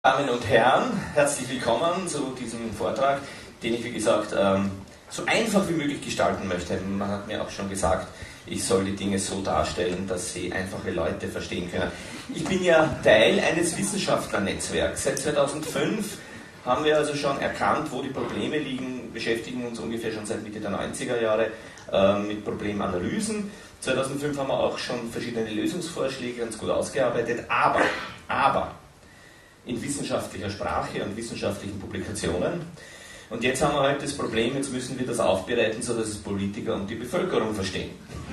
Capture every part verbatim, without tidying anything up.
Damen und Herren, herzlich willkommen zu diesem Vortrag, den ich, wie gesagt, so einfach wie möglich gestalten möchte. Man hat mir auch schon gesagt, ich soll die Dinge so darstellen, dass sie einfache Leute verstehen können. Ich bin ja Teil eines Wissenschaftlernetzwerks. Seit zweitausendfünf haben wir also schon erkannt, wo die Probleme liegen, beschäftigen uns ungefähr schon seit Mitte der neunziger Jahre äh, mit Problemanalysen. zweitausendfünf haben wir auch schon verschiedene Lösungsvorschläge ganz gut ausgearbeitet, aber, aber in wissenschaftlicher Sprache und wissenschaftlichen Publikationen. Und jetzt haben wir halt das Problem, jetzt müssen wir das aufbereiten, sodass es Politiker und die Bevölkerung verstehen.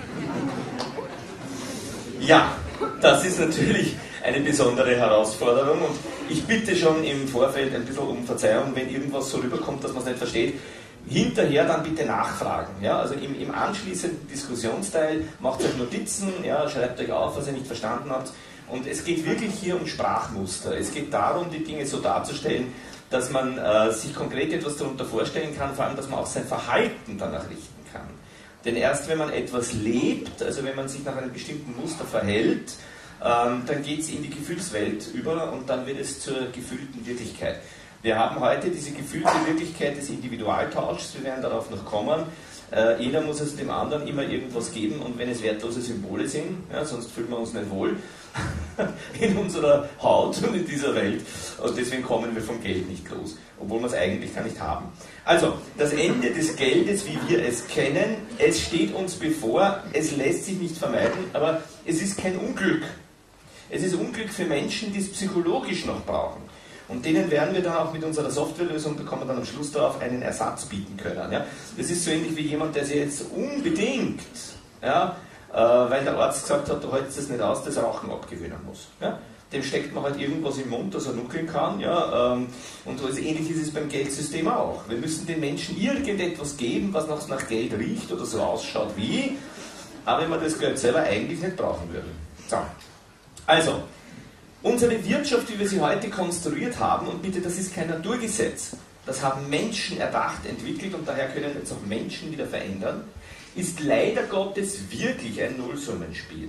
Ja, das ist natürlich eine besondere Herausforderung und ich bitte schon im Vorfeld ein bisschen um Verzeihung, wenn irgendwas so rüberkommt, dass man es nicht versteht. Hinterher dann bitte nachfragen. Ja? Also im, im anschließenden Diskussionsteil macht euch Notizen, ja, schreibt euch auf, was ihr nicht verstanden habt. Und es geht wirklich hier um Sprachmuster. Es geht darum, die Dinge so darzustellen, dass man äh, sich konkret etwas darunter vorstellen kann, vor allem, dass man auch sein Verhalten danach richten kann. Denn erst wenn man etwas lebt, also wenn man sich nach einem bestimmten Muster verhält, ähm, dann geht es in die Gefühlswelt über und dann wird es zur gefühlten Wirklichkeit. Wir haben heute diese gefühlte Wirklichkeit des Individualtauschs, wir werden darauf noch kommen. Äh, jeder muss es dem anderen immer irgendwas geben und wenn es wertlose Symbole sind, ja, sonst fühlen wir uns nicht wohl in unserer Haut und in dieser Welt und deswegen kommen wir vom Geld nicht los, obwohl wir es eigentlich gar nicht haben. Also, das Ende des Geldes, wie wir es kennen, es steht uns bevor, es lässt sich nicht vermeiden, aber es ist kein Unglück. Es ist Unglück für Menschen, die es psychologisch noch brauchen. Und denen werden wir dann auch mit unserer Softwarelösung, bekommen wir dann am Schluss darauf, einen Ersatz bieten können. Ja? Das ist so ähnlich wie jemand, der sich jetzt unbedingt, ja, äh, weil der Arzt gesagt hat, du hältst das nicht aus, das Rauchen abgewöhnen muss. Ja? Dem steckt man halt irgendwas im Mund, das er nuckeln kann. Ja? Ähm, und so ist, ähnlich ist es beim Geldsystem auch. Wir müssen den Menschen irgendetwas geben, was noch nach Geld riecht oder so ausschaut wie, aber wenn man das Geld selber eigentlich nicht brauchen würde. So. Also, unsere Wirtschaft, wie wir sie heute konstruiert haben, und bitte, das ist kein Naturgesetz, das haben Menschen erdacht, entwickelt und daher können jetzt auch Menschen wieder verändern, ist leider Gottes wirklich ein Nullsummenspiel.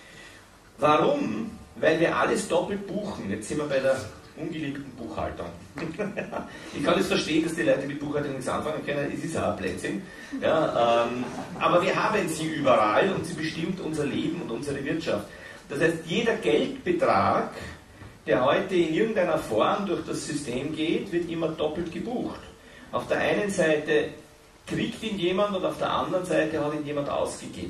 Warum? Weil wir alles doppelt buchen. Jetzt sind wir bei der ungeliebten Buchhaltung. Ich kann es verstehen, dass die Leute mit Buchhaltung nichts anfangen können, es ist auch ein Blödsinn. Ja, ähm, aber wir haben sie überall und sie bestimmt unser Leben und unsere Wirtschaft. Das heißt, jeder Geldbetrag, der heute in irgendeiner Form durch das System geht, wird immer doppelt gebucht. Auf der einen Seite kriegt ihn jemand und auf der anderen Seite hat ihn jemand ausgegeben.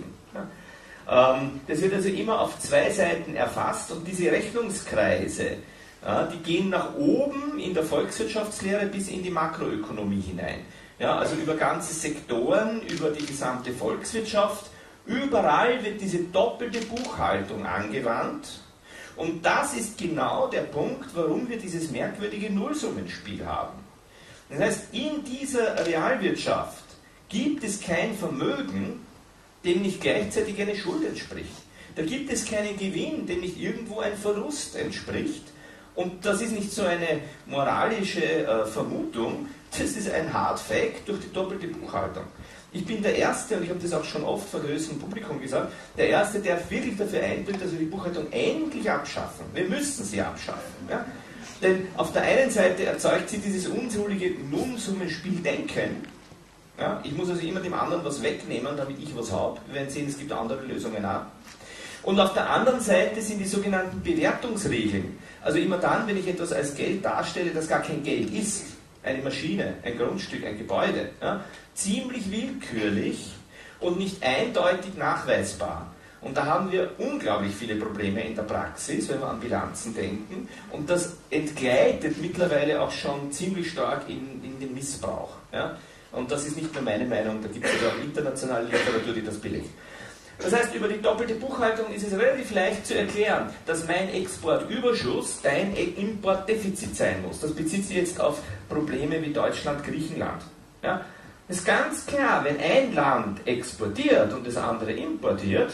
Ja, ähm, das wird also immer auf zwei Seiten erfasst und diese Rechnungskreise, ja, die gehen nach oben in der Volkswirtschaftslehre bis in die Makroökonomie hinein. Ja, also über ganze Sektoren, über die gesamte Volkswirtschaft. Überall wird diese doppelte Buchhaltung angewandt und das ist genau der Punkt, warum wir dieses merkwürdige Nullsummenspiel haben. Das heißt, in dieser Realwirtschaft gibt es kein Vermögen, dem nicht gleichzeitig eine Schuld entspricht. Da gibt es keinen Gewinn, dem nicht irgendwo ein Verlust entspricht. Und das ist nicht so eine moralische äh, Vermutung, das ist ein Hard Fact durch die doppelte Buchhaltung. Ich bin der Erste, und ich habe das auch schon oft vor größerem Publikum gesagt, der Erste, der wirklich dafür eintritt, dass wir die Buchhaltung endlich abschaffen. Wir müssen sie abschaffen. Ja? Denn auf der einen Seite erzeugt sie dieses unschuldige Nullsummenspiel-Denken. Ja? Ich muss also immer dem anderen was wegnehmen, damit ich was habe. Wir werden sehen, es gibt andere Lösungen auch. Und auf der anderen Seite sind die sogenannten Bewertungsregeln. Also immer dann, wenn ich etwas als Geld darstelle, das gar kein Geld ist, eine Maschine, ein Grundstück, ein Gebäude, ja, ziemlich willkürlich und nicht eindeutig nachweisbar. Und da haben wir unglaublich viele Probleme in der Praxis, wenn wir an Bilanzen denken. Und das entgleitet mittlerweile auch schon ziemlich stark in, in den Missbrauch. Ja. Und das ist nicht nur meine Meinung, da gibt es auch internationale Literatur, die das belegt. Das heißt, über die doppelte Buchhaltung ist es relativ leicht zu erklären, dass mein Exportüberschuss dein Importdefizit sein muss. Das bezieht sich jetzt auf Probleme wie Deutschland, Griechenland. Ja? Das ist ganz klar, wenn ein Land exportiert und das andere importiert,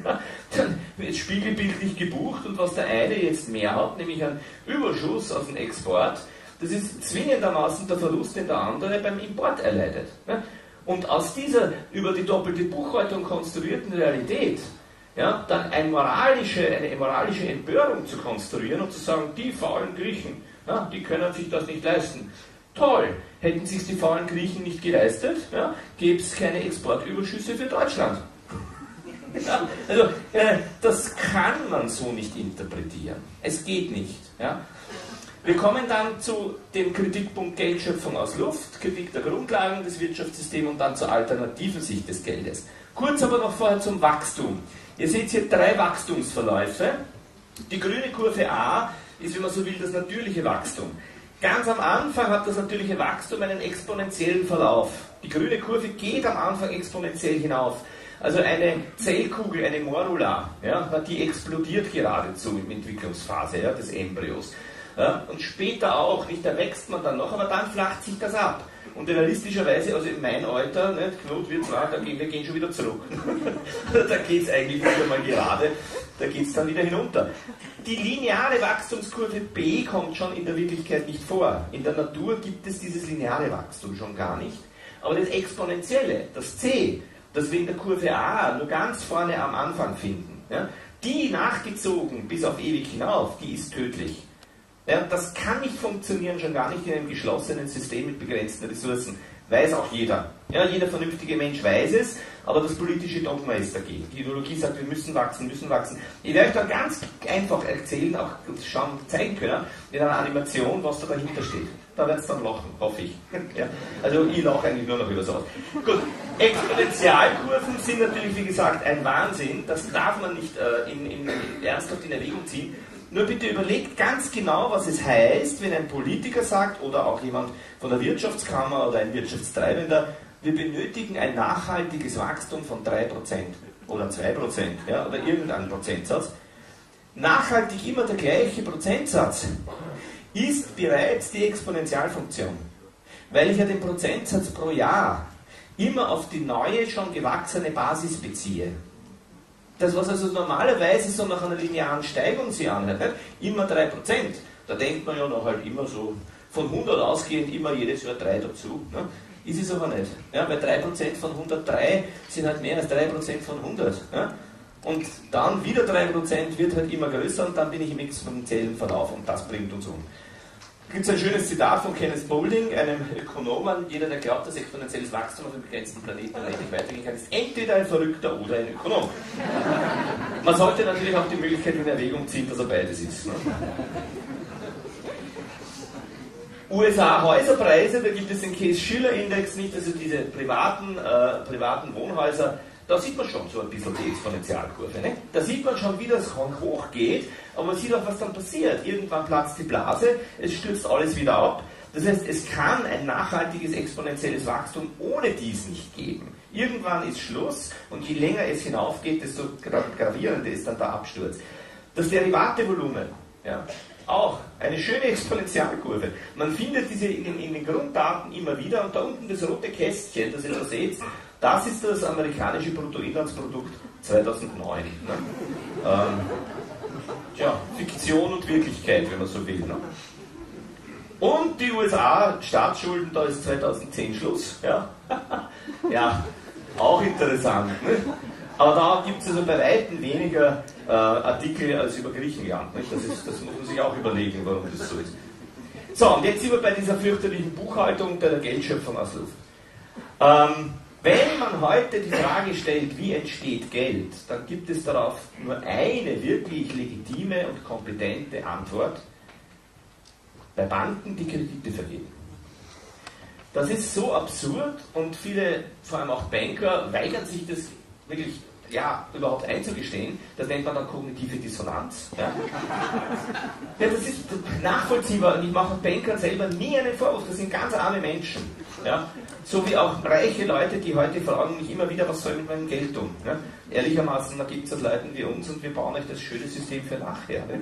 dann wird spiegelbildlich gebucht und was der eine jetzt mehr hat, nämlich einen Überschuss aus dem Export, das ist zwingendermaßen der Verlust, den der andere beim Import erleidet. Ja? Und aus dieser über die doppelte Buchhaltung konstruierten Realität, ja, dann eine moralische, eine moralische Empörung zu konstruieren und zu sagen, die faulen Griechen, Ja, die können sich das nicht leisten. Toll, hätten sich die faulen Griechen nicht geleistet, ja, gäbe es keine Exportüberschüsse für Deutschland. Ja, also, äh, das kann man so nicht interpretieren. Es geht nicht. Ja. Wir kommen dann zu dem Kritikpunkt Geldschöpfung aus Luft, Kritik der Grundlagen des Wirtschaftssystems und dann zur alternativen Sicht des Geldes. Kurz aber noch vorher zum Wachstum. Ihr seht hier drei Wachstumsverläufe. Die grüne Kurve A ist, wenn man so will, das natürliche Wachstum. Ganz am Anfang hat das natürliche Wachstum einen exponentiellen Verlauf. Die grüne Kurve geht am Anfang exponentiell hinauf. Also eine Zellkugel, eine Morula, ja, die explodiert geradezu in der Entwicklungsphase, ja, des Embryos. Ja, und später auch, nicht, da wächst man dann noch, aber dann flacht sich das ab. Und realistischerweise, also in meinem Alter, nicht, Knut wird sagen, da gehen, wir gehen schon wieder zurück. Da geht es eigentlich wieder mal gerade, da geht es dann wieder hinunter. Die lineare Wachstumskurve B kommt schon in der Wirklichkeit nicht vor. In der Natur gibt es dieses lineare Wachstum schon gar nicht. Aber das Exponentielle, das C, das wir in der Kurve A nur ganz vorne am Anfang finden, ja, die nachgezogen bis auf ewig hinauf, die ist tödlich. Ja, das kann nicht funktionieren, schon gar nicht in einem geschlossenen System mit begrenzten Ressourcen. Weiß auch jeder. Ja, jeder vernünftige Mensch weiß es, aber das politische Dogma ist dagegen. Die Ideologie sagt, wir müssen wachsen, müssen wachsen. Ich werde euch dann ganz einfach erzählen, auch schauen, zeigen können, in einer Animation, was da dahinter steht. Da werdet ihr dann lachen, hoffe ich. Ja, also ich lache eigentlich nur noch über sowas. Gut, Exponentialkurven sind natürlich, wie gesagt, ein Wahnsinn. Das darf man nicht äh, in, in, in ernsthaft in Erwägung ziehen. Nur bitte überlegt ganz genau, was es heißt, wenn ein Politiker sagt oder auch jemand von der Wirtschaftskammer oder ein Wirtschaftstreibender, wir benötigen ein nachhaltiges Wachstum von drei Prozent oder zwei Prozent, ja, oder irgendeinen Prozentsatz. Nachhaltig immer der gleiche Prozentsatz ist bereits die Exponentialfunktion, weil ich ja den Prozentsatz pro Jahr immer auf die neue, schon gewachsene Basis beziehe. Das, was also normalerweise so nach einer linearen Steigung sich anhört, nicht? Immer drei Prozent. Da denkt man ja noch halt immer so, von hundert ausgehend immer jedes Jahr drei dazu. Ne? Ist es aber nicht. Ja, weil drei Prozent von hundertdrei sind halt mehr als drei Prozent von hundert. Ja? Und dann wieder drei Prozent wird halt immer größer und dann bin ich im exponentiellen Verlauf und das bringt uns um. Da gibt es ein schönes Zitat von Kenneth Boulding, einem Ökonomen. Jeder, der glaubt, dass exponentielles Wachstum auf einem begrenzten Planeten unendlich weitergehen kann, ist entweder ein Verrückter oder ein Ökonom. Man sollte natürlich auch die Möglichkeit in Erwägung ziehen, dass er beides ist. Ne? U S A-Häuserpreise, da gibt es den Case-Shiller-Index nicht, also diese privaten, äh, privaten Wohnhäuser. Da sieht man schon so ein bisschen die Exponentialkurve. Ne? Da sieht man schon, wie das hoch geht, aber man sieht auch, was dann passiert. Irgendwann platzt die Blase, es stürzt alles wieder ab. Das heißt, es kann ein nachhaltiges exponentielles Wachstum ohne dies nicht geben. Irgendwann ist Schluss und je länger es hinaufgeht, desto gravierender ist dann der Absturz. Das Derivatevolumen, ja, auch eine schöne Exponentialkurve. Man findet diese in den, in den Grunddaten immer wieder und da unten das rote Kästchen, das ihr da seht, das ist das amerikanische Bruttoinlandsprodukt zweitausendneun. Ne? Ähm, tja, Fiktion und Wirklichkeit, wenn man so will. Ne? Und die U S A-Staatsschulden, da ist zweitausendzehn Schluss. Ja, ja, auch interessant. Ne? Aber da gibt es also bei weitem weniger äh, Artikel als über Griechenland. Nicht? Das, ist, das muss man sich auch überlegen, warum das so ist. So, und jetzt sind wir bei dieser fürchterlichen Buchhaltung der Geldschöpfung aus Luft. Ähm, Wenn man heute die Frage stellt, wie entsteht Geld, dann gibt es darauf nur eine wirklich legitime und kompetente Antwort: bei Banken, die Kredite vergeben. Das ist so absurd und viele, vor allem auch Banker, weigern sich das wirklich ja, überhaupt einzugestehen. Das nennt man dann kognitive Dissonanz. Ja, ja das ist nachvollziehbar und ich mache Bankern selber nie einen Vorwurf, das sind ganz arme Menschen. Ja? So wie auch reiche Leute, die heute fragen mich immer wieder, was soll ich mit meinem Geld tun? Ja? Ehrlichermaßen, da gibt es das Leuten wie uns und wir bauen euch das schöne System für nachher. Ne?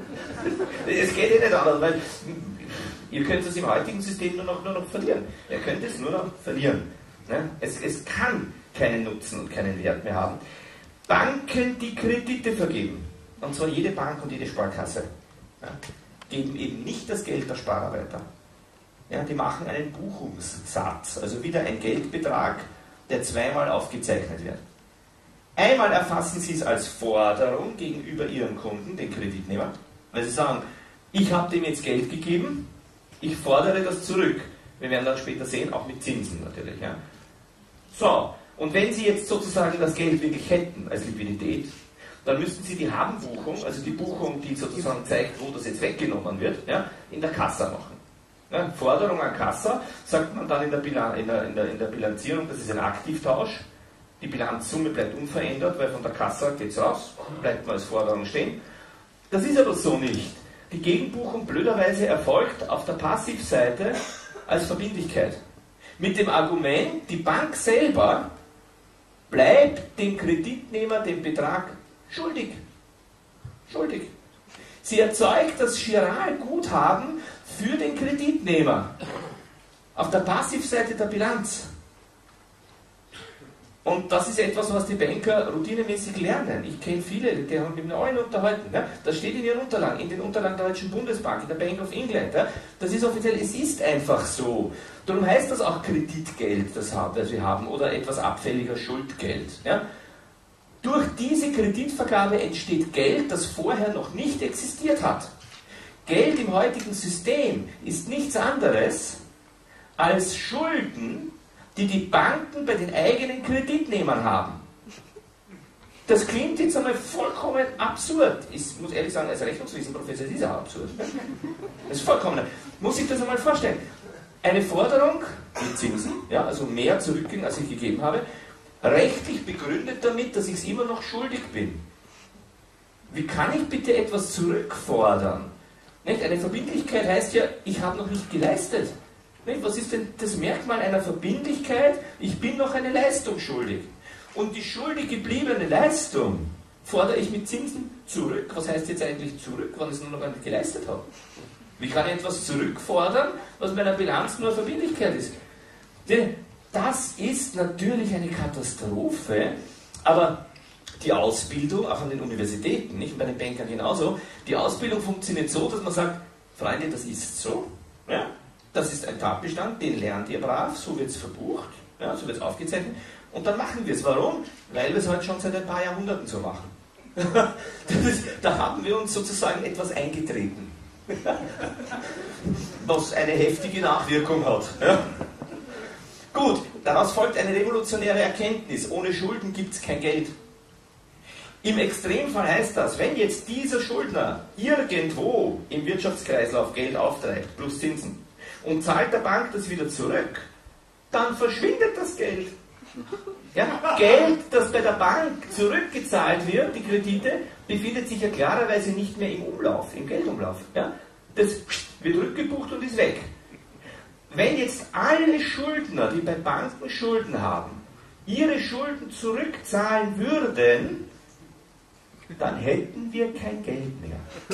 Es geht eh nicht anders, weil ihr könnt es im heutigen System nur noch, nur noch verlieren. Ihr könnt es nur noch verlieren. Ne? Es, es kann keinen Nutzen und keinen Wert mehr haben. Banken, die Kredite vergeben, und zwar jede Bank und jede Sparkasse, ja, geben eben nicht das Geld der Spararbeiter. Ja, die machen einen Buchungssatz, also wieder ein Geldbetrag, der zweimal aufgezeichnet wird. Einmal erfassen sie es als Forderung gegenüber ihrem Kunden, den Kreditnehmer, weil sie sagen, ich habe dem jetzt Geld gegeben, ich fordere das zurück. Wir werden dann später sehen, auch mit Zinsen natürlich. Ja. So, und wenn Sie jetzt sozusagen das Geld wirklich hätten als Liquidität, dann müssten Sie die Habenbuchung, also die Buchung, die sozusagen zeigt, wo das jetzt weggenommen wird, ja, in der Kassa machen. Ja, Forderung an Kassa, sagt man dann in der, Bilan in, der, in, der, in der Bilanzierung, das ist ein Aktivtausch. Die Bilanzsumme bleibt unverändert, weil von der Kassa geht es raus, bleibt man als Forderung stehen. Das ist aber so nicht. Die Gegenbuchung blöderweise erfolgt auf der Passivseite als Verbindlichkeit. Mit dem Argument, die Bank selber bleibt dem Kreditnehmer den Betrag schuldig. Schuldig. Sie erzeugt das Giralguthaben für den Kreditnehmer auf der Passivseite der Bilanz. Und das ist etwas, was die Banker routinemäßig lernen. Ich kenne viele, die haben mit allen unterhalten. Ja? Das steht in ihren Unterlagen, in den Unterlagen der Deutschen Bundesbank, in der Bank of England. Ja? Das ist offiziell, es ist einfach so. Darum heißt das auch Kreditgeld, das wir haben, oder etwas abfälliger Schuldgeld. Ja? Durch diese Kreditvergabe entsteht Geld, das vorher noch nicht existiert hat. Geld im heutigen System ist nichts anderes als Schulden, die die Banken bei den eigenen Kreditnehmern haben. Das klingt jetzt einmal vollkommen absurd. Ich muss ehrlich sagen, als Rechnungswesenprofessor ist es auch absurd. Das ist vollkommen. Muss ich das einmal vorstellen. Eine Forderung mit Zinsen, ja, also mehr zurückgehen, als ich gegeben habe, rechtlich begründet damit, dass ich es immer noch schuldig bin. Wie kann ich bitte etwas zurückfordern? Nicht? Eine Verbindlichkeit heißt ja, ich habe noch nicht geleistet. Nicht? Was ist denn das Merkmal einer Verbindlichkeit? Ich bin noch eine Leistung schuldig. Und die schuldig gebliebene Leistung fordere ich mit Zinsen zurück. Was heißt jetzt eigentlich zurück, wenn ich es nur noch gar nicht geleistet habe? Wie kann ich etwas zurückfordern, was meiner Bilanz nur Verbindlichkeit ist? Denn das ist natürlich eine Katastrophe, aber die Ausbildung, auch an den Universitäten, nicht bei den Bankern genauso, die Ausbildung funktioniert so, dass man sagt, Freunde, das ist so, ja, das ist ein Tatbestand, den lernt ihr brav, so wird es verbucht, ja, so wird es aufgezeichnet, und dann machen wir es. Warum? Weil wir es halt schon seit ein paar Jahrhunderten so machen. Das ist, da haben wir uns sozusagen etwas eingetreten, was eine heftige Nachwirkung hat. Ja. Gut, daraus folgt eine revolutionäre Erkenntnis, ohne Schulden gibt es kein Geld. Im Extremfall heißt das, wenn jetzt dieser Schuldner irgendwo im Wirtschaftskreislauf Geld auftreibt, plus Zinsen, und zahlt der Bank das wieder zurück, dann verschwindet das Geld. Ja, Geld, das bei der Bank zurückgezahlt wird, die Kredite, befindet sich ja klarerweise nicht mehr im Umlauf, im Geldumlauf. Ja? Das wird rückgebucht und ist weg. Wenn jetzt alle Schuldner, die bei Banken Schulden haben, ihre Schulden zurückzahlen würden, dann hätten wir kein Geld mehr.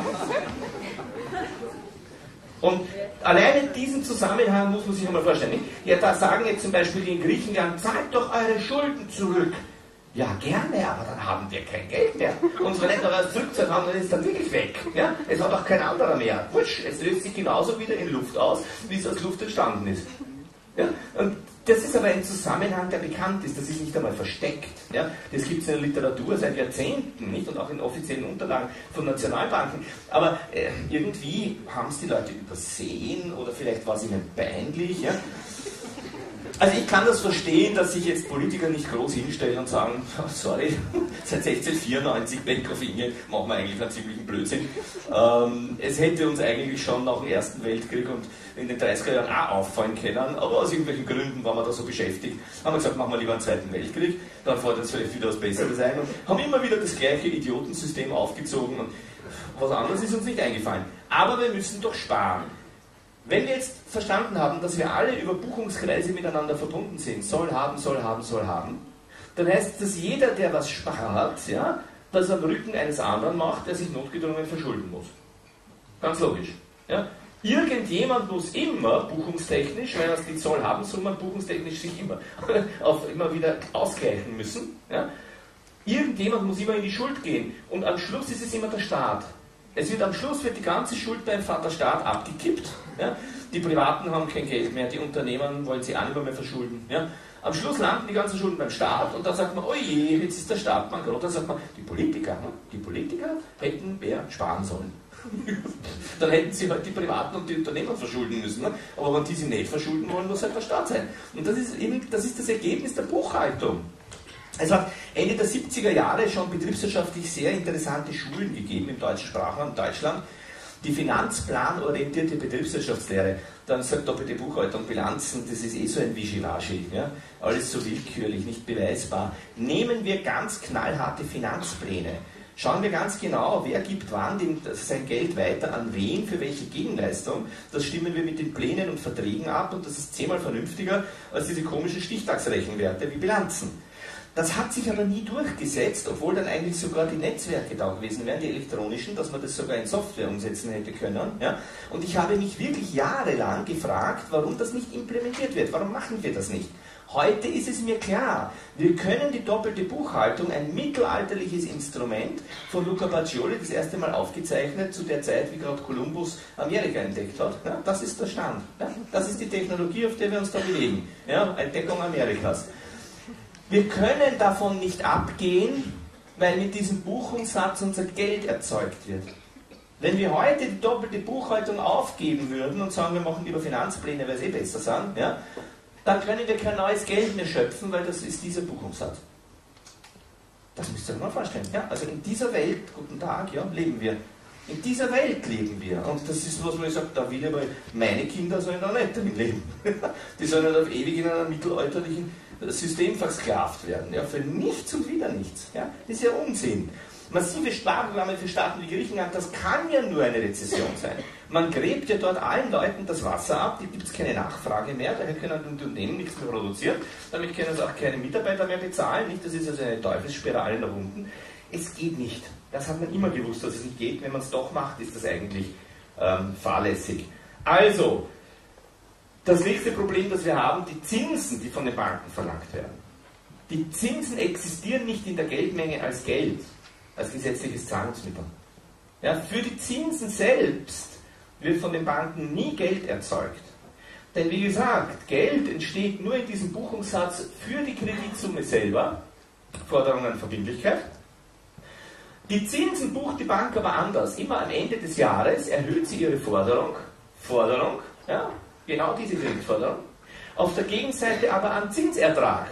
Und allein in diesem Zusammenhang muss man sich einmal vorstellen. Nicht? Ja, da sagen jetzt zum Beispiel die in Griechenland, zahlt doch eure Schulden zurück. Ja, gerne, aber dann haben wir kein Geld mehr. Unsere Länder was zurückzahlen haben, dann ist dann wirklich weg. Ja? Es hat auch kein anderer mehr. Wusch, es löst sich genauso wieder in Luft aus, wie es aus Luft entstanden ist. Ja? Und das ist aber ein Zusammenhang, der bekannt ist, das ist nicht einmal versteckt. Ja? Das gibt es in der Literatur seit Jahrzehnten, nicht? Und auch in offiziellen Unterlagen von Nationalbanken. Aber äh, irgendwie haben es die Leute übersehen oder vielleicht war es ihnen peinlich. Ja? Also ich kann das verstehen, dass sich jetzt Politiker nicht groß hinstellen und sagen, oh, sorry, seit sechzehnhundertvierundneunzig Bank of England machen wir eigentlich einen ziemlichen Blödsinn. Ähm, es hätte uns eigentlich schon nach dem Ersten Weltkrieg und in den dreißiger Jahren auch auffallen können, aber aus irgendwelchen Gründen waren wir da so beschäftigt. Haben wir gesagt, machen wir lieber einen Zweiten Weltkrieg, dann fällt uns vielleicht wieder was Besseres ein und haben immer wieder das gleiche Idiotensystem aufgezogen und was anderes ist uns nicht eingefallen. Aber wir müssen doch sparen. Wenn wir jetzt verstanden haben, dass wir alle über Buchungskreise miteinander verbunden sind, soll haben, soll haben, soll haben, dann heißt das, jeder, der was spart, ja, das am Rücken eines anderen macht, der sich notgedrungen verschulden muss. Ganz logisch. Ja. Irgendjemand muss immer buchungstechnisch, weil das die Zoll-Haben-Summen buchungstechnisch sich immer, auf, immer wieder ausgleichen müssen, ja. Irgendjemand muss immer in die Schuld gehen und am Schluss ist es immer der Staat. Es wird am Schluss wird die ganze Schuld beim Vater Staat abgekippt. Ja? Die Privaten haben kein Geld mehr, die Unternehmen wollen sie auch nicht mehr verschulden. Ja? Am Schluss landen die ganzen Schulden beim Staat und dann sagt man, oh je, jetzt ist der Staat bankrott. Dann sagt man, die Politiker, die Politiker hätten mehr sparen sollen. Dann hätten sie halt die Privaten und die Unternehmen verschulden müssen. Ne? Aber wenn die sie nicht verschulden wollen, muss halt der Staat sein. Und das ist eben das, ist das Ergebnis der Buchhaltung. Es hat Ende der siebziger Jahre schon betriebswirtschaftlich sehr interessante Schulen gegeben im deutschen Sprachraum, in Deutschland. Die finanzplanorientierte Betriebswirtschaftslehre, dann sagt doppelte Buchhaltung, Bilanzen, das ist eh so ein Wischiwaschi, ja? Alles so willkürlich, nicht beweisbar. Nehmen wir ganz knallharte Finanzpläne. Schauen wir ganz genau, wer gibt wann den, sein Geld weiter an wen, für welche Gegenleistung. Das stimmen wir mit den Plänen und Verträgen ab und das ist zehnmal vernünftiger als diese komischen Stichtagsrechenwerte wie Bilanzen. Das hat sich aber nie durchgesetzt, obwohl dann eigentlich sogar die Netzwerke da gewesen wären, die elektronischen, dass man das sogar in Software umsetzen hätte können. Ja? Und ich habe mich wirklich jahrelang gefragt, warum das nicht implementiert wird. Warum machen wir das nicht? Heute ist es mir klar, wir können die doppelte Buchhaltung, ein mittelalterliches Instrument, von Luca Pacioli das erste Mal aufgezeichnet, zu der Zeit, wie gerade Kolumbus Amerika entdeckt hat. Ja? Das ist der Stand. Ja? Das ist die Technologie, auf der wir uns da bewegen. Ja? Entdeckung Amerikas. Wir können davon nicht abgehen, weil mit diesem Buchungssatz unser Geld erzeugt wird. Wenn wir heute die doppelte Buchhaltung aufgeben würden und sagen, wir machen lieber Finanzpläne, weil sie eh besser sind, ja, dann können wir kein neues Geld mehr schöpfen, weil das ist dieser Buchungssatz. Das müsst ihr euch mal vorstellen. Ja? Also in dieser Welt, guten Tag, ja, leben wir. In dieser Welt leben wir. Und das ist was, wo ich sage, da will ich, weil meine Kinder sollen da nicht drin leben. Die sollen nicht auf ewig in einem mittelalterlichen System versklavt werden. Ja, für nichts und wieder nichts. Ja? Das ist ja Unsinn. Massive Sparprogramme für Staaten wie Griechenland, das kann ja nur eine Rezession sein. Man gräbt ja dort allen Leuten das Wasser ab, da gibt es keine Nachfrage mehr, daher können die Unternehmen nichts mehr produzieren, damit können sie auch keine Mitarbeiter mehr bezahlen. Nicht? Das ist also eine Teufelsspirale nach unten. Es geht nicht. Das hat man immer gewusst, dass es nicht geht. Wenn man es doch macht, ist das eigentlich ähm, fahrlässig. Also, das nächste Problem, das wir haben, die Zinsen, die von den Banken verlangt werden. Die Zinsen existieren nicht in der Geldmenge als Geld, als gesetzliches Zahlungsmittel. Ja, für die Zinsen selbst wird von den Banken nie Geld erzeugt. Denn wie gesagt, Geld entsteht nur in diesem Buchungssatz für die Kreditsumme selber, Forderung an Verbindlichkeit. Die Zinsen bucht die Bank aber anders. Immer am Ende des Jahres erhöht sie ihre Forderung, Forderung, ja, genau diese Kreditforderung, auf der Gegenseite aber an Zinsertrag.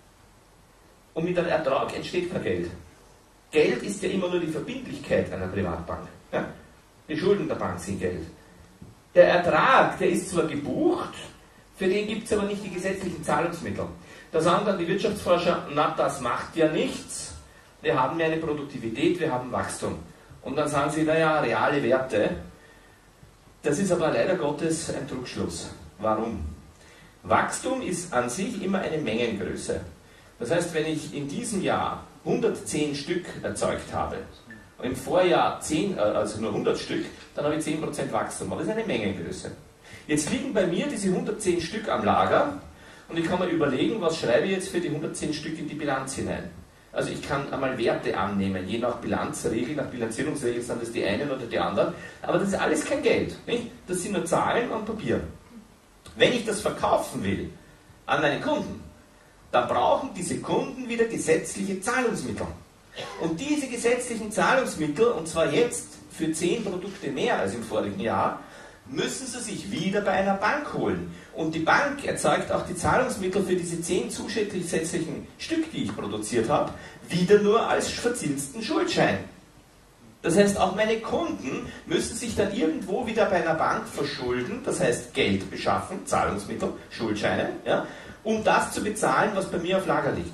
Und mit einem Ertrag entsteht kein Geld. Geld ist ja immer nur die Verbindlichkeit einer Privatbank. Ja? Die Schulden der Bank sind Geld. Der Ertrag, der ist zwar gebucht, für den gibt es aber nicht die gesetzlichen Zahlungsmittel. Da sagen dann die Wirtschaftsforscher, na, das macht ja nichts. Wir haben ja eine Produktivität, wir haben Wachstum. Und dann sagen sie, naja, reale Werte. Das ist aber leider Gottes ein Trugschluss. Warum? Wachstum ist an sich immer eine Mengengröße. Das heißt, wenn ich in diesem Jahr hundertzehn Stück erzeugt habe, und im Vorjahr zehn, also nur hundert Stück, dann habe ich zehn Prozent Wachstum. Aber das ist eine Mengengröße. Jetzt liegen bei mir diese hundertzehn Stück am Lager und ich kann mir überlegen, was schreibe ich jetzt für die hundertzehn Stück in die Bilanz hinein. Also ich kann einmal Werte annehmen, je nach Bilanzregel, nach Bilanzierungsregel sind das die einen oder die anderen, aber das ist alles kein Geld. Nicht? Das sind nur Zahlen und Papier. Wenn ich das verkaufen will an meine Kunden, dann brauchen diese Kunden wieder gesetzliche Zahlungsmittel. Und diese gesetzlichen Zahlungsmittel, und zwar jetzt für zehn Produkte mehr als im vorigen Jahr, müssen sie sich wieder bei einer Bank holen. Und die Bank erzeugt auch die Zahlungsmittel für diese zehn zusätzlichen Stück, die ich produziert habe, wieder nur als verzinsten Schuldschein. Das heißt, auch meine Kunden müssen sich dann irgendwo wieder bei einer Bank verschulden, das heißt Geld beschaffen, Zahlungsmittel, Schuldscheine, ja, um das zu bezahlen, was bei mir auf Lager liegt.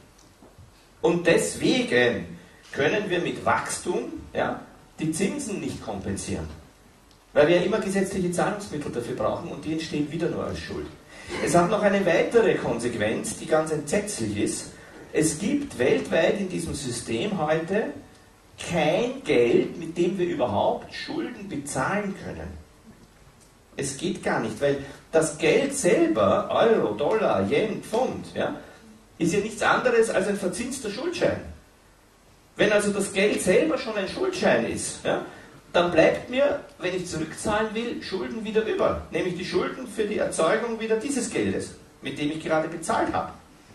Und deswegen können wir mit Wachstum, ja, die Zinsen nicht kompensieren. Weil wir ja immer gesetzliche Zahlungsmittel dafür brauchen und die entstehen wieder nur als Schuld. Es hat noch eine weitere Konsequenz, die ganz entsetzlich ist. Es gibt weltweit in diesem System heute kein Geld, mit dem wir überhaupt Schulden bezahlen können. Es geht gar nicht, weil das Geld selber, Euro, Dollar, Yen, Pfund, ja, ist ja nichts anderes als ein verzinster Schuldschein. Wenn also das Geld selber schon ein Schuldschein ist, ja, dann bleibt mir, wenn ich zurückzahlen will, Schulden wieder über. Nämlich die Schulden für die Erzeugung wieder dieses Geldes, mit dem ich gerade bezahlt habe.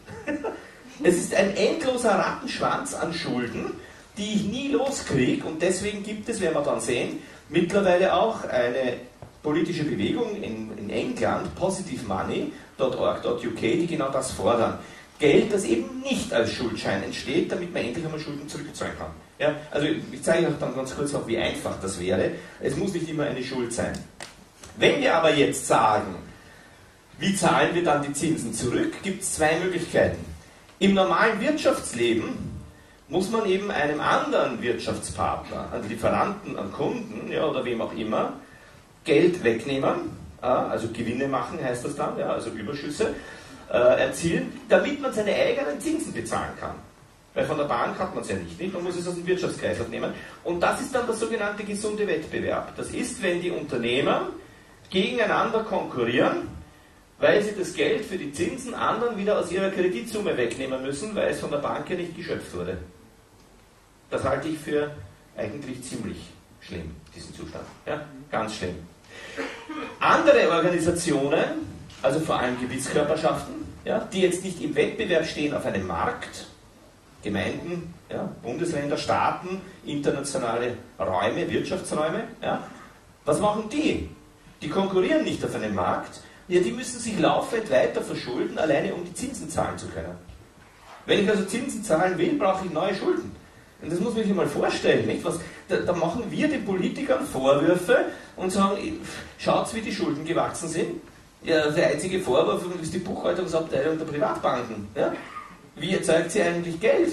Es ist ein endloser Rattenschwanz an Schulden, die ich nie loskriege, und deswegen gibt es, werden wir dann sehen, mittlerweile auch eine politische Bewegung in, in England, positive money punkt org punkt U K, die genau das fordern. Geld, das eben nicht als Schuldschein entsteht, damit man endlich einmal Schulden zurückzahlen kann. Ja, also ich zeige euch dann ganz kurz noch, wie einfach das wäre. Es muss nicht immer eine Schuld sein. Wenn wir aber jetzt sagen, wie zahlen wir dann die Zinsen zurück, gibt es zwei Möglichkeiten. Im normalen Wirtschaftsleben muss man eben einem anderen Wirtschaftspartner, an Lieferanten, an Kunden, ja, oder wem auch immer, Geld wegnehmen, also Gewinne machen heißt das dann, ja, also Überschüsse äh, erzielen, damit man seine eigenen Zinsen bezahlen kann. Weil von der Bank hat man es ja nicht, nicht, man muss es aus dem Wirtschaftskreislauf nehmen. Und das ist dann der sogenannte gesunde Wettbewerb. Das ist, wenn die Unternehmen gegeneinander konkurrieren, weil sie das Geld für die Zinsen anderen wieder aus ihrer Kreditsumme wegnehmen müssen, weil es von der Bank ja nicht geschöpft wurde. Das halte ich für eigentlich ziemlich schlimm, diesen Zustand. Ja? Ganz schlimm. Andere Organisationen, also vor allem Gebietskörperschaften, ja, die jetzt nicht im Wettbewerb stehen auf einem Markt, Gemeinden, ja, Bundesländer, Staaten, internationale Räume, Wirtschaftsräume, ja, was machen die? Die konkurrieren nicht auf einem Markt, ja, die müssen sich laufend weiter verschulden, alleine um die Zinsen zahlen zu können. Wenn ich also Zinsen zahlen will, brauche ich neue Schulden. Und das muss man sich mal vorstellen, nicht? Was, da, da machen wir den Politikern Vorwürfe und sagen, schaut, wie die Schulden gewachsen sind. Ja, der einzige Vorwurf ist die Buchhaltungsabteilung der Privatbanken. Ja? Wie erzeugt sie eigentlich Geld?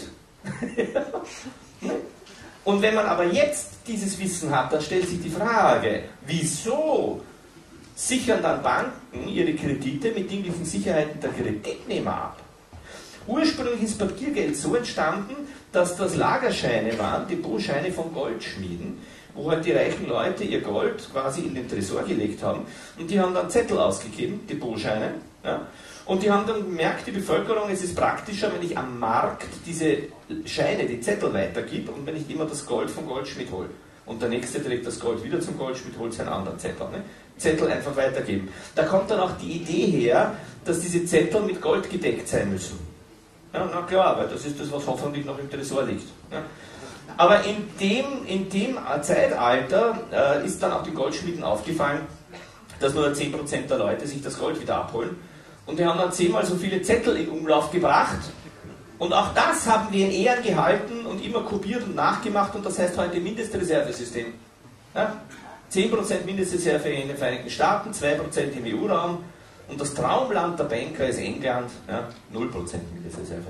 Und wenn man aber jetzt dieses Wissen hat, dann stellt sich die Frage, wieso sichern dann Banken ihre Kredite mit dinglichen Sicherheiten der Kreditnehmer ab? Ursprünglich ist Papiergeld so entstanden, dass das Lagerscheine waren, Depotscheine von Goldschmieden, wo halt die reichen Leute ihr Gold quasi in den Tresor gelegt haben und die haben dann Zettel ausgegeben, Depotscheine, ja, und die haben dann gemerkt, die Bevölkerung, es ist praktischer, wenn ich am Markt diese Scheine, die Zettel weitergib und wenn ich immer das Gold vom Goldschmied hole. Und der Nächste trägt das Gold wieder zum Goldschmied, holt seinen anderen Zettel. Ne? Zettel einfach weitergeben. Da kommt dann auch die Idee her, dass diese Zettel mit Gold gedeckt sein müssen. Ja, na klar, weil das ist das, was hoffentlich noch im Tresor liegt. Ja. Aber in dem, in dem Zeitalter äh, ist dann auch den Goldschmieden aufgefallen, dass nur zehn Prozent der Leute sich das Gold wieder abholen. Und die haben dann zehnmal so viele Zettel in Umlauf gebracht. Und auch das haben wir in Ehren gehalten und immer kopiert und nachgemacht. Und das heißt heute Mindestreservesystem. Ja? zehn Prozent Mindestreserve in den Vereinigten Staaten, zwei Prozent im E U-Raum. Und das Traumland der Banker ist England, ja, null Prozent Mindestreserve.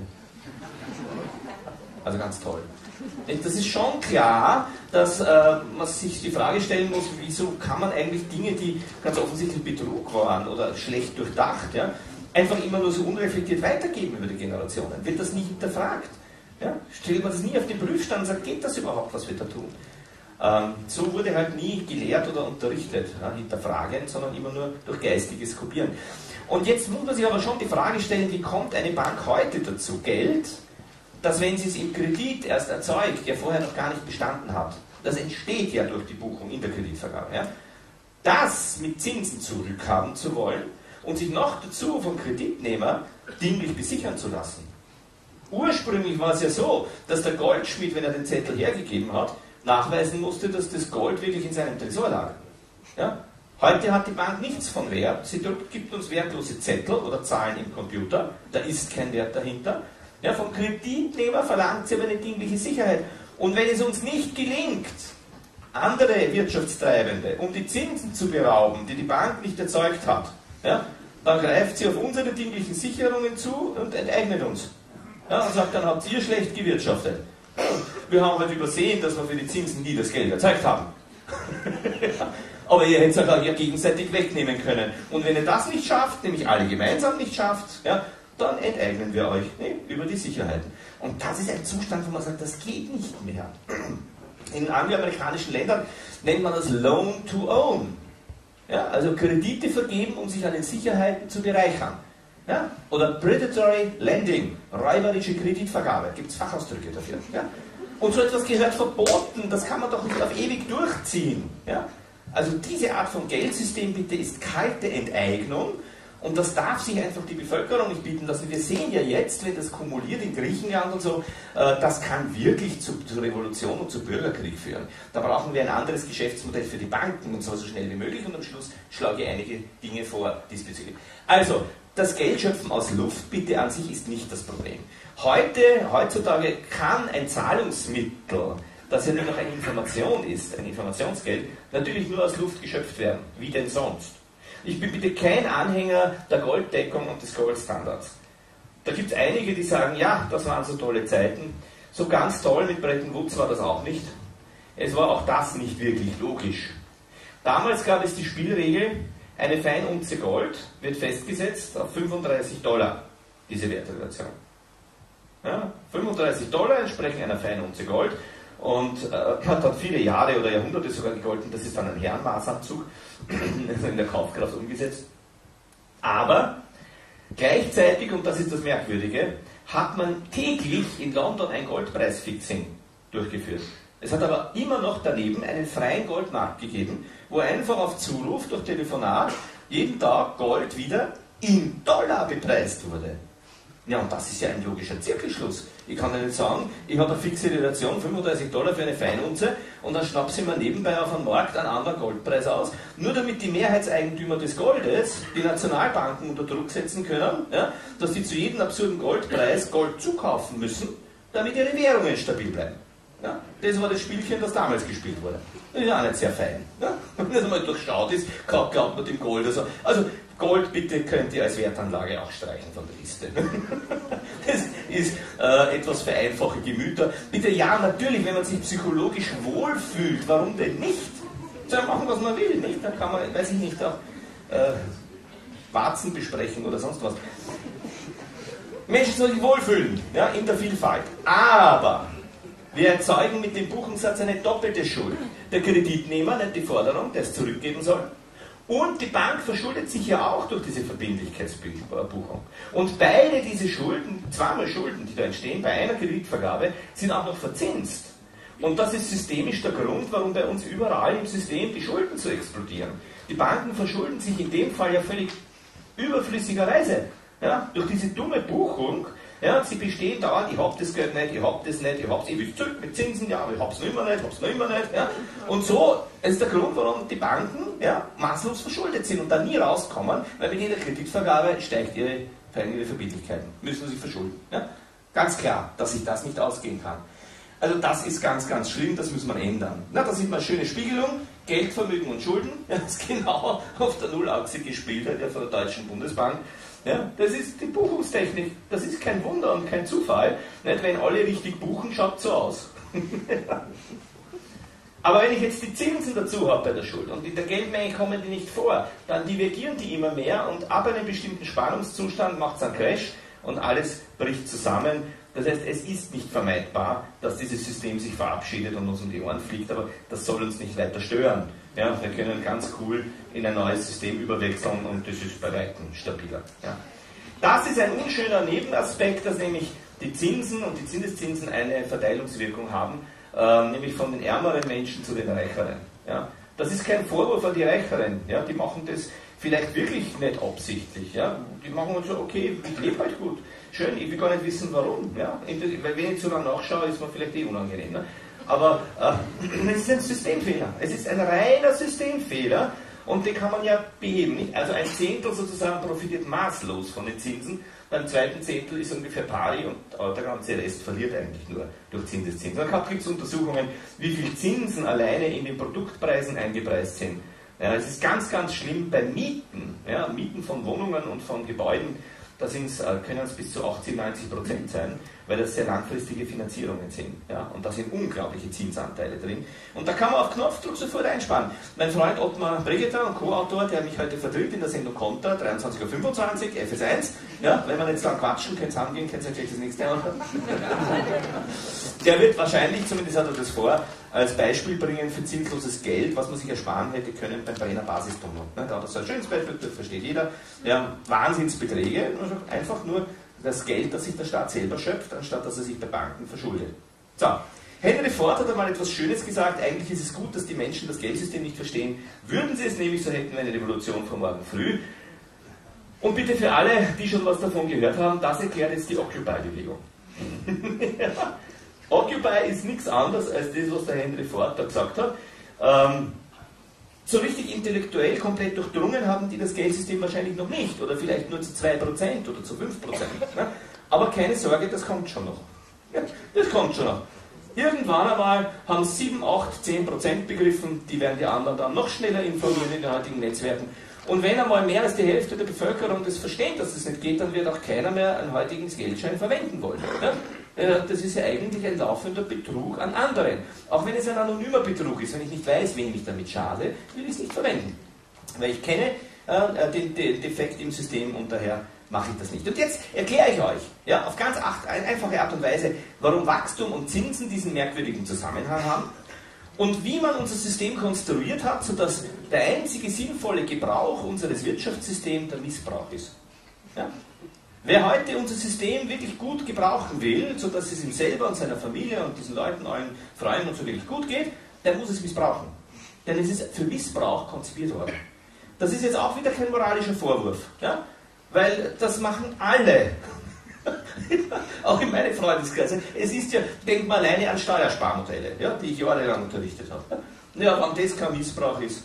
Also ganz toll. Das ist schon klar, dass äh, man sich die Frage stellen muss, wieso kann man eigentlich Dinge, die ganz offensichtlich Betrug waren oder schlecht durchdacht, ja, einfach immer nur so unreflektiert weitergeben über die Generationen. Wird das nie hinterfragt? Ja? Stellt man das nie auf den Prüfstand und sagt, geht das überhaupt, was wir da tun? Ähm, so wurde halt nie gelehrt oder unterrichtet, ja, hinterfragend, sondern immer nur durch geistiges Kopieren. Und jetzt muss man sich aber schon die Frage stellen, wie kommt eine Bank heute dazu, Geld, das, wenn sie es im Kredit erst erzeugt, ja vorher noch gar nicht bestanden hat, das entsteht ja durch die Buchung in der Kreditvergabe, ja, das mit Zinsen zurückhaben zu wollen und sich noch dazu vom Kreditnehmer dinglich besichern zu lassen. Ursprünglich war es ja so, dass der Goldschmied, wenn er den Zettel hergegeben hat, nachweisen musste, dass das Gold wirklich in seinem Tresor lag. Ja? Heute hat die Bank nichts von Wert, sie gibt uns wertlose Zettel oder Zahlen im Computer, da ist kein Wert dahinter. Ja, vom Kreditnehmer verlangt sie aber eine dingliche Sicherheit. Und wenn es uns nicht gelingt, andere Wirtschaftstreibende, um die Zinsen zu berauben, die die Bank nicht erzeugt hat, ja, dann greift sie auf unsere dinglichen Sicherungen zu und enteignet uns. Ja, und sagt, dann habt ihr schlecht gewirtschaftet. Wir haben halt übersehen, dass wir für die Zinsen nie das Geld erzeugt haben. Aber ihr hättet es halt ja gegenseitig wegnehmen können. Und wenn ihr das nicht schafft, nämlich alle gemeinsam nicht schafft, ja, dann enteignen wir euch, ne, über die Sicherheiten. Und das ist ein Zustand, wo man sagt, das geht nicht mehr. In angloamerikanischen Ländern nennt man das Loan to Own. Ja, also Kredite vergeben, um sich an den Sicherheiten zu bereichern. Ja? Oder Predatory Lending, räuberische Kreditvergabe, gibt es Fachausdrücke dafür. Ja? Und so etwas gehört verboten, das kann man doch nicht auf ewig durchziehen. Ja? Also diese Art von Geldsystem bitte ist kalte Enteignung Und das darf sich einfach die Bevölkerung nicht bieten lassen. Wir sehen ja jetzt, wenn das kumuliert in Griechenland und so, das kann wirklich zu, zu Revolution und zu Bürgerkrieg führen. Da brauchen wir ein anderes Geschäftsmodell für die Banken und zwar so schnell wie möglich und am Schluss schlage ich einige Dinge vor diesbezüglich. Also, das Geldschöpfen aus Luft, bitte an sich, ist nicht das Problem. Heute, heutzutage kann ein Zahlungsmittel, das ja nur noch eine Information ist, ein Informationsgeld, natürlich nur aus Luft geschöpft werden. Wie denn sonst? Ich bin bitte kein Anhänger der Golddeckung und des Goldstandards. Da gibt es einige, die sagen, ja, das waren so tolle Zeiten. So ganz toll mit Bretton Woods war das auch nicht. Es war auch das nicht wirklich logisch. Damals gab es die Spielregel, eine Feinunze Gold wird festgesetzt auf fünfunddreißig Dollar, diese Wertrelation. Ja, fünfunddreißig Dollar entsprechen einer Feinunze Gold. Und äh, hat dann viele Jahre oder Jahrhunderte sogar gegolten, das ist dann ein Herrenmaßabzug, also in der Kaufkraft umgesetzt. Aber gleichzeitig, und das ist das Merkwürdige, hat man täglich in London ein Goldpreisfixing durchgeführt. Es hat aber immer noch daneben einen freien Goldmarkt gegeben, wo einfach auf Zuruf durch Telefonat jeden Tag Gold wieder in Dollar bepreist wurde. Ja, und das ist ja ein logischer Zirkelschluss. Ich kann ja nicht sagen, ich habe eine fixe Relation, fünfunddreißig Dollar für eine Feinunze, und dann schnappst du mir nebenbei auf einem Markt einen anderen Goldpreis aus, nur damit die Mehrheitseigentümer des Goldes die Nationalbanken unter Druck setzen können, ja, dass die zu jedem absurden Goldpreis Gold zukaufen müssen, damit ihre Währungen stabil bleiben. Ja, das war das Spielchen, das damals gespielt wurde. Das ist ja auch nicht sehr fein. Ja? Wenn das einmal durchschaut ist, glaubt man dem Gold. Also, also Gold bitte könnt ihr als Wertanlage auch streichen von der Liste. Das ist äh, etwas für einfache Gemüter. Bitte ja, natürlich, wenn man sich psychologisch wohlfühlt, warum denn nicht? Soll man machen, was man will, nicht? Dann kann man, weiß ich nicht, auch äh, Warzen besprechen oder sonst was. Menschen sollen sich wohlfühlen, ja, in der Vielfalt. Aber wir erzeugen mit dem Buchungssatz eine doppelte Schuld. Der Kreditnehmer nennt die Forderung, der es zurückgeben soll. Und die Bank verschuldet sich ja auch durch diese Verbindlichkeitsbuchung. Und beide diese Schulden, zweimal Schulden, die da entstehen bei einer Kreditvergabe, sind auch noch verzinst. Und das ist systemisch der Grund, warum bei uns überall im System die Schulden so explodieren. Die Banken verschulden sich in dem Fall ja völlig überflüssigerweise. Ja, durch diese dumme Buchung. Ja, sie bestehen dauernd, ich hab das Geld nicht, ich hab das nicht, ich hab's ewig zurück mit Zinsen, ja, aber ich hab's noch immer nicht, ich hab's noch immer nicht. Ja. Und so ist der Grund, warum die Banken ja, maßlos verschuldet sind und da nie rauskommen, weil mit jeder Kreditvergabe steigt ihre, ihre Verbindlichkeiten, müssen sie sich verschulden. Ja. Ganz klar, dass sich das nicht ausgehen kann. Also das ist ganz, ganz schlimm, das muss man ändern. Na, da sieht man eine schöne Spiegelung, Geldvermögen und Schulden, ja, das ist genau auf der Nullachse gespielt, ja, von der Deutschen Bundesbank. Ja, das ist die Buchungstechnik, das ist kein Wunder und kein Zufall. Nicht, wenn alle richtig buchen, schaut so aus. Aber wenn ich jetzt die Zinsen dazu habe bei der Schuld und in der Geldmenge kommen die nicht vor, dann divergieren die immer mehr und ab einem bestimmten Spannungszustand macht es einen Crash und alles bricht zusammen. Das heißt, es ist nicht vermeidbar, dass dieses System sich verabschiedet und uns um die Ohren fliegt, aber das soll uns nicht weiter stören. Ja, wir können ganz cool in ein neues System überwechseln und das ist bei weitem stabiler. Ja. Das ist ein unschöner Nebenaspekt, dass nämlich die Zinsen und die Zinseszinsen eine Verteilungswirkung haben, äh, nämlich von den ärmeren Menschen zu den reicheren. Ja. Das ist kein Vorwurf an die Reicheren, ja, die machen das vielleicht wirklich nicht absichtlich. Ja. Die machen so, okay, ich lebe halt gut. Schön, ich will gar nicht wissen, warum. Ja? Weil wenn ich zu lange nachschaue, ist mir vielleicht eh unangenehm. Ne? Aber äh, es ist ein Systemfehler. Es ist ein reiner Systemfehler und den kann man ja beheben. Nicht? Also ein Zehntel sozusagen profitiert maßlos von den Zinsen, beim zweiten Zehntel ist ungefähr pari und der ganze Rest verliert eigentlich nur durch Zinseszinsen. Dann gibt es Untersuchungen, wie viel Zinsen alleine in den Produktpreisen eingepreist sind. Ja, es ist ganz, ganz schlimm bei Mieten, ja, Mieten von Wohnungen und von Gebäuden. Da können es bis zu achtzig, neunzig Prozent sein, weil das sehr langfristige Finanzierungen sind. Ja? Und da sind unglaubliche Zinsanteile drin. Und da kann man auf Knopfdruck sofort einsparen. Mein Freund Ottmar Brigitter, ein Co-Autor, der mich heute vertritt in der Sendung Kontra, dreiundzwanzig Uhr fünfundzwanzig, F S eins. Ja? Wenn wir jetzt lang quatschen, könnt ihr angehen, könnt ihr gleich das nächste anhören. Der wird wahrscheinlich, zumindest hat er das vor, als Beispiel bringen für zinsloses Geld, was man sich ersparen hätte können beim Brenner Basistunnel. Da hat er so ein schönes Beispiel, das versteht jeder. Ja, Wahnsinnsbeträge, einfach nur das Geld, das sich der Staat selber schöpft, anstatt dass er sich bei Banken verschuldet. So, Henry Ford hat einmal etwas Schönes gesagt, eigentlich ist es gut, dass die Menschen das Geldsystem nicht verstehen. Würden sie es nämlich, so hätten wir eine Revolution von morgen früh. Und bitte für alle, die schon was davon gehört haben, das erklärt jetzt die Occupy-Bewegung. Ja. Occupy ist nichts anderes als das, was der Henry Ford da gesagt hat. Ähm, so richtig intellektuell komplett durchdrungen haben die das Geldsystem wahrscheinlich noch nicht, oder vielleicht nur zu zwei Prozent oder zu fünf Prozent. Ne? Aber keine Sorge, das kommt schon noch. Ja, das kommt schon noch. Irgendwann einmal haben sieben, acht, zehn Prozent begriffen, die werden die anderen dann noch schneller informieren in den heutigen Netzwerken. Und wenn einmal mehr als die Hälfte der Bevölkerung das versteht, dass es nicht geht, dann wird auch keiner mehr einen heutigen Geldschein verwenden wollen. Ja? Das ist ja eigentlich ein laufender Betrug an anderen. Auch wenn es ein anonymer Betrug ist, wenn ich nicht weiß, wem ich damit schade, will ich es nicht verwenden. Weil ich kenne äh, den, den Defekt im System und daher mache ich das nicht. Und jetzt erkläre ich euch, ja, auf ganz acht, einfache Art und Weise, warum Wachstum und Zinsen diesen merkwürdigen Zusammenhang haben und wie man unser System konstruiert hat, sodass der einzige sinnvolle Gebrauch unseres Wirtschaftssystems der Missbrauch ist. Ja? Wer heute unser System wirklich gut gebrauchen will, sodass es ihm selber und seiner Familie und diesen Leuten, allen Freunden und so wirklich gut geht, der muss es missbrauchen. Denn es ist für Missbrauch konzipiert worden. Das ist jetzt auch wieder kein moralischer Vorwurf. Ja? Weil das machen alle. Auch in meinen Freundeskreisen. Es ist ja, denkt mal alleine an Steuersparmodelle, ja, die ich jahrelang unterrichtet habe. Ja, wenn das kein Missbrauch ist.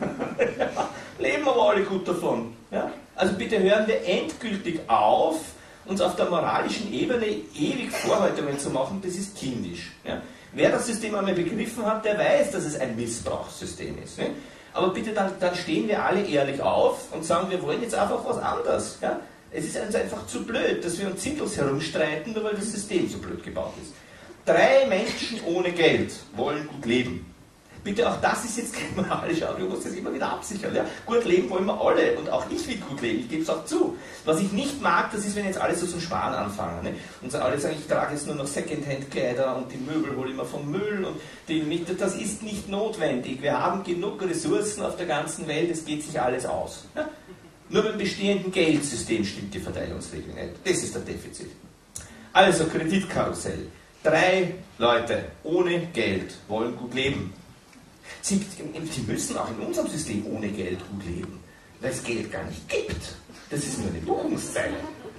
Leben aber alle gut davon. Ja? Also bitte hören wir endgültig auf, uns auf der moralischen Ebene ewig Vorhaltungen zu machen, das ist kindisch. Ja? Wer das System einmal begriffen hat, der weiß, dass es ein Missbrauchssystem ist. Ne? Aber bitte, dann, dann stehen wir alle ehrlich auf und sagen, wir wollen jetzt einfach was anderes. Ja? Es ist uns einfach zu blöd, dass wir uns sinnlos herumstreiten, nur weil das System so blöd gebaut ist. Drei Menschen ohne Geld wollen gut leben. Bitte, auch das ist jetzt kein moralischer, aber ich muss das immer wieder absichern. Ja? Gut leben wollen wir alle und auch ich will gut leben, ich gebe es auch zu. Was ich nicht mag, das ist, wenn jetzt alle so zum Sparen anfangen. Ne? Und so alle sagen, ich trage jetzt nur noch Secondhand-Kleider und die Möbel hole ich immer vom Müll und die Miete. Das ist nicht notwendig. Wir haben genug Ressourcen auf der ganzen Welt, es geht sich alles aus. Ja? Nur beim bestehenden Geldsystem stimmt die Verteilungsregel nicht. Das ist der Defizit. Also, Kreditkarussell. Drei Leute ohne Geld wollen gut leben. Sie, sie müssen auch in unserem System ohne Geld gut leben, weil es Geld gar nicht gibt. Das ist nur eine Buchungszeile.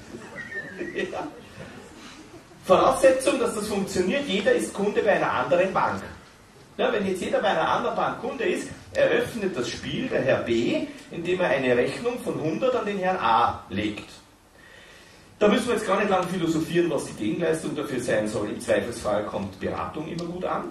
Ja. Voraussetzung, dass das funktioniert, jeder ist Kunde bei einer anderen Bank. Ja, wenn jetzt jeder bei einer anderen Bank Kunde ist, eröffnet das Spiel der Herr B, indem er eine Rechnung von hundert an den Herrn A legt. Da müssen wir jetzt gar nicht lange philosophieren, was die Gegenleistung dafür sein soll. Im Zweifelsfall kommt Beratung immer gut an.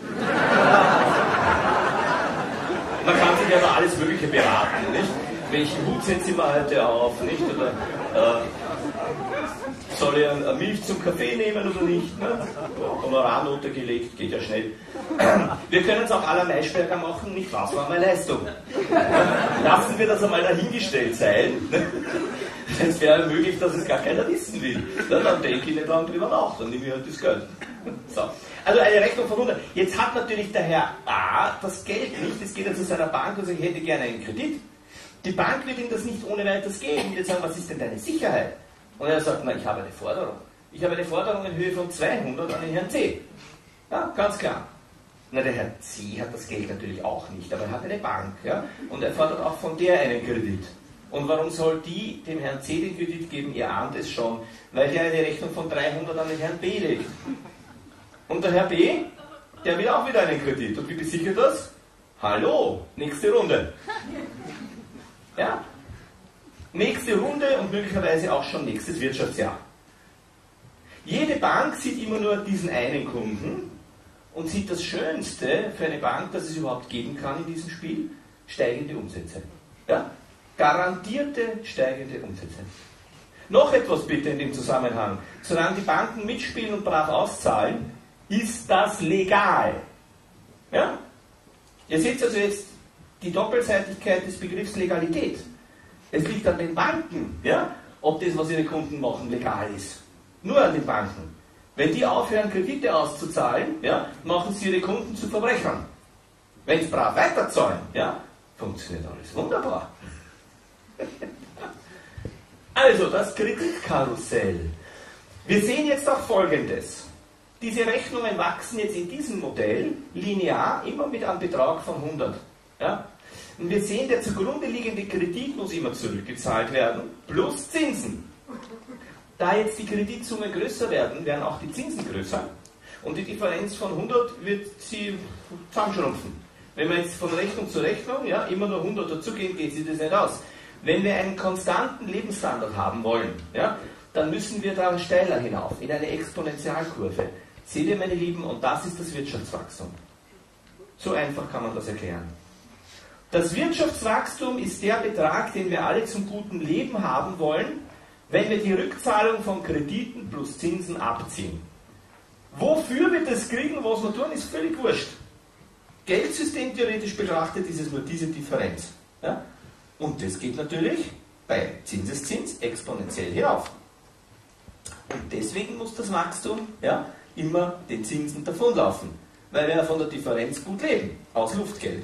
Man kann sich ja da alles Mögliche beraten, nicht? Welchen Hut setze ich mir heute auf, nicht? Oder äh, soll ich eine Milch zum Kaffee nehmen oder nicht? Ne? Honorarnote gelegt, geht ja schnell. Wir können es auch à la Maischberger machen, nicht was war meine Leistung. Lassen wir das einmal dahingestellt sein. Es wäre möglich, dass es gar keiner wissen will. Dann denke ich nicht lange drüber nach, dann nehme ich halt das Geld. So. Also eine Rechnung von hundert. Jetzt hat natürlich der Herr A das Geld nicht, jetzt geht er zu seiner Bank und sagt, ich hätte gerne einen Kredit. Die Bank wird ihm das nicht ohne weiteres geben. Die wird sagen, was ist denn deine Sicherheit? Und er sagt, na, ich habe eine Forderung. Ich habe eine Forderung in Höhe von zweihundert an den Herrn C. Ja, ganz klar. Na, der Herr C hat das Geld natürlich auch nicht, aber er hat eine Bank. Ja? Und er fordert auch von der einen Kredit. Und warum soll die dem Herrn C den Kredit geben? Ihr ahnt es schon, weil er eine Rechnung von dreihundert an den Herrn B legt. Und der Herr B, der will auch wieder einen Kredit. Und wie besichert das? Hallo, nächste Runde. Ja? Nächste Runde und möglicherweise auch schon nächstes Wirtschaftsjahr. Jede Bank sieht immer nur diesen einen Kunden und sieht das Schönste für eine Bank, das es überhaupt geben kann in diesem Spiel, steigende Umsätze. Ja? Garantierte steigende Umsätze. Noch etwas bitte in dem Zusammenhang. Solange die Banken mitspielen und brav auszahlen, ist das legal. Ja? Ihr seht also jetzt die Doppelseitigkeit des Begriffs Legalität. Es liegt an den Banken, ja, ob das, was ihre Kunden machen, legal ist. Nur an den Banken. Wenn die aufhören, Kredite auszuzahlen, ja, machen sie ihre Kunden zu Verbrechern. Wenn sie brav weiterzahlen, ja, funktioniert alles wunderbar. Also, das Kreditkarussell. Wir sehen jetzt auch Folgendes. Diese Rechnungen wachsen jetzt in diesem Modell linear immer mit einem Betrag von hundert. Ja? Und wir sehen, der zugrunde liegende Kredit muss immer zurückgezahlt werden, plus Zinsen. Da jetzt die Kreditsummen größer werden, werden auch die Zinsen größer. Und die Differenz von hundert wird sie zusammenschrumpfen. Wenn wir jetzt von Rechnung zu Rechnung ja, immer nur hundert dazugehen, geht sich das nicht aus. Wenn wir einen konstanten Lebensstandard haben wollen, ja, dann müssen wir da steiler hinauf, in eine Exponentialkurve. Seht ihr, meine Lieben, und das ist das Wirtschaftswachstum. So einfach kann man das erklären. Das Wirtschaftswachstum ist der Betrag, den wir alle zum guten Leben haben wollen, wenn wir die Rückzahlung von Krediten plus Zinsen abziehen. Wofür wir das kriegen, was wir tun, ist völlig wurscht. Geldsystemtheoretisch betrachtet ist es nur diese Differenz. Ja? Und das geht natürlich bei Zinseszins exponentiell hinauf. Und deswegen muss das Wachstum ja, immer den Zinsen davonlaufen, weil wir ja von der Differenz gut leben, aus Luftgeld.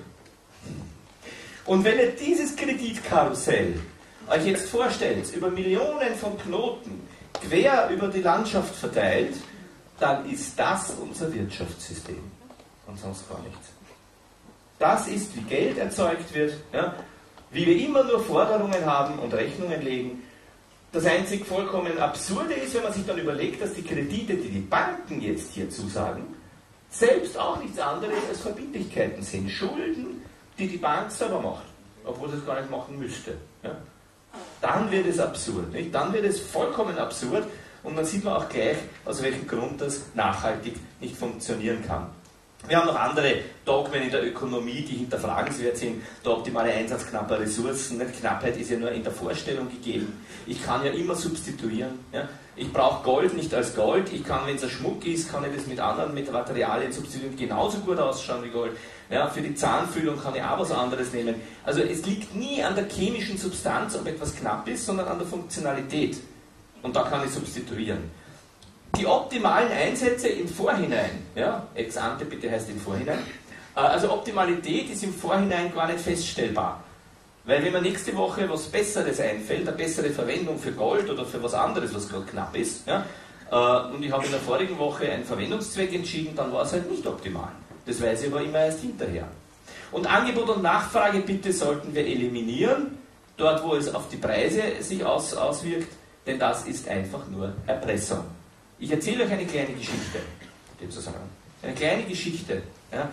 Und wenn ihr dieses Kreditkarussell euch jetzt vorstellt, über Millionen von Knoten quer über die Landschaft verteilt, dann ist das unser Wirtschaftssystem und sonst gar nichts. Das ist, wie Geld erzeugt wird, ja, wie wir immer nur Forderungen haben und Rechnungen legen. Das einzig vollkommen Absurde ist, wenn man sich dann überlegt, dass die Kredite, die die Banken jetzt hier zusagen, selbst auch nichts anderes als Verbindlichkeiten sind, Schulden, die die Bank selber macht, obwohl sie es gar nicht machen müsste. Ja. Dann wird es absurd, nicht? Dann wird es vollkommen absurd und dann sieht man auch gleich, aus welchem Grund das nachhaltig nicht funktionieren kann. Wir haben noch andere Dogmen in der Ökonomie, die hinterfragenswert sind. Der optimale Einsatz knapper Ressourcen. Nicht? Knappheit ist ja nur in der Vorstellung gegeben. Ich kann ja immer substituieren. Ja? Ich brauche Gold nicht als Gold. Ich kann, wenn es ein Schmuck ist, kann ich das mit anderen mit Materialien substituieren, genauso gut ausschauen wie Gold. Ja? Für die Zahnfüllung kann ich auch was anderes nehmen. Also es liegt nie an der chemischen Substanz, ob etwas knapp ist, sondern an der Funktionalität. Und da kann ich substituieren. Die optimalen Einsätze im Vorhinein, ja, ex ante bitte heißt im Vorhinein, also Optimalität ist im Vorhinein gar nicht feststellbar. Weil wenn mir nächste Woche was Besseres einfällt, eine bessere Verwendung für Gold oder für was anderes, was gerade knapp ist, ja, und ich habe in der vorigen Woche einen Verwendungszweck entschieden, dann war es halt nicht optimal. Das weiß ich aber immer erst hinterher. Und Angebot und Nachfrage bitte sollten wir eliminieren, dort wo es auf die Preise sich aus, auswirkt, denn das ist einfach nur Erpressung. Ich erzähle euch eine kleine Geschichte. Eine kleine Geschichte. Ja.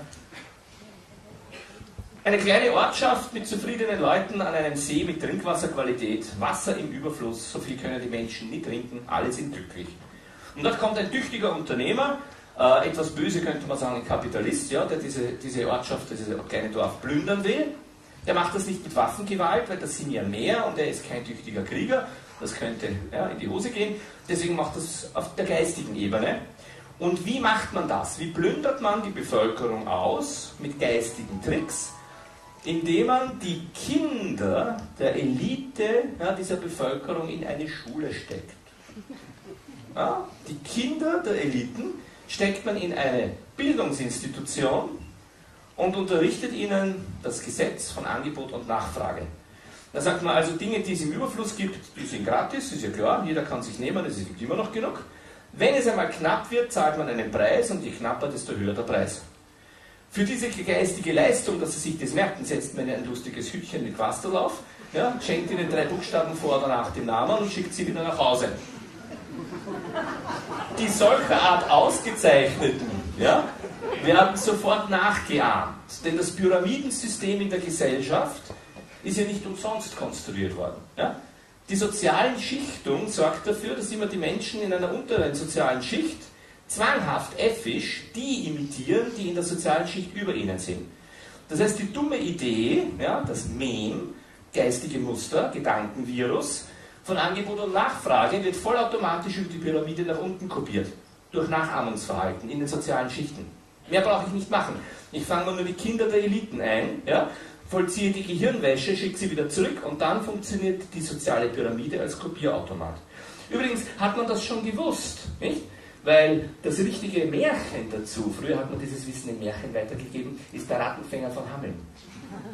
Eine kleine Ortschaft mit zufriedenen Leuten an einem See mit Trinkwasserqualität, Wasser im Überfluss, so viel können die Menschen nicht trinken, alle sind glücklich. Und dort kommt ein tüchtiger Unternehmer, äh, etwas böse könnte man sagen, ein Kapitalist, ja, der diese, diese Ortschaft, dieses kleine Dorf plündern will. Der macht das nicht mit Waffengewalt, weil das sind ja mehr und er ist kein tüchtiger Krieger. Das könnte ja, in die Hose gehen. Deswegen macht das auf der geistigen Ebene. Und wie macht man das? Wie plündert man die Bevölkerung aus mit geistigen Tricks? Indem man die Kinder der Elite ja, dieser Bevölkerung in eine Schule steckt. Ja, die Kinder der Eliten steckt man in eine Bildungsinstitution und unterrichtet ihnen das Gesetz von Angebot und Nachfrage. Da sagt man also, Dinge, die es im Überfluss gibt, die sind gratis, ist ja klar, jeder kann sich nehmen, es gibt immer noch genug. Wenn es einmal knapp wird, zahlt man einen Preis und je knapper, desto höher der Preis. Für diese geistige Leistung, dass Sie sich das merken, setzt man ein lustiges Hütchen mit Quastel auf, ja, schenkt ihnen drei Buchstaben vor oder nach dem Namen und schickt sie wieder nach Hause. Die solcher Art ausgezeichneten ja, werden sofort nachgeahmt, denn das Pyramidensystem in der Gesellschaft ist ja nicht umsonst konstruiert worden. Ja? Die soziale Schichtung sorgt dafür, dass immer die Menschen in einer unteren sozialen Schicht zwanghaft effisch die imitieren, die in der sozialen Schicht über ihnen sind. Das heißt, die dumme Idee, ja, das Mem, geistige Muster, Gedankenvirus, von Angebot und Nachfrage wird vollautomatisch über die Pyramide nach unten kopiert, durch Nachahmungsverhalten in den sozialen Schichten. Mehr brauche ich nicht machen. Ich fange mal nur die Kinder der Eliten ein, ja, vollziehe die Gehirnwäsche, schicke sie wieder zurück und dann funktioniert die soziale Pyramide als Kopierautomat. Übrigens hat man das schon gewusst, nicht? Weil das richtige Märchen dazu, früher hat man dieses Wissen in Märchen weitergegeben, ist der Rattenfänger von Hameln.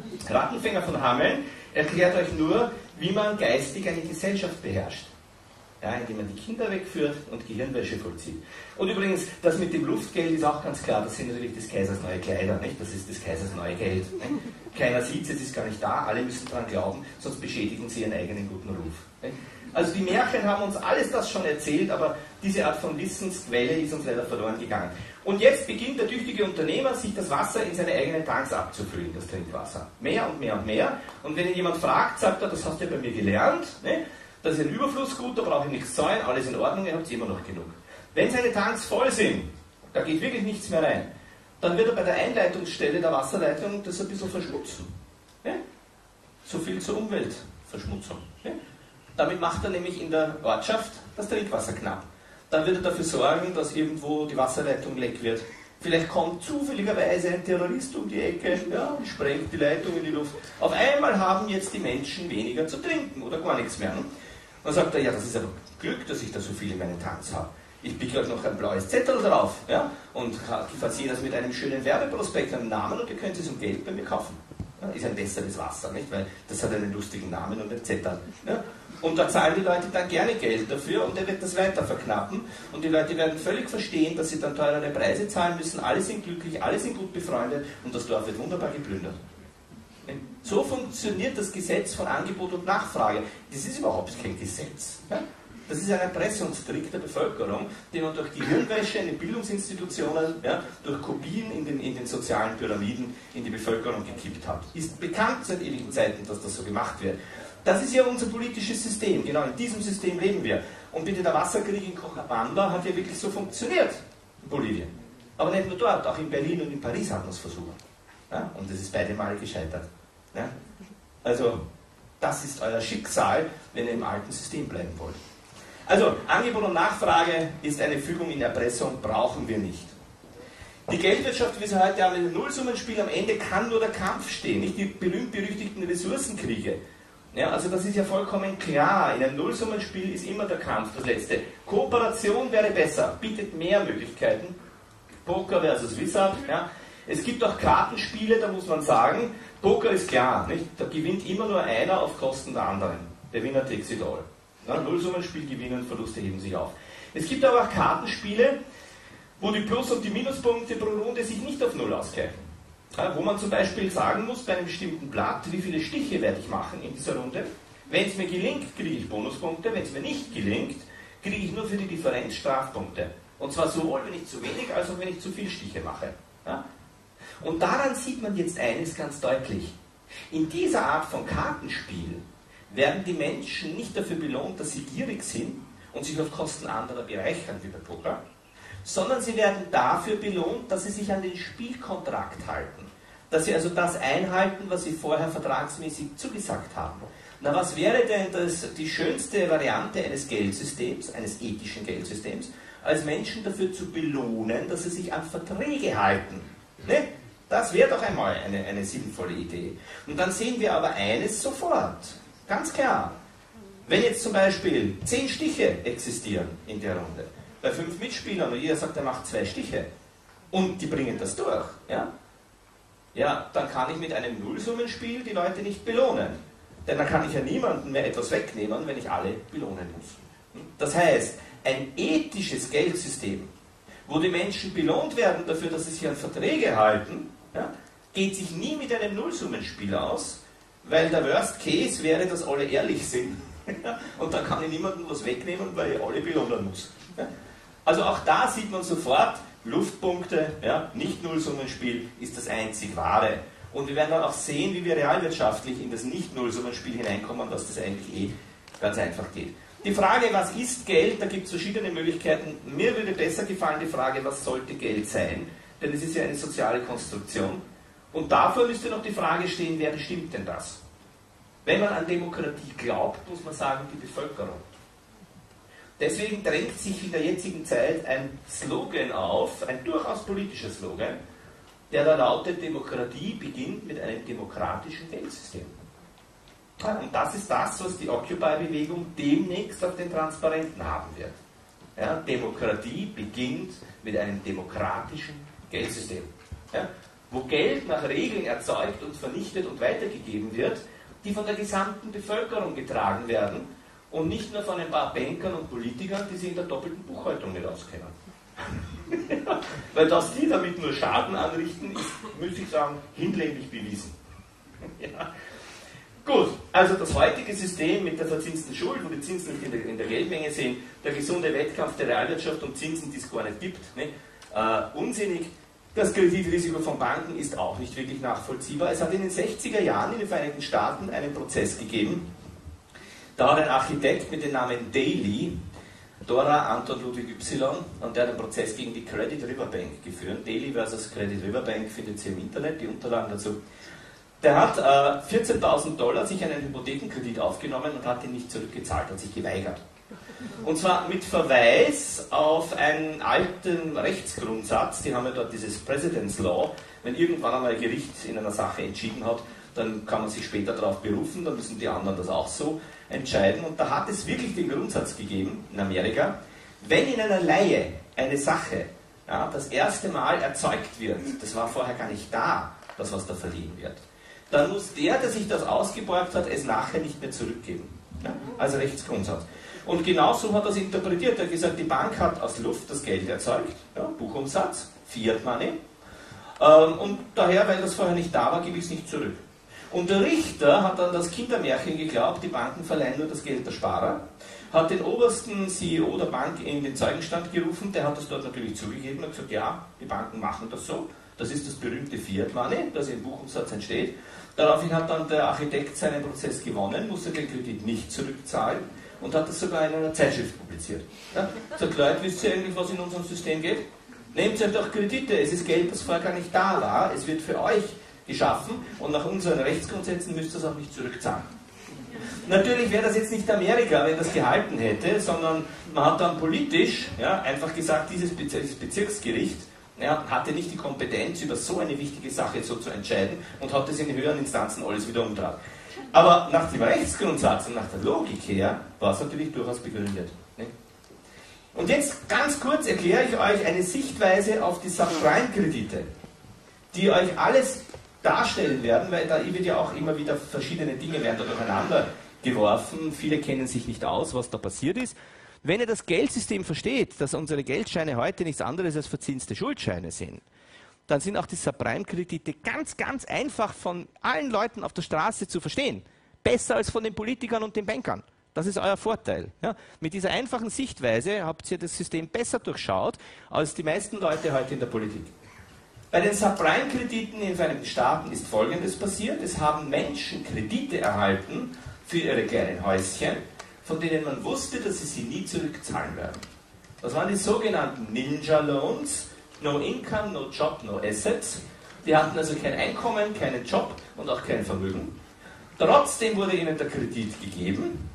Rattenfänger von Hameln erklärt euch nur, wie man geistig eine Gesellschaft beherrscht. Ja, indem man die Kinder wegführt und Gehirnwäsche vollzieht. Und übrigens, das mit dem Luftgeld ist auch ganz klar, das sind natürlich des Kaisers neue Kleider, nicht? Das ist des Kaisers neue Geld. Nicht? Keiner sieht es, es ist gar nicht da, alle müssen daran glauben, sonst beschädigen sie ihren eigenen guten Ruf. Nicht? Also die Märchen haben uns alles das schon erzählt, aber diese Art von Wissensquelle ist uns leider verloren gegangen. Und jetzt beginnt der tüchtige Unternehmer, sich das Wasser in seine eigenen Tanks abzufüllen, das Trinkwasser. Mehr und mehr und mehr. Und wenn ihn jemand fragt, sagt er, das hast du ja bei mir gelernt, ne? Das ist ein Überflussgut, da brauche ich nichts zahlen, alles in Ordnung, ihr habt immer noch genug. Wenn seine Tanks voll sind, da geht wirklich nichts mehr rein, dann wird er bei der Einleitungsstelle der Wasserleitung das ein bisschen verschmutzen. Ne? So viel zur Umweltverschmutzung. Ne? Damit macht er nämlich in der Ortschaft das Trinkwasser knapp. Dann wird er dafür sorgen, dass irgendwo die Wasserleitung leck wird. Vielleicht kommt zufälligerweise ein Terrorist um die Ecke, ja, und sprengt die Leitung in die Luft. Auf einmal haben jetzt die Menschen weniger zu trinken oder gar nichts mehr. Dann sagt er, ja, das ist aber Glück, dass ich da so viel in meinen Tanks habe. Ich picke halt noch ein blaues Zettel drauf, ja, und versehe das mit einem schönen Werbeprospekt, einem Namen, und ihr könnt es um Geld bei mir kaufen. Ja, ist ein besseres Wasser, nicht? Weil das hat einen lustigen Namen und ein Zettel. Ja? Und da zahlen die Leute dann gerne Geld dafür und er wird das weiter verknappen und die Leute werden völlig verstehen, dass sie dann teurere Preise zahlen müssen, alle sind glücklich, alle sind gut befreundet und das Dorf wird wunderbar geplündert. So funktioniert das Gesetz von Angebot und Nachfrage. Das ist überhaupt kein Gesetz. Ja? Das ist ein Erpressungstrick der Bevölkerung, den man durch Gehirnwäsche in den Bildungsinstitutionen, ja, durch Kopien in den, in den sozialen Pyramiden in die Bevölkerung gekippt hat. Ist bekannt seit ewigen Zeiten, dass das so gemacht wird. Das ist ja unser politisches System. Genau in diesem System leben wir. Und bitte, der Wasserkrieg in Cochabamba hat ja wirklich so funktioniert in Bolivien. Aber nicht nur dort, auch in Berlin und in Paris hat man es versucht. Ja? Und es ist beide Male gescheitert. Ja? Also, das ist euer Schicksal, wenn ihr im alten System bleiben wollt. Also, Angebot und Nachfrage ist eine Fügung in Erpressung, brauchen wir nicht. Die Geldwirtschaft, wie sie heute haben, in einem Nullsummenspiel, am Ende kann nur der Kampf stehen, nicht die berühmt-berüchtigten Ressourcenkriege. Ja, also das ist ja vollkommen klar, in einem Nullsummenspiel ist immer der Kampf das Letzte. Kooperation wäre besser, bietet mehr Möglichkeiten. Poker versus Wizard. Ja. Es gibt auch Kartenspiele, da muss man sagen, Poker ist klar, nicht? Da gewinnt immer nur einer auf Kosten der anderen. Der Winner takes it all. Ja, Nullsummenspiel gewinnen, Verluste heben sich auf. Es gibt aber auch Kartenspiele, wo die Plus- und die Minuspunkte pro Runde sich nicht auf Null ausgleichen. Ja, wo man zum Beispiel sagen muss, bei einem bestimmten Blatt, wie viele Stiche werde ich machen in dieser Runde. Wenn es mir gelingt, kriege ich Bonuspunkte, wenn es mir nicht gelingt, kriege ich nur für die Differenz Strafpunkte. Und zwar sowohl, wenn ich zu wenig, als auch wenn ich zu viel Stiche mache. Ja? Und daran sieht man jetzt eines ganz deutlich. In dieser Art von Kartenspiel werden die Menschen nicht dafür belohnt, dass sie gierig sind und sich auf Kosten anderer bereichern, wie bei Poker, sondern sie werden dafür belohnt, dass sie sich an den Spielkontrakt halten. Dass sie also das einhalten, was sie vorher vertragsmäßig zugesagt haben. Na, was wäre denn das, die schönste Variante eines Geldsystems, eines ethischen Geldsystems, als Menschen dafür zu belohnen, dass sie sich an Verträge halten? Ne? Das wäre doch einmal eine, eine sinnvolle Idee. Und dann sehen wir aber eines sofort, ganz klar. Wenn jetzt zum Beispiel zehn Stiche existieren in der Runde, bei fünf Mitspielern und jeder sagt, er macht zwei Stiche und die bringen das durch, ja, ja, dann kann ich mit einem Nullsummenspiel die Leute nicht belohnen. Denn dann kann ich ja niemandem mehr etwas wegnehmen, wenn ich alle belohnen muss. Das heißt, ein ethisches Geldsystem, wo die Menschen belohnt werden dafür, dass sie sich an Verträge halten, ja, geht sich nie mit einem Nullsummenspiel aus, weil der Worst Case wäre, dass alle ehrlich sind. Und dann kann ich niemandem was wegnehmen, weil ich alle belohnen muss. Also auch da sieht man sofort, Luftpunkte, ja, nicht Nullsummenspiel ist das einzig wahre. Und wir werden dann auch sehen, wie wir realwirtschaftlich in das Nicht-Nullsummenspiel hineinkommen, dass das eigentlich eh ganz einfach geht. Die Frage, was ist Geld, da gibt es verschiedene Möglichkeiten. Mir würde besser gefallen die Frage, was sollte Geld sein? Denn es ist ja eine soziale Konstruktion. Und davor müsste noch die Frage stehen, wer bestimmt denn das? Wenn man an Demokratie glaubt, muss man sagen, die Bevölkerung. Deswegen drängt sich in der jetzigen Zeit ein Slogan auf, ein durchaus politischer Slogan, der da lautet, Demokratie beginnt mit einem demokratischen Geldsystem. Und das ist das, was die Occupy-Bewegung demnächst auf den Transparenten haben wird. Ja, Demokratie beginnt mit einem demokratischen Geldsystem, ja, wo Geld nach Regeln erzeugt und vernichtet und weitergegeben wird, die von der gesamten Bevölkerung getragen werden und nicht nur von ein paar Bankern und Politikern, die sich in der doppelten Buchhaltung nicht auskennen. Weil dass die damit nur Schaden anrichten, ist, müsste ich sagen, hinlänglich bewiesen. Ja. Gut, also das heutige System mit der verzinsten Schuld, wo die Zinsen nicht in der, in der Geldmenge sind, der gesunde Wettkampf der Realwirtschaft um Zinsen, die es gar nicht gibt, ne? äh, unsinnig. Das Kreditrisiko von Banken ist auch nicht wirklich nachvollziehbar. Es hat in den sechziger Jahren in den Vereinigten Staaten einen Prozess gegeben. Da hat ein Architekt mit dem Namen Daly, Dora Anton Ludwig Y, und der hat einen Prozess gegen die Credit River Bank geführt. Daly versus Credit River Bank findet ihr im Internet, die Unterlagen dazu. Der hat äh, vierzehntausend Dollar sich einen Hypothekenkredit aufgenommen und hat ihn nicht zurückgezahlt, hat sich geweigert. Und zwar mit Verweis auf einen alten Rechtsgrundsatz, die haben ja dort dieses President's Law, wenn irgendwann einmal ein Gericht in einer Sache entschieden hat, dann kann man sich später darauf berufen, dann müssen die anderen das auch so entscheiden. Und da hat es wirklich den Grundsatz gegeben in Amerika, wenn in einer Leihe eine Sache ja, das erste Mal erzeugt wird, das war vorher gar nicht da, das was da verliehen wird, dann muss der, der sich das ausgeborgt hat, es nachher nicht mehr zurückgeben. Ja? Also Rechtsgrundsatz. Und genauso hat er es interpretiert. Er hat gesagt, die Bank hat aus Luft das Geld erzeugt, ja, Buchumsatz, Fiat Money, ähm, und daher, weil das vorher nicht da war, gebe ich es nicht zurück. Und der Richter hat dann das Kindermärchen geglaubt, die Banken verleihen nur das Geld der Sparer, hat den obersten C E O der Bank in den Zeugenstand gerufen, der hat das dort natürlich zugegeben und gesagt, ja, die Banken machen das so. Das ist das berühmte Fiat Money, das im Buchumsatz entsteht. Daraufhin hat dann der Architekt seinen Prozess gewonnen, musste den Kredit nicht zurückzahlen und hat das sogar in einer Zeitschrift publiziert. Ja? Sagt, Leute, wisst ihr eigentlich, was in unserem System geht? Nehmt euch doch Kredite, es ist Geld, das vorher gar nicht da war, es wird für euch geschaffen und nach unseren Rechtsgrundsätzen müsst ihr es auch nicht zurückzahlen. Natürlich wäre das jetzt nicht Amerika, wenn das gehalten hätte, sondern man hat dann politisch ja, einfach gesagt, dieses Bezirksgericht ja, hatte nicht die Kompetenz, über so eine wichtige Sache so zu entscheiden und hat es in den höheren Instanzen alles wieder umgedreht. Aber nach dem Rechtsgrundsatz und nach der Logik her war es natürlich durchaus begründet. Ne? Und jetzt ganz kurz erkläre ich euch eine Sichtweise auf die Subprime-Kredite, die euch alles darstellen werden, weil da wird ja auch immer wieder verschiedene Dinge werden da durcheinander geworfen. Viele kennen sich nicht aus, was da passiert ist. Wenn ihr das Geldsystem versteht, dass unsere Geldscheine heute nichts anderes als verzinste Schuldscheine sind, dann sind auch die Subprime-Kredite ganz, ganz einfach von allen Leuten auf der Straße zu verstehen. Besser als von den Politikern und den Bankern. Das ist euer Vorteil. Ja? Mit dieser einfachen Sichtweise habt ihr das System besser durchschaut als die meisten Leute heute in der Politik. Bei den Subprime-Krediten in den Vereinigten Staaten ist Folgendes passiert. Es haben Menschen Kredite erhalten für ihre kleinen Häuschen, von denen man wusste, dass sie sie nie zurückzahlen werden. Das waren die sogenannten Ninja Loans, no income, no job, no assets. Die hatten also kein Einkommen, keinen Job und auch kein Vermögen. Trotzdem wurde ihnen der Kredit gegeben.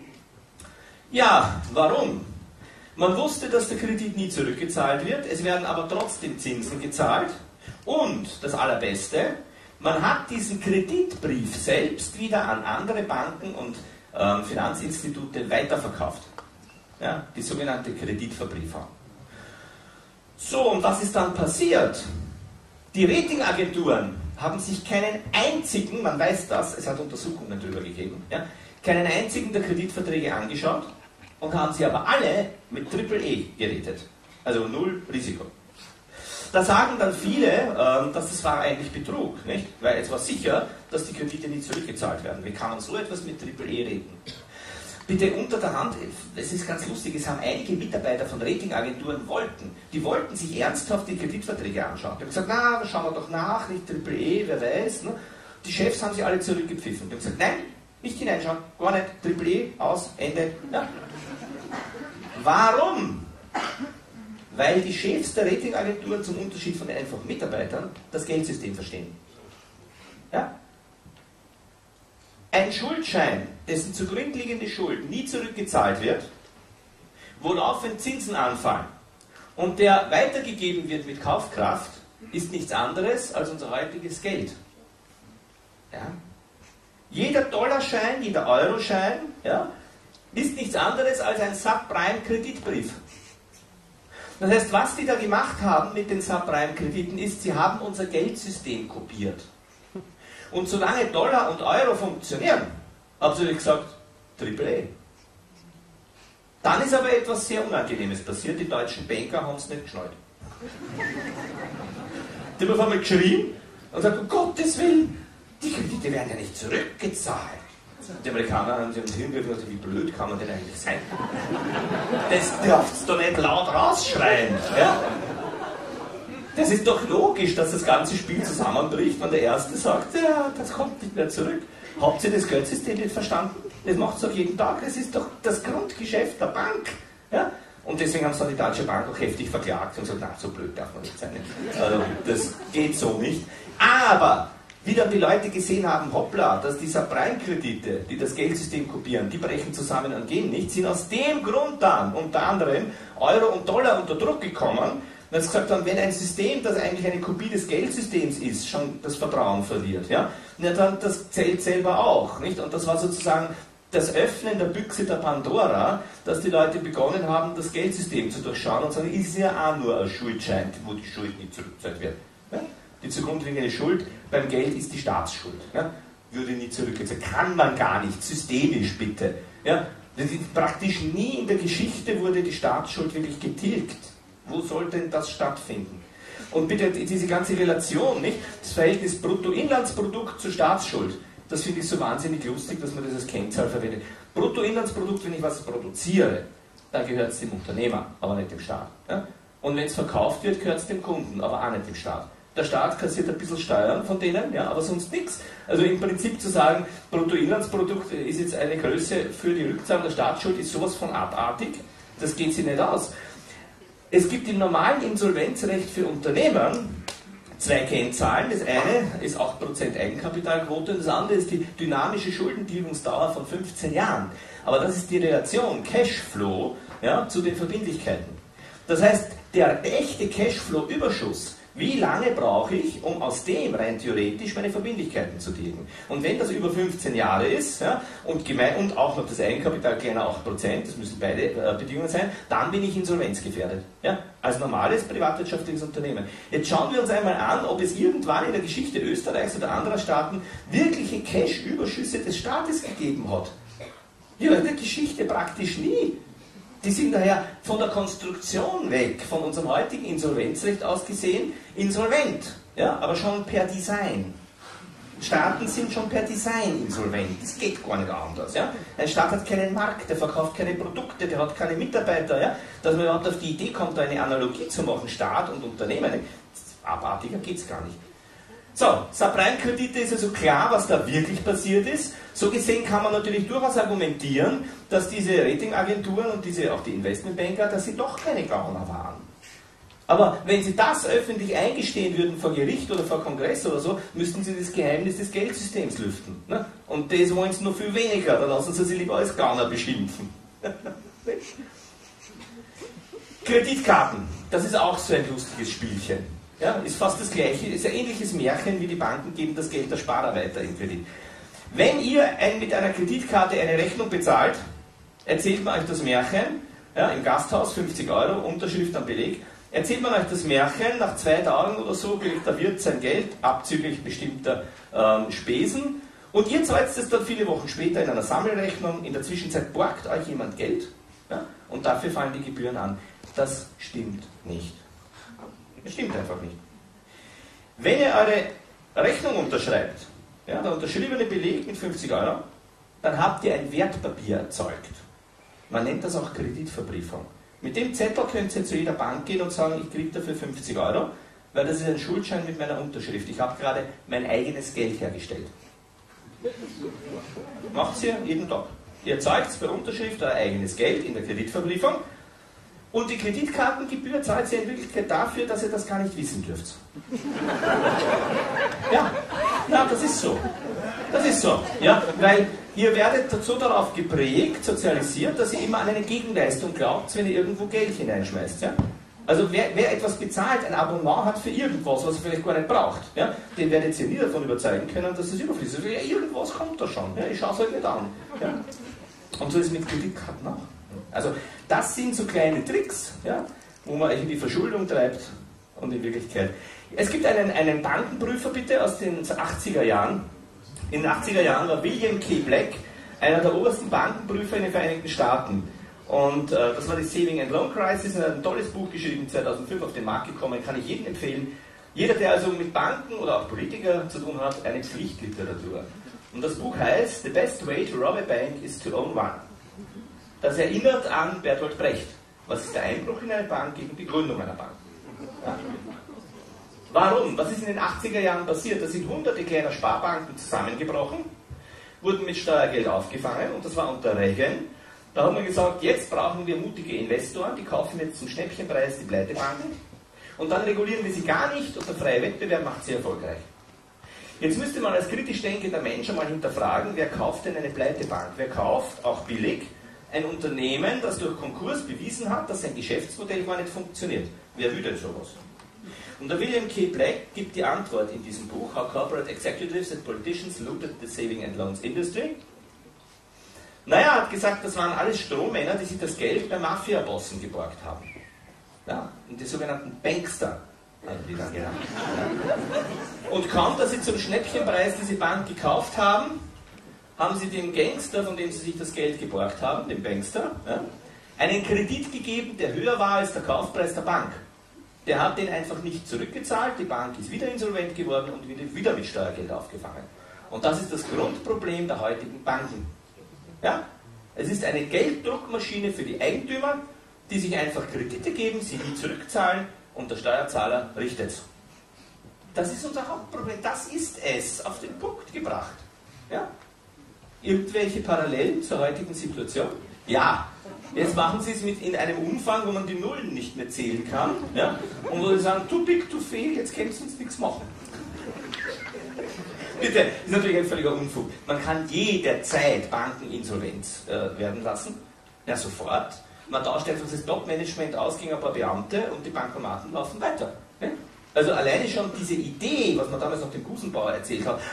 Ja, warum? Man wusste, dass der Kredit nie zurückgezahlt wird, es werden aber trotzdem Zinsen gezahlt. Und das Allerbeste, man hat diesen Kreditbrief selbst wieder an andere Banken und ähm, Finanzinstitute weiterverkauft. Ja, die sogenannte Kreditverbriefung. So, und was ist dann passiert? Die Ratingagenturen haben sich keinen einzigen, man weiß das, es hat Untersuchungen darüber gegeben, ja, keinen einzigen der Kreditverträge angeschaut und haben sie aber alle mit Triple E gerätet. Also null Risiko. Da sagen dann viele, ähm, dass das war eigentlich Betrug, nicht? Weil es war sicher, dass die Kredite nicht zurückgezahlt werden. Wie kann man so etwas mit Triple E reden? Bitte unter der Hand, es ist ganz lustig, es haben einige Mitarbeiter von Ratingagenturen wollten, die wollten sich ernsthaft die Kreditverträge anschauen. Die haben gesagt, na, schauen wir doch nach, nicht Triple E, wer weiß. Ne? Die Chefs haben sie alle zurückgepfiffen. Die haben gesagt, nein, nicht hineinschauen, gar nicht, Triple E, aus, Ende. Ja. Warum? Weil die Chefs der Ratingagenturen zum Unterschied von den einfachen Mitarbeitern das Geldsystem verstehen. Ja? Ein Schuldschein, dessen zugrunde liegende Schuld nie zurückgezahlt wird, wo laufend Zinsen anfallen und der weitergegeben wird mit Kaufkraft, ist nichts anderes als unser heutiges Geld. Ja? Jeder Dollarschein, jeder Euroschein ja, ist nichts anderes als ein Subprime-Kreditbrief. Das heißt, was die da gemacht haben mit den Subprime-Krediten ist, sie haben unser Geldsystem kopiert. Und solange Dollar und Euro funktionieren, haben sie gesagt, Triple E. Dann ist aber etwas sehr Unangenehmes passiert, die deutschen Banker haben es nicht geschnallt. Die haben auf einmal geschrien und gesagt, um Gottes Willen, die Kredite werden ja nicht zurückgezahlt. Die Amerikaner haben sich hingegriffen und gesagt, wie blöd kann man denn eigentlich sein? Das darfst du nicht laut rausschreien. Ja? Das ist doch logisch, dass das ganze Spiel zusammenbricht, wenn der Erste sagt, ja, das kommt nicht mehr zurück. Habt ihr das Geldsystem nicht verstanden? Das macht es doch jeden Tag, das ist doch das Grundgeschäft der Bank. Ja? Und deswegen haben sie dann die Deutsche Bank auch heftig verklagt und gesagt, na, so blöd darf man nicht sein. Also, das geht so nicht. Aber, wie dann die Leute gesehen haben, hoppla, dass die Subprime-Kredite, die das Geldsystem kopieren, die brechen zusammen und gehen nicht, sind aus dem Grund dann unter anderem Euro und Dollar unter Druck gekommen, und jetzt gesagt haben, wenn ein System, das eigentlich eine Kopie des Geldsystems ist, schon das Vertrauen verliert, ja, ja dann das zählt selber auch, nicht? Und das war sozusagen das Öffnen der Büchse der Pandora, dass die Leute begonnen haben, das Geldsystem zu durchschauen und sagen, ist ja auch nur ein Schuldschein, wo die Schuld nicht zurückgezahlt wird. Ja? Die zugrunde liegende Schuld beim Geld ist die Staatsschuld. Ja? Würde nie zurückgezahlt. Kann man gar nicht, systemisch bitte. Ja? Praktisch nie in der Geschichte wurde die Staatsschuld wirklich getilgt. Wo soll denn das stattfinden? Und bitte diese ganze Relation, nicht? Das Verhältnis Bruttoinlandsprodukt zur Staatsschuld, das finde ich so wahnsinnig lustig, dass man das als Kennzahl verwendet. Bruttoinlandsprodukt, wenn ich was produziere, dann gehört es dem Unternehmer, aber nicht dem Staat. Ja? Und wenn es verkauft wird, gehört es dem Kunden, aber auch nicht dem Staat. Der Staat kassiert ein bisschen Steuern von denen, ja, aber sonst nichts. Also im Prinzip zu sagen, Bruttoinlandsprodukt ist jetzt eine Größe für die Rückzahlung der Staatsschuld, ist sowas von abartig, das geht sich nicht aus. Es gibt im normalen Insolvenzrecht für Unternehmen zwei Kennzahlen. Das eine ist acht Prozent Eigenkapitalquote und das andere ist die dynamische Schuldentilgungsdauer von fünfzehn Jahren. Aber das ist die Relation Cashflow, ja, zu den Verbindlichkeiten. Das heißt, der echte Cashflow-Überschuss, wie lange brauche ich, um aus dem rein theoretisch meine Verbindlichkeiten zu tilgen? Und wenn das über fünfzehn Jahre ist, ja, und, gemein, und auch noch das Eigenkapital kleiner acht Prozent, das müssen beide äh, Bedingungen sein, dann bin ich insolvenzgefährdet. Ja, als normales privatwirtschaftliches Unternehmen. Jetzt schauen wir uns einmal an, ob es irgendwann in der Geschichte Österreichs oder anderer Staaten wirkliche Cash-Überschüsse des Staates gegeben hat. Ja, in der Geschichte praktisch nie. Die sind daher von der Konstruktion weg, von unserem heutigen Insolvenzrecht aus gesehen, insolvent, ja, aber schon per Design. Staaten sind schon per Design insolvent, das geht gar nicht anders. Ja. Ein Staat hat keinen Markt, der verkauft keine Produkte, der hat keine Mitarbeiter. Ja. Dass man überhaupt auf die Idee kommt, da eine Analogie zu machen, Staat und Unternehmen, abartiger geht es gar nicht. So, Subprime-Kredite ist also klar, was da wirklich passiert ist. So gesehen kann man natürlich durchaus argumentieren, dass diese Ratingagenturen und diese, auch die Investmentbanker, dass sie doch keine Gauner waren. Aber wenn sie das öffentlich eingestehen würden vor Gericht oder vor Kongress oder so, müssten sie das Geheimnis des Geldsystems lüften. Ne? Und das wollen sie nur viel weniger, da lassen sie sich lieber als Gauner beschimpfen. Kreditkarten, das ist auch so ein lustiges Spielchen. Ja, ist fast das gleiche, ist ein ähnliches Märchen wie die Banken geben das Geld der Sparer weiter im Kredit. Wenn ihr ein, mit einer Kreditkarte eine Rechnung bezahlt, erzählt man euch das Märchen, ja, im Gasthaus fünfzig Euro, Unterschrift am Beleg, erzählt man euch das Märchen, nach zwei Tagen oder so kriegt der Wirt sein Geld, abzüglich bestimmter ähm, Spesen, und ihr zahlt es dann viele Wochen später in einer Sammelrechnung, in der Zwischenzeit borgt euch jemand Geld, ja, und dafür fallen die Gebühren an. Das stimmt nicht. Das stimmt einfach nicht. Wenn ihr eure Rechnung unterschreibt, ja, der unterschriebene Beleg mit fünfzig Euro, dann habt ihr ein Wertpapier erzeugt. Man nennt das auch Kreditverbriefung. Mit dem Zettel könnt ihr zu jeder Bank gehen und sagen, ich kriege dafür fünfzig Euro, weil das ist ein Schuldschein mit meiner Unterschrift. Ich habe gerade mein eigenes Geld hergestellt. Macht ihr jeden Tag. Ihr erzeugt bei Unterschrift euer eigenes Geld in der Kreditverbriefung. Und die Kreditkartengebühr zahlt ihr in Wirklichkeit dafür, dass ihr das gar nicht wissen dürft. Ja, ja, das ist so. Das ist so. Ja, weil ihr werdet so darauf geprägt, sozialisiert, dass ihr immer an eine Gegenleistung glaubt, wenn ihr irgendwo Geld hineinschmeißt. Ja? Also wer, wer etwas bezahlt, ein Abonnement hat für irgendwas, was er vielleicht gar nicht braucht, ja? Den werdet ihr nie davon überzeugen können, dass es überfließt. Also, ja, irgendwas kommt da schon. Ja? Ich schaue es euch nicht an. Ja? Und so ist es mit Kreditkarten auch. Also das sind so kleine Tricks, ja, wo man euch in die Verschuldung treibt und in Wirklichkeit. Es gibt einen, einen Bankenprüfer bitte aus den achtziger Jahren. In den achtziger Jahren war William K. Black einer der obersten Bankenprüfer in den Vereinigten Staaten. Und äh, das war die Saving and Loan Crisis, er hat ein tolles Buch geschrieben, zweitausendfünf auf den Markt gekommen, kann ich jedem empfehlen. Jeder, der also mit Banken oder auch Politiker zu tun hat, eine Pflichtliteratur. Und das Buch heißt The Best Way to Rob a Bank is to Own One. Das erinnert an Bertolt Brecht. Was ist der Einbruch in eine Bank gegen die Gründung einer Bank? Ja. Warum? Was ist in den achtziger Jahren passiert? Da sind hunderte kleiner Sparbanken zusammengebrochen, wurden mit Steuergeld aufgefangen und das war unter Reagan. Da haben wir gesagt, jetzt brauchen wir mutige Investoren, die kaufen jetzt zum Schnäppchenpreis die Pleitebanken und dann regulieren wir sie gar nicht und der freie Wettbewerb macht sie erfolgreich. Jetzt müsste man als kritisch denkender Mensch einmal hinterfragen, wer kauft denn eine Pleitebank? Wer kauft, auch billig, ein Unternehmen, das durch Konkurs bewiesen hat, dass sein Geschäftsmodell gar nicht funktioniert? Wer will denn sowas? Und der William K. Black gibt die Antwort in diesem Buch, How Corporate Executives and Politicians Looted the Saving and Loans Industry. Naja, er hat gesagt, das waren alles Strohmänner, die sich das Geld bei Mafia-Bossen geborgt haben. Ja, und die sogenannten Bankster haben die dann genannt. Ja. Und kaum, dass sie zum Schnäppchenpreis diese Bank gekauft haben, haben sie dem Gangster, von dem sie sich das Geld geborgt haben, dem Bankster, ja, einen Kredit gegeben, der höher war als der Kaufpreis der Bank. Der hat den einfach nicht zurückgezahlt, die Bank ist wieder insolvent geworden und wieder, wieder mit Steuergeld aufgefangen. Und das ist das Grundproblem der heutigen Banken. Ja? Es ist eine Gelddruckmaschine für die Eigentümer, die sich einfach Kredite geben, sie nie zurückzahlen und der Steuerzahler richtet es. Das ist unser Hauptproblem, das ist es, auf den Punkt gebracht. Ja? Irgendwelche Parallelen zur heutigen Situation? Ja, jetzt machen sie es mit in einem Umfang, wo man die Nullen nicht mehr zählen kann, ja? Und wo sie sagen, too big to fail, jetzt kannst du uns nichts machen. Bitte, das ist natürlich ein völliger Unfug. Man kann jederzeit Banken insolvent äh, werden lassen, ja sofort. Man tauscht einfach das Top-Management aus gegen ein paar Beamte und die Bankomaten laufen weiter. Ne? Also alleine schon diese Idee, was man damals noch dem Gusenbauer erzählt hat,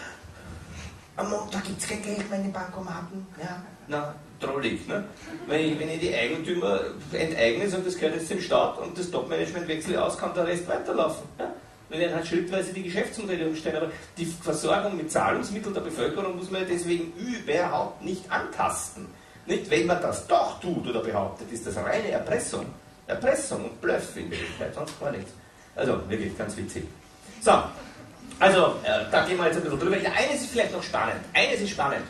am Montag gibt es kein Geld mehr in den Bankomaten. Ja, na, drollig. Ne? Wenn, ich, wenn ich die Eigentümer enteigne, und das gehört jetzt dem Staat und das Top-Management wechsle aus, kann der Rest weiterlaufen. Ja? Wir werden halt schrittweise die Geschäftsmodelle umstellen, aber die Versorgung mit Zahlungsmitteln der Bevölkerung muss man deswegen überhaupt nicht antasten. Nicht, wenn man das doch tut oder behauptet, ist das reine Erpressung. Erpressung und Bluff in Wirklichkeit, sonst gar nichts. Also, wirklich ganz witzig. So, also, äh, da gehen wir jetzt ein bisschen drüber. Ja, eines ist vielleicht noch spannend. Eines ist spannend.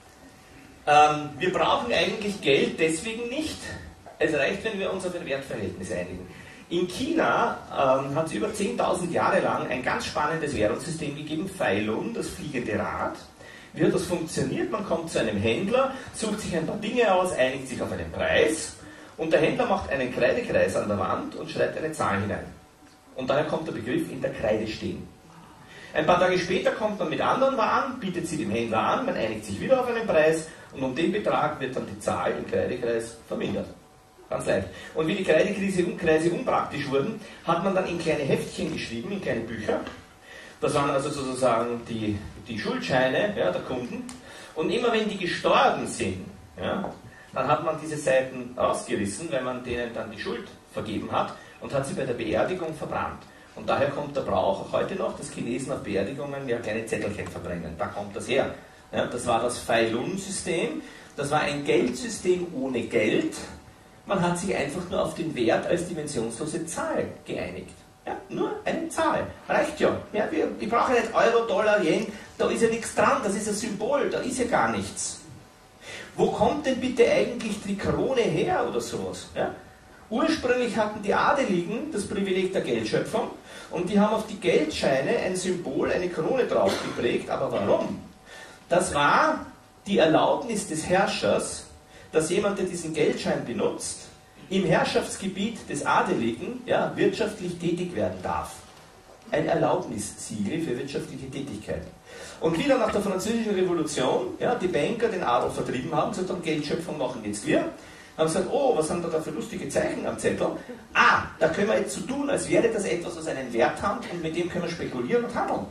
Ähm, wir brauchen eigentlich Geld deswegen nicht. Es reicht, wenn wir uns auf ein Wertverhältnis einigen. In China ähm, hat es über zehntausend Jahre lang ein ganz spannendes Währungssystem gegeben, Feilun, das fliegende Rad. Wie hat das funktioniert? Man kommt zu einem Händler, sucht sich ein paar Dinge aus, einigt sich auf einen Preis und der Händler macht einen Kreidekreis an der Wand und schreibt eine Zahl hinein. Und daher kommt der Begriff in der Kreide stehen. Ein paar Tage später kommt man mit anderen Waren, bietet sie dem Händler an, man einigt sich wieder auf einen Preis und um den Betrag wird dann die Zahl im Kreidekreis vermindert. Ganz leicht. Und wie die Kreidekreise Kreise unpraktisch wurden, hat man dann in kleine Heftchen geschrieben, in kleine Bücher. Das waren also sozusagen die, die Schuldscheine, ja, der Kunden. Und immer wenn die gestorben sind, ja, dann hat man diese Seiten rausgerissen, weil man denen dann die Schuld vergeben hat und hat sie bei der Beerdigung verbrannt. Und daher kommt der Brauch auch heute noch, dass Chinesen auf Beerdigungen ja kleine Zettelchen verbrennen. Da kommt das her. Ja, das war das Feilun-System. Das war ein Geldsystem ohne Geld. Man hat sich einfach nur auf den Wert als dimensionslose Zahl geeinigt. Ja, nur eine Zahl. Reicht ja. Ja, wir, ich brauche nicht Euro, Dollar, Yen. Da ist ja nichts dran. Das ist ein Symbol. Da ist ja gar nichts. Wo kommt denn bitte eigentlich die Krone her oder sowas? Ja? Ursprünglich hatten die Adeligen das Privileg der Geldschöpfung und die haben auf die Geldscheine ein Symbol, eine Krone drauf geprägt. Aber warum? Das war die Erlaubnis des Herrschers, dass jemand, der diesen Geldschein benutzt, im Herrschaftsgebiet des Adeligen ja, wirtschaftlich tätig werden darf. Ein Erlaubnissiegel für wirtschaftliche Tätigkeit. Und wie dann nach der Französischen Revolution ja, die Banker den Adel vertrieben haben, gesagt haben, Geldschöpfung machen jetzt wir, haben gesagt, oh, was haben wir da für lustige Zeichen am Zettel? Ah, da können wir jetzt so tun, als wäre das etwas, was einen Wert hat und mit dem können wir spekulieren und handeln.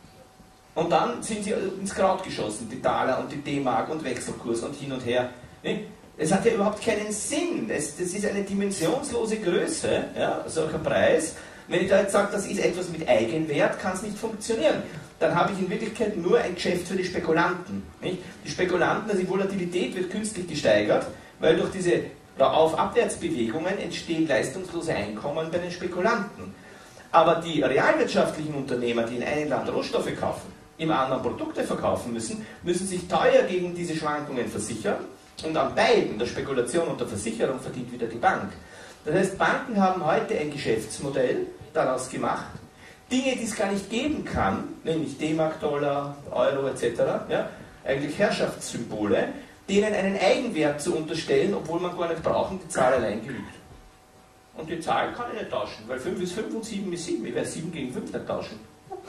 Und dann sind sie ins Kraut geschossen, die Taler und die D-Mark und Wechselkurs und hin und her. Es hat ja überhaupt keinen Sinn. Es, das ist eine dimensionslose Größe, ja, solcher Preis. Wenn ich da jetzt sage, das ist etwas mit Eigenwert, kann es nicht funktionieren. Dann habe ich in Wirklichkeit nur ein Geschäft für die Spekulanten. Nicht? Die Spekulanten, also die Volatilität wird künstlich gesteigert, weil durch diese oder Auf-Abwärtsbewegungen entstehen leistungslose Einkommen bei den Spekulanten. Aber die realwirtschaftlichen Unternehmer, die in einem Land Rohstoffe kaufen, im anderen Produkte verkaufen müssen, müssen sich teuer gegen diese Schwankungen versichern und an beiden, der Spekulation und der Versicherung, verdient wieder die Bank. Das heißt, Banken haben heute ein Geschäftsmodell daraus gemacht, Dinge, die es gar nicht geben kann, nämlich D-Mark, Dollar, Euro et cetera, ja, eigentlich Herrschaftssymbole, denen einen Eigenwert zu unterstellen, obwohl man gar nicht braucht und die Zahl allein genügt. Und die Zahl kann ich nicht tauschen, weil fünf ist fünf und sieben ist sieben. Ich werde sieben gegen fünf nicht tauschen.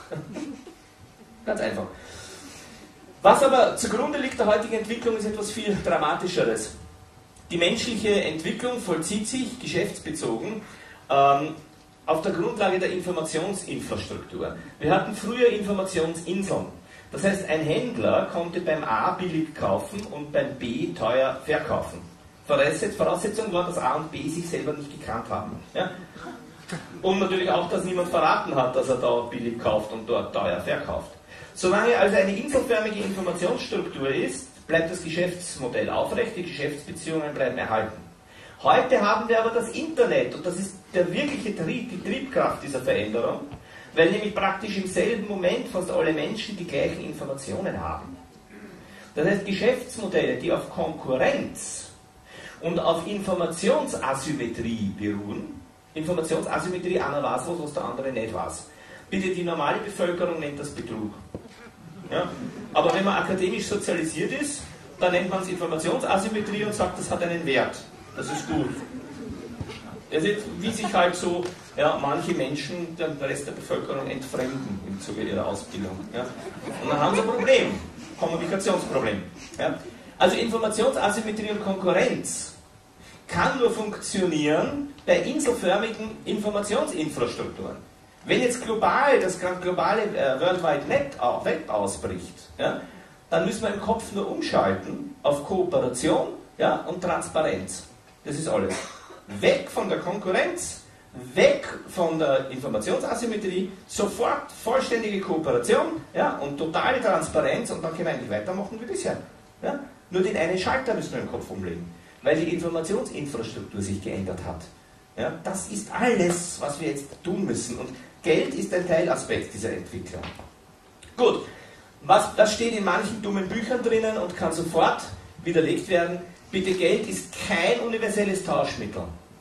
Ganz einfach. Was aber zugrunde liegt der heutigen Entwicklung, ist etwas viel Dramatischeres. Die menschliche Entwicklung vollzieht sich geschäftsbezogen ähm, auf der Grundlage der Informationsinfrastruktur. Wir hatten früher Informationsinseln. Das heißt, ein Händler konnte beim A billig kaufen und beim B teuer verkaufen. Voraussetzung war, dass A und B sich selber nicht gekannt haben. Ja? Und natürlich auch, dass niemand verraten hat, dass er da billig kauft und dort teuer verkauft. Solange also eine inselförmige Informationsstruktur ist, bleibt das Geschäftsmodell aufrecht, die Geschäftsbeziehungen bleiben erhalten. Heute haben wir aber das Internet und das ist der wirkliche Trieb, die Triebkraft dieser Veränderung, weil nämlich praktisch im selben Moment fast alle Menschen die gleichen Informationen haben. Das heißt, Geschäftsmodelle, die auf Konkurrenz und auf Informationsasymmetrie beruhen. Informationsasymmetrie, einer weiß was, was der andere nicht weiß. Bitte, die normale Bevölkerung nennt das Betrug. Ja? Aber wenn man akademisch sozialisiert ist, dann nennt man es Informationsasymmetrie und sagt, das hat einen Wert. Das ist gut. Das ist, wie sich halt so ja, manche Menschen den Rest der Bevölkerung entfremden im Zuge ihrer Ausbildung. Ja? Und dann haben sie ein Problem. Kommunikationsproblem. Ja? Also Informationsasymmetrie und Konkurrenz kann nur funktionieren bei inselförmigen Informationsinfrastrukturen. Wenn jetzt global das globale äh, World Wide Net, äh, Web ausbricht, ja, dann müssen wir im Kopf nur umschalten auf Kooperation, ja, und Transparenz. Das ist alles. Weg von der Konkurrenz, weg von der Informationsasymmetrie, sofort vollständige Kooperation, ja, und totale Transparenz und dann können wir eigentlich weitermachen wie bisher. Ja. Nur den einen Schalter müssen wir im Kopf umlegen, weil die Informationsinfrastruktur sich geändert hat. Ja, das ist alles, was wir jetzt tun müssen. Und Geld ist ein Teilaspekt dieser Entwicklung. Gut, was, das steht in manchen dummen Büchern drinnen und kann sofort widerlegt werden. Bitte, Geld ist kein universelles Tauschmittel.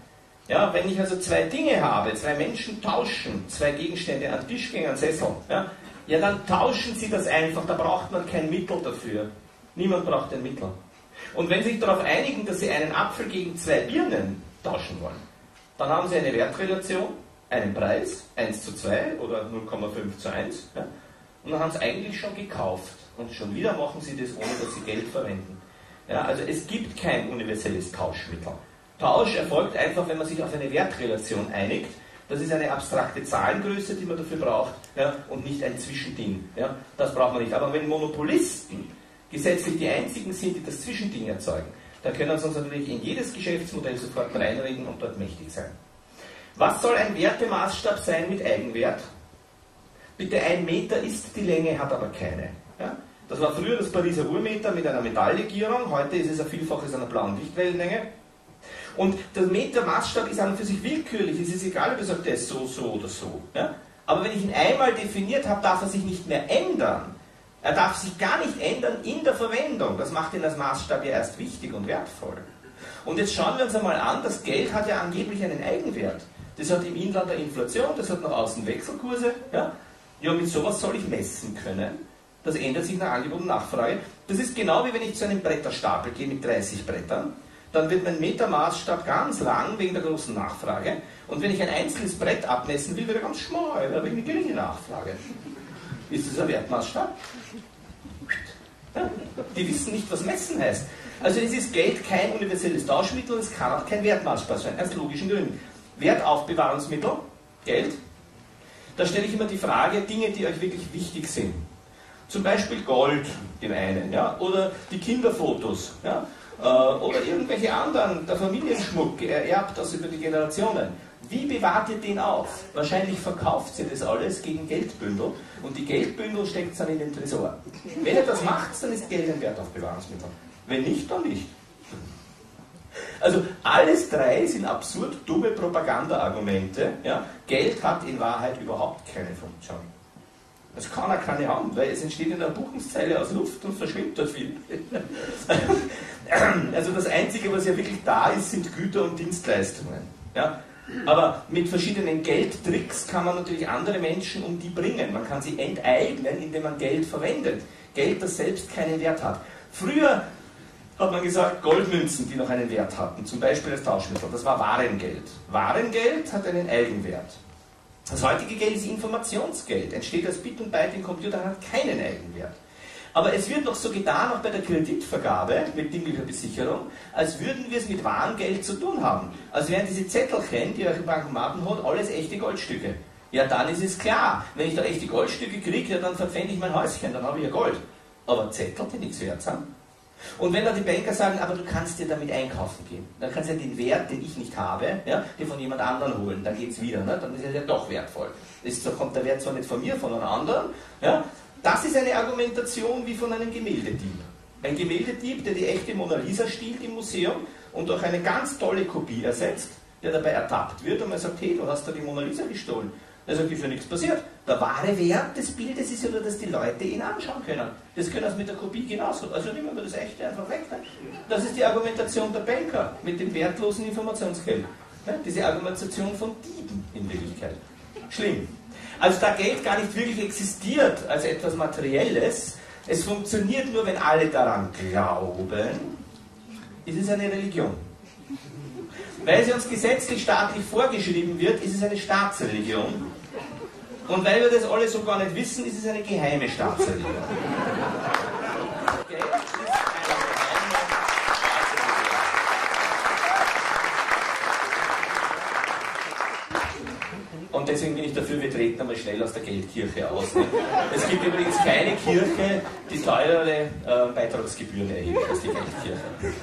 Ja, wenn ich also zwei Dinge habe, zwei Menschen tauschen, zwei Gegenstände, einen Tisch gegen einen Sessel, ja, ja, dann tauschen sie das einfach, da braucht man kein Mittel dafür. Niemand braucht ein Mittel. Und wenn Sie sich darauf einigen, dass Sie einen Apfel gegen zwei Birnen tauschen wollen, dann haben Sie eine Wertrelation, einen Preis, eins zu zwei oder null Komma fünf zu eins, ja, und dann haben Sie eigentlich schon gekauft. Und schon wieder machen Sie das, ohne dass Sie Geld verwenden. Ja, also es gibt kein universelles Tauschmittel. Tausch erfolgt einfach, wenn man sich auf eine Wertrelation einigt. Das ist eine abstrakte Zahlengröße, die man dafür braucht, ja, und nicht ein Zwischending. Ja, das braucht man nicht. Aber wenn Monopolisten gesetzlich die einzigen sind, die das Zwischending erzeugen, dann können sie uns natürlich in jedes Geschäftsmodell sofort reinreden und dort mächtig sein. Was soll ein Wertemaßstab sein mit Eigenwert? Bitte, ein Meter ist die Länge, hat aber keine. Ja? Das war früher das Pariser Urmeter mit einer Metalllegierung, heute ist es ein Vielfaches einer blauen Lichtwellenlänge. Und der Metermaßstab ist an und für sich willkürlich, es ist egal, ob ich sage, der ist so, so oder so. Ja? Aber wenn ich ihn einmal definiert habe, darf er sich nicht mehr ändern. Er darf sich gar nicht ändern in der Verwendung. Das macht ihn als Maßstab ja erst wichtig und wertvoll. Und jetzt schauen wir uns einmal an, das Geld hat ja angeblich einen Eigenwert. Das hat im Inland eine Inflation, das hat nach außen Wechselkurse. Ja, ja, mit sowas soll ich messen können. Das ändert sich nach Angebot und Nachfrage. Das ist genau wie wenn ich zu einem Bretterstapel gehe mit dreißig Brettern. Dann wird mein Metermaßstab ganz lang wegen der großen Nachfrage. Und wenn ich ein einzelnes Brett abmessen will, wird er ganz schmal, weil ich eine geringe Nachfrage. Ist das ein Wertmaßstab? Ja, die wissen nicht, was messen heißt. Also es ist Geld kein universelles Tauschmittel und es kann auch kein Wertmaßstab sein, aus logischen Gründen. Wertaufbewahrungsmittel, Geld. Da stelle ich immer die Frage, Dinge, die euch wirklich wichtig sind. Zum Beispiel Gold, dem einen, ja, oder die Kinderfotos, ja, äh, oder irgendwelche anderen, der Familienschmuck, ererbt das über die Generationen. Wie bewahrt ihr den auf? Wahrscheinlich verkauft ihr das alles gegen Geldbündel und die Geldbündel steckt dann in den Tresor. Wenn ihr das macht, dann ist Geld ein Wertaufbewahrungsmittel. Wenn nicht, dann nicht. Also alles drei sind absurd dumme Propaganda-Argumente. Ja? Geld hat in Wahrheit überhaupt keine Funktion. Das kann er keine haben, weil es entsteht in der Buchungszeile aus Luft und verschwimmt dort viel. Also das Einzige, was ja wirklich da ist, sind Güter und Dienstleistungen. Ja? Aber mit verschiedenen Geldtricks kann man natürlich andere Menschen um die bringen. Man kann sie enteignen, indem man Geld verwendet. Geld, das selbst keinen Wert hat. Früher hat man gesagt, Goldmünzen, die noch einen Wert hatten, zum Beispiel als Tauschmittel, das war Warengeld. Warengeld hat einen Eigenwert. Das heutige Geld ist Informationsgeld, entsteht als Bit und Byte in Computern, hat keinen Eigenwert. Aber es wird noch so getan, auch bei der Kreditvergabe mit dinglicher Besicherung, als würden wir es mit Warengeld zu tun haben. Also wären diese Zettelchen, die euch im Bankomaten holt, alles echte Goldstücke. Ja, dann ist es klar, wenn ich da echte Goldstücke kriege, ja, dann verpfände ich mein Häuschen, dann habe ich ja Gold. Aber Zettel, die nichts wert sind. Und wenn dann die Banker sagen, aber du kannst dir damit einkaufen gehen, dann kannst du ja den Wert, den ich nicht habe, ja, dir von jemand anderem holen, dann geht es wieder, ne? Dann ist er ja doch wertvoll. Ist, da kommt der Wert zwar nicht von mir, von einem anderen. Ja? Das ist eine Argumentation wie von einem Gemäldedieb. Ein Gemäldedieb, der die echte Mona Lisa stiehlt im Museum und durch eine ganz tolle Kopie ersetzt, der dabei ertappt wird und man sagt, hey, du hast da die Mona Lisa gestohlen. Er sagt, ist ja nichts passiert. Der wahre Wert des Bildes ist ja nur, dass die Leute ihn anschauen können. Das können sie mit der Kopie genauso. Also nehmen wir das Echte einfach weg. Ne? Das ist die Argumentation der Banker mit dem wertlosen Informationsgeld. Ne? Diese Argumentation von Dieben in Wirklichkeit. Schlimm. Also da Geld gar nicht wirklich existiert als etwas Materielles, es funktioniert nur, wenn alle daran glauben, ist es eine Religion. Weil sie uns gesetzlich staatlich vorgeschrieben wird, ist es eine Staatsreligion. Und weil wir das alle so gar nicht wissen, ist es eine geheime Staatsreligion. Okay? Und deswegen bin ich dafür, wir treten einmal schnell aus der Geldkirche aus. Ne? Es gibt übrigens keine Kirche, die teurere äh, Beitragsgebühren erhebt als die Geldkirche.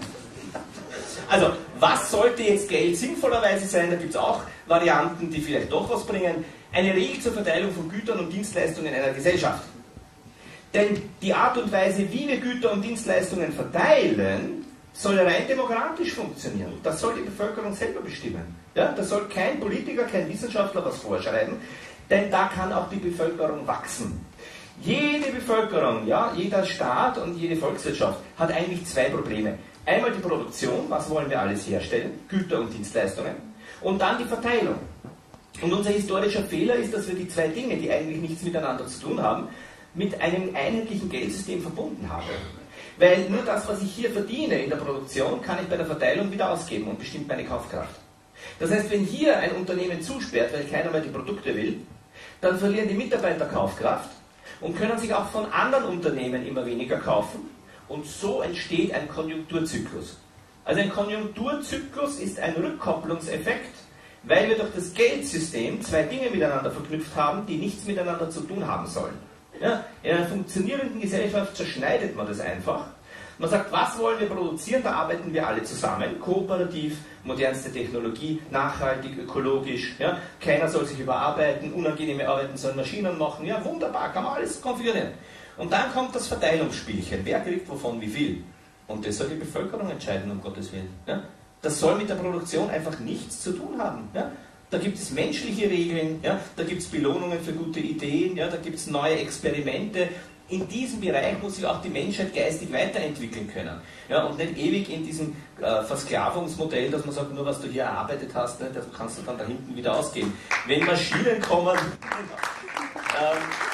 Also, was sollte jetzt Geld sinnvollerweise sein? Da gibt es auch Varianten, die vielleicht doch was bringen. Eine Regel zur Verteilung von Gütern und Dienstleistungen in einer Gesellschaft. Denn die Art und Weise, wie wir Güter und Dienstleistungen verteilen, soll rein demokratisch funktionieren. Das soll die Bevölkerung selber bestimmen. Ja? Da soll kein Politiker, kein Wissenschaftler was vorschreiben, denn da kann auch die Bevölkerung wachsen. Jede Bevölkerung, ja, jeder Staat und jede Volkswirtschaft hat eigentlich zwei Probleme. Einmal die Produktion, was wollen wir alles herstellen, Güter und Dienstleistungen, und dann die Verteilung. Und unser historischer Fehler ist, dass wir die zwei Dinge, die eigentlich nichts miteinander zu tun haben, mit einem einheitlichen Geldsystem verbunden haben. Weil nur das, was ich hier verdiene in der Produktion, kann ich bei der Verteilung wieder ausgeben und bestimmt meine Kaufkraft. Das heißt, wenn hier ein Unternehmen zusperrt, weil keiner mehr die Produkte will, dann verlieren die Mitarbeiter Kaufkraft und können sich auch von anderen Unternehmen immer weniger kaufen. Und so entsteht ein Konjunkturzyklus. Also ein Konjunkturzyklus ist ein Rückkopplungseffekt, weil wir durch das Geldsystem zwei Dinge miteinander verknüpft haben, die nichts miteinander zu tun haben sollen. Ja, in einer funktionierenden Gesellschaft zerschneidet man das einfach. Man sagt, was wollen wir produzieren, da arbeiten wir alle zusammen, kooperativ, modernste Technologie, nachhaltig, ökologisch, ja, keiner soll sich überarbeiten, unangenehme Arbeiten sollen Maschinen machen, ja wunderbar, kann man alles konfigurieren. Und dann kommt das Verteilungsspielchen. Wer kriegt wovon wie viel? Und das soll die Bevölkerung entscheiden, um Gottes Willen. Ja? Das soll mit der Produktion einfach nichts zu tun haben. Ja? Da gibt es menschliche Regeln, ja? Da gibt es Belohnungen für gute Ideen, ja? Da gibt es neue Experimente. In diesem Bereich muss sich auch die Menschheit geistig weiterentwickeln können. Ja? Und nicht ewig in diesem äh, Versklavungsmodell, dass man sagt, nur was du hier erarbeitet hast, ne, das kannst du dann da hinten wieder ausgeben. Wenn Maschinen kommen, ähm,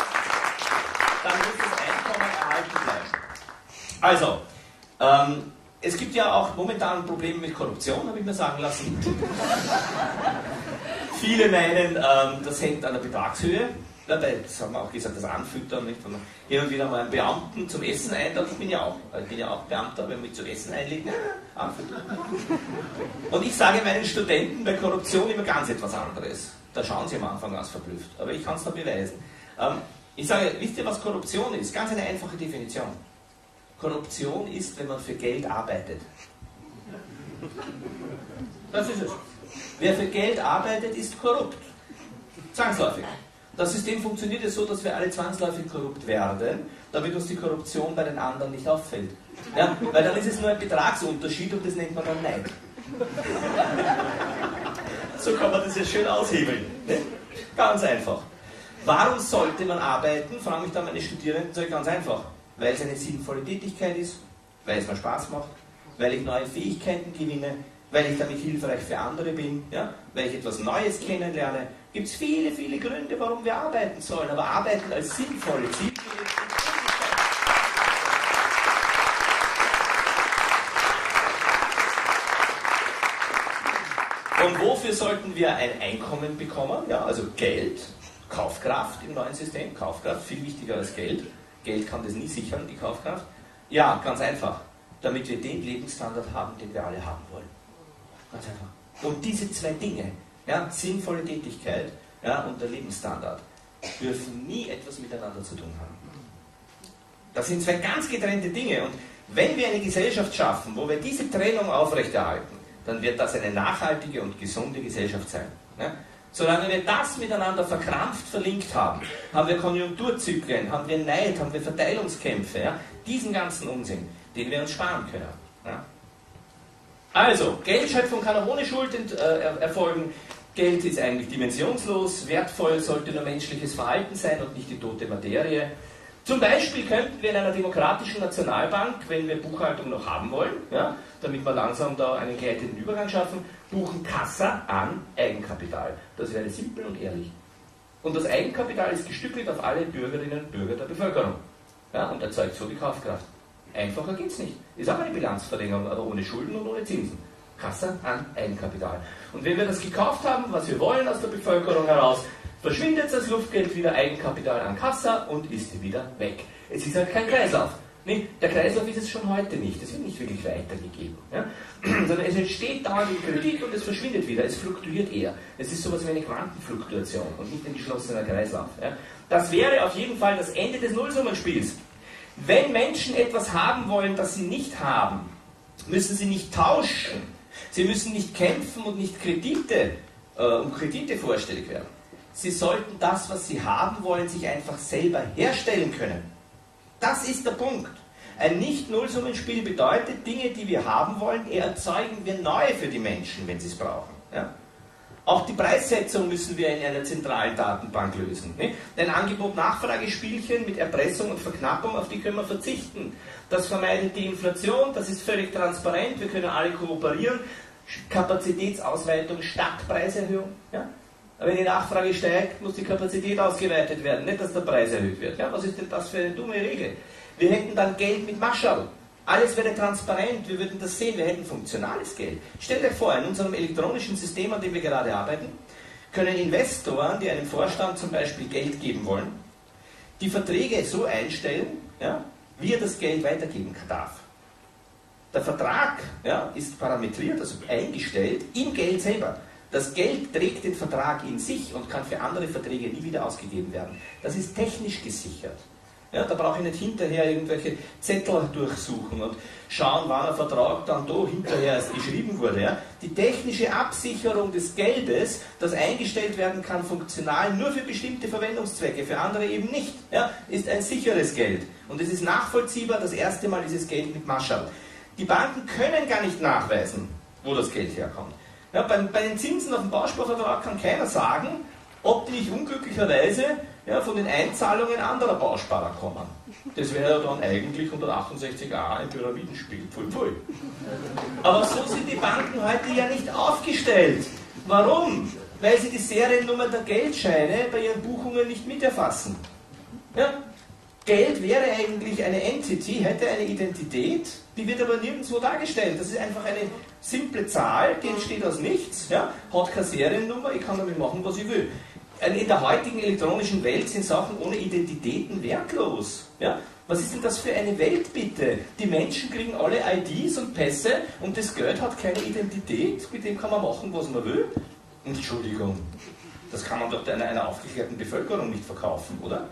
dann muss das Einkommen erhalten bleiben. Also, ähm, es gibt ja auch momentan Probleme mit Korruption, habe ich mir sagen lassen. Viele meinen, ähm, das hängt an der Betragshöhe. Dabei, das haben wir auch gesagt, das Anfüttern, nicht? Wenn man hin und wieder mal einen Beamten zum Essen einlädt, ich bin ja auch, ich bin ja auch Beamter, wenn man mich zum Essen einlegt, anfüttern. Und ich sage meinen Studenten bei Korruption immer ganz etwas anderes. Da schauen sie am Anfang ganz verblüfft, aber ich kann es noch beweisen. Ähm, Ich sage, wisst ihr, was Korruption ist? Ganz eine einfache Definition. Korruption ist, wenn man für Geld arbeitet. Das ist es. Wer für Geld arbeitet, ist korrupt. Zwangsläufig. Das System funktioniert ja so, dass wir alle zwangsläufig korrupt werden, damit uns die Korruption bei den anderen nicht auffällt. Ja? Weil dann ist es nur ein Betragsunterschied und das nennt man dann Neid. So kann man das ja schön aushebeln. Ne? Ganz einfach. Warum sollte man arbeiten? Fragen mich dann meine Studierenden, sage ich ganz einfach. Weil es eine sinnvolle Tätigkeit ist, weil es mir Spaß macht, weil ich neue Fähigkeiten gewinne, weil ich damit hilfreich für andere bin, ja? Weil ich etwas Neues kennenlerne. Gibt es viele, viele Gründe, warum wir arbeiten sollen, aber arbeiten als sinnvolle, zielführende Und wofür sollten wir ein Einkommen bekommen? Ja, also Geld, Kaufkraft im neuen System, Kaufkraft, viel wichtiger als Geld. Geld kann das nie sichern, die Kaufkraft. Ja, ganz einfach, damit wir den Lebensstandard haben, den wir alle haben wollen. Ganz einfach. Und diese zwei Dinge, ja, sinnvolle Tätigkeit, ja, und der Lebensstandard, dürfen nie etwas miteinander zu tun haben. Das sind zwei ganz getrennte Dinge. Und wenn wir eine Gesellschaft schaffen, wo wir diese Trennung aufrechterhalten, dann wird das eine nachhaltige und gesunde Gesellschaft sein. Ja? Solange wir das miteinander verkrampft verlinkt haben, haben wir Konjunkturzyklen, haben wir Neid, haben wir Verteilungskämpfe, ja? Diesen ganzen Unsinn, den wir uns sparen können. Ja? Also, Geldschöpfung kann auch ohne Schuld äh, erfolgen. Geld ist eigentlich dimensionslos, wertvoll sollte nur menschliches Verhalten sein und nicht die tote Materie. Zum Beispiel könnten wir in einer demokratischen Nationalbank, wenn wir Buchhaltung noch haben wollen, ja, damit wir langsam da einen geleiteten Übergang schaffen, buchen Kassa an Eigenkapital. Das wäre simpel und ehrlich. Und das Eigenkapital ist gestückelt auf alle Bürgerinnen und Bürger der Bevölkerung. Ja, und erzeugt so die Kaufkraft. Einfacher geht es nicht. Ist auch eine Bilanzverlängerung, aber ohne Schulden und ohne Zinsen. Kassa an Eigenkapital. Und wenn wir das gekauft haben, was wir wollen aus der Bevölkerung heraus, verschwindet das Luftgeld wieder Eigenkapital an Kassa und ist wieder weg. Es ist halt kein Kreislauf. Nee, der Kreislauf ist es schon heute nicht. Es wird nicht wirklich weitergegeben. Ja? Sondern es entsteht dauernd in Kredit und es verschwindet wieder. Es fluktuiert eher. Es ist sowas wie eine Quantenfluktuation und nicht ein geschlossener Kreislauf. Ja? Das wäre auf jeden Fall das Ende des Nullsummenspiels. Wenn Menschen etwas haben wollen, das sie nicht haben, müssen sie nicht tauschen. Sie müssen nicht kämpfen und nicht Kredite, äh, um Kredite vorstellig werden. Sie sollten das, was sie haben wollen, sich einfach selber herstellen können. Das ist der Punkt. Ein Nicht-Nullsummenspiel bedeutet, Dinge, die wir haben wollen, erzeugen wir neu für die Menschen, wenn sie es brauchen. Ja? Auch die Preissetzung müssen wir in einer zentralen Datenbank lösen. Ne? Ein Angebot-Nachfrage-Spielchen mit Erpressung und Verknappung, auf die können wir verzichten. Das vermeidet die Inflation, das ist völlig transparent, wir können alle kooperieren. Kapazitätsausweitung statt Preiserhöhung. Ja? Aber wenn die Nachfrage steigt, muss die Kapazität ausgeweitet werden, nicht dass der Preis erhöht wird. Ja? Was ist denn das für eine dumme Regel? Wir hätten dann Geld mit Mascherl. Alles wäre transparent, wir würden das sehen, wir hätten funktionales Geld. Stellt euch vor, in unserem elektronischen System, an dem wir gerade arbeiten, können Investoren, die einem Vorstand zum Beispiel Geld geben wollen, die Verträge so einstellen, ja, wie er das Geld weitergeben darf. Der Vertrag, ja, ist parametriert, also eingestellt, im Geld selber. Das Geld trägt den Vertrag in sich und kann für andere Verträge nie wieder ausgegeben werden. Das ist technisch gesichert. Ja, da brauche ich nicht hinterher irgendwelche Zettel durchsuchen und schauen, wann ein Vertrag dann da hinterher erst geschrieben wurde. Ja. Die technische Absicherung des Geldes, das eingestellt werden kann, funktional nur für bestimmte Verwendungszwecke, für andere eben nicht, ja, ist ein sicheres Geld. Und es ist nachvollziehbar, das erste Mal dieses Geld mit Mascherl. Die Banken können gar nicht nachweisen, wo das Geld herkommt. Ja, bei, bei den Zinsen auf dem Bausparvertrag kann keiner sagen, ob die nicht unglücklicherweise ja, von den Einzahlungen anderer Bausparer kommen. Das wäre ja dann eigentlich hundertachtundsechzig a ein Pyramidenspiel. Pfui, pfui. Aber so sind die Banken heute ja nicht aufgestellt. Warum? Weil sie die Seriennummer der Geldscheine bei ihren Buchungen nicht miterfassen. Ja? Geld wäre eigentlich eine Entity, hätte eine Identität, die wird aber nirgendwo dargestellt. Das ist einfach eine simple Zahl, die entsteht aus nichts, ja, hat keine Seriennummer, ich kann damit machen, was ich will. In der heutigen elektronischen Welt sind Sachen ohne Identitäten wertlos. Ja? Was ist denn das für eine Welt, bitte? Die Menschen kriegen alle I Ds und Pässe und das Geld hat keine Identität, mit dem kann man machen, was man will. Entschuldigung, das kann man doch einer, einer aufgeklärten Bevölkerung nicht verkaufen, oder?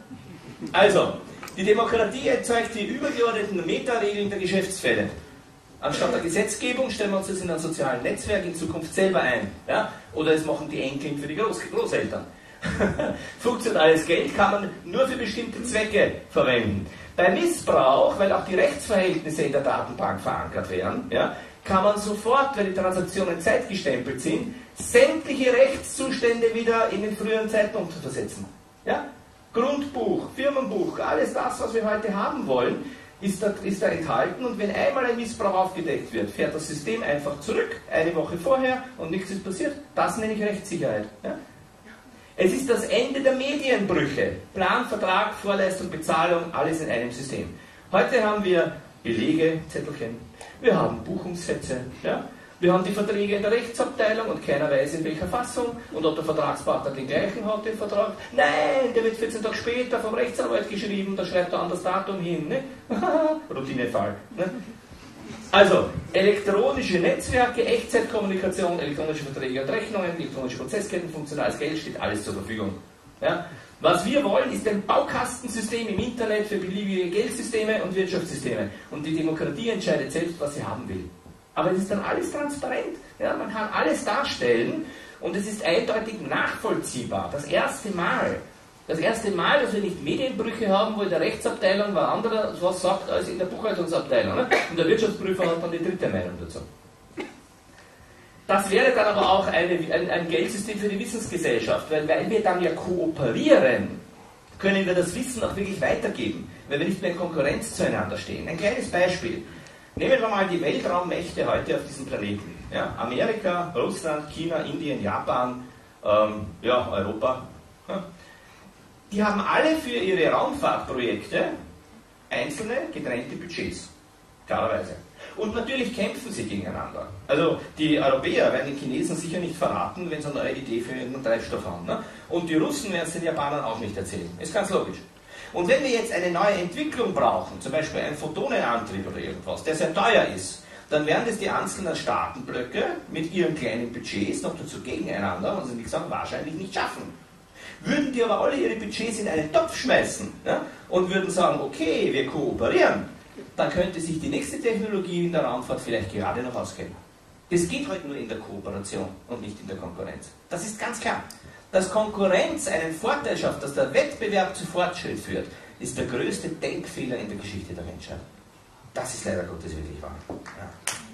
Also, die Demokratie erzeugt die übergeordneten Metaregeln der Geschäftsfälle. Anstatt der Gesetzgebung stellen wir uns das in einem sozialen Netzwerk in Zukunft selber ein. Ja? Oder es machen die Enkel für die Groß Großeltern. Funktionales Geld kann man nur für bestimmte Zwecke verwenden. Bei Missbrauch, weil auch die Rechtsverhältnisse in der Datenbank verankert werden, ja, kann man sofort, wenn die Transaktionen zeitgestempelt sind, sämtliche Rechtszustände wieder in den früheren Zeitpunkt versetzen. Ja? Grundbuch, Firmenbuch, alles das, was wir heute haben wollen, ist da, ist da enthalten, und wenn einmal ein Missbrauch aufgedeckt wird, fährt das System einfach zurück, eine Woche vorher, und nichts ist passiert. Das nenne ich Rechtssicherheit. Ja? Es ist das Ende der Medienbrüche. Plan, Vertrag, Vorleistung, Bezahlung, alles in einem System. Heute haben wir Belege, Zettelchen, wir haben Buchungssätze, ja? Wir haben die Verträge in der Rechtsabteilung und keiner weiß in welcher Fassung und ob der Vertragspartner den gleichen hat, den Vertrag. Nein, der wird vierzehn Tage später vom Rechtsanwalt geschrieben, da schreibt er an das Datum hin. Ne? Routinefall. Ne? Also, elektronische Netzwerke, Echtzeitkommunikation, elektronische Verträge und Rechnungen, elektronische Prozessketten, funktionales Geld, steht alles zur Verfügung. Ja? Was wir wollen, ist ein Baukastensystem im Internet für beliebige Geldsysteme und Wirtschaftssysteme. Und die Demokratie entscheidet selbst, was sie haben will. Aber es ist dann alles transparent. Ja? Man kann alles darstellen und es ist eindeutig nachvollziehbar. Das erste Mal, das erste Mal, dass wir nicht Medienbrüche haben, wo in der Rechtsabteilung wer anderer was sagt als in der Buchhaltungsabteilung. Ne? Und der Wirtschaftsprüfer hat dann die dritte Meinung dazu. Das wäre dann aber auch eine, ein, ein Geldsystem für die Wissensgesellschaft, weil, weil wir dann ja kooperieren, können wir das Wissen auch wirklich weitergeben, weil wir nicht mehr in Konkurrenz zueinander stehen. Ein kleines Beispiel. Nehmen wir mal die Weltraummächte heute auf diesem Planeten. Ja, Amerika, Russland, China, Indien, Japan, ähm, ja, Europa. Ja. Die haben alle für ihre Raumfahrtprojekte einzelne, getrennte Budgets. Klarerweise. Und natürlich kämpfen sie gegeneinander. Also die Europäer werden den Chinesen sicher nicht verraten, wenn sie eine neue Idee für einen Treibstoff haben. Ne? Und die Russen werden es den Japanern auch nicht erzählen. Ist ganz logisch. Und wenn wir jetzt eine neue Entwicklung brauchen, zum Beispiel einen Photonenantrieb oder irgendwas, der sehr teuer ist, dann werden das die einzelnen Staatenblöcke mit ihren kleinen Budgets noch dazu gegeneinander, und sie nicht sagen, wahrscheinlich nicht schaffen. Würden die aber alle ihre Budgets in einen Topf schmeißen, ja, und würden sagen, okay, wir kooperieren, dann könnte sich die nächste Technologie in der Raumfahrt vielleicht gerade noch ausgehen. Das geht heute nur in der Kooperation und nicht in der Konkurrenz. Das ist ganz klar. Dass Konkurrenz einen Vorteil schafft, dass der Wettbewerb zu Fortschritt führt, ist der größte Denkfehler in der Geschichte der Menschheit. Das ist leider Gottes wirklich wahr. Ja.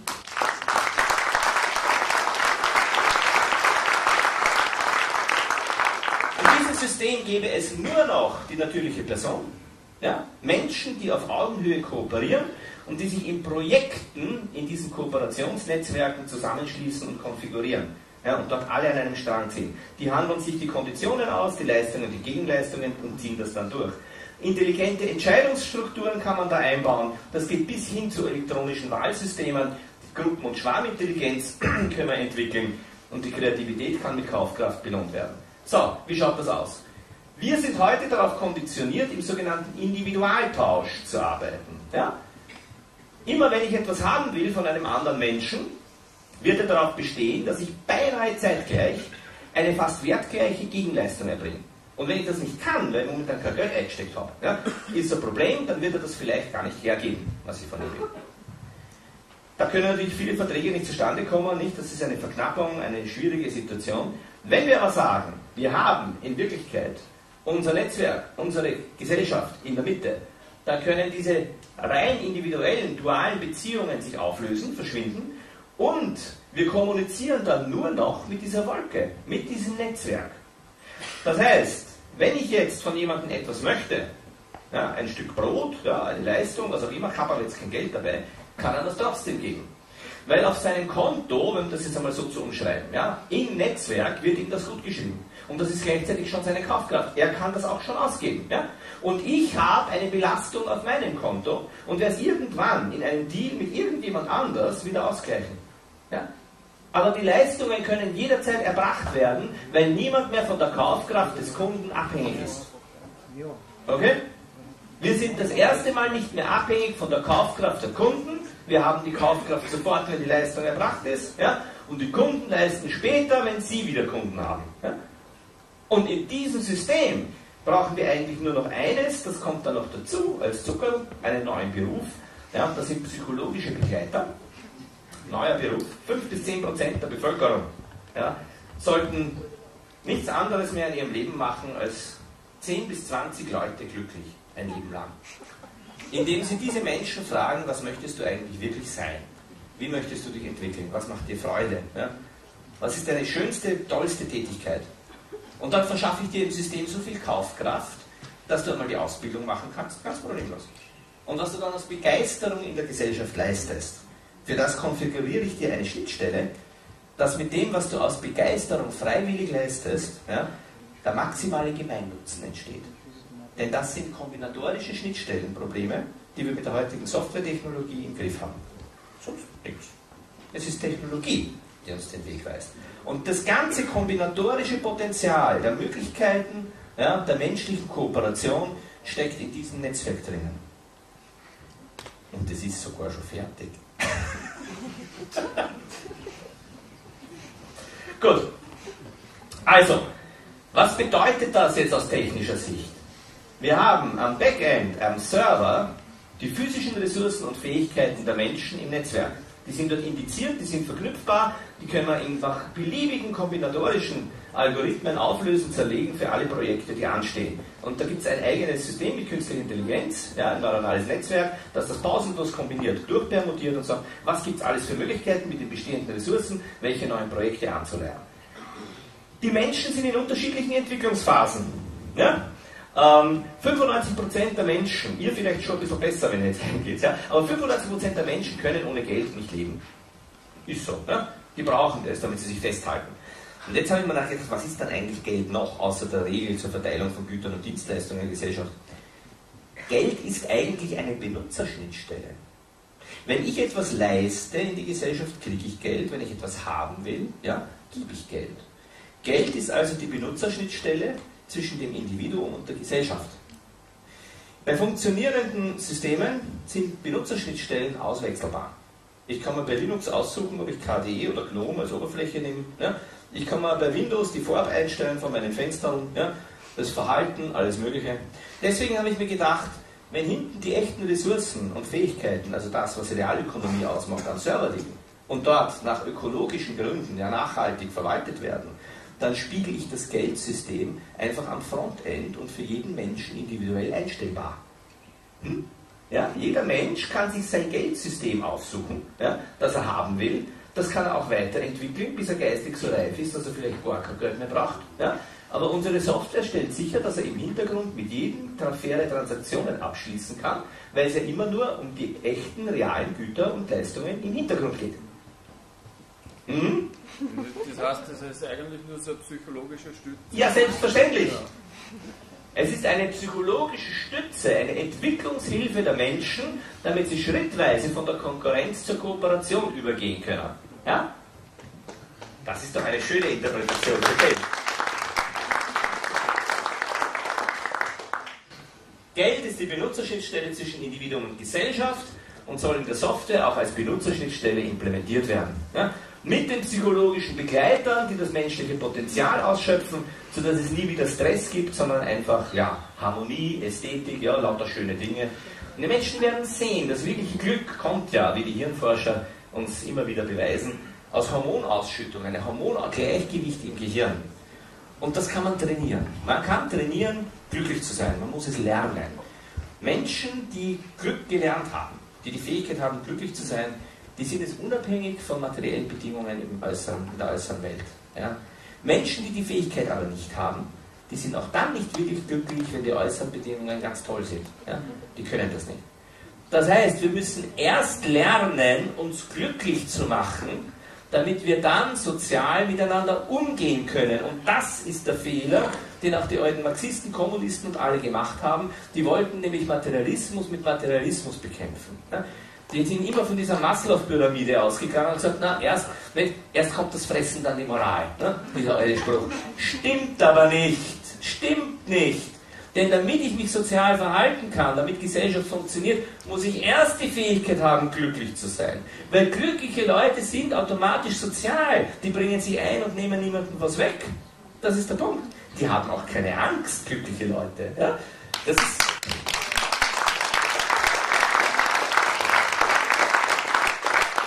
In diesem System gäbe es nur noch die natürliche Person, ja? Menschen, die auf Augenhöhe kooperieren und die sich in Projekten in diesen Kooperationsnetzwerken zusammenschließen und konfigurieren. Ja, und dort alle an einem Strang ziehen. Die handeln sich die Konditionen aus, die Leistungen und die Gegenleistungen, und ziehen das dann durch. Intelligente Entscheidungsstrukturen kann man da einbauen. Das geht bis hin zu elektronischen Wahlsystemen. Die Gruppen- und Schwarmintelligenz können wir entwickeln, und die Kreativität kann mit Kaufkraft belohnt werden. So, wie schaut das aus? Wir sind heute darauf konditioniert, im sogenannten Individualtausch zu arbeiten. Ja? Immer wenn ich etwas haben will von einem anderen Menschen, wird er darauf bestehen, dass ich beinahe zeitgleich eine fast wertgleiche Gegenleistung erbringe. Und wenn ich das nicht kann, weil ich momentan kein Geld eingesteckt habe, ja, ist ein Problem, dann wird er das vielleicht gar nicht hergeben, was ich von ihm will. Da können natürlich viele Verträge nicht zustande kommen, nicht? Das ist eine Verknappung, eine schwierige Situation. Wenn wir aber sagen, wir haben in Wirklichkeit unser Netzwerk, unsere Gesellschaft in der Mitte, dann können diese rein individuellen, dualen Beziehungen sich auflösen, verschwinden, und wir kommunizieren dann nur noch mit dieser Wolke, mit diesem Netzwerk. Das heißt, wenn ich jetzt von jemandem etwas möchte, ja, ein Stück Brot, ja, eine Leistung, was auch immer, ich habe aber jetzt kein Geld dabei, kann er das trotzdem geben. Weil auf seinem Konto, wenn wir das jetzt einmal so zu umschreiben, ja, im Netzwerk wird ihm das gut geschrieben. Und das ist gleichzeitig schon seine Kaufkraft. Er kann das auch schon ausgeben. Ja? Und ich habe eine Belastung auf meinem Konto und werde es irgendwann in einem Deal mit irgendjemand anders wieder ausgleichen. Ja? Aber die Leistungen können jederzeit erbracht werden, weil niemand mehr von der Kaufkraft des Kunden abhängig ist. Okay? Wir sind das erste Mal nicht mehr abhängig von der Kaufkraft der Kunden. Wir haben die Kaufkraft sofort, wenn die Leistung erbracht ist. Ja? Und die Kunden leisten später, wenn sie wieder Kunden haben. Ja? Und in diesem System brauchen wir eigentlich nur noch eines, das kommt dann noch dazu, als Zucker, einen neuen Beruf. Ja? Das sind psychologische Begleiter. Neuer Beruf. fünf bis zehn Prozent der Bevölkerung, ja, sollten nichts anderes mehr in ihrem Leben machen, als zehn bis zwanzig Leute glücklich ein Leben lang. Indem sie diese Menschen fragen, was möchtest du eigentlich wirklich sein? Wie möchtest du dich entwickeln? Was macht dir Freude? Ja? Was ist deine schönste, tollste Tätigkeit? Und dann verschaffe ich dir im System so viel Kaufkraft, dass du einmal die Ausbildung machen kannst, ganz problemlos. Und was du dann aus Begeisterung in der Gesellschaft leistest, für das konfiguriere ich dir eine Schnittstelle, dass mit dem, was du aus Begeisterung freiwillig leistest, ja, der maximale Gemeinnutzen entsteht. Denn das sind kombinatorische Schnittstellenprobleme, die wir mit der heutigen Softwaretechnologie im Griff haben. Sonst nichts. Es ist Technologie, die uns den Weg weist. Und das ganze kombinatorische Potenzial der Möglichkeiten, ja, der menschlichen Kooperation steckt in diesem Netzwerk drinnen. Und das ist sogar schon fertig. Gut. Also, was bedeutet das jetzt aus technischer Sicht? Wir haben am Backend, am Server, die physischen Ressourcen und Fähigkeiten der Menschen im Netzwerk. Die sind dort indiziert, die sind verknüpfbar, die können wir in einfach beliebigen kombinatorischen Algorithmen auflösen, zerlegen für alle Projekte, die anstehen. Und da gibt es ein eigenes System mit künstlicher Intelligenz, ja, ein neuronales Netzwerk, das das pausenlos kombiniert, durchpermutiert und sagt, was gibt es alles für Möglichkeiten mit den bestehenden Ressourcen, welche neuen Projekte anzulernen. Die Menschen sind in unterschiedlichen Entwicklungsphasen. Ja? Ähm, fünfundneunzig Prozent der Menschen, ihr vielleicht schon ein bisschen besser, wenn ihr jetzt hingeht, ja? Aber fünfundneunzig Prozent der Menschen können ohne Geld nicht leben. Ist so. Ja? Die brauchen das, damit sie sich festhalten. Und jetzt habe ich mir nachgedacht, was ist dann eigentlich Geld noch, außer der Regel zur Verteilung von Gütern und Dienstleistungen in der Gesellschaft? Geld ist eigentlich eine Benutzerschnittstelle. Wenn ich etwas leiste in die Gesellschaft, kriege ich Geld. Wenn ich etwas haben will, ja, gebe ich Geld. Geld ist also die Benutzerschnittstelle zwischen dem Individuum und der Gesellschaft. Bei funktionierenden Systemen sind Benutzerschnittstellen auswechselbar. Ich kann mir bei Linux aussuchen, ob ich K D E oder GNOME als Oberfläche nehme. Ja? Ich kann mir bei Windows die Farbe einstellen von meinen Fenstern, ja? Das Verhalten, alles Mögliche. Deswegen habe ich mir gedacht, wenn hinten die echten Ressourcen und Fähigkeiten, also das, was Realökonomie ausmacht, am Server liegen und dort nach ökologischen Gründen ja nachhaltig verwaltet werden, dann spiegel ich das Geldsystem einfach am Frontend und für jeden Menschen individuell einstellbar. Hm? Ja, jeder Mensch kann sich sein Geldsystem aussuchen, ja, das er haben will. Das kann er auch weiterentwickeln, bis er geistig so reif ist, dass er vielleicht gar kein Geld mehr braucht. Ja. Aber unsere Software stellt sicher, dass er im Hintergrund mit jedem faire Transaktionen abschließen kann, weil es ja immer nur um die echten, realen Güter und Leistungen im Hintergrund geht. Hm? Das heißt, das ist eigentlich nur so eine psychologische Stütze? Ja, selbstverständlich. Ja. Es ist eine psychologische Stütze, eine Entwicklungshilfe der Menschen, damit sie schrittweise von der Konkurrenz zur Kooperation übergehen können. Ja? Das ist doch eine schöne Interpretation für Geld. Geld ist die Benutzerschnittstelle zwischen Individuum und Gesellschaft und soll in der Software auch als Benutzerschnittstelle implementiert werden. Ja? Mit den psychologischen Begleitern, die das menschliche Potenzial ausschöpfen, sodass es nie wieder Stress gibt, sondern einfach ja, Harmonie, Ästhetik, ja, lauter schöne Dinge. Und die Menschen werden sehen, das wirkliche Glück kommt ja, wie die Hirnforscher uns immer wieder beweisen, aus Hormonausschüttung, ein Hormongleichgewicht im Gehirn. Und das kann man trainieren. Man kann trainieren, glücklich zu sein. Man muss es lernen. Menschen, die Glück gelernt haben, die die Fähigkeit haben, glücklich zu sein, die sind es unabhängig von materiellen Bedingungen im äußeren, in der äußeren Welt. Ja? Menschen, die die Fähigkeit aber nicht haben, die sind auch dann nicht wirklich glücklich, wenn die äußeren Bedingungen ganz toll sind. Ja? Die können das nicht. Das heißt, wir müssen erst lernen, uns glücklich zu machen, damit wir dann sozial miteinander umgehen können. Und das ist der Fehler, den auch die alten Marxisten, Kommunisten und alle gemacht haben. Die wollten nämlich Materialismus mit Materialismus bekämpfen. Ja? Die sind immer von dieser Maslow-Pyramide ausgegangen und gesagt, na, erst, wenn, erst kommt das Fressen, dann die Moral. Ne? Dieser alte Spruch. Stimmt aber nicht. Stimmt nicht. Denn damit ich mich sozial verhalten kann, damit Gesellschaft funktioniert, muss ich erst die Fähigkeit haben, glücklich zu sein. Weil glückliche Leute sind automatisch sozial. Die bringen sich ein und nehmen niemandem was weg. Das ist der Punkt. Die haben auch keine Angst, glückliche Leute. Ja? Das ist...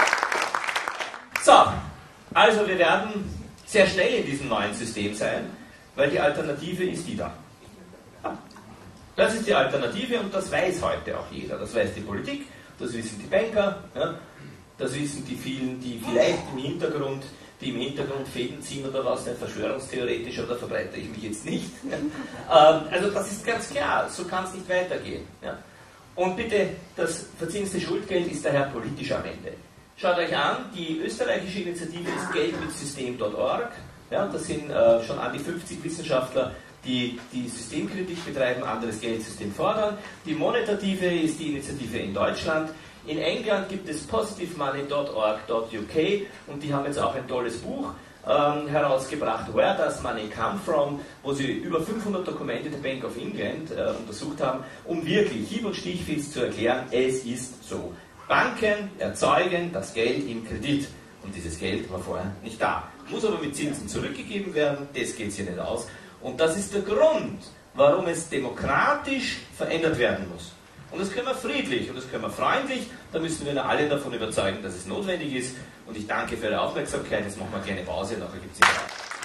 So, also wir werden sehr schnell in diesem neuen System sein. weil die Alternative ist die da. Ja. Das ist die Alternative und das weiß heute auch jeder. Das weiß die Politik, das wissen die Banker, ja. Das wissen die vielen, die vielleicht im Hintergrund, die im Hintergrund Fäden ziehen oder was, nicht verschwörungstheoretisch, oder verbreite ich mich jetzt nicht. Ja. Also das ist ganz klar, so kann es nicht weitergehen. Ja. Und bitte, das verzinste Schuldgeld ist daher politisch am Ende. Schaut euch an, die österreichische Initiative ist geldmitsystem punkt org. Ja, das sind äh, schon an die fünfzig Wissenschaftler, die die Systemkritik betreiben, anderes Geldsystem fordern. Die Monetative ist die Initiative in Deutschland. In England gibt es positive money punkt org punkt U K und die haben jetzt auch ein tolles Buch ähm, herausgebracht, Where Does Money Come From, wo sie über fünfhundert Dokumente der Bank of England äh, untersucht haben, um wirklich hieb- und stichfest zu erklären, es ist so. Banken erzeugen das Geld im Kredit und dieses Geld war vorher nicht da. Muss aber mit Zinsen zurückgegeben werden, das geht hier nicht aus. Und das ist der Grund, warum es demokratisch verändert werden muss. Und das können wir friedlich und das können wir freundlich, da müssen wir alle davon überzeugen, dass es notwendig ist. Und ich danke für Ihre Aufmerksamkeit, jetzt machen wir eine kleine Pause, nachher gibt es wieder.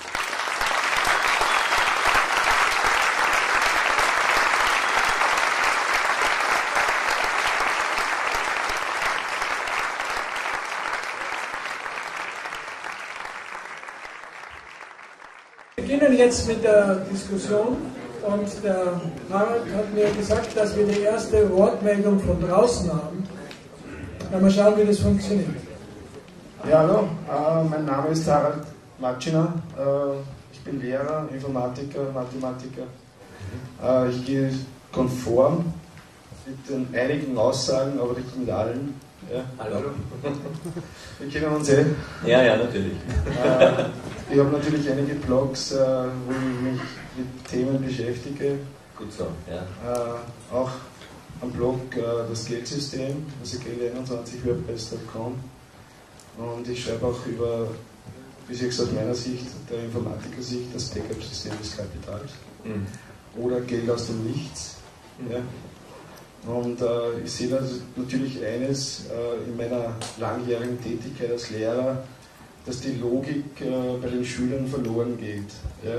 Wir beginnen jetzt mit der Diskussion und der Harald hat mir gesagt, dass wir die erste Wortmeldung von draußen haben. Dann mal schauen, wie das funktioniert. Ja, hallo, äh, mein Name ist Harald Matschiner, äh, ich bin Lehrer, Informatiker, Mathematiker. Äh, ich gehe konform mit den einigen Aussagen, aber nicht mit allen. Ja. Hallo. Wir kennen uns eh. Ja, ja, natürlich. Äh, ich habe natürlich einige Blogs, äh, wo ich mich mit Themen beschäftige. Gut so, ja. Äh, auch am Blog äh, das Geldsystem, also Geld einundzwanzig WordPress punkt com. Und ich schreibe auch über, wie Sie gesagt, aus meiner Sicht, der Informatiker-Sicht, das Backup-System des Kapitals. Mhm. Oder Geld aus dem Nichts. Mhm. Ja. Und äh, ich sehe da natürlich eines äh, in meiner langjährigen Tätigkeit als Lehrer, dass die Logik äh, bei den Schülern verloren geht. Ja.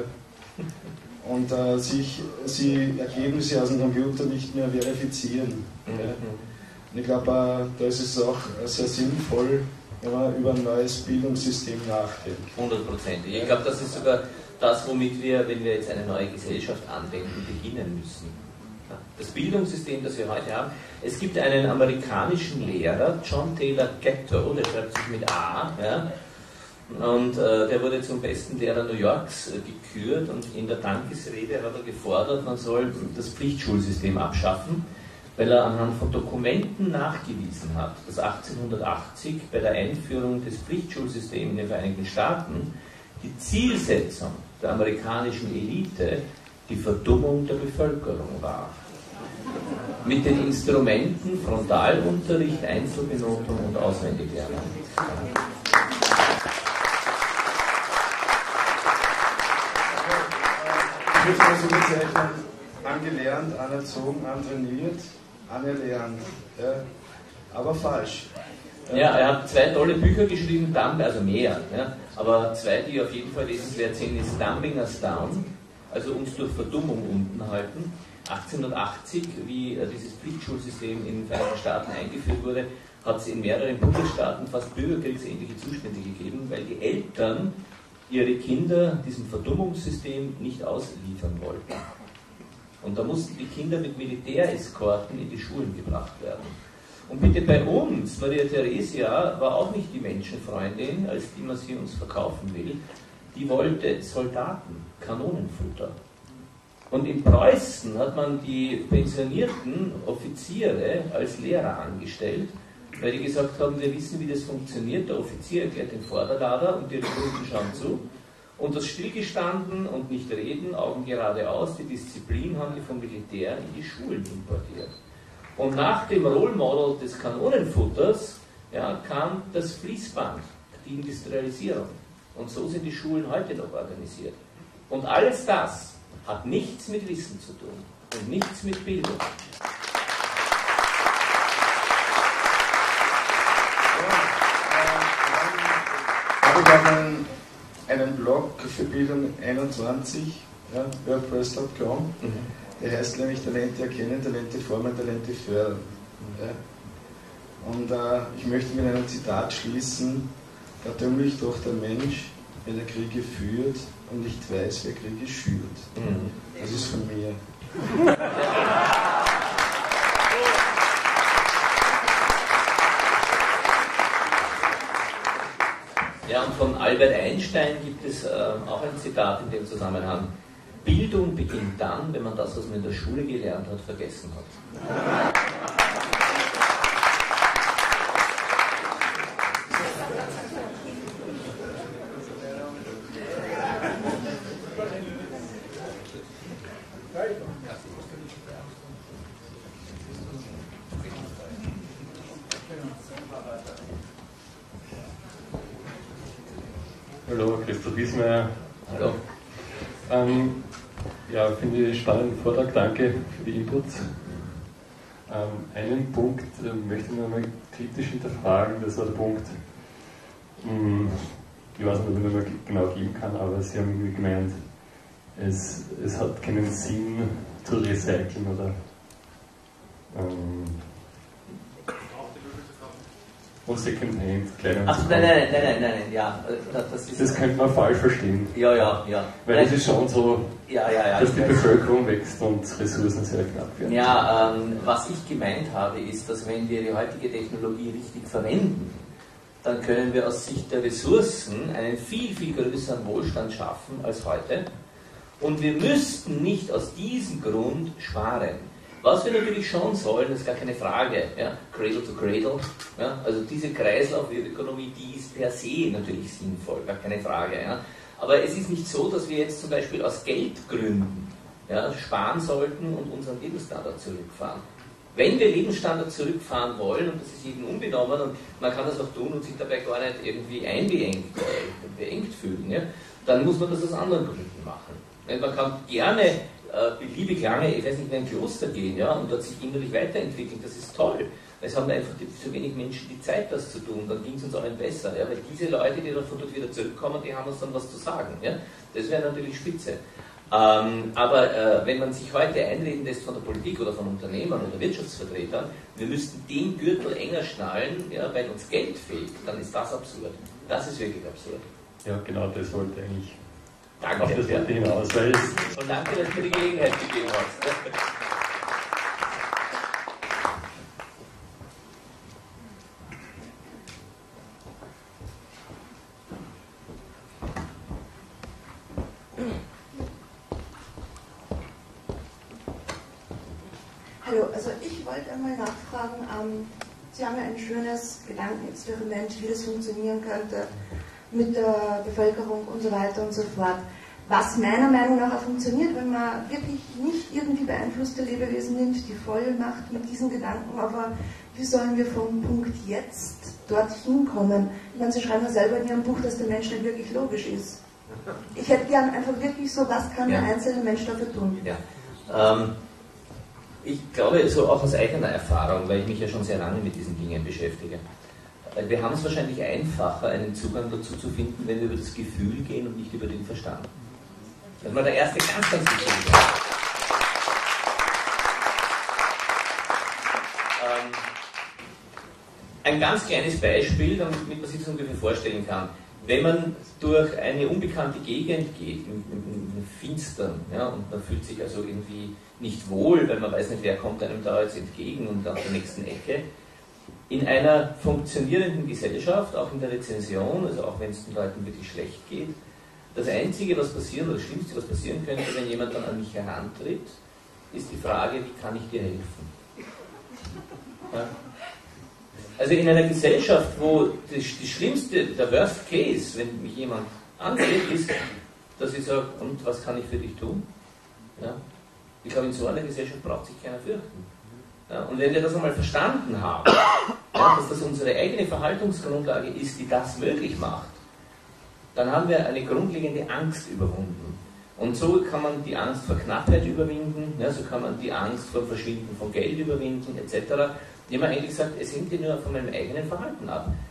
Und äh, sich, sie Ergebnisse aus dem Computer nicht mehr verifizieren. Mhm. Ja. Und ich glaube, äh, da ist es auch sehr sinnvoll, wenn man über ein neues Bildungssystem nachdenkt. Hundertprozentig. Ich glaube, das ist sogar das, womit wir, wenn wir jetzt eine neue Gesellschaft anwenden, beginnen müssen. Das Bildungssystem, das wir heute haben. Es gibt einen amerikanischen Lehrer, John Taylor Gatto, der schreibt sich mit A, ja, und äh, der wurde zum besten Lehrer New Yorks äh, gekürt und in der Dankesrede hat er gefordert, man soll das Pflichtschulsystem abschaffen, weil er anhand von Dokumenten nachgewiesen hat, dass achtzehnhundertachtzig bei der Einführung des Pflichtschulsystems in den Vereinigten Staaten die Zielsetzung der amerikanischen Elite die Verdummung der Bevölkerung war. Mit den Instrumenten Frontalunterricht, Einzelbenotung und Auswendiglernen. Ich würde es mal so bezeichnen, angelernt, anerzogen, antrainiert, anerlernt. Ja. Aber falsch. Ja, er hat zwei tolle Bücher geschrieben, also mehr, ja, aber zwei, die auf jeden Fall lesenswert sind, ist Dumbing Us Down, also uns durch Verdummung unten halten. achtzehnhundertachtzig, wie äh, dieses Pflichtschulsystem in den Vereinigten Staaten eingeführt wurde, hat es in mehreren Bundesstaaten fast bürgerkriegsähnliche Zustände gegeben, weil die Eltern ihre Kinder diesem Verdummungssystem nicht ausliefern wollten. Und da mussten die Kinder mit Militäreskorten in die Schulen gebracht werden. Und bitte bei uns, Maria Theresia war auch nicht die Menschenfreundin, als die man sie uns verkaufen will. Die wollte Soldaten, Kanonenfutter. Und in Preußen hat man die pensionierten Offiziere als Lehrer angestellt, weil die gesagt haben, wir wissen, wie das funktioniert. Der Offizier erklärt den Vorderlader und die Rekruten schauen zu. Und das Stillgestanden und nicht reden, Augen geradeaus, die Disziplin haben die vom Militär in die Schulen importiert. Und nach dem Role Model des Kanonenfutters ja, kam das Fließband, die Industrialisierung. Und so sind die Schulen heute noch organisiert. Und alles das hat nichts mit Wissen zu tun und nichts mit Bildung. Ich habe einen, einen Blog für Bildung einundzwanzig ja, WordPress Punkt com. Mhm. Der heißt nämlich Talente erkennen, Talente formen, Talente fördern. Ja. Und äh, ich möchte mit einem Zitat schließen: Irrtümlich doch der Mensch, wenn er Kriege führt und nicht weiß, wer Kriege schürt. Mhm. Das ist von mir. Ja, und von Albert Einstein gibt es äh, auch ein Zitat in dem Zusammenhang: Bildung beginnt dann, wenn man das, was man in der Schule gelernt hat, vergessen hat. Hallo, Christoph Wiesmeier. Hallo. Ähm, ja, finde ich spannenden Vortrag, danke für die Inputs. Ähm, einen Punkt äh, möchte ich noch mal kritisch hinterfragen, das war der Punkt, mh, ich weiß nicht, ob ich noch mal genau geben kann, aber Sie haben irgendwie gemeint, es, es hat keinen Sinn zu recyceln oder ähm, und Secondhand-Kleidung. Ach, nein, nein, nein, nein, nein, nein, ja. Das, ist das könnte man falsch verstehen. Ja, ja, ja. Weil nein. Es ist schon so, ja, ja, ja, dass die Bevölkerung wächst und Ressourcen sehr knapp werden. Ja, ähm, was ich gemeint habe, ist, dass wenn wir die heutige Technologie richtig verwenden, dann können wir aus Sicht der Ressourcen einen viel, viel größeren Wohlstand schaffen als heute. Und wir müssten nicht aus diesem Grund sparen. Was wir natürlich schon sollen, ist gar keine Frage, ja, Cradle to Cradle, ja, also diese Kreislaufökonomie, die ist per se natürlich sinnvoll, gar keine Frage. Ja. Aber es ist nicht so, dass wir jetzt zum Beispiel aus Geldgründen ja, sparen sollten und unseren Lebensstandard zurückfahren. Wenn wir Lebensstandard zurückfahren wollen, und das ist jedem unbenommen, und man kann das auch tun und sich dabei gar nicht irgendwie einbeengt äh, beengt fühlen, ja, dann muss man das aus anderen Gründen machen. Man kann gerne äh, beliebig lange, ich weiß nicht, in ein Kloster gehen, ja, und dort sich innerlich weiterentwickeln, das ist toll. Es haben einfach die, so wenig Menschen die Zeit, das zu tun, dann ging es uns allen besser. Ja, weil diese Leute, die davon dort wieder zurückkommen, die haben uns dann was zu sagen. Ja. Das wäre natürlich spitze. Ähm, aber äh, wenn man sich heute einreden lässt von der Politik oder von Unternehmern oder Wirtschaftsvertretern, wir müssten den Gürtel enger schnallen, ja, weil uns Geld fehlt, dann ist das absurd. Das ist wirklich absurd. Ja, genau, das wollte ich eigentlich. Danke, auf das wollte ich hinaus, weil es und danke, dass du mir die Gelegenheit gegeben hast. Hallo, also ich wollte einmal nachfragen, ähm, Sie haben ja ein schönes Gedankenexperiment, wie das funktionieren könnte mit der Bevölkerung und so weiter und so fort. Was meiner Meinung nach auch funktioniert, wenn man wirklich nicht irgendwie beeinflusste Lebewesen nimmt, die Vollmacht mit diesen Gedanken, aber wie sollen wir vom Punkt jetzt dorthin kommen? Ich meine, Sie schreiben ja selber in Ihrem Buch, dass der Mensch nicht wirklich logisch ist. Ich hätte gern einfach wirklich so, was kann ja. der einzelne Mensch dafür tun? Ja. Ähm, ich glaube, so auch aus eigener Erfahrung, weil ich mich ja schon sehr lange mit diesen Dingen beschäftige. Wir haben es wahrscheinlich einfacher, einen Zugang dazu zu finden, wenn wir über das Gefühl gehen und nicht über den Verstand. Das war der erste ganz, ganz wichtige Punkt. Ähm, ein ganz kleines Beispiel, damit man sich das ungefähr vorstellen kann. Wenn man durch eine unbekannte Gegend geht, im, im, im Finstern, ja, und man fühlt sich also irgendwie nicht wohl, weil man weiß nicht, wer kommt einem da jetzt entgegen und auf der nächsten Ecke. In einer funktionierenden Gesellschaft, auch in der Rezension, also auch wenn es den Leuten wirklich schlecht geht, das Einzige, was passieren, oder das Schlimmste, was passieren könnte, wenn jemand dann an mich herantritt, ist die Frage, wie kann ich dir helfen? Ja. Also in einer Gesellschaft, wo das, das Schlimmste, der Worst Case, wenn mich jemand antritt, ist, dass ich sage, und was kann ich für dich tun? Ja. Ich glaube, in so einer Gesellschaft braucht sich keiner fürchten. Ja, und wenn wir das einmal verstanden haben, ja, dass das unsere eigene Verhaltensgrundlage ist, die das möglich macht, dann haben wir eine grundlegende Angst überwunden. Und so kann man die Angst vor Knappheit überwinden, ja, so kann man die Angst vor Verschwinden von Geld überwinden, et cetera. Indem man eigentlich sagt, es hängt ja nur von meinem eigenen Verhalten ab.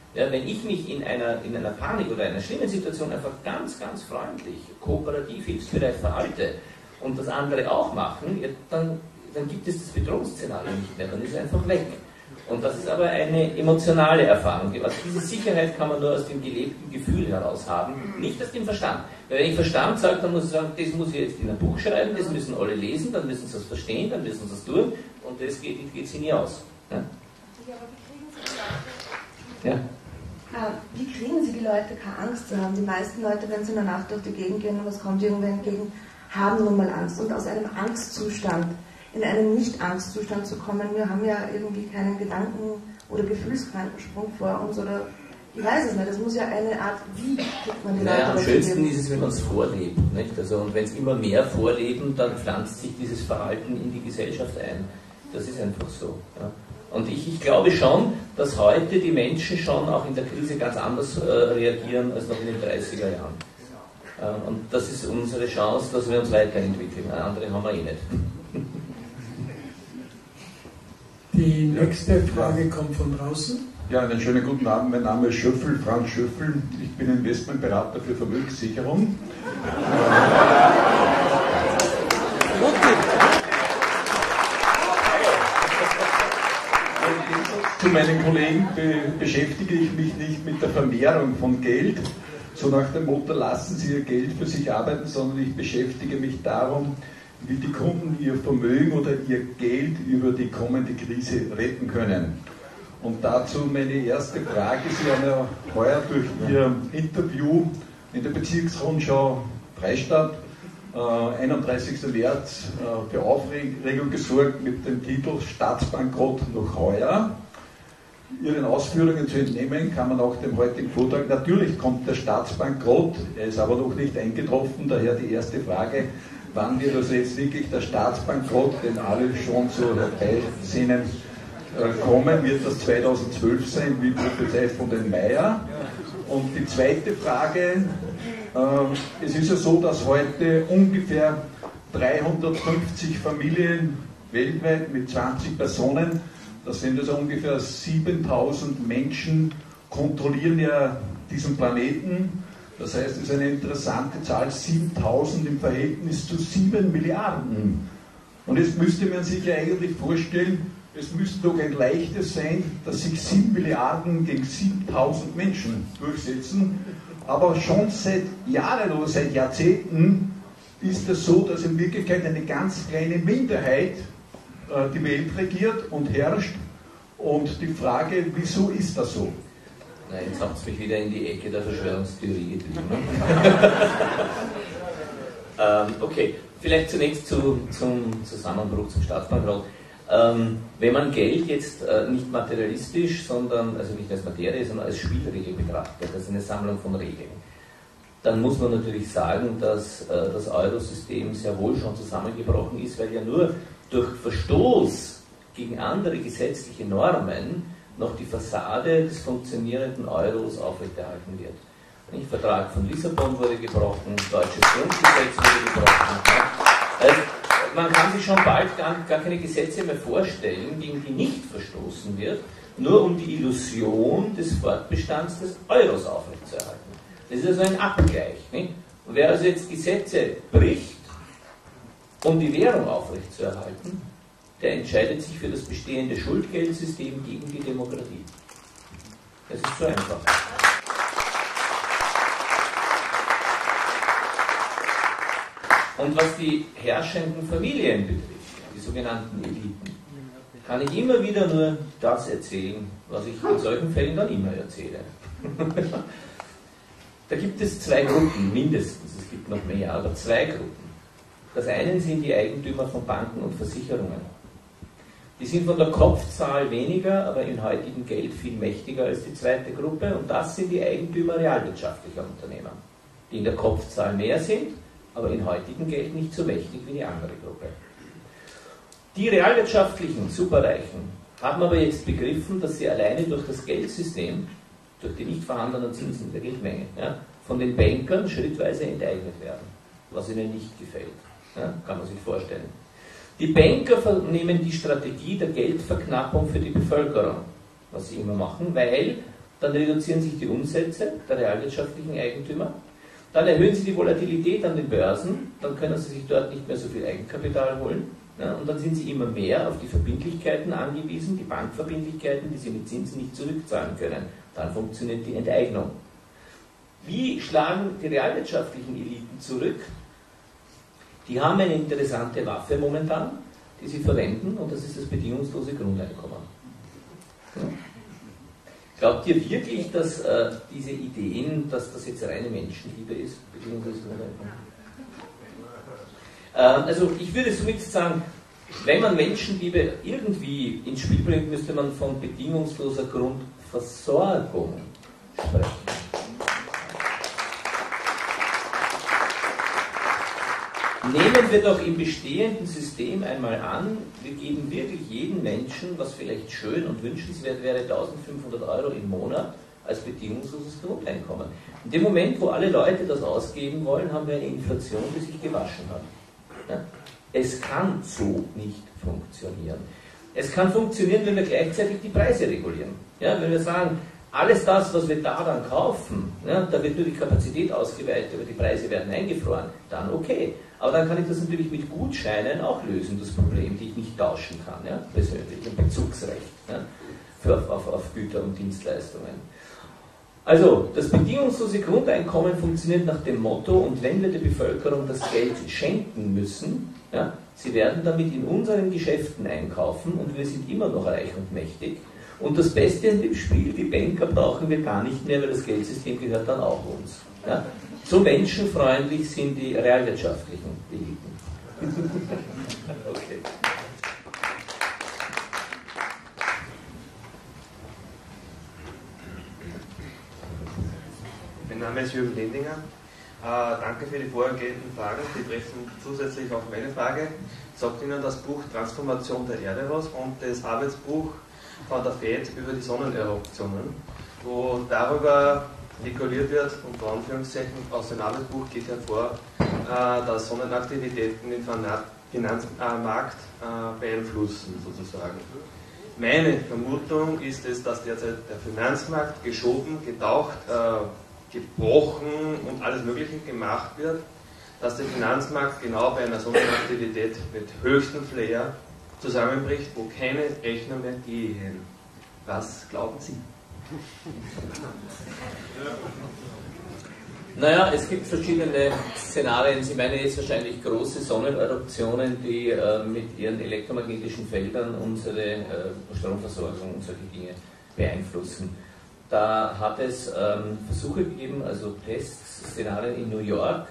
Ja, wenn ich mich in einer, in einer Panik oder einer schlimmen Situation einfach ganz, ganz freundlich, kooperativ, hilfsbereit verhalte und das andere auch machen, ja, dann, dann gibt es das Bedrohungsszenario nicht mehr, dann ist es einfach weg. Und das ist aber eine emotionale Erfahrung. Also diese Sicherheit kann man nur aus dem gelebten Gefühl heraus haben, nicht aus dem Verstand. Weil wenn ich Verstand sage, dann muss ich sagen, das muss ich jetzt in ein Buch schreiben, das müssen alle lesen, dann müssen sie das verstehen, dann müssen sie das tun und das geht, geht sich nie aus. Ja? Ja, aber wie kriegen Sie die Ja. Leute? Äh, wie kriegen Sie die Leute, keine Angst zu haben? Die meisten Leute, wenn sie in der Nacht durch die Gegend gehen und es kommt irgendwer entgegen, haben nun mal Angst. Und aus einem Angstzustand in einen Nicht-Angstzustand zu kommen, wir haben ja irgendwie keinen Gedanken- oder Gefühlsquantensprung vor uns oder ich weiß es nicht, das muss ja eine Art, wie kriegt man die naja, Leute am schönsten ist es, wenn man es vorlebt. Nicht? Also, und wenn es immer mehr vorleben, dann pflanzt sich dieses Verhalten in die Gesellschaft ein. Das ist einfach so. Ja. Und ich, ich glaube schon, dass heute die Menschen schon auch in der Krise ganz anders äh, reagieren als noch in den dreißiger Jahren. Äh, und das ist unsere Chance, dass wir uns weiterentwickeln. Andere haben wir eh nicht. Die nächste Frage kommt von draußen. Ja, einen schönen guten Abend. Mein Name ist Schöffel, Franz Schöffel. Ich bin Investmentberater für Vermögenssicherung. Zu meinen Kollegen be beschäftige ich mich nicht mit der Vermehrung von Geld, so nach dem Motto, lassen Sie Ihr Geld für sich arbeiten, sondern ich beschäftige mich darum, wie die Kunden ihr Vermögen oder ihr Geld über die kommende Krise retten können. Und dazu meine erste Frage. Sie haben ja heuer durch Ihr Interview in der Bezirksrundschau Freistadt, äh, einunddreißigsten März, äh, für Aufregung gesorgt mit dem Titel Staatsbankrott noch heuer. Ihren Ausführungen zu entnehmen kann man auch dem heutigen Vortrag, natürlich kommt der Staatsbankrott, er ist aber noch nicht eingetroffen, daher die erste Frage, wann wird also jetzt wirklich der Staatsbankrott, den alle schon so herbeisehnen, kommen, wird das zweitausendzwölf sein, wie prophezeit von den Meyer. Und die zweite Frage, äh, es ist ja so, dass heute ungefähr dreihundertfünfzig Familien weltweit mit zwanzig Personen, das sind also ungefähr siebentausend Menschen, kontrollieren ja diesen Planeten. Das heißt, es ist eine interessante Zahl, siebentausend im Verhältnis zu sieben Milliarden. Und jetzt müsste man sich ja eigentlich vorstellen, es müsste doch ein leichtes sein, dass sich sieben Milliarden gegen siebentausend Menschen durchsetzen. Aber schon seit Jahren oder seit Jahrzehnten ist es so, dass in Wirklichkeit eine ganz kleine Minderheit äh, die Welt regiert und herrscht. Und die Frage, wieso ist das so? Nein, jetzt habt ihr mich wieder in die Ecke der Verschwörungstheorie getrieben. Ne? ähm, okay, vielleicht zunächst zu, zum Zusammenbruch, zum Staatsbankrott. Ähm, wenn man Geld jetzt äh, nicht materialistisch, sondern, also nicht als Materie, sondern als Spielregel betrachtet, das ist eine Sammlung von Regeln, dann muss man natürlich sagen, dass äh, das Eurosystem sehr wohl schon zusammengebrochen ist, weil ja nur durch Verstoß gegen andere gesetzliche Normen noch die Fassade des funktionierenden Euros aufrechterhalten wird. Der Vertrag von Lissabon wurde gebrochen, das deutsche Grundgesetz wurde gebrochen. Ja. Also, man kann sich schon bald gar, gar keine Gesetze mehr vorstellen, gegen die nicht verstoßen wird, nur um die Illusion des Fortbestands des Euros aufrechtzuerhalten. Das ist also ein Abgleich. Nicht? Und wer also jetzt Gesetze bricht, um die Währung aufrechtzuerhalten, der entscheidet sich für das bestehende Schuldgeldsystem gegen die Demokratie. Das ist so einfach. Und was die herrschenden Familien betrifft, die sogenannten Eliten, kann ich immer wieder nur das erzählen, was ich in solchen Fällen dann immer erzähle. Da gibt es zwei Gruppen, mindestens, es gibt noch mehr, aber zwei Gruppen. Das eine sind die Eigentümer von Banken und Versicherungen. Die sind von der Kopfzahl weniger, aber in heutigem Geld viel mächtiger als die zweite Gruppe. Und das sind die Eigentümer realwirtschaftlicher Unternehmen, die in der Kopfzahl mehr sind, aber in heutigem Geld nicht so mächtig wie die andere Gruppe. Die realwirtschaftlichen Superreichen haben aber jetzt begriffen, dass sie alleine durch das Geldsystem, durch die nicht vorhandenen Zinsen der Geldmenge, ja, von den Bankern schrittweise enteignet werden, was ihnen nicht gefällt. Ja, kann man sich vorstellen. Die Banker nehmen die Strategie der Geldverknappung für die Bevölkerung, was sie immer machen, weil dann reduzieren sich die Umsätze der realwirtschaftlichen Eigentümer, dann erhöhen sie die Volatilität an den Börsen, dann können sie sich dort nicht mehr so viel Eigenkapital holen, ja, und dann sind sie immer mehr auf die Verbindlichkeiten angewiesen, die Bankverbindlichkeiten, die sie mit Zinsen nicht zurückzahlen können. Dann funktioniert die Enteignung. Wie schlagen die realwirtschaftlichen Eliten zurück? Die haben eine interessante Waffe momentan, die sie verwenden, und das ist das bedingungslose Grundeinkommen. Ja. Glaubt ihr wirklich, dass äh, diese Ideen, dass das jetzt reine Menschenliebe ist, bedingungsloses Grundeinkommen? Ähm, also ich würde somit sagen, wenn man Menschenliebe irgendwie ins Spiel bringt, müsste man von bedingungsloser Grundversorgung sprechen. Nehmen wir doch im bestehenden System einmal an, wir geben wirklich jedem Menschen, was vielleicht schön und wünschenswert wäre, eintausendfünfhundert Euro im Monat als bedingungsloses Grundeinkommen. In dem Moment, wo alle Leute das ausgeben wollen, haben wir eine Inflation, die sich gewaschen hat. Ja? Es kann so nicht funktionieren. Es kann funktionieren, wenn wir gleichzeitig die Preise regulieren. Ja? Wenn wir sagen, alles das, was wir da dann kaufen, ja, da wird nur die Kapazität ausgeweitet, aber die Preise werden eingefroren, dann okay. Aber dann kann ich das natürlich mit Gutscheinen auch lösen, das Problem, die ich nicht tauschen kann, ja, persönlich, ein Bezugsrecht, ja, für, auf, auf, auf Güter und Dienstleistungen. Also, das bedingungslose Grundeinkommen funktioniert nach dem Motto, und wenn wir der Bevölkerung das Geld schenken müssen, ja, sie werden damit in unseren Geschäften einkaufen und wir sind immer noch reich und mächtig. Und das Beste in dem Spiel, die Banker brauchen wir gar nicht mehr, weil das Geldsystem gehört dann auch uns. Ja? So menschenfreundlich sind die realwirtschaftlichen Eliten. Okay. Mein Name ist Jürgen Lendinger. Äh, danke für die vorhergehenden Fragen. Die treffen zusätzlich auf meine Frage. Sagt Ihnen das Buch Transformation der Erde was und das Arbeitsbuch von der F E D über die Sonneneruptionen, wo darüber spekuliert wird, unter Anführungszeichen, aus dem Arbeitsbuch geht hervor, äh, dass Sonnenaktivitäten den Finanzmarkt äh, beeinflussen, sozusagen. Meine Vermutung ist es, dass derzeit der Finanzmarkt geschoben, getaucht, äh, gebrochen und alles Mögliche gemacht wird, dass der Finanzmarkt genau bei einer Sonnenaktivität mit höchstem Flair zusammenbricht, wo keine Rechner mehr gehen. Was glauben Sie? Naja, es gibt verschiedene Szenarien. Sie meinen jetzt wahrscheinlich große Sonneneruptionen, die äh, mit ihren elektromagnetischen Feldern unsere äh, Stromversorgung und solche Dinge beeinflussen. Da hat es ähm, Versuche gegeben, also Testszenarien in New York,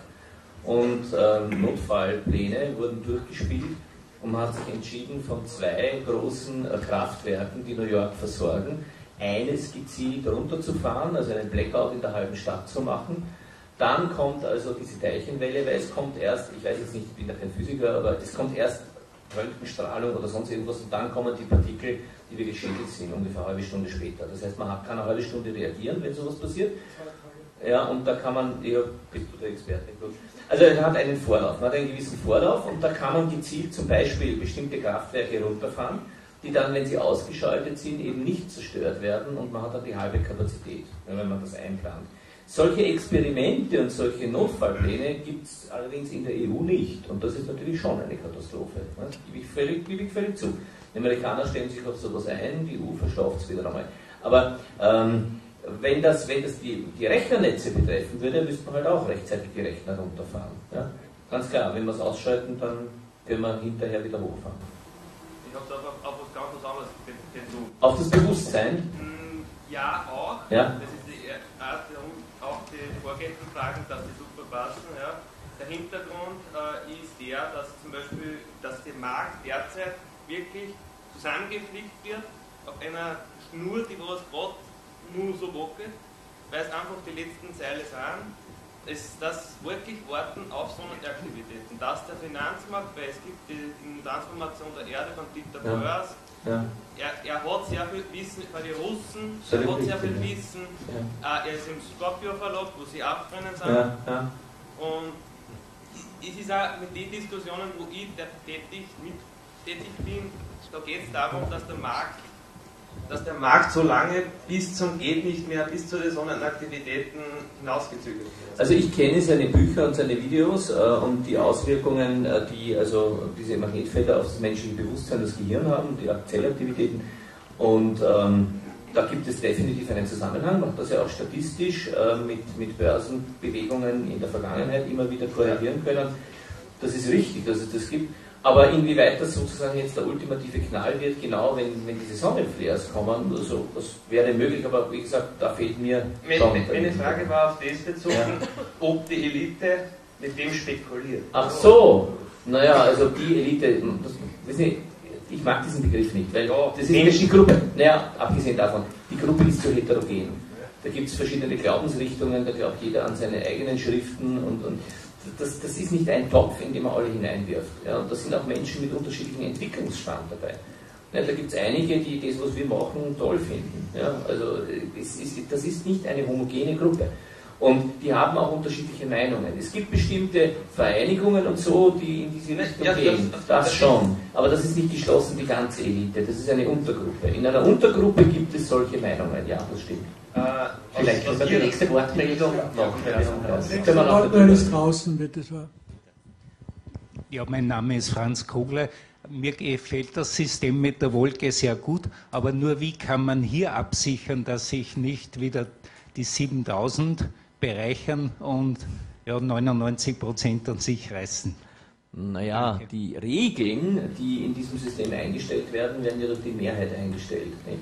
und ähm, Notfallpläne wurden durchgespielt. Und man hat sich entschieden, von zwei großen Kraftwerken, die New York versorgen, eines gezielt runterzufahren, also einen Blackout in der halben Stadt zu machen. Dann kommt also diese Teilchenwelle, weil es kommt erst, ich weiß jetzt nicht, ich bin ja kein Physiker, aber es kommt erst Röntgenstrahlung oder sonst irgendwas und dann kommen die Partikel, die wir geschädigt sind, ungefähr eine halbe Stunde später. Das heißt, man kann eine halbe Stunde reagieren, wenn sowas passiert. Ja, und da kann man, ja, bist du der Experte? Also er hat einen Vorlauf, man hat einen gewissen Vorlauf und da kann man gezielt zum Beispiel bestimmte Kraftwerke runterfahren, die dann, wenn sie ausgeschaltet sind, eben nicht zerstört werden und man hat dann die halbe Kapazität, wenn man das einplant. Solche Experimente und solche Notfallpläne gibt es allerdings in der E U nicht und das ist natürlich schon eine Katastrophe. Das gebe ich völlig, gebe ich völlig zu. Die Amerikaner stellen sich auf sowas ein, die E U verstauft es wieder einmal. Aber ähm, Wenn das, wenn das die, die Rechnernetze betreffen würde, müssten wir halt auch rechtzeitig die Rechner runterfahren. Ja? Ganz klar, wenn wir es ausschalten, dann können wir hinterher wieder hochfahren. Ich habe da auf, auf was ganz was anderes bezogen. Auf das Bewusstsein? Ja, auch. Ja. Das ist die erste und auch die vorgehenden Fragen, dass die super passen. Ja. Der Hintergrund äh, ist der, dass zum Beispiel dass der Markt derzeit wirklich zusammengeflickt wird auf einer Schnur, die was gerade nur so wackelt, weil es einfach die letzten Zeile sind, ist das wirklich Warten auf Sonnenaktivitäten, dass der Finanzmarkt, weil es gibt die, die Transformation der Erde von Dieter ja. Börs, ja. er, er hat sehr viel Wissen bei den Russen, sehr er hat richtig, sehr viel ja. Wissen, ja. äh, er ist im Scorpio Verlag, wo sie auch drinnen sind, ja. Ja. und es ist auch mit den Diskussionen, wo ich tätig, mit tätig bin, da geht es darum, dass der Markt dass der Markt so lange bis zum geht nicht mehr, bis zu den Sonnenaktivitäten hinausgezügelt wird? Also ich kenne seine Bücher und seine Videos äh, und die Auswirkungen, äh, die also diese Magnetfelder auf das menschliche Bewusstsein, das Gehirn haben, die Zellaktivitäten. Und ähm, da gibt es definitiv einen Zusammenhang, macht das ja auch statistisch äh, mit, mit Börsenbewegungen in der Vergangenheit immer wieder korrelieren können. Das ist richtig, dass es das gibt. Aber inwieweit das sozusagen jetzt der ultimative Knall wird, genau wenn, wenn diese Sonnenflares kommen, also das wäre möglich, aber wie gesagt, da fehlt mir... Meine, meine Frage war auf das bezogen, ja. ob die Elite mit dem spekuliert. Ach so, naja, also die Elite, das, wissen Sie, ich mag diesen Begriff nicht, weil ja, das ist nicht die Gruppe, naja, abgesehen davon, die Gruppe ist so heterogen. Da gibt es verschiedene Glaubensrichtungen, da glaubt jeder an seine eigenen Schriften und, und Das, das ist nicht ein Topf, in den man alle hineinwirft. Ja, und da sind auch Menschen mit unterschiedlichem Entwicklungsstand dabei. Ja, da gibt es einige, die das, was wir machen, toll finden. Ja, also es ist, das ist nicht eine homogene Gruppe. Und die haben auch unterschiedliche Meinungen. Es gibt bestimmte Vereinigungen und so, die in diese Richtung ja, gehen. Das, das schon. Aber das ist nicht geschlossen, die ganze Elite. Das ist eine Untergruppe. In einer Untergruppe gibt es solche Meinungen. Ja, das stimmt. Äh, Vielleicht können wir die nächste Wortmeldung machen. Die nächste Wortmeldung ist draußen, bitte. Ja, mein Name ist Franz Kogler. Mir gefällt das System mit der Wolke sehr gut, aber nur wie kann man hier absichern, dass sich nicht wieder die siebentausend bereichern und ja, neunundneunzig Prozent an sich reißen? Naja, Danke. Die Regeln, die in diesem System eingestellt werden, werden ja durch die Mehrheit eingestellt. Nicht?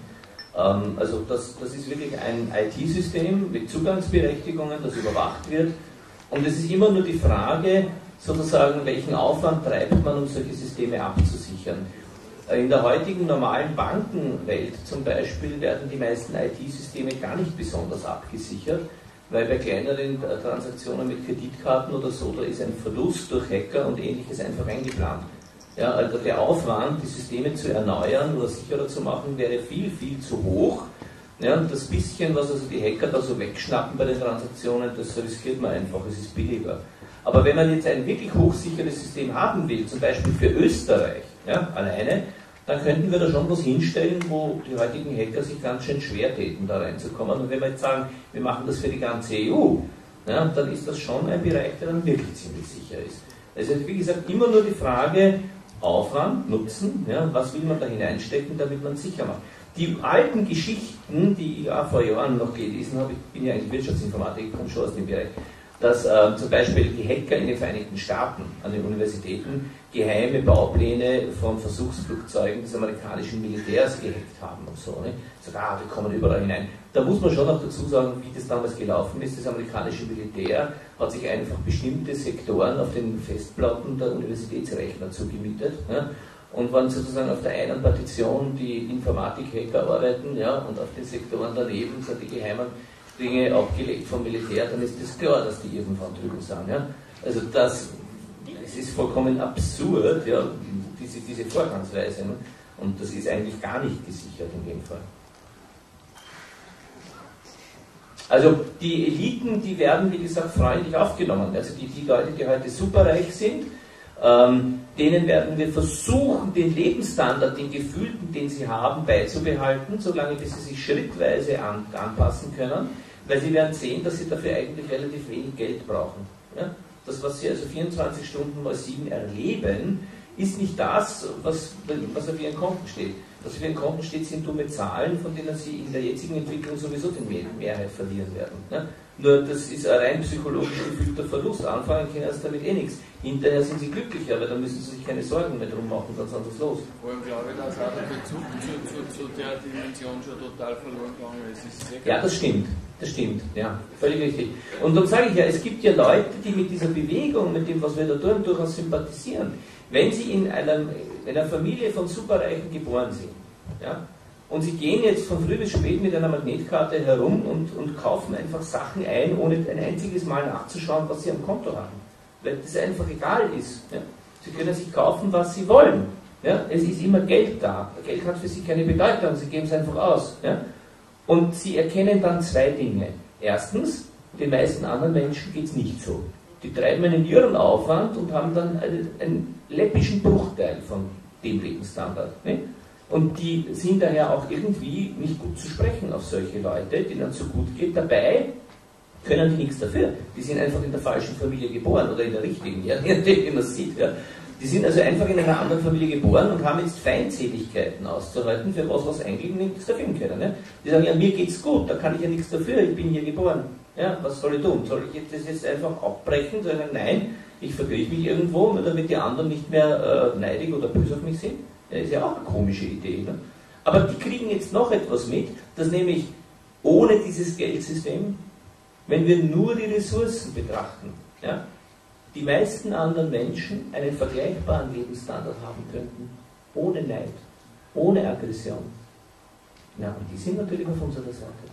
Also das, das ist wirklich ein I T-System mit Zugangsberechtigungen, das überwacht wird. Und es ist immer nur die Frage, sozusagen, welchen Aufwand treibt man, um solche Systeme abzusichern. In der heutigen normalen Bankenwelt zum Beispiel werden die meisten I T-Systeme gar nicht besonders abgesichert, weil bei kleineren Transaktionen mit Kreditkarten oder so, da ist ein Verlust durch Hacker und Ähnliches einfach eingeplant. Ja, also der Aufwand, die Systeme zu erneuern oder sicherer zu machen, wäre viel, viel zu hoch. Ja, und das bisschen, was also die Hacker da so wegschnappen bei den Transaktionen, das riskiert man einfach, es ist billiger. Aber wenn man jetzt ein wirklich hochsicheres System haben will, zum Beispiel für Österreich, ja, alleine, dann könnten wir da schon was hinstellen, wo die heutigen Hacker sich ganz schön schwer täten, da reinzukommen. Und wenn wir jetzt sagen, wir machen das für die ganze E U, ja, dann ist das schon ein Bereich, der dann wirklich ziemlich sicher ist. Also wie gesagt, immer nur die Frage, Aufwand, Nutzen, ja, was will man da hineinstecken, damit man es sicher macht. Die alten Geschichten, die ich auch vor Jahren noch gelesen habe, ich bin ja eigentlich Wirtschaftsinformatik, komme schon aus dem Bereich, dass äh, zum Beispiel die Hacker in den Vereinigten Staaten an den Universitäten geheime Baupläne von Versuchsflugzeugen des amerikanischen Militärs gehackt haben und so. Ne? Sogar, wir kommen überall hinein. Da muss man schon noch dazu sagen, wie das damals gelaufen ist. Das amerikanische Militär hat sich einfach bestimmte Sektoren auf den Festplatten der Universitätsrechner zugemietet. Ne? Und wenn sozusagen auf der einen Partition die Informatik-Hacker arbeiten, ja, und auf den Sektoren daneben sind die geheimen Dinge abgelegt vom Militär, dann ist das klar, dass die irgendwann drüben sind. Ja? Also das, es ist vollkommen absurd, ja, diese, diese Vorgangsweise. Ne? Und das ist eigentlich gar nicht gesichert in dem Fall. Also die Eliten, die werden, wie gesagt, freundlich aufgenommen. Also die, die Leute, die heute superreich sind, ähm, denen werden wir versuchen, den Lebensstandard, den gefühlten, den sie haben, beizubehalten, solange bis sie sich schrittweise an, anpassen können, weil sie werden sehen, dass sie dafür eigentlich relativ wenig Geld brauchen. Ja? Das, was sie also vierundzwanzig Stunden mal sieben erleben, ist nicht das, was, was auf ihren Konten steht. Was auf ihren Konten steht, sind dumme Zahlen, von denen sie in der jetzigen Entwicklung sowieso die Mehrheit verlieren werden. Ja? Nur das ist ein rein psychologisch gefühlter Verlust. Anfangen können sie damit eh nichts. Hinterher sind sie glücklicher, aber dann müssen sie sich keine Sorgen mehr drum machen, dann sind sie los. Vor allem glaube ich, dass auch der Bezug zu, zu, zu der Dimension schon total verloren gegangen ist. ist ja, das stimmt. Das stimmt, ja, völlig richtig. Und darum sage ich ja, es gibt ja Leute, die mit dieser Bewegung, mit dem, was wir da tun, durchaus sympathisieren. Wenn sie in, einem, in einer Familie von Superreichen geboren sind, ja, und sie gehen jetzt von früh bis spät mit einer Magnetkarte herum und, und kaufen einfach Sachen ein, ohne ein einziges Mal nachzuschauen, was sie am Konto haben. Weil das einfach egal ist. Ja. Sie können sich kaufen, was sie wollen. Ja. Es ist immer Geld da. Geld hat für sie keine Bedeutung, sie geben es einfach aus. Ja. Und sie erkennen dann zwei Dinge. Erstens, den meisten anderen Menschen geht es nicht so. Die treiben einen irren Aufwand und haben dann einen, einen läppischen Bruchteil von dem Lebensstandard. Ne? Und die sind daher auch irgendwie nicht gut zu sprechen auf solche Leute, denen es so gut geht. Dabei können die nichts dafür. Die sind einfach in der falschen Familie geboren oder in der richtigen, ja, wie man sieht. Ja. Die sind also einfach in einer anderen Familie geboren und haben jetzt Feindseligkeiten auszuhalten, für was, was eigentlich nichts dafür können. Ne? Die sagen, ja, mir geht's gut, da kann ich ja nichts dafür, ich bin hier geboren. Ja, was soll ich tun? Soll ich jetzt das jetzt einfach abbrechen? Soll ich sagen, nein, ich verkrieche mich irgendwo, damit die anderen nicht mehr äh, neidig oder böse auf mich sind? Das ist ja auch eine komische Idee. Ne? Aber die kriegen jetzt noch etwas mit, dass nämlich ohne dieses Geldsystem, wenn wir nur die Ressourcen betrachten, ja, die meisten anderen Menschen einen vergleichbaren Lebensstandard haben könnten, ohne Neid, ohne Aggression. Ja, und die sind natürlich auf unserer Seite.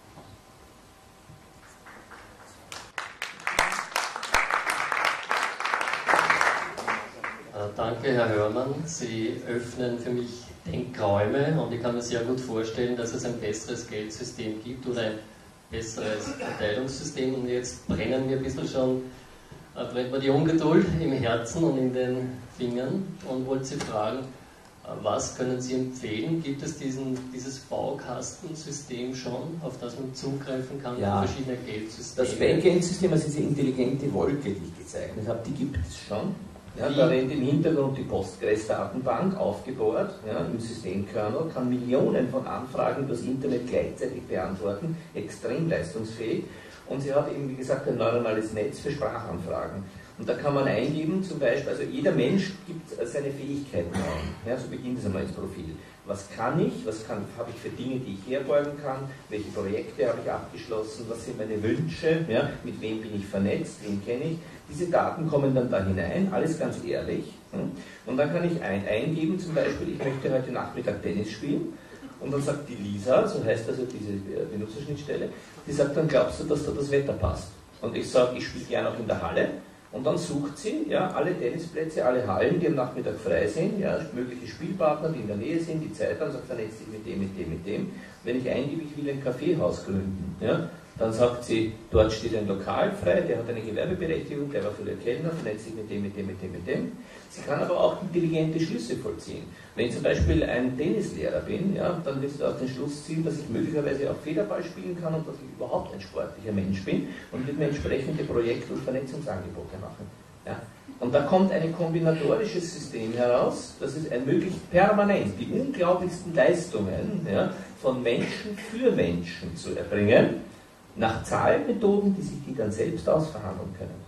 Danke, Herr Hörmann. Sie öffnen für mich Denkräume und ich kann mir sehr gut vorstellen, dass es ein besseres Geldsystem gibt oder ein besseres Verteilungssystem. Und jetzt brennen mir ein bisschen schon, äh, brennt mir die Ungeduld im Herzen und in den Fingern und wollte Sie fragen, äh, was können Sie empfehlen? Gibt es diesen, dieses Baukastensystem schon, auf das man zugreifen kann, ja, für verschiedene Geldsysteme? Das Backend-System, also diese intelligente Wolke, die ich gezeichnet habe, die gibt es schon. Ja, da rennt im Hintergrund die Postgres-Datenbank aufgebohrt, ja, im Systemkernel, kann Millionen von Anfragen übers Internet gleichzeitig beantworten, extrem leistungsfähig. Und sie hat eben, wie gesagt, ein neuronales Netz für Sprachanfragen. Und da kann man eingeben, zum Beispiel, also jeder Mensch gibt seine Fähigkeiten ein. Ja, so beginnt es einmal ins Profil. Was kann ich, was kann, habe ich für Dinge, die ich herbeugen kann, welche Projekte habe ich abgeschlossen, was sind meine Wünsche, ja, mit wem bin ich vernetzt, wen kenne ich. Diese Daten kommen dann da hinein, alles ganz ehrlich. Und dann kann ich ein, eingeben, zum Beispiel, ich möchte heute Nachmittag Tennis spielen. Und dann sagt die Lisa, so heißt also diese Benutzerschnittstelle, die sagt dann, glaubst du, dass da das Wetter passt? Und ich sage, ich spiele gerne auch in der Halle. Und dann sucht sie ja, alle Tennisplätze, alle Hallen, die am Nachmittag frei sind, ja, mögliche Spielpartner, die in der Nähe sind, die Zeit haben, sagt, vernetzt dich mit dem, mit dem, mit dem. Wenn ich eingebe, ich will ein Kaffeehaus gründen, ja, dann sagt sie, dort steht ein Lokal frei, der hat eine Gewerbeberechtigung, der war früher Kellner, vernetzt sich mit dem, mit dem, mit dem, mit dem. Sie kann aber auch intelligente Schlüsse vollziehen. Wenn ich zum Beispiel ein Tennislehrer bin, ja, dann wird sie daraus den Schluss ziehen, dass ich möglicherweise auch Federball spielen kann und dass ich überhaupt ein sportlicher Mensch bin und wird mir entsprechende Projekt- und Vernetzungsangebote machen. Ja. Und da kommt ein kombinatorisches System heraus, das es ermöglicht, permanent die unglaublichsten Leistungen, ja, von Menschen für Menschen zu erbringen, nach Zahlenmethoden, die sich die dann selbst ausverhandeln können.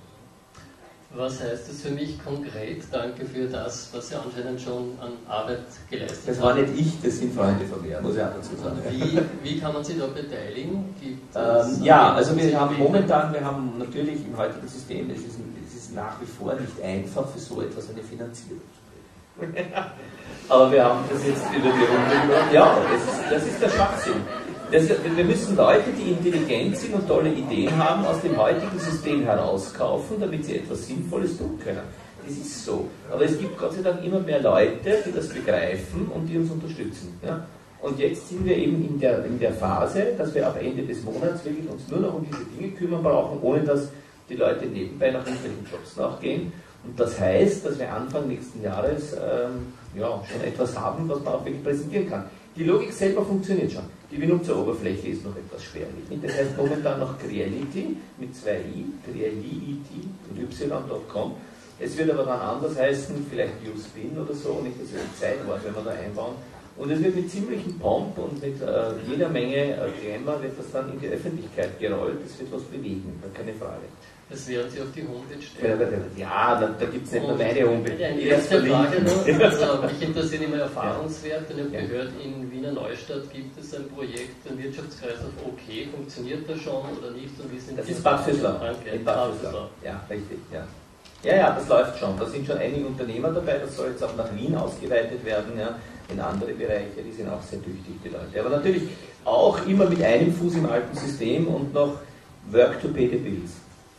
Was heißt das für mich konkret? Danke für das, was Sie anscheinend schon an Arbeit geleistet haben. Das war nicht ich, das sind Freunde von mir, muss ich auch dazu sagen. Wie, wie kann man sich da beteiligen? Ähm, ja, also wir haben momentan, wir haben natürlich im heutigen System, es ist, es ist nach wie vor nicht einfach für so etwas eine Finanzierung zu kriegen. Aber wir haben das jetzt über die Runde gemacht. Ja, das ist, das ist der Schwachsinn. Das, wir müssen Leute, die intelligent sind und tolle Ideen haben, aus dem heutigen System herauskaufen, damit sie etwas Sinnvolles tun können. Das ist so. Aber es gibt Gott sei Dank immer mehr Leute, die das begreifen und die uns unterstützen. Ja? Und jetzt sind wir eben in der, in der Phase, dass wir ab Ende des Monats wirklich uns nur noch um diese Dinge kümmern brauchen, ohne dass die Leute nebenbei nach irgendwelchen Jobs nachgehen. Und das heißt, dass wir Anfang nächsten Jahres ähm, ja, schon etwas haben, was man auch wirklich präsentieren kann. Die Logik selber funktioniert schon. Die Benutzeroberfläche ist noch etwas spärlich. Das heißt momentan noch Creality mit zwei i, Creality und y punkt com. Es wird aber dann anders heißen, vielleicht UseBin oder so, nicht das ist ein Zeitwort, wenn wir da einbauen. Und es wird mit ziemlichem Pomp und mit äh, jeder Menge äh, Glamour wird das dann in die Öffentlichkeit gerollt. Das wird was bewegen, keine Frage. Das werden Sie auf die Homepage stellen? Ja, da, da gibt es nicht nur meine Homepage. Eine letzte Frage noch. Also, mich interessiert immer Erfahrungswerte. Ich habe ja. gehört, in Wiener Neustadt gibt es ein Projekt, ein Wirtschaftskreislauf OK. Funktioniert das schon oder nicht? Und wie sind das ist Bad Vöslau. Danke. In Bad Vöslau. Ja, richtig. Ja. ja, ja, das läuft schon. Da sind schon einige Unternehmer dabei. Das soll jetzt auch nach Wien ausgeweitet werden. Ja. In andere Bereiche, die sind auch sehr tüchtig, die Leute. Aber natürlich auch immer mit einem Fuß im alten System und noch Work to pay the bills.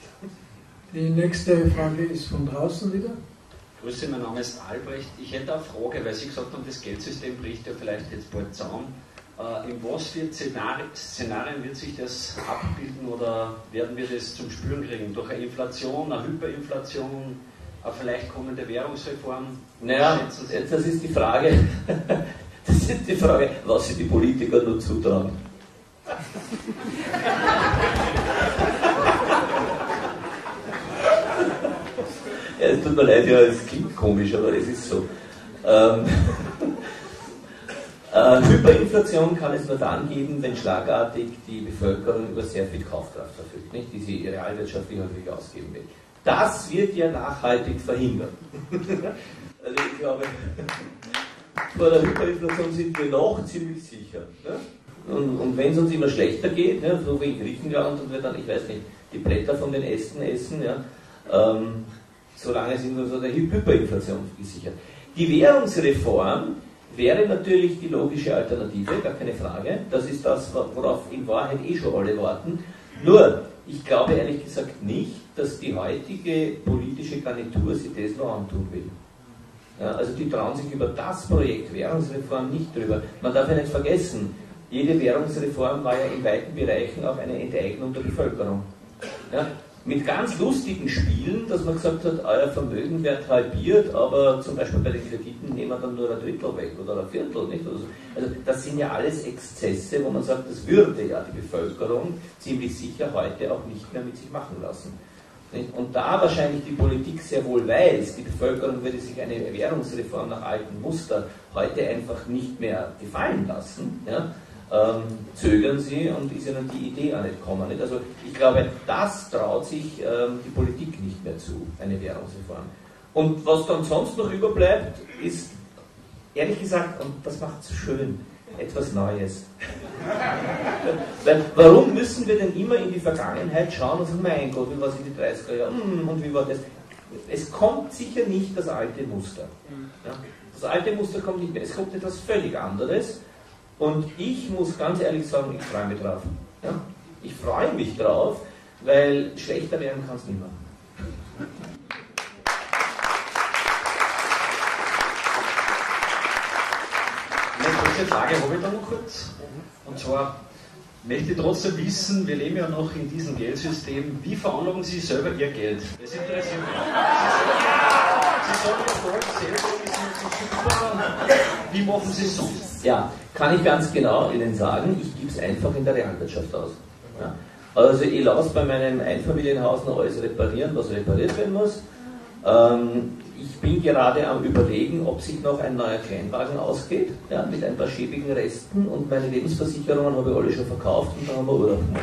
Die nächste Frage ist von draußen wieder. Grüße, mein Name ist Albrecht. Ich hätte eine Frage, weil Sie gesagt haben, das Geldsystem bricht ja vielleicht jetzt bald zusammen. Äh, in was für Szenarien wird sich das abbilden oder werden wir das zum Spüren kriegen? Durch eine Inflation, eine Hyperinflation, eine vielleicht kommende Währungsreform? Naja, das ist die Frage. Das ist die Frage, was sich die Politiker nur zutrauen. Ja, es tut mir leid, ja, es klingt komisch, aber es ist so. Ähm, äh, Hyperinflation kann es nur dann geben, wenn schlagartig die Bevölkerung über sehr viel Kaufkraft verfügt, nicht, die sie realwirtschaftlich häufig ausgeben will. Das wird ja nachhaltig verhindern. Also ich glaube, vor der Hyperinflation sind wir noch ziemlich sicher. Ne? Und, und wenn es uns immer schlechter geht, ne, so wie in Griechenland und wir dann, ich weiß nicht, die Blätter von den Ästen essen, ja, ähm, solange sind wir so der Hyperinflation gesichert. Die Währungsreform wäre natürlich die logische Alternative, gar keine Frage. Das ist das, worauf in Wahrheit eh schon alle warten. Nur, ich glaube ehrlich gesagt nicht, dass die heutige politische Garnitur sich das noch antun will. Ja, also die trauen sich über das Projekt Währungsreform nicht drüber. Man darf ja nicht vergessen, jede Währungsreform war ja in weiten Bereichen auch eine Enteignung der Bevölkerung. Ja, mit ganz lustigen Spielen, dass man gesagt hat, euer Vermögen wird halbiert, aber zum Beispiel bei den Krediten nehmen wir dann nur ein Drittel weg oder ein Viertel. Nicht? Also, also das sind ja alles Exzesse, wo man sagt, das würde ja die Bevölkerung ziemlich sicher heute auch nicht mehr mit sich machen lassen. Nicht? Und da wahrscheinlich die Politik sehr wohl weiß, die Bevölkerung würde sich eine Währungsreform nach altem Muster heute einfach nicht mehr gefallen lassen, ja? Ähm, zögern sie und ist ihnen die Idee auch nicht gekommen. Nicht? Also ich glaube, das traut sich ähm, die Politik nicht mehr zu, eine Währungsreform. Und was dann sonst noch überbleibt, ist, ehrlich gesagt, und das macht es so schön, etwas Neues. Weil, warum müssen wir denn immer in die Vergangenheit schauen und sagen, mein Gott, wie war es in die dreißiger Jahre, und wie war das? Es kommt sicher nicht das alte Muster. Ja? Das alte Muster kommt nicht mehr, es kommt etwas völlig anderes. Und ich muss ganz ehrlich sagen, ich freue mich drauf. Ja? Ich freue mich drauf, weil schlechter werden kann es nicht mehr. Eine kurze Frage habe ich da noch kurz. Und zwar möchte ich trotzdem wissen, wir leben ja noch in diesem Geldsystem, wie veranlagen Sie selber Ihr Geld? Das interessiert mich. Sie sagen ja Gold selber, ist so super. Wie machen Sie es sonst? Ja, kann ich ganz genau Ihnen sagen, ich gebe es einfach in der Realwirtschaft aus. Ja. Also ich lasse bei meinem Einfamilienhaus noch alles reparieren, was repariert werden muss. Ähm, ich bin gerade am Überlegen, ob sich noch ein neuer Kleinwagen ausgeht, ja, mit ein paar schäbigen Resten, und meine Lebensversicherungen habe ich alle schon verkauft und dann haben wir Urlaub gemacht.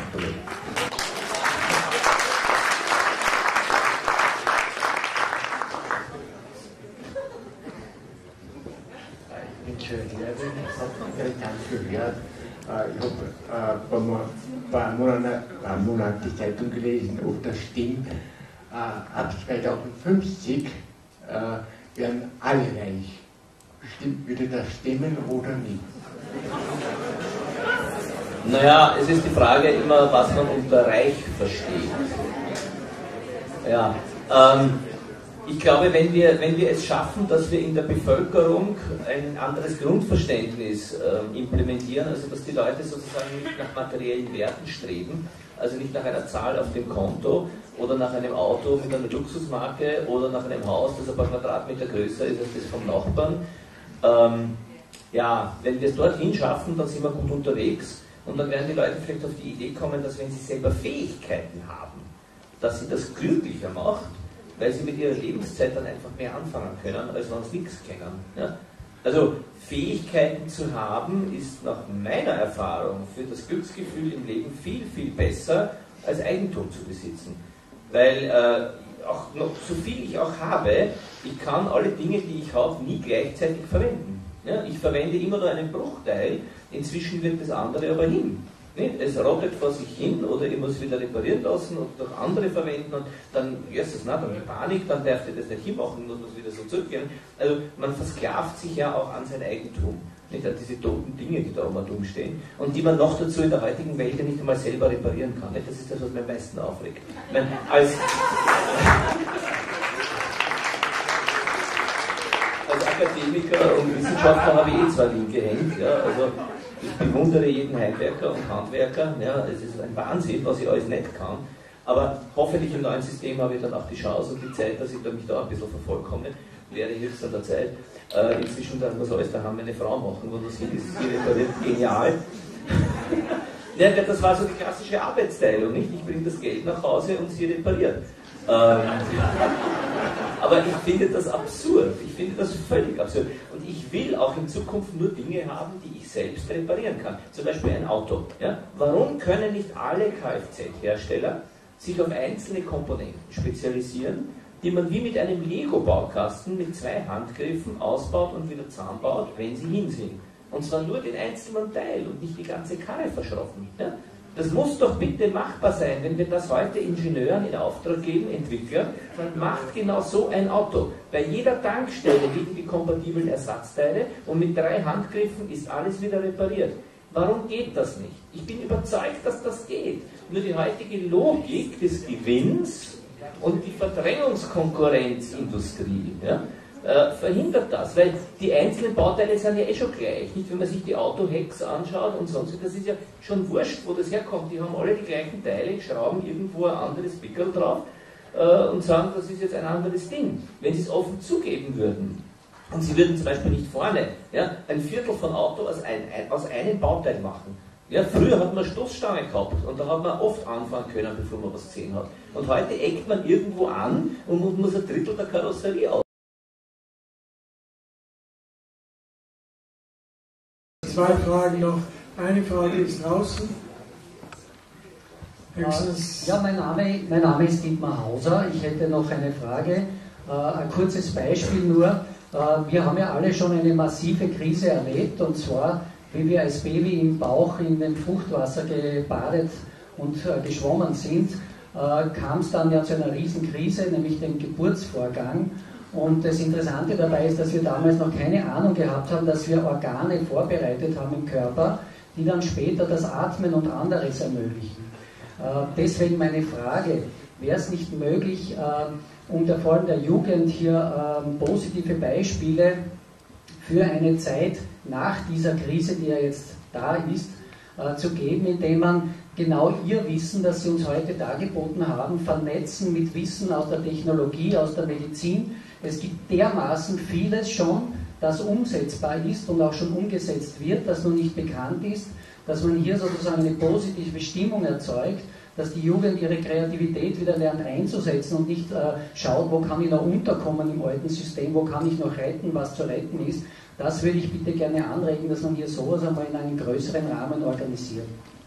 Ich habe ganz gehört, ich habe ein paar Monate, ein Monat die Zeitung gelesen, ob das stimmt. Ab zweitausendfünfzig werden alle reich. Stimmt, würde das stimmen oder nicht? Naja, es ist die Frage immer, was man unter reich versteht. Ja, ähm, ich glaube, wenn wir, wenn wir es schaffen, dass wir in der Bevölkerung ein anderes Grundverständnis äh, implementieren, also dass die Leute sozusagen nicht nach materiellen Werten streben, also nicht nach einer Zahl auf dem Konto oder nach einem Auto mit einer Luxusmarke oder nach einem Haus, das ein paar Quadratmeter größer ist als das vom Nachbarn. Ähm, ja, wenn wir es dorthin schaffen, dann sind wir gut unterwegs, und dann werden die Leute vielleicht auf die Idee kommen, dass wenn sie selber Fähigkeiten haben, dass sie das glücklicher macht, weil sie mit ihrer Lebenszeit dann einfach mehr anfangen können, als wenn sie nichts kennen. Ja? Also Fähigkeiten zu haben, ist nach meiner Erfahrung für das Glücksgefühl im Leben viel, viel besser, als Eigentum zu besitzen. Weil äh, auch noch so viel ich auch habe, ich kann alle Dinge, die ich habe, nie gleichzeitig verwenden. Ja? Ich verwende immer nur einen Bruchteil, inzwischen wird das andere aber hin. Es rottet vor sich hin, oder ich muss es wieder reparieren lassen und durch andere verwenden, und dann erstens na, dann die Panik, dann darf ich das nicht hinmachen, muss man es wieder so zurückgehen. Also man versklavt sich ja auch an sein Eigentum, nicht an diese toten Dinge, die da um und um stehen, und die man noch dazu in der heutigen Welt ja nicht einmal selber reparieren kann. Nicht? Das ist das, was mich am meisten aufregt. Ich meine, als, als Akademiker und Wissenschaftler habe ich eh zwei linke Hände. Ja, also ich bewundere jeden Heimwerker und Handwerker, ja, es ist ein Wahnsinn, was ich alles nicht kann. Aber hoffentlich im neuen System habe ich dann auch die Chance und die Zeit, dass ich da mich da ein bisschen vervollkommne. Wäre höchst an der Zeit. Äh, inzwischen dann was alles daheim meine Frau machen, wo das hier ist, hier repariert, genial. Ja, das war so die klassische Arbeitsteilung, nicht? Ich bringe das Geld nach Hause und sie repariert. Ähm, aber ich finde das absurd. Ich finde das völlig absurd. Und ich will auch in Zukunft nur Dinge haben, die ich selbst reparieren kann. Zum Beispiel ein Auto. Ja? Warum können nicht alle Kfz-Hersteller sich auf einzelne Komponenten spezialisieren, die man wie mit einem Lego-Baukasten mit zwei Handgriffen ausbaut und wieder zusammenbaut, wenn sie hin sind. Und zwar nur den einzelnen Teil und nicht die ganze Karre verschroffen. Ja? Das muss doch bitte machbar sein, wenn wir das heute Ingenieuren in Auftrag geben, Entwicklern, dann macht genau so ein Auto. Bei jeder Tankstelle liegen die kompatiblen Ersatzteile und mit drei Handgriffen ist alles wieder repariert. Warum geht das nicht? Ich bin überzeugt, dass das geht. Nur die heutige Logik des Gewinns und die Verdrängungskonkurrenzindustrie, ja, äh, verhindert das, weil die einzelnen Bauteile sind ja eh schon gleich. Nicht, wenn man sich die Autohacks anschaut und sonst, das ist ja schon wurscht, wo das herkommt. Die haben alle die gleichen Teile, schrauben irgendwo ein anderes Pickel drauf äh, und sagen, das ist jetzt ein anderes Ding. Wenn sie es offen zugeben würden, und sie würden zum Beispiel nicht vorne ja, ein Viertel von Auto aus, ein, ein, aus einem Bauteil machen. Ja, früher hat man Stoßstange gehabt und da hat man oft anfangen können, bevor man was gesehen hat. Und heute eckt man irgendwo an und muss ein Drittel der Karosserie aus. Zwei Fragen noch. Eine Frage ist draußen. Höchstens ja, mein Name, mein Name ist Dietmar Hauser. Ich hätte noch eine Frage. Ein kurzes Beispiel nur. Wir haben ja alle schon eine massive Krise erlebt, und zwar, wie wir als Baby im Bauch in dem Fruchtwasser gebadet und geschwommen sind, kam es dann ja zu einer Riesenkrise, nämlich dem Geburtsvorgang. Und das Interessante dabei ist, dass wir damals noch keine Ahnung gehabt haben, dass wir Organe vorbereitet haben im Körper, die dann später das Atmen und anderes ermöglichen. Deswegen meine Frage, wäre es nicht möglich, um der, vor allem der Jugend hier ähm, positive Beispiele für eine Zeit nach dieser Krise, die ja jetzt da ist, äh, zu geben, indem man genau ihr Wissen, das sie uns heute dargeboten haben, vernetzen mit Wissen aus der Technologie, aus der Medizin. Es gibt dermaßen vieles schon, das umsetzbar ist und auch schon umgesetzt wird, das noch nicht bekannt ist, dass man hier sozusagen eine positive Stimmung erzeugt, dass die Jugend ihre Kreativität wieder lernt einzusetzen und nicht äh, schaut, wo kann ich noch unterkommen im alten System, wo kann ich noch retten, was zu retten ist. Das würde ich bitte gerne anregen, dass man hier sowas einmal in einem größeren Rahmen organisiert.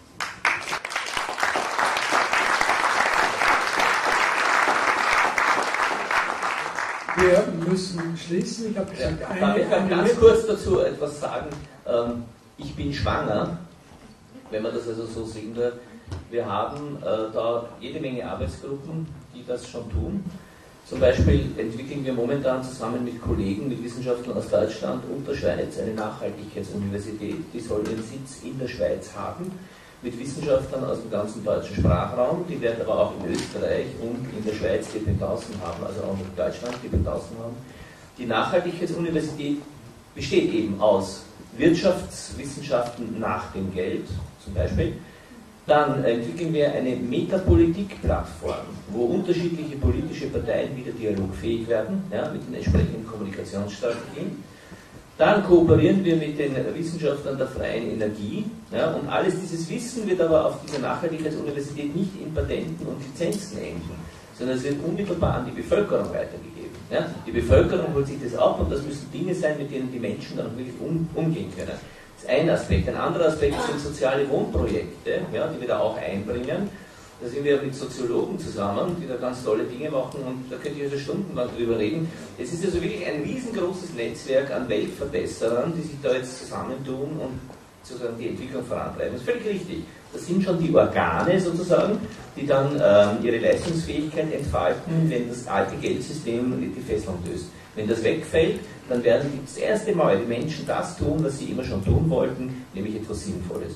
Wir müssen schließen. Ich habe gesagt, eine, Darf ich eine ganz kurz dazu etwas sagen? Ähm, ich bin schwanger, wenn man das also so sehen darf. Wir haben äh, da jede Menge Arbeitsgruppen, die das schon tun. Zum Beispiel entwickeln wir momentan zusammen mit Kollegen, mit Wissenschaftlern aus Deutschland und der Schweiz eine Nachhaltigkeitsuniversität. Die soll ihren Sitz in der Schweiz haben, mit Wissenschaftlern aus dem ganzen deutschen Sprachraum. Die werden aber auch in Österreich und in der Schweiz Dependancen haben, also auch in Deutschland Dependancen haben. Die Nachhaltigkeitsuniversität besteht eben aus Wirtschaftswissenschaften nach dem Geld, zum Beispiel. Dann entwickeln wir eine Metapolitik-Plattform, wo unterschiedliche politische Parteien wieder dialogfähig werden, ja, mit den entsprechenden Kommunikationsstrategien. Dann kooperieren wir mit den Wissenschaftlern der freien Energie, ja, und alles dieses Wissen wird aber auf dieser Nachhaltigkeitsuniversität nicht in Patenten und Lizenzen enden, sondern es wird unmittelbar an die Bevölkerung weitergegeben. Ja. Die Bevölkerung holt sich das ab und das müssen Dinge sein, mit denen die Menschen dann auch wirklich um, umgehen können. Das ist ein Aspekt. Ein anderer Aspekt sind soziale Wohnprojekte, ja, die wir da auch einbringen. Da sind wir mit Soziologen zusammen, die da ganz tolle Dinge machen, und da könnte ich also stundenlang drüber reden. Es ist also wirklich ein riesengroßes Netzwerk an Weltverbesserern, die sich da jetzt zusammentun und sozusagen die Entwicklung vorantreiben. Das ist völlig richtig. Das sind schon die Organe sozusagen, die dann ähm, ihre Leistungsfähigkeit entfalten, wenn das alte Geldsystem die Fesselung löst. Wenn das wegfällt, dann werden das erste Mal die Menschen das tun, was sie immer schon tun wollten, nämlich etwas Sinnvolles.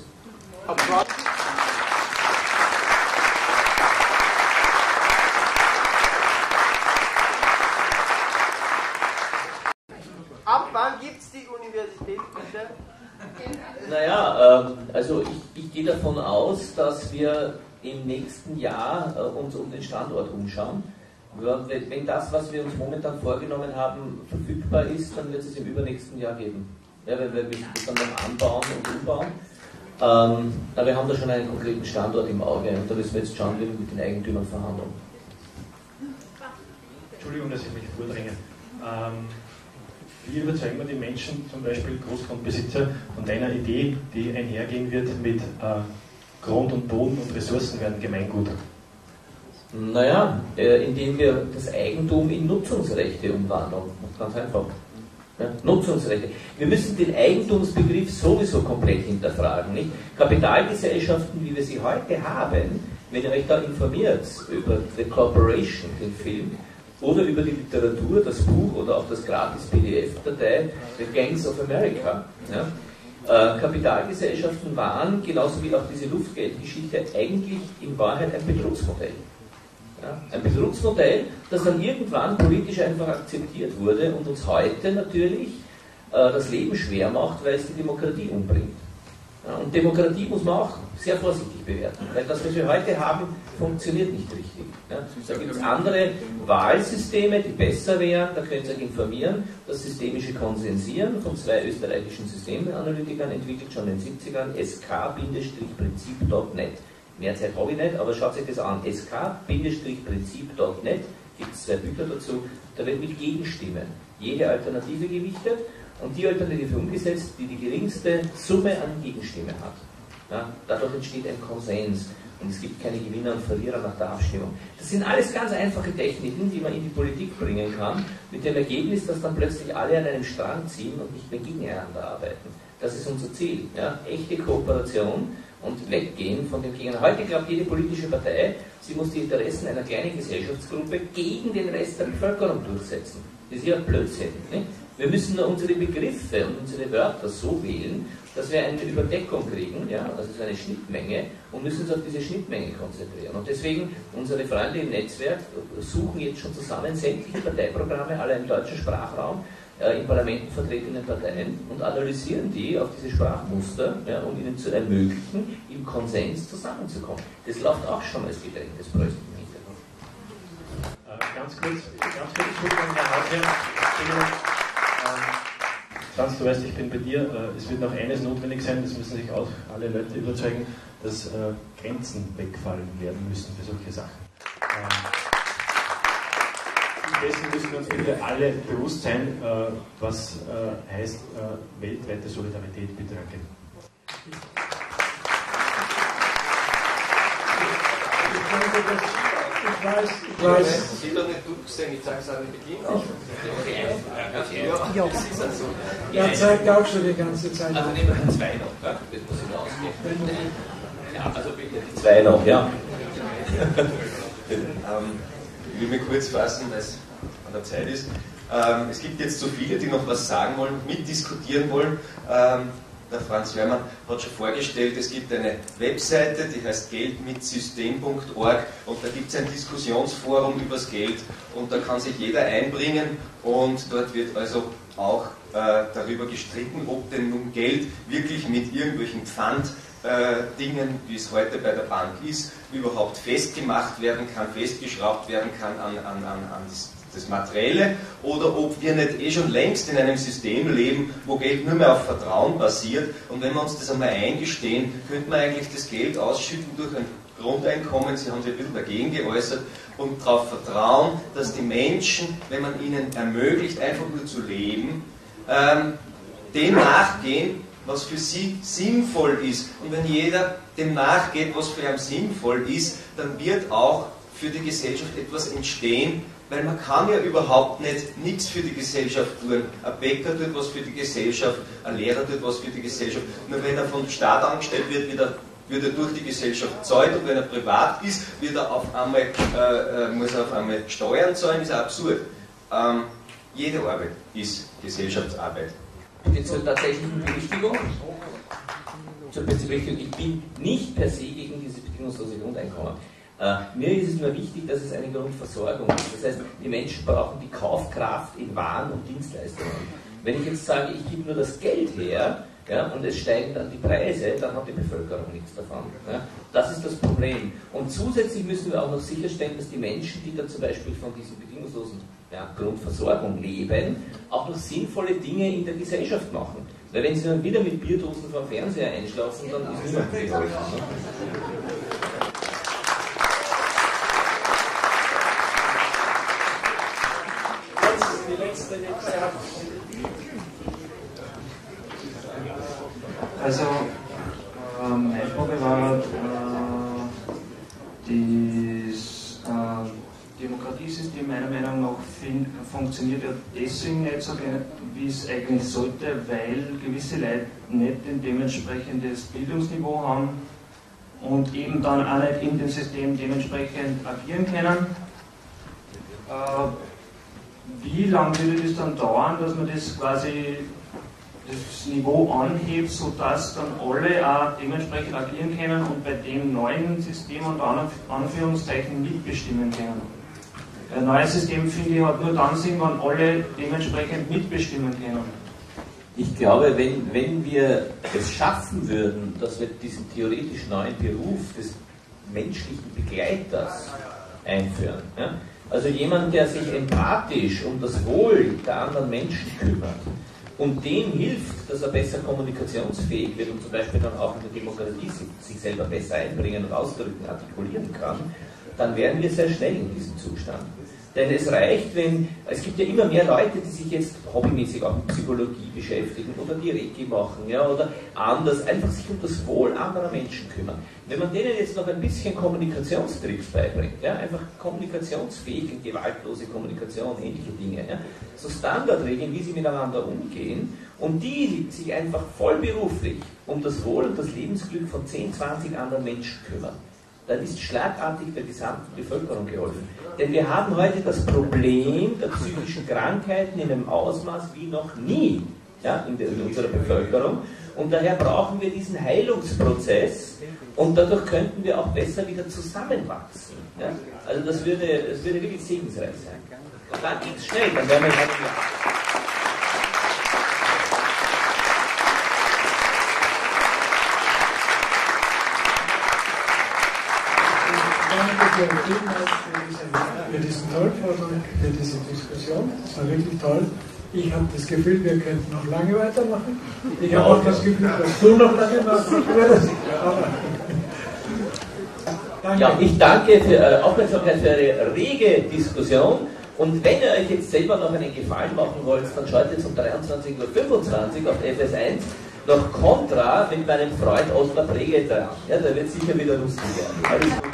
Ab wann gibt es die Universität, bitte? Naja, ähm, also ich, ich gehe davon aus, dass wir im nächsten Jahr äh, uns um den Standort umschauen. Wenn das, was wir uns momentan vorgenommen haben, verfügbar ist, dann wird es im übernächsten Jahr geben. Ja, weil wir müssen das dann noch anbauen und umbauen. Ähm, aber wir haben da schon einen konkreten Standort im Auge und da müssen wir jetzt schauen, wie wir mit den Eigentümern verhandeln. Entschuldigung, dass ich mich vordränge. Ähm, wie überzeugen wir die Menschen, zum Beispiel Großgrundbesitzer, von deiner Idee, die einhergehen wird mit äh, Grund und Boden und Ressourcen werden Gemeingut? Naja, äh, indem wir das Eigentum in Nutzungsrechte umwandeln. Ganz einfach. Ja, Nutzungsrechte. Wir müssen den Eigentumsbegriff sowieso komplett hinterfragen. Nicht? Kapitalgesellschaften, wie wir sie heute haben, wenn ihr euch da informiert über The Corporation, den Film, oder über die Literatur, das Buch oder auch das gratis-P D F-Datei The Gangs of America. Ja? Äh, Kapitalgesellschaften waren, genauso wie auch diese Luftgeldgeschichte, eigentlich in Wahrheit ein Betrugsmodell. Ja? Ein Betrugsmodell, das dann irgendwann politisch einfach akzeptiert wurde und uns heute natürlich äh, das Leben schwer macht, weil es die Demokratie umbringt. Ja, und Demokratie muss man auch sehr vorsichtig bewerten, weil das, was wir heute haben, funktioniert nicht richtig. Ja, da gibt es andere Wahlsysteme, die besser wären, da könnt ihr euch informieren. Das systemische Konsensieren von zwei österreichischen Systemanalytikern entwickelt, schon in den siebzigern, S K Prinzip Punkt net. Mehr Zeit habe ich nicht, aber schaut euch das an. S K Prinzip Punkt net, gibt es zwei Bücher dazu, da wird mit Gegenstimmen jede Alternative gewichtet. Und die Alternative umgesetzt, die die geringste Summe an Gegenstimmen hat. Ja, dadurch entsteht ein Konsens und es gibt keine Gewinner und Verlierer nach der Abstimmung. Das sind alles ganz einfache Techniken, die man in die Politik bringen kann, mit dem Ergebnis, dass dann plötzlich alle an einem Strang ziehen und nicht mehr gegeneinander arbeiten. Das ist unser Ziel. Ja? Echte Kooperation und weggehen von dem Gegeneinander. Heute glaubt jede politische Partei, sie muss die Interessen einer kleinen Gesellschaftsgruppe gegen den Rest der Bevölkerung durchsetzen. Das ist ja Blödsinn. Nicht? Wir müssen nur unsere Begriffe und unsere Wörter so wählen, dass wir eine Überdeckung kriegen, ja, also so eine Schnittmenge, und müssen uns auf diese Schnittmenge konzentrieren. Und deswegen, unsere Freunde im Netzwerk suchen jetzt schon zusammen sämtliche Parteiprogramme, alle im deutschen Sprachraum, äh, in Parlamenten vertretenen Parteien, und analysieren die auf diese Sprachmuster, ja, um ihnen zu ermöglichen, im Konsens zusammenzukommen. Das läuft auch schon als gedrängtes Preußen im Hintergrund. Äh, ganz kurz, ganz kurz, Entschuldigung, Herr Hausherr. Franz, du weißt, ich bin bei dir. Es wird noch eines notwendig sein, das müssen sich auch alle Leute überzeugen, dass Grenzen wegfallen werden müssen für solche Sachen. Dessen müssen wir uns bitte alle bewusst sein, was heißt weltweite Solidarität. Bitte, danke. Ich weiß, ich weiß. Sie doch nicht durchsehen, ich zeige es an den Beginn auf. Ja, er zeigt auch schon die ganze Zeit. Also nehmen wir zwei noch, ja? Das muss ich ausgehen. Ja, also bitte. Zwei noch, ja. ähm, ich will mich kurz fassen, weil es an der Zeit ist. Ähm, es gibt jetzt so viele, die noch was sagen wollen, mitdiskutieren wollen. Ähm, Der Franz Hörmann hat schon vorgestellt, es gibt eine Webseite, die heißt geldmitsystem punkt org, und da gibt es ein Diskussionsforum übers Geld und da kann sich jeder einbringen und dort wird also auch äh, darüber gestritten, ob denn nun Geld wirklich mit irgendwelchen Pfanddingen, äh, wie es heute bei der Bank ist, überhaupt festgemacht werden kann, festgeschraubt werden kann an, an, an, an das das Materielle, oder ob wir nicht eh schon längst in einem System leben, wo Geld nur mehr auf Vertrauen basiert, und wenn wir uns das einmal eingestehen, könnte man eigentlich das Geld ausschütten durch ein Grundeinkommen, Sie haben sich ein bisschen dagegen geäußert, und darauf vertrauen, dass die Menschen, wenn man ihnen ermöglicht, einfach nur zu leben, ähm, dem nachgehen, was für sie sinnvoll ist. Und wenn jeder dem nachgeht, was für ihn sinnvoll ist, dann wird auch für die Gesellschaft etwas entstehen, weil man kann ja überhaupt nicht nichts für die Gesellschaft tun. Ein Bäcker tut was für die Gesellschaft, ein Lehrer tut was für die Gesellschaft. Nur wenn er vom Staat angestellt wird, wird er, wird er durch die Gesellschaft zahlt, und wenn er privat ist, wird er auf einmal, äh, muss er auf einmal Steuern zahlen, ist absurd. Ähm, jede Arbeit ist Gesellschaftsarbeit. Jetzt zur tatsächlichen Berichtigung. Zur Berichtigung. Ich bin nicht per se gegen dieses bedingungslose Grundeinkommen. Uh, mir ist es nur wichtig, dass es eine Grundversorgung ist. Das heißt, die Menschen brauchen die Kaufkraft in Waren und Dienstleistungen. Wenn ich jetzt sage, ich gebe nur das Geld her, ja, und es steigen dann die Preise, dann hat die Bevölkerung nichts davon. Ja. Das ist das Problem. Und zusätzlich müssen wir auch noch sicherstellen, dass die Menschen, die dann zum Beispiel von diesen bedingungslosen ja, Grundversorgung leben, auch noch sinnvolle Dinge in der Gesellschaft machen. Weil wenn sie dann wieder mit Bierdosen vom Fernseher einschlafen, dann ist niemand geholfen. Die letzte, letzte hat. Also, äh, meine Frage war, äh, das äh, Demokratiesystem meiner Meinung nach fin- funktioniert ja deswegen nicht so, wie es eigentlich sollte, weil gewisse Leute nicht ein dementsprechendes Bildungsniveau haben und eben dann auch nicht in dem System dementsprechend agieren können. Äh, Wie lange würde das dann dauern, dass man das quasi das Niveau anhebt, sodass dann alle auch dementsprechend agieren können und bei dem neuen System unter Anführungszeichen mitbestimmen können? Ein neues System, finde ich, hat nur dann Sinn, wenn alle dementsprechend mitbestimmen können. Ich glaube, wenn, wenn wir es schaffen würden, dass wir diesen theoretisch neuen Beruf des menschlichen Begleiters einführen, ja? Also jemand, der sich empathisch um das Wohl der anderen Menschen kümmert und dem hilft, dass er besser kommunikationsfähig wird und zum Beispiel dann auch in der Demokratie sich selber besser einbringen und ausdrücken, artikulieren kann, dann wären wir sehr schnell in diesem Zustand. Denn es reicht, wenn, es gibt ja immer mehr Leute, die sich jetzt hobbymäßig auch mit Psychologie beschäftigen oder die Reiki machen, ja, oder anders, einfach sich um das Wohl anderer Menschen kümmern. Wenn man denen jetzt noch ein bisschen Kommunikationstricks beibringt, ja, einfach kommunikationsfähige, gewaltlose Kommunikation, ähnliche Dinge, ja, so Standardregeln, wie sie miteinander umgehen, und die sich einfach vollberuflich um das Wohl und das Lebensglück von zehn, zwanzig anderen Menschen kümmern, dann ist schlagartig der gesamten Bevölkerung geholfen. Denn wir haben heute das Problem der psychischen Krankheiten in einem Ausmaß wie noch nie, ja, in, der, in unserer Bevölkerung. Und daher brauchen wir diesen Heilungsprozess und dadurch könnten wir auch besser wieder zusammenwachsen. Ja? Also das würde, das würde wirklich segensreich sein. Und dann geht es schnell, dann werden wir halt für diesen tollen Vortrag, für diese Diskussion. Das war wirklich toll. Ich habe das Gefühl, wir könnten noch lange weitermachen. Ich habe auch das Gefühl, dass du noch lange machen würdest. Danke. Ja, ich danke für eure Aufmerksamkeit, für eure rege Diskussion. Und wenn ihr euch jetzt selber noch einen Gefallen machen wollt, dann schaltet um dreiundzwanzig Uhr fünfundzwanzig auf F S eins noch Contra mit meinem Freund Ottmar Brege dran. Ja, der wird sicher wieder lustig werden. Alles gut.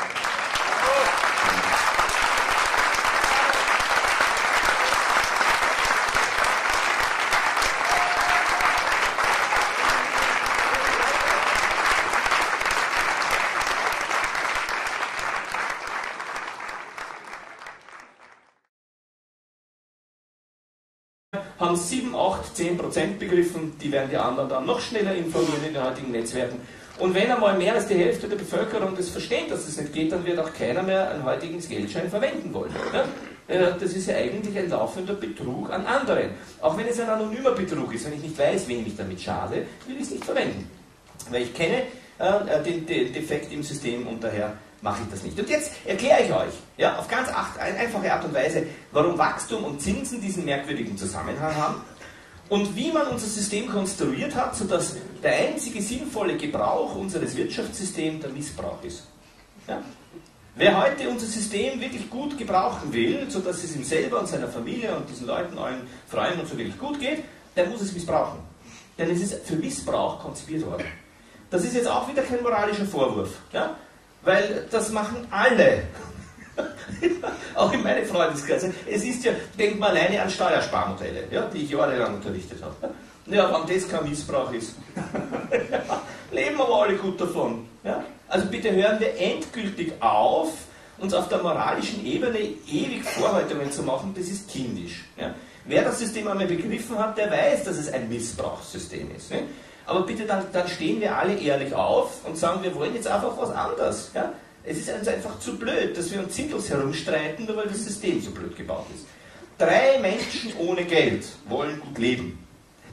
Haben sieben, acht, zehn Prozent begriffen, die werden die anderen dann noch schneller informieren in den heutigen Netzwerken. Und wenn einmal mehr als die Hälfte der Bevölkerung das versteht, dass es das nicht geht, dann wird auch keiner mehr einen heutigen Geldschein verwenden wollen. Ja? Das ist ja eigentlich ein laufender Betrug an anderen. Auch wenn es ein anonymer Betrug ist, wenn ich nicht weiß, wem ich damit schade, will ich es nicht verwenden. Weil ich kenne äh, den, den Defekt im System und daher mache ich das nicht. Und jetzt erkläre ich euch, ja, auf ganz einfache Art und Weise, warum Wachstum und Zinsen diesen merkwürdigen Zusammenhang haben und wie man unser System konstruiert hat, sodass der einzige sinnvolle Gebrauch unseres Wirtschaftssystems der Missbrauch ist. Ja? Wer heute unser System wirklich gut gebrauchen will, sodass es ihm selber und seiner Familie und diesen Leuten, allen Freunden und so wirklich gut geht, der muss es missbrauchen. Denn es ist für Missbrauch konzipiert worden. Das ist jetzt auch wieder kein moralischer Vorwurf. Ja? Weil das machen alle. Auch in meinen Freundeskreisen. Es ist ja, denkt mal alleine an Steuersparmodelle, ja, die ich jahrelang unterrichtet habe. Ja, wenn das kein Missbrauch ist. Leben aber alle gut davon. Ja? Also bitte hören wir endgültig auf, uns auf der moralischen Ebene ewig Vorhaltungen zu machen, das ist kindisch. Ja? Wer das System einmal begriffen hat, der weiß, dass es ein Missbrauchssystem ist. Ne? Aber bitte, dann, dann stehen wir alle ehrlich auf und sagen, wir wollen jetzt einfach was anderes. Ja? Es ist uns einfach zu blöd, dass wir uns sinnlos herumstreiten, nur weil das System so blöd gebaut ist. Drei Menschen ohne Geld wollen gut leben.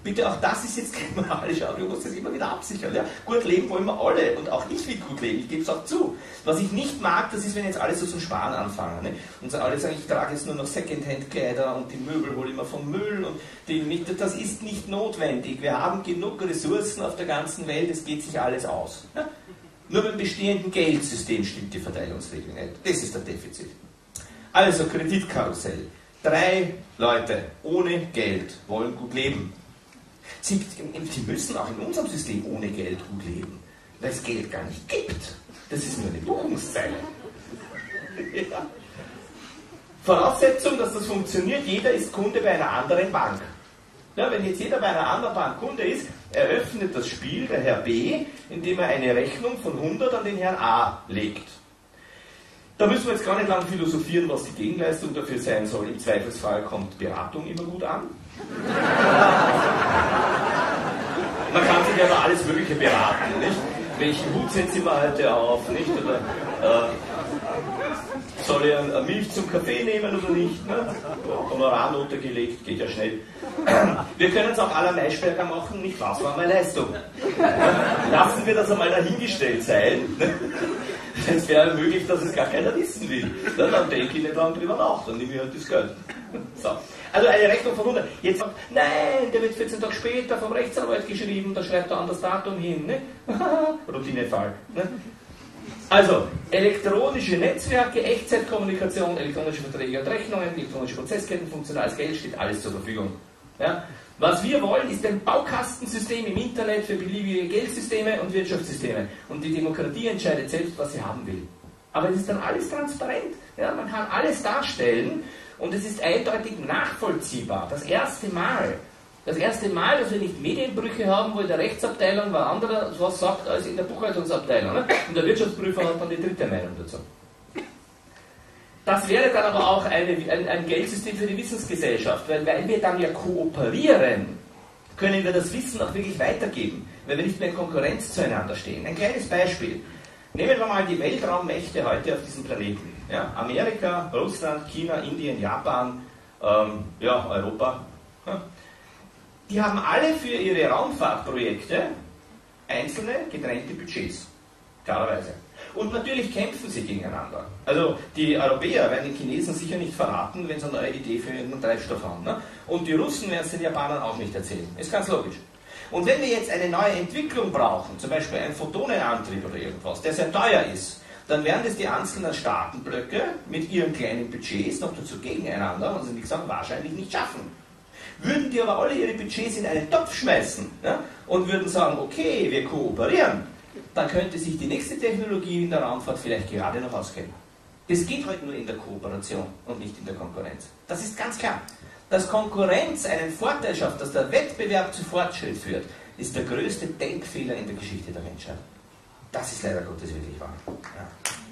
Bitte, auch das ist jetzt kein moralisch, aber du musst das immer wieder absichern. Ja? Gut leben wollen wir alle und auch ich will gut leben, ich gebe es auch zu. Was ich nicht mag, das ist, wenn jetzt alle so zum Sparen anfangen. Ne? Und so alle sagen, ich trage jetzt nur noch Secondhand-Kleider und die Möbel hole ich immer vom Müll und die mit, das ist nicht notwendig. Wir haben genug Ressourcen auf der ganzen Welt, es geht sich alles aus. Ja? Nur beim bestehenden Geldsystem stimmt die Verteilungsregel nicht. Das ist der Defizit. Also Kreditkarussell. Drei Leute ohne Geld wollen gut leben. Sie, sie müssen auch in unserem System ohne Geld gut leben, weil es Geld gar nicht gibt. Das ist nur eine Buchungszeile. Ja. Voraussetzung, dass das funktioniert, jeder ist Kunde bei einer anderen Bank. Ja, wenn jetzt jeder bei einer anderen Bank Kunde ist, eröffnet das Spiel der Herr B, indem er eine Rechnung von hundert an den Herrn A legt. Da müssen wir jetzt gar nicht lang philosophieren, was die Gegenleistung dafür sein soll. Im Zweifelsfall kommt Beratung immer gut an. Man kann sich ja über alles Mögliche beraten, nicht? Welchen Hut setze ich mir heute auf, nicht? Oder äh, soll ich eine Milch zum Kaffee nehmen oder nicht? Ne? Honorarnote gelegt, geht ja schnell. Wir können es auch à la Maischberger machen, nicht? Was war meine Leistung? Lassen wir das einmal dahingestellt sein. Es wäre möglich, dass es gar keiner wissen will. Dann denke ich nicht dran drüber nach, dann nehme ich halt das Geld. So. Also eine Rechnung von hundert. Jetzt sagt, nein, der wird vierzehn Tage später vom Rechtsanwalt geschrieben, da schreibt er an das Datum hin. Ne? Routinefall. Ne? Also, elektronische Netzwerke, Echtzeitkommunikation, elektronische Verträge und Rechnungen, elektronische Prozessketten, funktionales Geld, steht alles zur Verfügung. Ja? Was wir wollen, ist ein Baukastensystem im Internet für beliebige Geldsysteme und Wirtschaftssysteme. Und die Demokratie entscheidet selbst, was sie haben will. Aber es ist dann alles transparent. Ja? Man kann alles darstellen und es ist eindeutig nachvollziehbar. Das erste Mal, das erste Mal, dass wir nicht Medienbrüche haben, wo in der Rechtsabteilung wer anderer was sagt als in der Buchhaltungsabteilung. Ne? Und der Wirtschaftsprüfer hat dann die dritte Meinung dazu. Das wäre dann aber auch eine, ein, ein Geldsystem für die Wissensgesellschaft, weil, weil wir dann ja kooperieren, können wir das Wissen auch wirklich weitergeben, weil wir nicht mehr in Konkurrenz zueinander stehen. Ein kleines Beispiel. Nehmen wir mal die Weltraummächte heute auf diesem Planeten. Ja, Amerika, Russland, China, Indien, Japan, ähm, ja, Europa. Ja. Die haben alle für ihre Raumfahrtprojekte einzelne getrennte Budgets. Klarerweise. Und natürlich kämpfen sie gegeneinander. Also die Europäer werden den Chinesen sicher nicht verraten, wenn sie eine neue Idee für einen Treibstoff haben. Ne? Und die Russen werden es den Japanern auch nicht erzählen. Ist ganz logisch. Und wenn wir jetzt eine neue Entwicklung brauchen, zum Beispiel einen Photonenantrieb oder irgendwas, der sehr teuer ist, dann werden das die einzelnen Staatenblöcke mit ihren kleinen Budgets noch dazu gegeneinander, und sie nicht sagen, wahrscheinlich nicht schaffen. Würden die aber alle ihre Budgets in einen Topf schmeißen, ja, und würden sagen, okay, wir kooperieren, dann könnte sich die nächste Technologie in der Raumfahrt vielleicht gerade noch auskennen. Das geht heute nur in der Kooperation und nicht in der Konkurrenz. Das ist ganz klar. Dass Konkurrenz einen Vorteil schafft, dass der Wettbewerb zu Fortschritt führt, ist der größte Denkfehler in der Geschichte der Menschheit. Das ist leider Gottes wirklich wahr. Ja.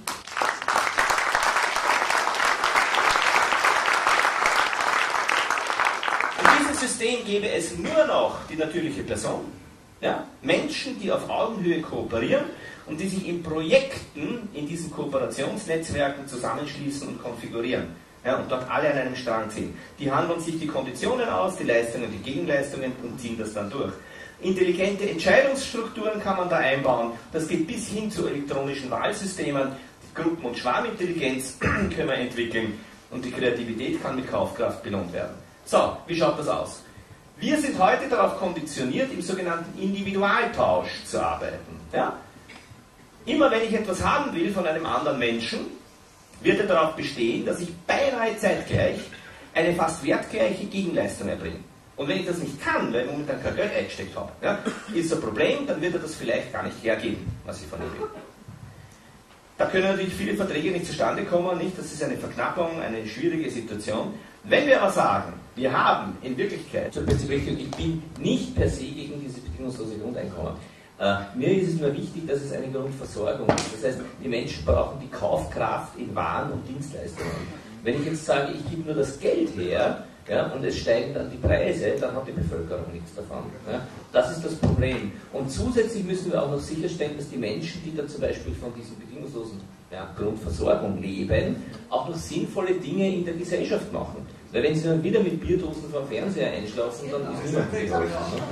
In diesem System gäbe es nur noch die natürliche Person, ja? Menschen, die auf Augenhöhe kooperieren und die sich in Projekten in diesen Kooperationsnetzwerken zusammenschließen und konfigurieren. Ja, und dort alle an einem Strang ziehen. Die handeln sich die Konditionen aus, die Leistungen, die Gegenleistungen und ziehen das dann durch. Intelligente Entscheidungsstrukturen kann man da einbauen. Das geht bis hin zu elektronischen Wahlsystemen. Die Gruppen- und Schwarmintelligenz können wir entwickeln und die Kreativität kann mit Kaufkraft belohnt werden. So, wie schaut das aus? Wir sind heute darauf konditioniert, im sogenannten Individualtausch zu arbeiten. Ja? Immer wenn ich etwas haben will von einem anderen Menschen, wird er darauf bestehen, dass ich beinahe zeitgleich eine fast wertgleiche Gegenleistung erbringe. Und wenn ich das nicht kann, weil ich momentan kein Geld eingesteckt habe, ja, ist ein Problem, dann wird er das vielleicht gar nicht hergeben, was ich von ihm will. Da können natürlich viele Verträge nicht zustande kommen, nicht? Das ist eine Verknappung, eine schwierige Situation. Wenn wir aber sagen, wir haben in Wirklichkeit, zur Perspektive, ich bin nicht per se gegen dieses bedingungslose Grundeinkommen. Uh, mir ist es nur wichtig, dass es eine Grundversorgung ist. Das heißt, die Menschen brauchen die Kaufkraft in Waren und Dienstleistungen. Wenn ich jetzt sage, ich gebe nur das Geld her, ja, und es steigen dann die Preise, dann hat die Bevölkerung nichts davon. Ja. Das ist das Problem. Und zusätzlich müssen wir auch noch sicherstellen, dass die Menschen, die da zum Beispiel von diesen bedingungslosen ja, Grundversorgung leben, auch noch sinnvolle Dinge in der Gesellschaft machen. Weil wenn Sie dann wieder mit Bierdosen vor dem Fernseher einschlafen, dann ist niemand geholfen.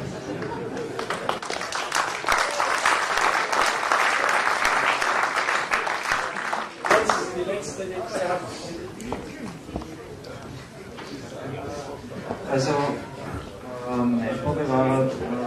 Die letzte, letzte hat. Also, äh, meine Frage war, äh,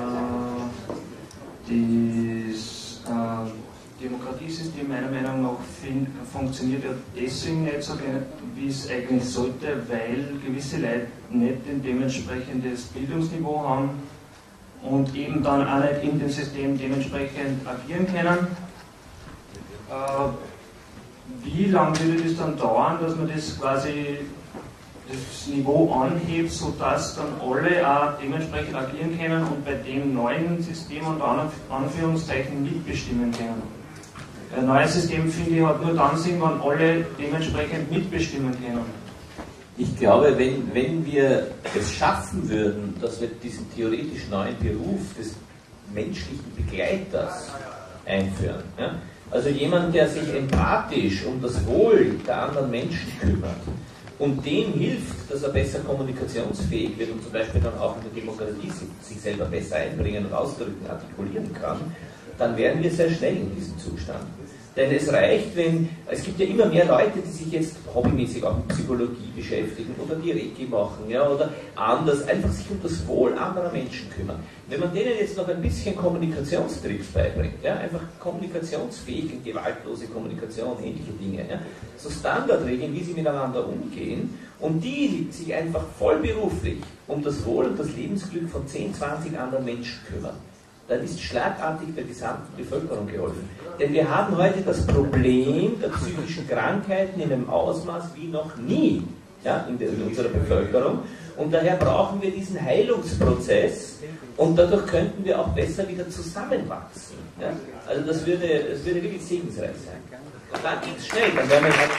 das äh, Demokratiesystem meiner Meinung nach fin- funktioniert ja deswegen nicht so, wie es eigentlich sollte, weil gewisse Leute nicht ein dementsprechendes Bildungsniveau haben und eben dann auch nicht in dem System dementsprechend agieren können. Äh, Wie lange würde das dann dauern, dass man das quasi das Niveau anhebt, sodass dann alle auch dementsprechend agieren können und bei dem neuen System unter Anführungszeichen mitbestimmen können? Ein neues System, finde ich, hat nur dann Sinn, wenn alle dementsprechend mitbestimmen können. Ich glaube, wenn, wenn wir es schaffen würden, dass wir diesen theoretisch neuen Beruf des menschlichen Begleiters einführen, ja? Also jemand, der sich empathisch um das Wohl der anderen Menschen kümmert und dem hilft, dass er besser kommunikationsfähig wird und zum Beispiel dann auch in der Demokratie sich selber besser einbringen und ausdrücken, artikulieren kann, dann wären wir sehr schnell in diesem Zustand. Denn es reicht, wenn, es gibt ja immer mehr Leute, die sich jetzt hobbymäßig auch mit Psychologie beschäftigen oder die Reiki machen, ja, oder anders, einfach sich um das Wohl anderer Menschen kümmern. Wenn man denen jetzt noch ein bisschen Kommunikationstricks beibringt, ja, einfach kommunikationsfähige, gewaltlose Kommunikation, ähnliche Dinge, ja, so Standardregeln, wie sie miteinander umgehen, und die sich einfach vollberuflich um das Wohl und das Lebensglück von zehn, zwanzig anderen Menschen kümmern, dann ist schlagartig der gesamten Bevölkerung geholfen. Denn wir haben heute das Problem der psychischen Krankheiten in einem Ausmaß wie noch nie, ja, in, der, in unserer Bevölkerung. Und daher brauchen wir diesen Heilungsprozess und dadurch könnten wir auch besser wieder zusammenwachsen. Ja? Also das würde, das würde wirklich segensreich sein. Und dann geht es schnell, dann werden wir halt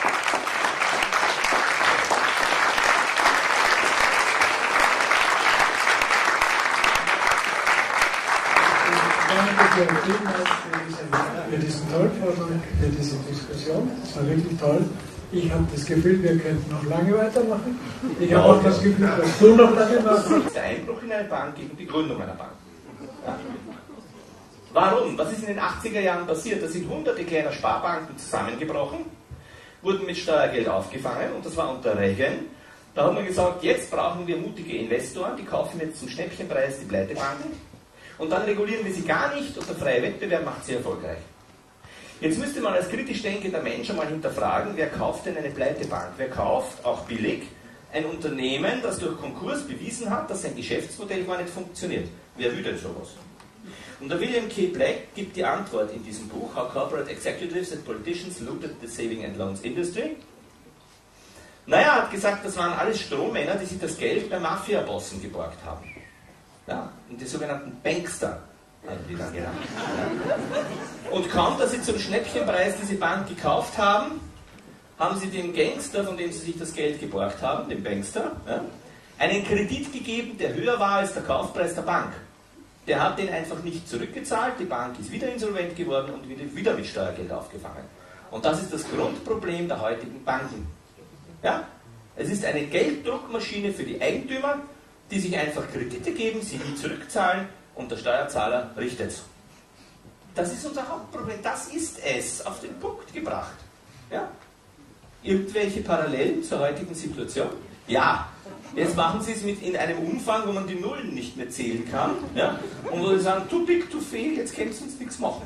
für diesen tollen Vortrag, für diese Diskussion. Das war wirklich toll. Ich habe das Gefühl, wir könnten noch lange weitermachen. Ich habe auch das Gefühl, dass du noch lange machst. Der Einbruch in eine Bank gegen die Gründung einer Bank. Ja. Warum? Was ist in den achtziger Jahren passiert? Da sind hunderte kleiner Sparbanken zusammengebrochen, wurden mit Steuergeld aufgefangen und das war unter Reagan. Da haben wir gesagt, jetzt brauchen wir mutige Investoren, die kaufen jetzt zum Schnäppchenpreis die Pleitebanken. Und dann regulieren wir sie gar nicht und der freie Wettbewerb macht sie erfolgreich. Jetzt müsste man als kritisch denkender Mensch einmal hinterfragen, wer kauft denn eine Pleitebank? Wer kauft, auch billig, ein Unternehmen, das durch Konkurs bewiesen hat, dass sein Geschäftsmodell gar nicht funktioniert? Wer will denn sowas? Und der William K. Black gibt die Antwort in diesem Buch, How Corporate Executives and Politicians Looted the Saving and Loans Industry. Naja, er hat gesagt, das waren alles Strohmänner, die sich das Geld bei Mafia-Bossen geborgt haben. Ja, und die sogenannten Bankster haben die dann genannt. Ja. Und kaum, dass sie zum Schnäppchenpreis diese Bank gekauft haben, haben sie dem Gangster, von dem sie sich das Geld geborgt haben, dem Bankster, ja, einen Kredit gegeben, der höher war als der Kaufpreis der Bank. Der hat den einfach nicht zurückgezahlt, die Bank ist wieder insolvent geworden und wieder, wieder mit Steuergeld aufgefangen. Und das ist das Grundproblem der heutigen Banken. Ja? Es ist eine Gelddruckmaschine für die Eigentümer, die sich einfach Kredite geben, sie nie zurückzahlen und der Steuerzahler richtet es. Das ist unser Hauptproblem, das ist es, auf den Punkt gebracht. Ja? Irgendwelche Parallelen zur heutigen Situation? Ja. Jetzt machen sie es mit in einem Umfang, wo man die Nullen nicht mehr zählen kann. Ja? Und wo sie sagen, too big, too fail, jetzt kannst du uns nichts machen.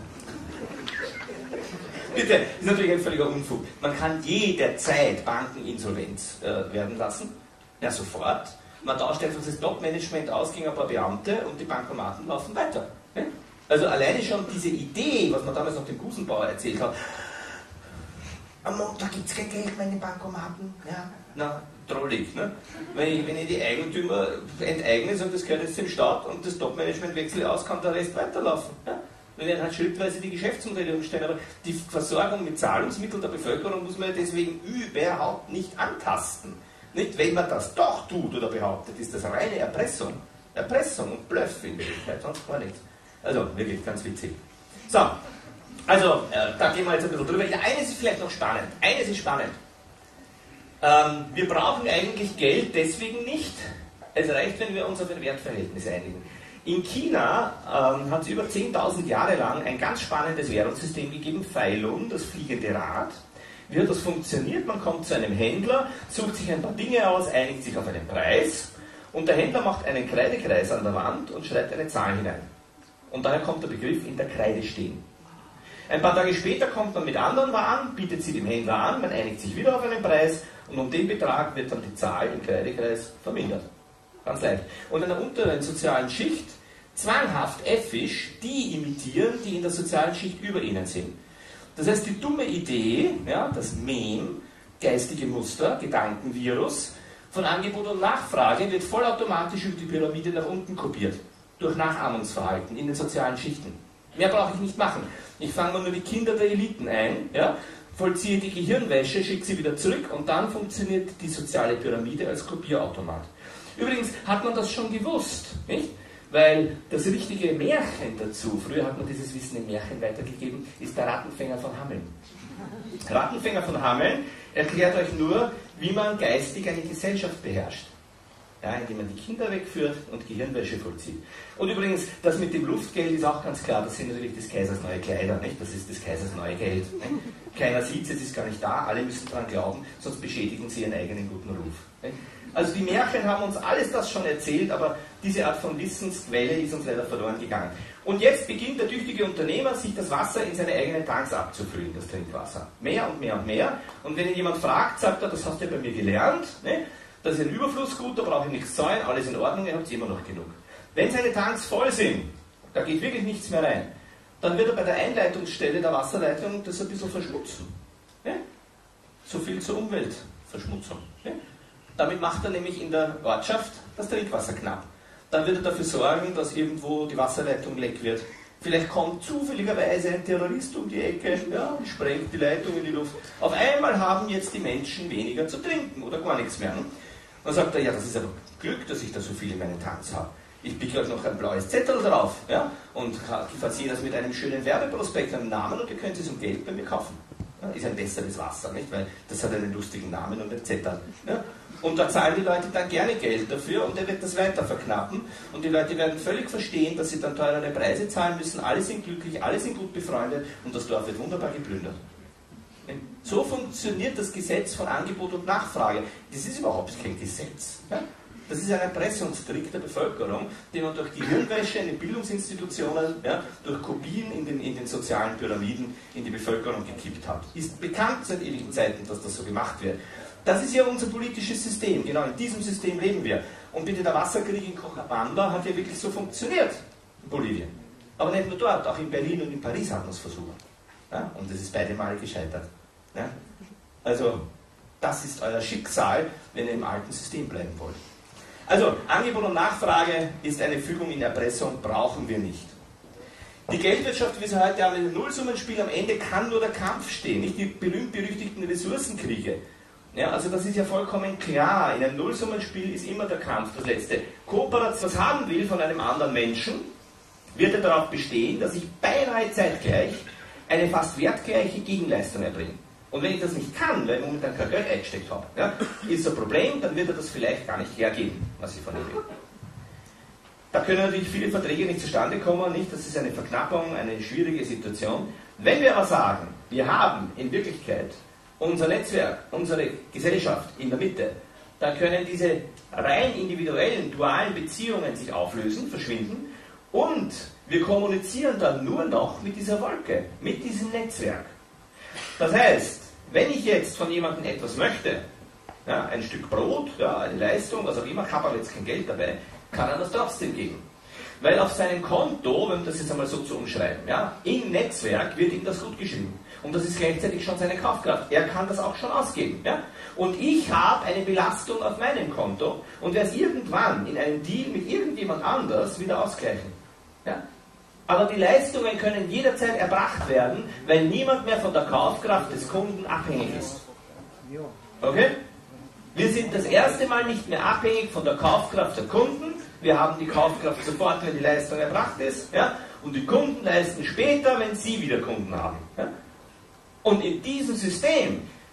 Bitte, das ist natürlich ein völliger Unfug. Man kann jederzeit Banken insolvent äh, werden lassen. Ja, sofort. Man tauscht einfach das Top-Management aus gegen ein paar Beamte und die Bankomaten laufen weiter. Ja? Also alleine schon diese Idee, was man damals noch dem Gusenbauer erzählt hat, am Montag gibt es kein Geld mehr in den Bankomaten. Ja? Na, drollig. Ne? Wenn, ich, wenn ich die Eigentümer enteigne, und das gehört jetzt dem Staat und das Top-Management wechsle aus, kann der Rest weiterlaufen. Ja? Wir werden halt schrittweise die Geschäftsmodelle umstellen, aber die Versorgung mit Zahlungsmitteln der Bevölkerung muss man ja deswegen überhaupt nicht antasten. Nicht, wenn man das doch tut oder behauptet, ist das reine Erpressung. Erpressung und Bluff in Wirklichkeit, sonst gar nichts. Also, wirklich ganz witzig. So, also, äh, da gehen wir jetzt ein bisschen drüber. Ja, eines ist vielleicht noch spannend. Eines ist spannend. Ähm, wir brauchen eigentlich Geld deswegen nicht. Es reicht, wenn wir uns auf ein Wertverhältnis einigen. In China ähm, hat es über zehntausend Jahre lang ein ganz spannendes Währungssystem gegeben, Feilun, das fliegende Rad. Wie hat das funktioniert? Man kommt zu einem Händler, sucht sich ein paar Dinge aus, einigt sich auf einen Preis und der Händler macht einen Kreidekreis an der Wand und schreibt eine Zahl hinein. Und daher kommt der Begriff in der Kreide stehen. Ein paar Tage später kommt man mit anderen Waren, bietet sie dem Händler an, man einigt sich wieder auf einen Preis und um den Betrag wird dann die Zahl im Kreidekreis vermindert. Ganz leicht. Und in der unteren sozialen Schicht zwanghaft effisch die imitieren, die in der sozialen Schicht über ihnen sind. Das heißt, die dumme Idee, ja, das Mem, geistige Muster, Gedankenvirus, von Angebot und Nachfrage wird vollautomatisch über die Pyramide nach unten kopiert. Durch Nachahmungsverhalten in den sozialen Schichten. Mehr brauche ich nicht machen. Ich fange mal nur die Kinder der Eliten ein, ja, vollziehe die Gehirnwäsche, schicke sie wieder zurück und dann funktioniert die soziale Pyramide als Kopierautomat. Übrigens hat man das schon gewusst, nicht? Weil das richtige Märchen dazu, früher hat man dieses Wissen im Märchen weitergegeben, ist der Rattenfänger von Hameln. Rattenfänger von Hameln erklärt euch nur, wie man geistig eine Gesellschaft beherrscht. Ja, indem man die Kinder wegführt und Gehirnwäsche vollzieht. Und übrigens, das mit dem Luftgeld ist auch ganz klar, das sind natürlich des Kaisers neue Kleider, nicht? Das ist des Kaisers neue Geld. Nicht? Keiner sieht es, es ist gar nicht da, alle müssen daran glauben, sonst beschädigen sie ihren eigenen guten Ruf. Nicht? Also die Märchen haben uns alles das schon erzählt, aber diese Art von Wissensquelle ist uns leider verloren gegangen. Und jetzt beginnt der tüchtige Unternehmer, sich das Wasser in seine eigenen Tanks abzufüllen, das Trinkwasser. Mehr und mehr und mehr. Und wenn ihn jemand fragt, sagt er, das hast du ja bei mir gelernt, ne? Das ist ein Überflussgut, da brauche ich nichts zahlen, alles in Ordnung, ihr habt immer noch genug. Wenn seine Tanks voll sind, da geht wirklich nichts mehr rein, dann wird er bei der Einleitungsstelle der Wasserleitung das ein bisschen verschmutzen. Ne? So viel zur Umweltverschmutzung. Ne? Damit macht er nämlich in der Ortschaft das Trinkwasser knapp. Dann wird er dafür sorgen, dass irgendwo die Wasserleitung leck wird. Vielleicht kommt zufälligerweise ein Terrorist um die Ecke, ja, sprengt die Leitung in die Luft. Auf einmal haben jetzt die Menschen weniger zu trinken oder gar nichts mehr. Dann sagt er, ja, das ist aber Glück, dass ich da so viel in meinen Tanks habe. Ich picke euch noch ein blaues Zettel drauf, ja, und versehe das mit einem schönen Werbeprospekt, einem Namen, und ihr könnt es um Geld bei mir kaufen. Ja, ist ein besseres Wasser, nicht? Weil das hat einen lustigen Namen und ein Zettel. Ja? Und da zahlen die Leute dann gerne Geld dafür und er wird das weiter verknappen und die Leute werden völlig verstehen, dass sie dann teurere Preise zahlen müssen, alle sind glücklich, alle sind gut befreundet und das Dorf wird wunderbar geplündert. So funktioniert das Gesetz von Angebot und Nachfrage. Das ist überhaupt kein Gesetz. Ja? Das ist ein Erpressungstrick der Bevölkerung, den man durch Gehirnwäsche in den Bildungsinstitutionen, ja, durch Kopien in den, in den sozialen Pyramiden in die Bevölkerung gekippt hat. Ist bekannt seit ewigen Zeiten, dass das so gemacht wird. Das ist ja unser politisches System, genau in diesem System leben wir. Und bitte, der Wasserkrieg in Cochabamba hat ja wirklich so funktioniert in Bolivien. Aber nicht nur dort, auch in Berlin und in Paris hat man es versucht. Ja? Und es ist beide Male gescheitert. Ja? Also, das ist euer Schicksal, wenn ihr im alten System bleiben wollt. Also, Angebot und Nachfrage ist eine Fügung in Erpressung, brauchen wir nicht. Die Geldwirtschaft, wie sie heute haben, in einem Nullsummenspiel, am Ende kann nur der Kampf stehen, nicht die berühmt-berüchtigten Ressourcenkriege. Ja, also das ist ja vollkommen klar, in einem Nullsummenspiel ist immer der Kampf das Letzte. Kooperation, was haben will von einem anderen Menschen, wird er darauf bestehen, dass ich beinahe zeitgleich eine fast wertgleiche Gegenleistung erbringe. Und wenn ich das nicht kann, weil ich momentan kein Geld eingesteckt habe, ja, ist ein Problem, dann wird er das vielleicht gar nicht hergeben, was ich von ihm will. Da können natürlich viele Verträge nicht zustande kommen, nicht? Das ist eine Verknappung, eine schwierige Situation. Wenn wir aber sagen, wir haben in Wirklichkeit unser Netzwerk, unsere Gesellschaft in der Mitte, dann können diese rein individuellen, dualen Beziehungen sich auflösen, verschwinden und wir kommunizieren dann nur noch mit dieser Wolke, mit diesem Netzwerk. Das heißt, wenn ich jetzt von jemandem etwas möchte, ja, ein Stück Brot, ja, eine Leistung, was auch immer, ich habe aber jetzt kein Geld dabei, kann er das trotzdem geben. Weil auf seinem Konto, wenn wir das jetzt einmal so zu umschreiben, ja, im Netzwerk wird ihm das gut geschrieben. Und das ist gleichzeitig schon seine Kaufkraft. Er kann das auch schon ausgeben. Ja? Und ich habe eine Belastung auf meinem Konto und werde es irgendwann in einem Deal mit irgendjemand anders wieder ausgleichen. Ja? Aber die Leistungen können jederzeit erbracht werden, weil niemand mehr von der Kaufkraft des Kunden abhängig ist. Okay? Wir sind das erste Mal nicht mehr abhängig von der Kaufkraft der Kunden. Wir haben die Kaufkraft sofort, wenn die Leistung erbracht ist. Ja? Und die Kunden leisten später, wenn sie wieder Kunden haben. Ja? Und in diesem System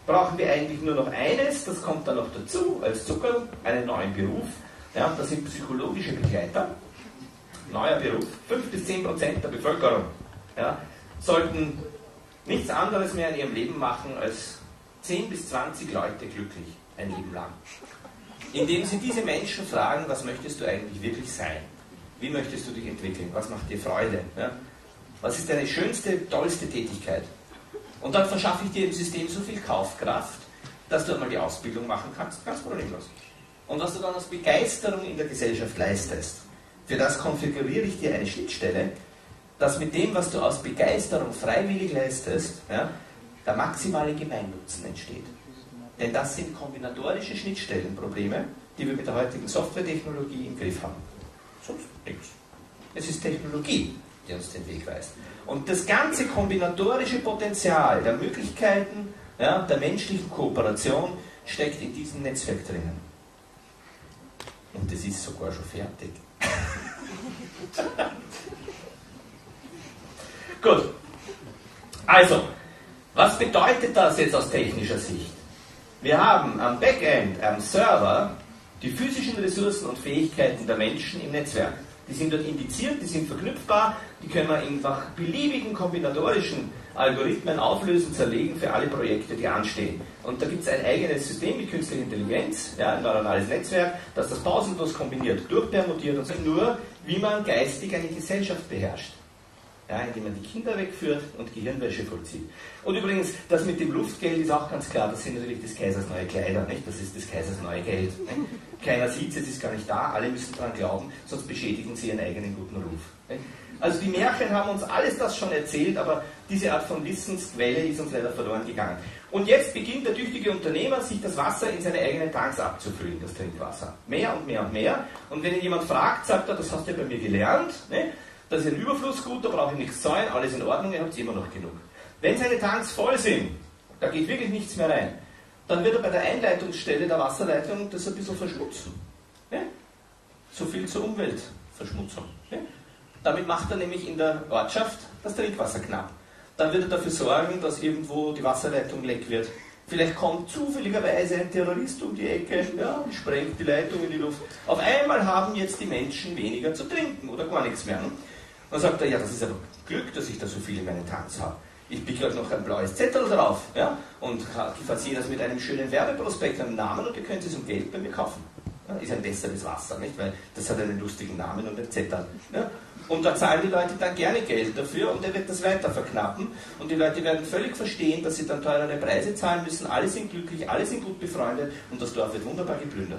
brauchen wir eigentlich nur noch eines, das kommt dann noch dazu, als Zucker, einen neuen Beruf. Ja, das sind psychologische Begleiter. Neuer Beruf. fünf bis zehn Prozent der Bevölkerung, ja, sollten nichts anderes mehr in ihrem Leben machen, als zehn bis zwanzig Leute glücklich ein Leben lang. Indem sie diese Menschen fragen, was möchtest du eigentlich wirklich sein? Wie möchtest du dich entwickeln? Was macht dir Freude? Ja? Was ist deine schönste, tollste Tätigkeit? Und dann verschaffe ich dir im System so viel Kaufkraft, dass du einmal die Ausbildung machen kannst, ganz problemlos. Und was du dann aus Begeisterung in der Gesellschaft leistest, für das konfiguriere ich dir eine Schnittstelle, dass mit dem, was du aus Begeisterung freiwillig leistest, ja, der maximale Gemeinnutzen entsteht. Denn das sind kombinatorische Schnittstellenprobleme, die wir mit der heutigen Softwaretechnologie im Griff haben. Sonst nichts. Es ist Technologie, die uns den Weg weist. Und das ganze kombinatorische Potenzial der Möglichkeiten, ja, der menschlichen Kooperation steckt in diesem Netzwerk drinnen. Und das ist sogar schon fertig. Gut. Also, was bedeutet das jetzt aus technischer Sicht? Wir haben am Backend, am Server, die physischen Ressourcen und Fähigkeiten der Menschen im Netzwerk. Die sind dort indiziert, die sind verknüpfbar, die können wir in nach beliebigen kombinatorischen Algorithmen auflösen, zerlegen für alle Projekte, die anstehen. Und da gibt es ein eigenes System mit künstlicher Intelligenz, ja, ein neuronales Netzwerk, das das pausenlos kombiniert, durchpermutiert und sagt nur, wie man geistig eine Gesellschaft beherrscht. Ja, indem man die Kinder wegführt und Gehirnwäsche vollzieht. Und übrigens, das mit dem Luftgeld ist auch ganz klar, das sind natürlich des Kaisers neue Kleider, nicht? Das ist des Kaisers neue Geld. Nicht? Keiner sieht es, es ist gar nicht da, alle müssen daran glauben, sonst beschädigen sie ihren eigenen guten Ruf. Nicht? Also die Märchen haben uns alles das schon erzählt, aber diese Art von Wissensquelle ist uns leider verloren gegangen. Und jetzt beginnt der tüchtige Unternehmer, sich das Wasser in seine eigenen Tanks abzufüllen, das Trinkwasser. Mehr und mehr und mehr. Und wenn ihn jemand fragt, sagt er, das hast du ja bei mir gelernt, ne? Das ist ein Überflussgut, da brauche ich nichts zahlen, alles in Ordnung, ihr habt immer noch genug. Wenn seine Tanks voll sind, da geht wirklich nichts mehr rein, dann wird er bei der Einleitungsstelle der Wasserleitung das ein bisschen verschmutzen. Ja? So viel zur Umweltverschmutzung. Ja? Damit macht er nämlich in der Ortschaft das Trinkwasser knapp. Dann wird er dafür sorgen, dass irgendwo die Wasserleitung leck wird. Vielleicht kommt zufälligerweise ein Terrorist um die Ecke, ja, sprengt die Leitung in die Luft. Auf einmal haben jetzt die Menschen weniger zu trinken oder gar nichts mehr. Dann sagt er, ja, das ist aber Glück, dass ich da so viel in meinen Tanks habe. Ich picke halt noch ein blaues Zettel drauf, ja, und versehe das mit einem schönen Werbeprospekt, einem Namen, und ihr könnt es um Geld bei mir kaufen. Ja, ist ein besseres Wasser, nicht? Weil das hat einen lustigen Namen und ein Zettel. Ja? Und da zahlen die Leute dann gerne Geld dafür und er wird das weiter verknappen und die Leute werden völlig verstehen, dass sie dann teurere Preise zahlen müssen, alle sind glücklich, alle sind gut befreundet und das Dorf wird wunderbar geplündert.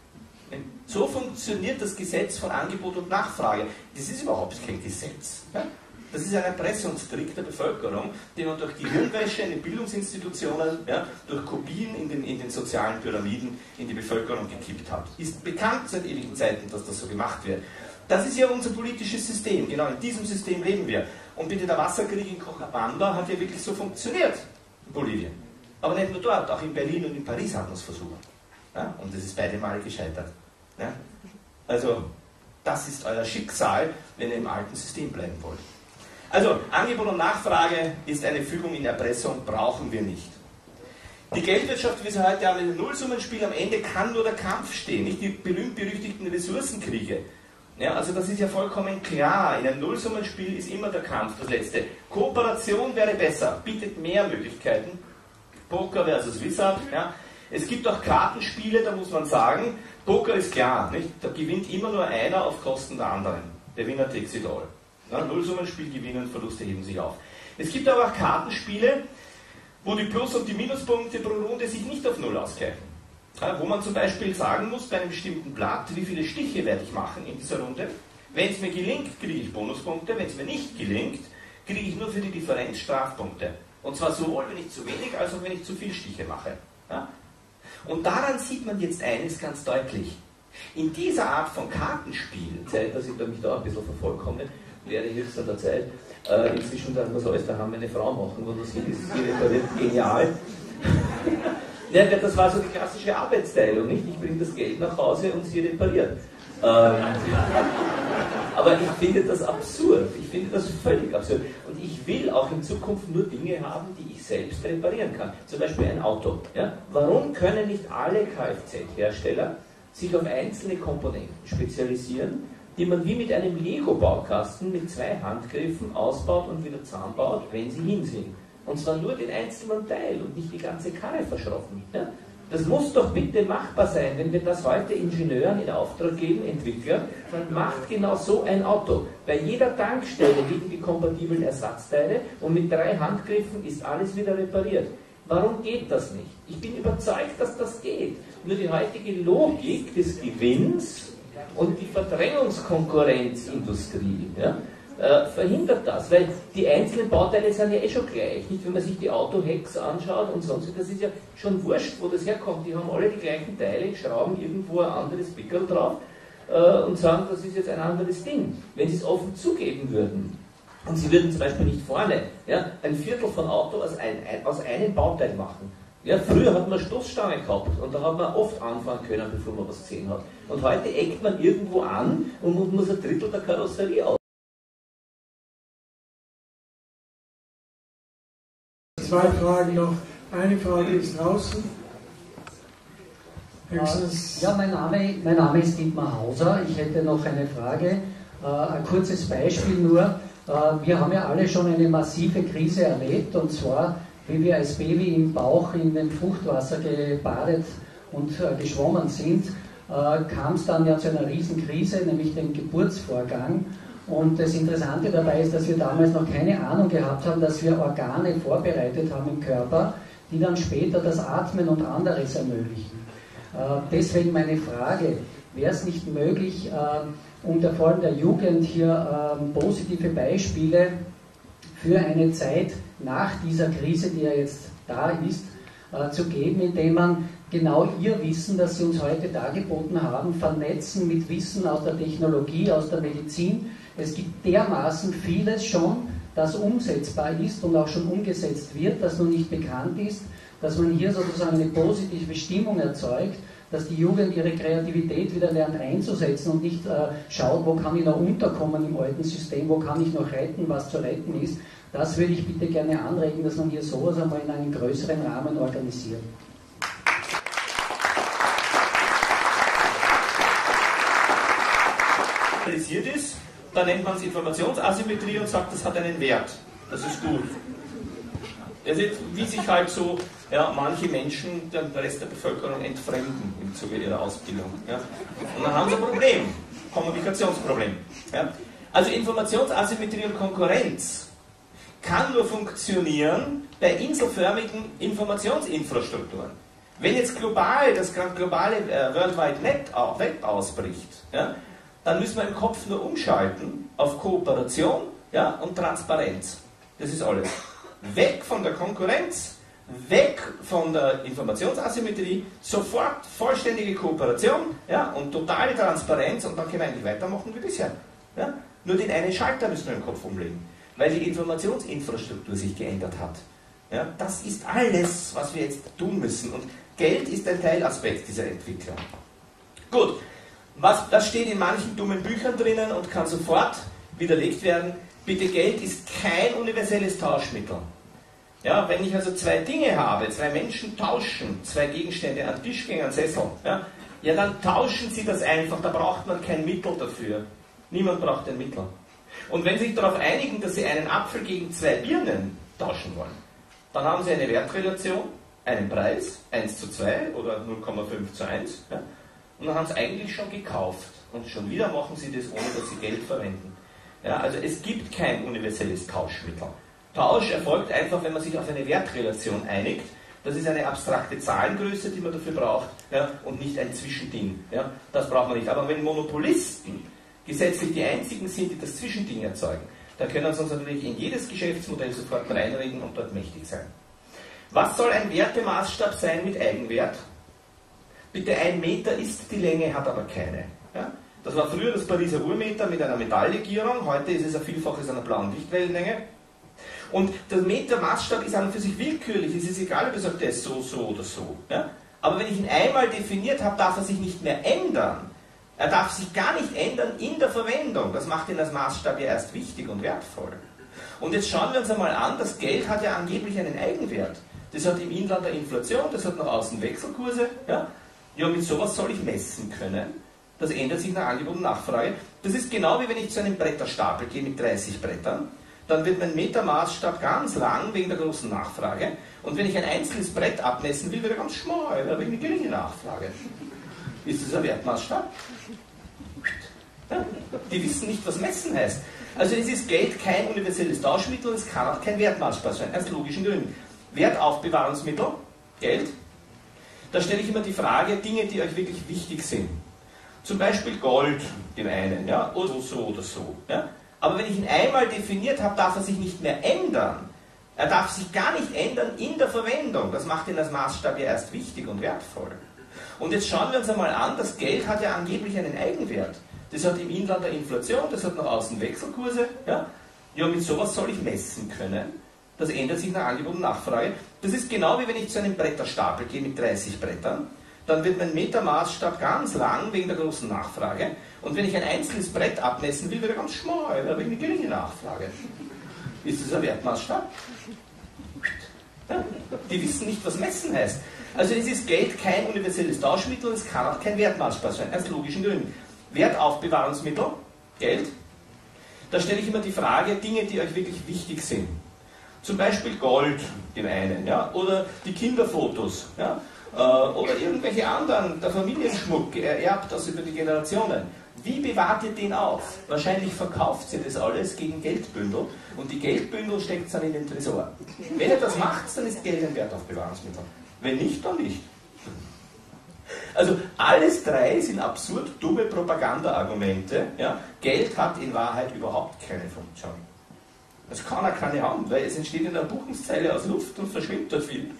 So funktioniert das Gesetz von Angebot und Nachfrage. Das ist überhaupt kein Gesetz. Ja? Das ist ein Erpressungstrick der Bevölkerung, den man durch die Hirnwäsche in den Bildungsinstitutionen, ja, durch Kopien in den, in den sozialen Pyramiden in die Bevölkerung gekippt hat. Ist bekannt seit ewigen Zeiten, dass das so gemacht wird. Das ist ja unser politisches System, genau in diesem System leben wir. Und bitte, der Wasserkrieg in Cochabamba hat ja wirklich so funktioniert in Bolivien. Aber nicht nur dort, auch in Berlin und in Paris hat man es versucht. Ja? Und es ist beide Male gescheitert. Ja? Also, das ist euer Schicksal, wenn ihr im alten System bleiben wollt. Also, Angebot und Nachfrage ist eine Fügung in Erpressung, brauchen wir nicht. Die Geldwirtschaft, wie wir sie heute haben, in einem Nullsummenspiel, am Ende kann nur der Kampf stehen, nicht die berühmt-berüchtigten Ressourcenkriege. Ja, also das ist ja vollkommen klar, in einem Nullsummenspiel ist immer der Kampf das Letzte. Kooperation wäre besser, bietet mehr Möglichkeiten. Poker versus Wizard. Ja. Es gibt auch Kartenspiele, da muss man sagen, Poker ist klar, nicht? Da gewinnt immer nur einer auf Kosten der anderen. Der Winner takes it all. Ja, Nullsummenspiel gewinnen, Verluste heben sich auf. Es gibt aber auch Kartenspiele, wo die Plus- und die Minuspunkte pro Runde sich nicht auf Null ausgleichen. Ja, wo man zum Beispiel sagen muss, bei einem bestimmten Blatt, wie viele Stiche werde ich machen in dieser Runde. Wenn es mir gelingt, kriege ich Bonuspunkte, wenn es mir nicht gelingt, kriege ich nur für die Differenz Strafpunkte. Und zwar sowohl, wenn ich zu wenig, als auch wenn ich zu viel Stiche mache. Ja? Und daran sieht man jetzt eines ganz deutlich. In dieser Art von Kartenspiel, Zeit, dass ich da mich da ein bisschen vervollkommne, wäre höchst an der Zeit. Äh, inzwischen darf man so alles daheim eine Frau machen, wo das hier ist, hier repariert, genial. Ja, das war so die klassische Arbeitsteilung, nicht? Ich bringe das Geld nach Hause und sie repariert. Ähm, aber ich finde das absurd. Ich finde das völlig absurd. Und ich will auch in Zukunft nur Dinge haben, die ich selbst reparieren kann. Zum Beispiel ein Auto. Ja? Warum können nicht alle Kfz-Hersteller sich auf einzelne Komponenten spezialisieren, die man wie mit einem Lego-Baukasten mit zwei Handgriffen ausbaut und wieder zusammenbaut, wenn sie hin sind. Und zwar nur den einzelnen Teil und nicht die ganze Karre verschroffen. Ja? Das muss doch bitte machbar sein, wenn wir das heute Ingenieuren in Auftrag geben, Entwicklern, dann macht genau so ein Auto. Bei jeder Tankstelle liegen die kompatiblen Ersatzteile und mit drei Handgriffen ist alles wieder repariert. Warum geht das nicht? Ich bin überzeugt, dass das geht. Nur die heutige Logik des Gewinns und die Verdrängungskonkurrenzindustrie, ja, äh, verhindert das, weil die einzelnen Bauteile sind ja eh schon gleich. Nicht, wenn man sich die Autohacks anschaut und sonst, das ist ja schon wurscht, wo das herkommt. Die haben alle die gleichen Teile, schrauben irgendwo ein anderes Pickel drauf äh, und sagen, das ist jetzt ein anderes Ding. Wenn sie es offen zugeben würden, und sie würden zum Beispiel nicht vorne ja, ein Viertel von Auto aus, ein, ein, aus einem Bauteil machen. Ja, früher hat man Stoßstange gehabt und da hat man oft anfangen können, bevor man was gesehen hat. Und heute eckt man irgendwo an und muss ein Drittel der Karosserie aus. Zwei Fragen noch. Eine Frage ist draußen. Höchstens ja, mein Name, mein Name ist Dietmar Hauser. Ich hätte noch eine Frage. Ein kurzes Beispiel nur. Wir haben ja alle schon eine massive Krise erlebt, und zwar, wie wir als Baby im Bauch in dem Fruchtwasser gebadet und geschwommen sind, kam es dann ja zu einer Riesenkrise, nämlich dem Geburtsvorgang. Und das Interessante dabei ist, dass wir damals noch keine Ahnung gehabt haben, dass wir Organe vorbereitet haben im Körper, die dann später das Atmen und anderes ermöglichen. Deswegen meine Frage, wäre es nicht möglich, um der vor allem der Jugend hier ähm, positive Beispiele für eine Zeit nach dieser Krise, die ja jetzt da ist, äh, zu geben, indem man genau ihr Wissen, das sie uns heute dargeboten haben, vernetzen mit Wissen aus der Technologie, aus der Medizin. Es gibt dermaßen vieles schon, das umsetzbar ist und auch schon umgesetzt wird, das noch nicht bekannt ist, dass man hier sozusagen eine positive Stimmung erzeugt, dass die Jugend ihre Kreativität wieder lernt einzusetzen und nicht äh, schaut, wo kann ich noch unterkommen im alten System, wo kann ich noch retten, was zu retten ist. Das würde ich bitte gerne anregen, dass man hier sowas einmal in einem größeren Rahmen organisiert. Realisiert ist, dann nennt man es Informationsasymmetrie und sagt, das hat einen Wert. Das ist gut. Also wie sich halt so ja, manche Menschen den Rest der Bevölkerung entfremden im Zuge ihrer Ausbildung. Ja. Und dann haben sie ein Problem, Kommunikationsproblem. Ja. Also Informationsasymmetrie und Konkurrenz kann nur funktionieren bei inselförmigen Informationsinfrastrukturen. Wenn jetzt global das globale äh, World Wide Net Web ausbricht, ja, dann müssen wir im Kopf nur umschalten auf Kooperation ja, und Transparenz. Das ist alles. Weg von der Konkurrenz, weg von der Informationsasymmetrie, sofort vollständige Kooperation ja, und totale Transparenz und dann können wir eigentlich weitermachen wie bisher. Ja? Nur den einen Schalter müssen wir im Kopf umlegen, weil die Informationsinfrastruktur sich geändert hat. Ja? Das ist alles, was wir jetzt tun müssen und Geld ist ein Teilaspekt dieser Entwicklung. Gut, was, das steht in manchen dummen Büchern drinnen und kann sofort widerlegt werden. Bitte, Geld ist kein universelles Tauschmittel. Ja, wenn ich also zwei Dinge habe, zwei Menschen tauschen, zwei Gegenstände, einen Tisch gegen einen Sessel, ja, ja, dann tauschen sie das einfach, da braucht man kein Mittel dafür. Niemand braucht ein Mittel. Und wenn sie sich darauf einigen, dass sie einen Apfel gegen zwei Birnen tauschen wollen, dann haben sie eine Wertrelation, einen Preis, eins zu zwei oder null Komma fünf zu eins, ja, und dann haben sie eigentlich schon gekauft. Und schon wieder machen sie das, ohne dass sie Geld verwenden. Ja, also es gibt kein universelles Tauschmittel. Tausch erfolgt einfach, wenn man sich auf eine Wertrelation einigt. Das ist eine abstrakte Zahlengröße, die man dafür braucht, ja, und nicht ein Zwischending. Ja, das braucht man nicht. Aber wenn Monopolisten gesetzlich die einzigen sind, die das Zwischending erzeugen, dann können sie uns natürlich in jedes Geschäftsmodell sofort reinreden und dort mächtig sein. Was soll ein Wertemaßstab sein mit Eigenwert? Bitte, ein Meter ist die Länge, hat aber keine. Ja? Das war früher das Pariser Urmeter mit einer Metalllegierung, heute ist es ein Vielfaches einer blauen Lichtwellenlänge. Und der Metermaßstab ist an und für sich willkürlich, es ist egal, ob ich sage, der ist so, so oder so. Ja? Aber wenn ich ihn einmal definiert habe, darf er sich nicht mehr ändern. Er darf sich gar nicht ändern in der Verwendung. Das macht ihn als Maßstab ja erst wichtig und wertvoll. Und jetzt schauen wir uns einmal an, das Geld hat ja angeblich einen Eigenwert. Das hat im Inland eine Inflation, das hat nach außen Wechselkurse. Ja, ja, mit sowas soll ich messen können. Das ändert sich nach Angebot und Nachfrage. Das ist genau wie wenn ich zu einem Bretterstapel gehe mit dreißig Brettern. Dann wird mein Metermaßstab ganz lang wegen der großen Nachfrage. Und wenn ich ein einzelnes Brett abmessen will, wird er ganz schmal, weil wegen der geringen Nachfrage. Ist das ein Wertmaßstab? Ja? Die wissen nicht, was messen heißt. Also es ist Geld kein universelles Tauschmittel und es kann auch kein Wertmaßstab sein, aus logischen Gründen. Wertaufbewahrungsmittel, Geld. Da stelle ich immer die Frage, Dinge, die euch wirklich wichtig sind. Zum Beispiel Gold, dem einen, ja, oder so oder so. Ja? Aber wenn ich ihn einmal definiert habe, darf er sich nicht mehr ändern. Er darf sich gar nicht ändern in der Verwendung. Das macht ihn als Maßstab ja erst wichtig und wertvoll. Und jetzt schauen wir uns einmal an, das Geld hat ja angeblich einen Eigenwert. Das hat im Inland eine Inflation, das hat nach außen Wechselkurse. Ja, ja, mit sowas soll ich messen können. Das ändert sich nach Angebot und Nachfrage. Das ist genau wie wenn ich zu einem Bretterstapel gehe mit dreißig Brettern. Dann wird mein Metermaßstab ganz lang wegen der großen Nachfrage. Und wenn ich ein einzelnes Brett abmessen will, wird er ganz schmal, weil wegen der geringen Nachfrage. Ist das ein Wertmaßstab? Ja? Die wissen nicht, was messen heißt. Also es ist Geld kein universelles Tauschmittel und es kann auch kein Wertmaßstab sein, aus logischen Gründen. Wertaufbewahrungsmittel, Geld. Da stelle ich immer die Frage, Dinge, die euch wirklich wichtig sind. Zum Beispiel Gold, dem einen, ja, oder die Kinderfotos, ja, oder irgendwelche anderen, der Familienschmuck, ererbt das über die Generationen. Wie bewahrt ihr den auf? Wahrscheinlich verkauft ihr das alles gegen Geldbündel und die Geldbündel steckt es dann in den Tresor. Wenn ihr das macht, dann ist Geld ein Wertaufbewahrungsmittel. Wenn nicht, dann nicht. Also alles drei sind absurd dumme Propaganda-Argumente. Ja? Geld hat in Wahrheit überhaupt keine Funktion. Das kann er keine haben, weil es entsteht in der Buchungszeile aus Luft und verschwimmt dort viel.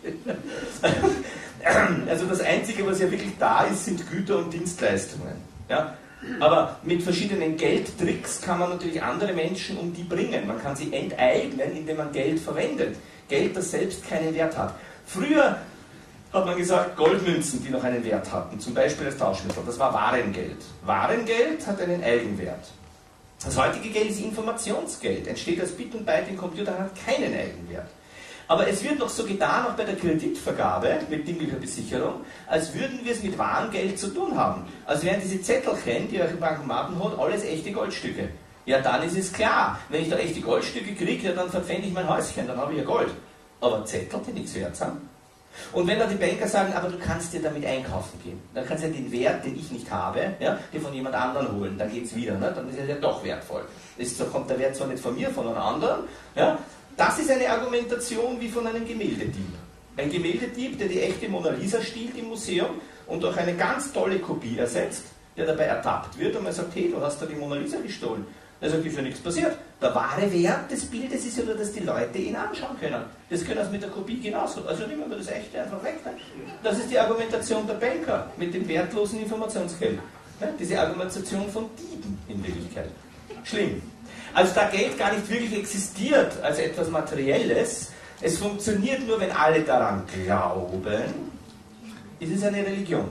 Also das Einzige, was ja wirklich da ist, sind Güter und Dienstleistungen. Ja? Aber mit verschiedenen Geldtricks kann man natürlich andere Menschen um die bringen. Man kann sie enteignen, indem man Geld verwendet. Geld, das selbst keinen Wert hat. Früher hat man gesagt, Goldmünzen, die noch einen Wert hatten, zum Beispiel als Tauschmittel, das war Warengeld. Warengeld hat einen Eigenwert. Das heutige Geld ist Informationsgeld, entsteht als Bit und Byte in Computern, hat keinen Eigenwert. Aber es wird noch so getan, auch bei der Kreditvergabe mit dinglicher Besicherung, als würden wir es mit wahrem Geld zu tun haben. Als wären diese Zettelchen, die ihr im Bankomaten holt, alles echte Goldstücke. Ja, dann ist es klar, wenn ich da echte Goldstücke kriege, ja, dann verpfände ich mein Häuschen, dann habe ich ja Gold. Aber Zettel, die nichts wert sind. Und wenn dann die Banker sagen, aber du kannst dir damit einkaufen gehen, dann kannst du ja den Wert, den ich nicht habe, ja, dir von jemand anderem holen, dann geht es wieder, ne? Dann ist er ja doch wertvoll. Ist, so kommt der Wert zwar nicht von mir, von einem anderen. Ja? Das ist eine Argumentation wie von einem Gemäldedieb. Ein Gemäldedieb, der die echte Mona Lisa stiehlt im Museum und durch eine ganz tolle Kopie ersetzt, der dabei ertappt wird und man sagt, hey, du hast da die Mona Lisa gestohlen. Er sagt, ist ja nichts passiert. Der wahre Wert des Bildes ist ja nur, dass die Leute ihn anschauen können. Das können sie mit der Kopie genauso. Also nehmen wir das Echte einfach weg. Ne? Das ist die Argumentation der Banker mit dem wertlosen Informationsgeld. Ne? Diese Argumentation von Dieben in Wirklichkeit. Schlimm. Also da Geld gar nicht wirklich existiert als etwas Materielles, es funktioniert nur, wenn alle daran glauben, ist es eine Religion.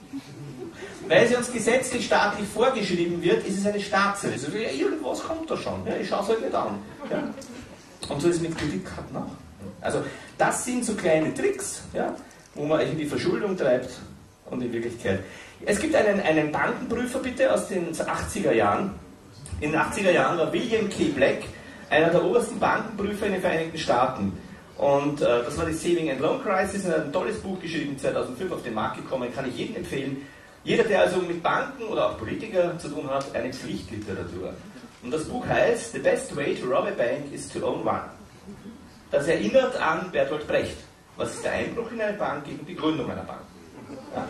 Weil sie uns gesetzlich staatlich vorgeschrieben wird, ist es eine Staatsreligion. Also, ja, irgendwas kommt da schon, ja, ich schaue es halt nicht an. Ja. Und so ist es mit Kreditkarten auch. Also das sind so kleine Tricks, ja, wo man euch in die Verschuldung treibt und in Wirklichkeit. Es gibt einen, einen Bankenprüfer bitte aus den achtziger Jahren. In den achtziger Jahren war William K. Black einer der obersten Bankenprüfer in den Vereinigten Staaten. Und äh, das war die Saving and Loan Crisis. Er hat ein tolles Buch geschrieben, zweitausendfünf auf den Markt gekommen, kann ich jedem empfehlen. Jeder, der also mit Banken oder auch Politiker zu tun hat, eine Pflichtliteratur. Und das Buch heißt The Best Way to Rob a Bank is to Own One. Das erinnert an Bertolt Brecht. Was ist der Einbruch in eine Bank gegen die Gründung einer Bank? Ja.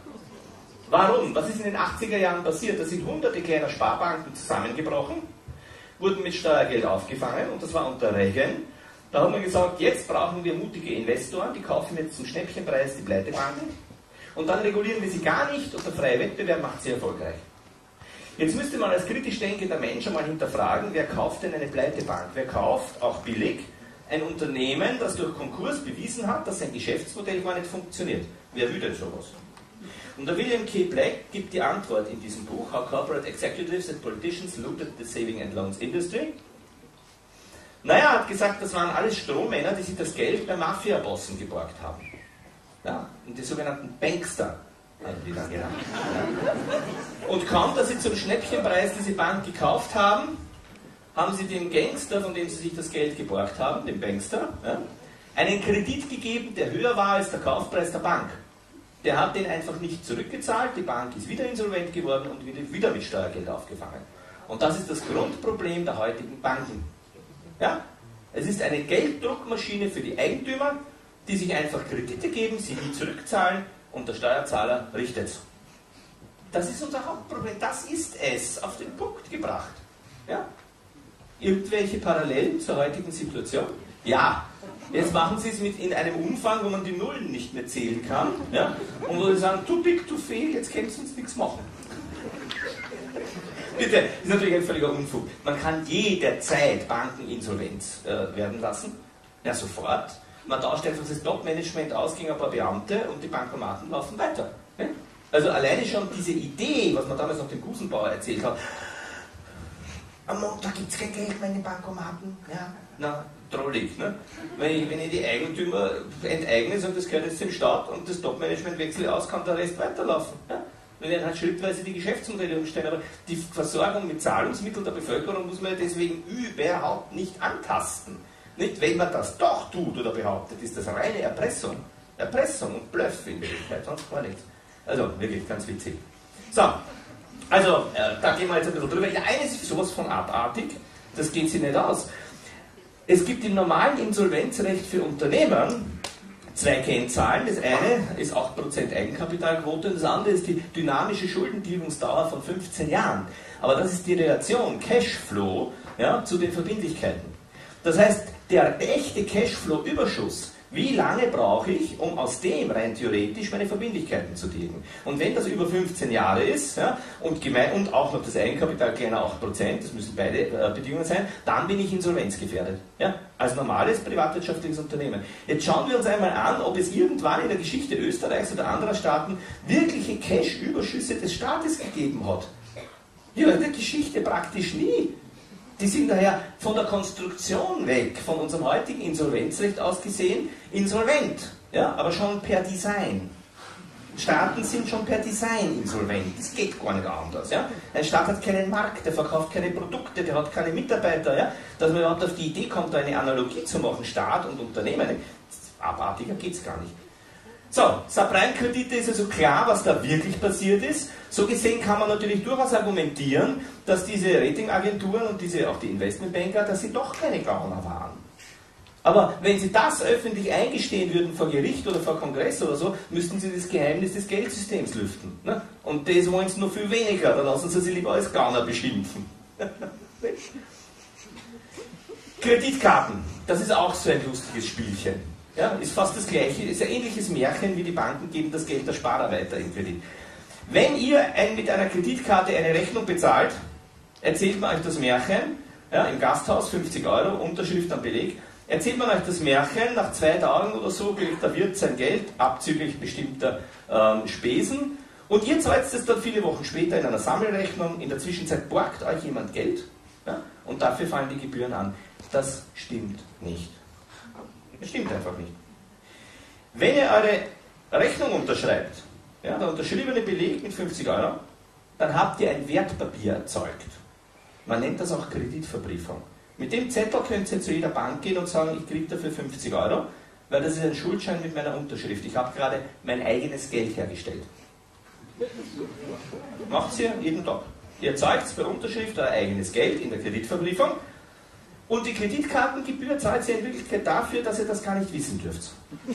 Warum? Was ist in den achtziger Jahren passiert? Da sind hunderte kleiner Sparbanken zusammengebrochen, wurden mit Steuergeld aufgefangen und das war unter Reagan. Da haben wir gesagt, jetzt brauchen wir mutige Investoren, die kaufen jetzt zum Schnäppchenpreis die Pleitebanken. Und dann regulieren wir sie gar nicht und der freie Wettbewerb macht sie erfolgreich. Jetzt müsste man als kritisch denkender Mensch einmal hinterfragen, wer kauft denn eine Pleitebank? Wer kauft, auch billig, ein Unternehmen, das durch Konkurs bewiesen hat, dass sein Geschäftsmodell gar nicht funktioniert? Wer will denn sowas? Und der William K. Black gibt die Antwort in diesem Buch, How Corporate Executives and Politicians Looted the Saving and Loans Industry. Naja, er hat gesagt, das waren alles Strohmänner, die sich das Geld bei Mafia-Bossen geborgt haben. Ja, und die sogenannten Bankster haben die dann genannt. Ja. Und kaum, dass sie zum Schnäppchenpreis diese Bank gekauft haben, haben sie dem Gangster, von dem sie sich das Geld geborgt haben, dem Bankster, ja, einen Kredit gegeben, der höher war als der Kaufpreis der Bank. Der hat den einfach nicht zurückgezahlt, die Bank ist wieder insolvent geworden und wieder, wieder mit Steuergeld aufgefangen. Und das ist das Grundproblem der heutigen Banken. Ja? Es ist eine Gelddruckmaschine für die Eigentümer, die sich einfach Kredite geben, sie nie zurückzahlen und der Steuerzahler richtet es. Das ist unser Hauptproblem, das ist es, auf den Punkt gebracht. Ja? Irgendwelche Parallelen zur heutigen Situation? Ja. Jetzt machen sie es mit in einem Umfang, wo man die Nullen nicht mehr zählen kann. Ja? Und wo sie sagen, too big, too fail, jetzt kannst du uns nichts machen. Bitte, das ist natürlich ein völliger Unfug. Man kann jederzeit Banken insolvent äh, werden lassen. Ja, sofort. Man tauscht einfach das Top-Management aus gegen ein paar Beamte und die Bankomaten laufen weiter. Ne? Also alleine schon diese Idee, was man damals noch dem Gusenbauer erzählt hat, am Montag gibt es kein Geld mehr in den Bankomaten. Ja, na, drollig. Ne? Wenn, ich, wenn ich die Eigentümer enteigne, und das gehört jetzt dem Staat und das Top-Management wechsle aus, kann der Rest weiterlaufen. Ja? Wir werden halt schrittweise die Geschäftsmodelle umstellen, aber die Versorgung mit Zahlungsmitteln der Bevölkerung muss man deswegen überhaupt nicht antasten. Nicht, wenn man das doch tut oder behauptet, ist das reine Erpressung. Erpressung und Bluff in Wirklichkeit, sonst gar nichts. Also, wirklich ganz witzig. So, also, äh, da gehen wir jetzt ein bisschen drüber. Ja, eines ist sowas von abartig, das geht sich nicht aus. Es gibt im normalen Insolvenzrecht für Unternehmen zwei Kennzahlen. Das eine ist acht Prozent Eigenkapitalquote und das andere ist die dynamische Schuldentilgungsdauer von fünfzehn Jahren. Aber das ist die Relation Cashflow, ja, zu den Verbindlichkeiten. Das heißt, der echte Cashflow-Überschuss, wie lange brauche ich, um aus dem rein theoretisch meine Verbindlichkeiten zu tilgen? Und wenn das über fünfzehn Jahre ist, ja, und, gemein, und auch noch das Eigenkapital kleiner acht Prozent, das müssen beide äh, Bedingungen sein, dann bin ich insolvenzgefährdet. Ja, als normales privatwirtschaftliches Unternehmen. Jetzt schauen wir uns einmal an, ob es irgendwann in der Geschichte Österreichs oder anderer Staaten wirkliche Cash-Überschüsse des Staates gegeben hat. Ja, in der Geschichte praktisch nie. Die sind daher von der Konstruktion weg, von unserem heutigen Insolvenzrecht aus gesehen, insolvent, ja, aber schon per Design. Staaten sind schon per Design insolvent, das geht gar nicht anders. Ja. Ein Staat hat keinen Markt, der verkauft keine Produkte, der hat keine Mitarbeiter. Ja. Dass man überhaupt auf die Idee kommt, da eine Analogie zu machen, Staat und Unternehmen, abartiger geht es gar nicht. So, Subprime-Kredite ist also klar, was da wirklich passiert ist. So gesehen kann man natürlich durchaus argumentieren, dass diese Ratingagenturen und diese, auch die Investmentbanker, dass sie doch keine Gauner waren. Aber wenn sie das öffentlich eingestehen würden vor Gericht oder vor Kongress oder so, müssten sie das Geheimnis des Geldsystems lüften. Ne? Und das wollen sie nur viel weniger, da lassen sie sie lieber als Gauner beschimpfen. Kreditkarten, das ist auch so ein lustiges Spielchen. Ja, ist fast das gleiche, ist ein ähnliches Märchen wie die Banken geben das Geld der Sparer weiter im Kredit. Wenn ihr ein, mit einer Kreditkarte eine Rechnung bezahlt, erzählt man euch das Märchen, ja, im Gasthaus fünfzig Euro, Unterschrift am Beleg, erzählt man euch das Märchen, nach zwei Tagen oder so kriegt der Wirt sein Geld, abzüglich bestimmter ähm, Spesen, und ihr zahlt es dann viele Wochen später in einer Sammelrechnung, in der Zwischenzeit borgt euch jemand Geld, ja, und dafür fallen die Gebühren an. Das stimmt nicht. Das stimmt einfach nicht. Wenn ihr eure Rechnung unterschreibt, ja, der unterschriebene Beleg mit fünfzig Euro, dann habt ihr ein Wertpapier erzeugt. Man nennt das auch Kreditverbriefung. Mit dem Zettel könnt ihr zu jeder Bank gehen und sagen, ich kriege dafür fünfzig Euro, weil das ist ein Schuldschein mit meiner Unterschrift. Ich habe gerade mein eigenes Geld hergestellt. Macht ihr jeden Tag. Ihr erzeugt per Unterschrift euer eigenes Geld in der Kreditverbriefung. Und die Kreditkartengebühr zahlt ihr in Wirklichkeit dafür, dass ihr das gar nicht wissen dürft.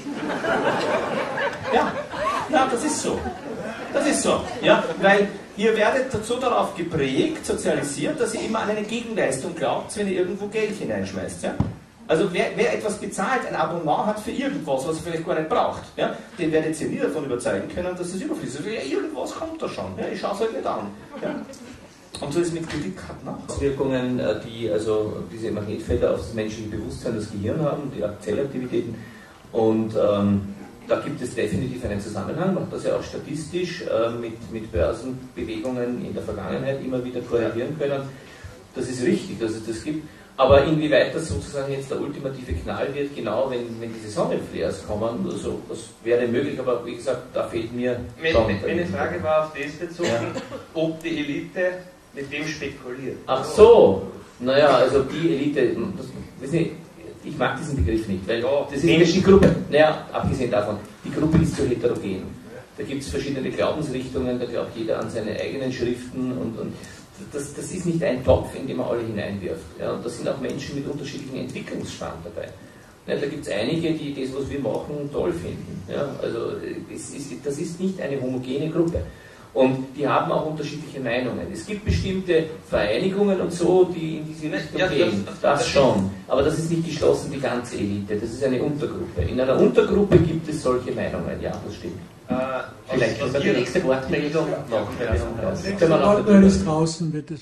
Ja, ja, das ist so. Das ist so. Ja, weil ihr werdet so darauf geprägt, sozialisiert, dass ihr immer an eine Gegenleistung glaubt, wenn ihr irgendwo Geld hineinschmeißt. Ja? Also wer, wer etwas bezahlt, ein Abonnement hat für irgendwas, was er vielleicht gar nicht braucht, ja? Den werdet ihr nie davon überzeugen können, dass es überfließt. Also, ja, irgendwas kommt da schon. Ja? Ich schaue es euch nicht an. Ja? Und so ist es mit Kreditkarten auch. Auswirkungen, die also diese Magnetfelder auf das menschliche Bewusstsein, das Gehirn haben, die Zellaktivitäten. Und ähm, da gibt es definitiv einen Zusammenhang, man hat das ja auch statistisch äh, mit, mit Börsenbewegungen in der Vergangenheit immer wieder korrelieren können. Das ist richtig, dass es das gibt. Aber inwieweit das sozusagen jetzt der ultimative Knall wird, genau wenn, wenn diese Sonnenflares kommen, also das wäre möglich, aber wie gesagt, da fehlt mir... Meine, meine Frage war auf das bezogen, ja. ob die Elite mit dem spekuliert. Ach so, naja, also die Elite, das, wissen Sie, ich mag diesen Begriff nicht, weil ja, das ist nicht die Gruppe, naja, abgesehen davon, die Gruppe ist so heterogen. Da gibt es verschiedene Glaubensrichtungen, da glaubt jeder an seine eigenen Schriften und, und Das, das ist nicht ein Topf, in den man alle hineinwirft. Ja, und da sind auch Menschen mit unterschiedlichem Entwicklungsstand dabei. Ja, da gibt es einige, die das, was wir machen, toll finden. Ja, also es ist, das ist nicht eine homogene Gruppe. Und die haben auch unterschiedliche Meinungen. Es gibt bestimmte Vereinigungen und so, die in diese Richtung ja, gehen. Das, das, das schon. Aber das ist nicht geschlossen, die ganze Elite. Das ist eine Untergruppe. In einer Untergruppe gibt es solche Meinungen. Ja, das stimmt. Äh, Vielleicht können wir die nächste Wortmeldung machen. Die nächste Wortmeldung ist draußen, bitte.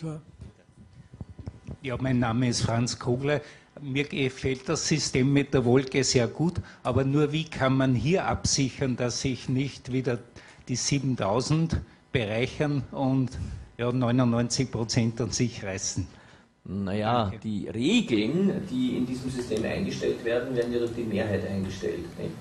Ja, mein Name ist Franz Kogler. Mir gefällt das System mit der Wolke sehr gut, aber nur wie kann man hier absichern, dass sich nicht wieder die siebentausend bereichern und ja, neunundneunzig Prozent an sich reißen? Naja, die Regeln, die in diesem System eingestellt werden, werden ja durch die Mehrheit eingestellt. Nicht?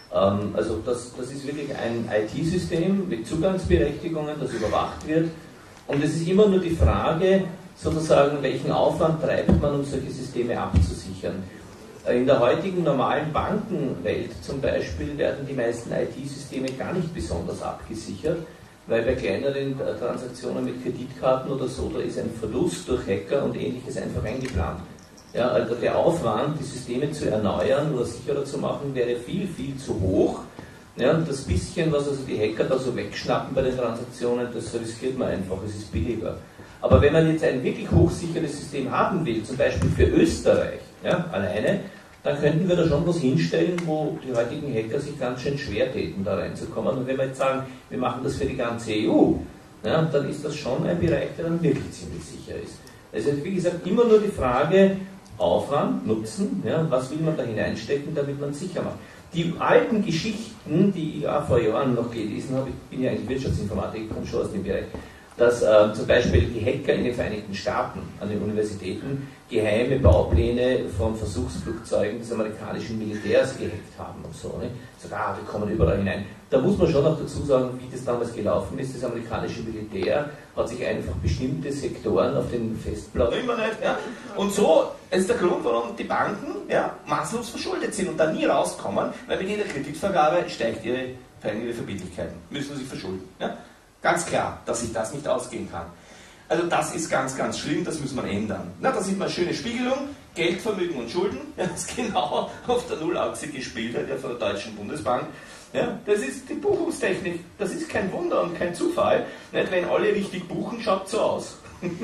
Also das, das ist wirklich ein I T-System mit Zugangsberechtigungen, das überwacht wird. Und es ist immer nur die Frage, sozusagen, welchen Aufwand treibt man, um solche Systeme abzusichern. In der heutigen normalen Bankenwelt zum Beispiel werden die meisten I T-Systeme gar nicht besonders abgesichert, weil bei kleineren Transaktionen mit Kreditkarten oder so, da ist ein Verlust durch Hacker und Ähnliches einfach eingeplant. Ja, also der Aufwand, die Systeme zu erneuern oder sicherer zu machen, wäre viel, viel zu hoch. Ja, und das bisschen, was also die Hacker da so wegschnappen bei den Transaktionen, das riskiert man einfach, es ist billiger. Aber wenn man jetzt ein wirklich hochsicheres System haben will, zum Beispiel für Österreich, ja, alleine, dann könnten wir da schon was hinstellen, wo die heutigen Hacker sich ganz schön schwer täten, da reinzukommen. Und wenn wir jetzt sagen, wir machen das für die ganze E U, ja, dann ist das schon ein Bereich, der dann wirklich ziemlich sicher ist. Also wie gesagt, immer nur die Frage, Aufwand, Nutzen, ja, was will man da hineinstecken, damit man es sicher macht. Die alten Geschichten, die ich auch vor Jahren noch gelesen habe, ich bin ja eigentlich Wirtschaftsinformatik, komme schon aus dem Bereich, dass äh, zum Beispiel die Hacker in den Vereinigten Staaten an den Universitäten geheime Baupläne von Versuchsflugzeugen des amerikanischen Militärs gehackt haben und so. Ne? Sogar, die kommen überall hinein. Da muss man schon auch dazu sagen, wie das damals gelaufen ist. Das amerikanische Militär hat sich einfach bestimmte Sektoren auf den Festplatten... Immer nicht, ja? Und so ist der Grund, warum die Banken ja, maßlos verschuldet sind und da nie rauskommen, weil mit jeder Kreditvergabe steigt ihre, ihre Verbindlichkeiten. Müssen sie sich verschulden. Ja? Ganz klar, dass sich das nicht ausgehen kann. Also das ist ganz, ganz schlimm, das muss man ändern. Na, da sieht man eine schöne Spiegelung, Geld, Vermögen und Schulden, ja, das ist genau auf der Nullachse gespielt ja, von der Deutschen Bundesbank. Ja, das ist die Buchungstechnik, das ist kein Wunder und kein Zufall. Nicht, wenn alle richtig buchen, schaut so aus.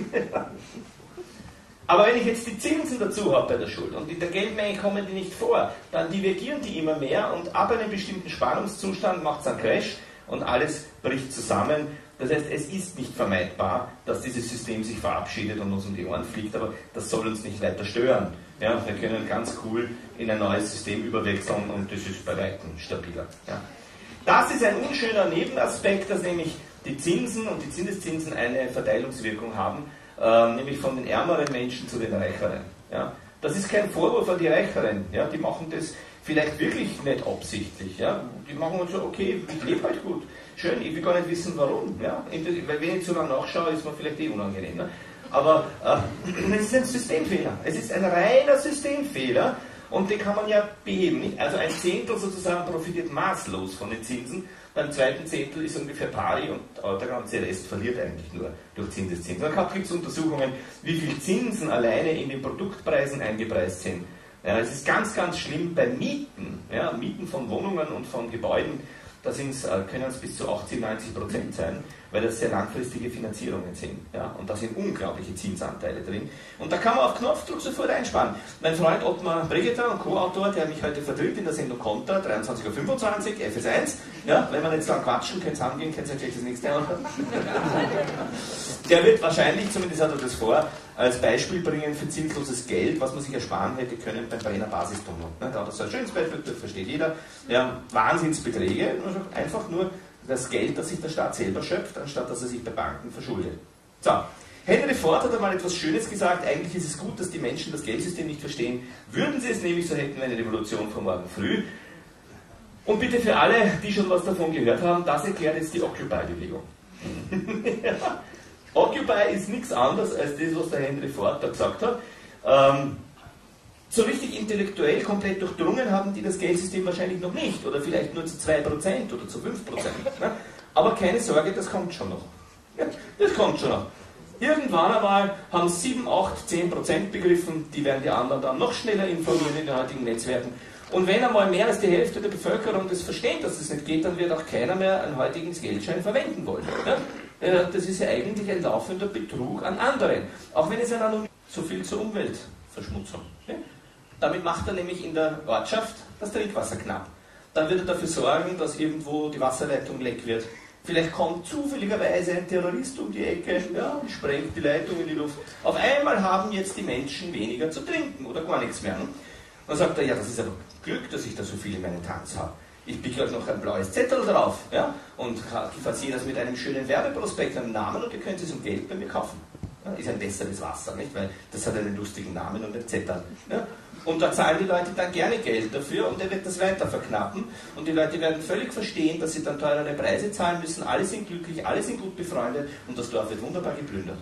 Aber wenn ich jetzt die Zinsen dazu habe bei der Schuld und in der Geldmenge kommen die nicht vor, dann divergieren die immer mehr und ab einem bestimmten Spannungszustand macht es einen Crash und alles bricht zusammen. Das heißt, es ist nicht vermeidbar, dass dieses System sich verabschiedet und uns um die Ohren fliegt, aber das soll uns nicht weiter stören. Ja, wir können ganz cool in ein neues System überwechseln und das ist bei weitem stabiler. Ja. Das ist ein unschöner Nebenaspekt, dass nämlich die Zinsen und die Zinseszinsen eine Verteilungswirkung haben, äh, nämlich von den ärmeren Menschen zu den reicheren. Ja. Das ist kein Vorwurf an die Reicheren, ja, die machen das vielleicht wirklich nicht absichtlich. Ja. Die machen so, okay, ich lebe halt gut. Schön, ich will gar nicht wissen, warum. Ja? Weil wenn ich zu lange nachschaue, ist mir vielleicht eh unangenehm. Ne? Aber äh, es ist ein Systemfehler. Es ist ein reiner Systemfehler und den kann man ja beheben. Nicht? Also ein Zehntel sozusagen profitiert maßlos von den Zinsen, beim zweiten Zehntel ist ungefähr pari und der ganze Rest verliert eigentlich nur durch Zinseszinsen. Dann gibt es Untersuchungen, wie viel Zinsen alleine in den Produktpreisen eingepreist sind. Ja, es ist ganz, ganz schlimm bei Mieten, ja, Mieten von Wohnungen und von Gebäuden. Da können es bis zu achtzig, neunzig Prozent sein. weil das sehr langfristige Finanzierungen sind. Ja? Und da sind unglaubliche Zinsanteile drin. Und da kann man auf Knopfdruck sofort einsparen. Mein Freund Ottmar Brigitter, ein Co-Autor, der mich heute vertritt in der Sendung Kontra, dreiundzwanzig Uhr fünfundzwanzig, F S eins. Ja? Wenn wir nicht lang quatschen, könnt ihr angehen, könnt ihr gleich das nächste anhören. Der wird wahrscheinlich, zumindest hat er das vor, als Beispiel bringen für zinsloses Geld, was man sich ersparen hätte können beim Brenner Basistunnel. Da hat er so ein schönes Beispiel, das versteht jeder. Ja, Wahnsinnsbeträge, einfach nur das Geld, das sich der Staat selber schöpft, anstatt dass er sich bei Banken verschuldet. So, Henry Ford hat einmal etwas Schönes gesagt, eigentlich ist es gut, dass die Menschen das Geldsystem nicht verstehen. Würden sie es nämlich, so hätten wir eine Revolution von morgen früh. Und bitte für alle, die schon was davon gehört haben, das erklärt jetzt die Occupy-Bewegung. Ja. Occupy ist nichts anderes als das, was der Henry Ford da gesagt hat. Ähm, so richtig intellektuell komplett durchdrungen haben die das Geldsystem wahrscheinlich noch nicht, oder vielleicht nur zu zwei Prozent oder zu fünf Prozent. Ne? Aber keine Sorge, das kommt schon noch. Ja, das kommt schon noch. Irgendwann einmal haben sieben, acht, zehn Prozent begriffen, die werden die anderen dann noch schneller informieren in den heutigen Netzwerken. Und wenn einmal mehr als die Hälfte der Bevölkerung das versteht, dass es das nicht geht, dann wird auch keiner mehr einen heutigen Geldschein verwenden wollen. Ne? Das ist ja eigentlich ein laufender Betrug an anderen. Auch wenn es ein anonym so viel zur Umweltverschmutzung. Ne? Damit macht er nämlich in der Ortschaft das Trinkwasser knapp. Dann wird er dafür sorgen, dass irgendwo die Wasserleitung leck wird. Vielleicht kommt zufälligerweise ein Terrorist um die Ecke, ja, sprengt die Leitung in die Luft. Auf einmal haben jetzt die Menschen weniger zu trinken oder gar nichts mehr. Dann sagt er, ja, das ist ja doch Glück, dass ich da so viel in meinen Tanks habe. Ich picke euch noch ein blaues Zettel drauf, ja, und versehe das mit einem schönen Werbeprospekt, einem Namen, und ihr könnt es um Geld bei mir kaufen. Ja, ist ein besseres Wasser, nicht? Weil das hat einen lustigen Namen und ein Zettel. Ja? Und da zahlen die Leute dann gerne Geld dafür, und er wird das weiter verknappen, und die Leute werden völlig verstehen, dass sie dann teurere Preise zahlen müssen, alle sind glücklich, alle sind gut befreundet, und das Dorf wird wunderbar geplündert.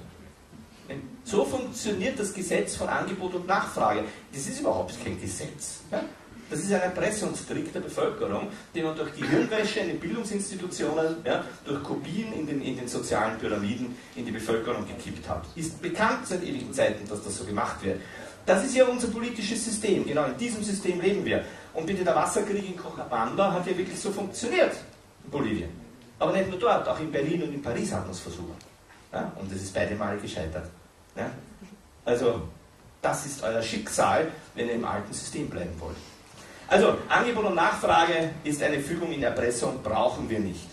So funktioniert das Gesetz von Angebot und Nachfrage. Das ist überhaupt kein Gesetz. Ja? Das ist ein Erpressungstrick der Bevölkerung, den man durch die Hirnwäsche in den Bildungsinstitutionen, ja, durch Kopien in den, in den sozialen Pyramiden in die Bevölkerung gekippt hat. Ist bekannt seit ewigen Zeiten, dass das so gemacht wird. Das ist ja unser politisches System. Genau in diesem System leben wir. Und bitte, der Wasserkrieg in Cochabamba hat ja wirklich so funktioniert in Bolivien. Aber nicht nur dort, auch in Berlin und in Paris hat man es versucht. Ja? Und es ist beide Male gescheitert. Ja? Also, das ist euer Schicksal, wenn ihr im alten System bleiben wollt. Also, Angebot und Nachfrage ist eine Fügung in Erpressung, brauchen wir nicht.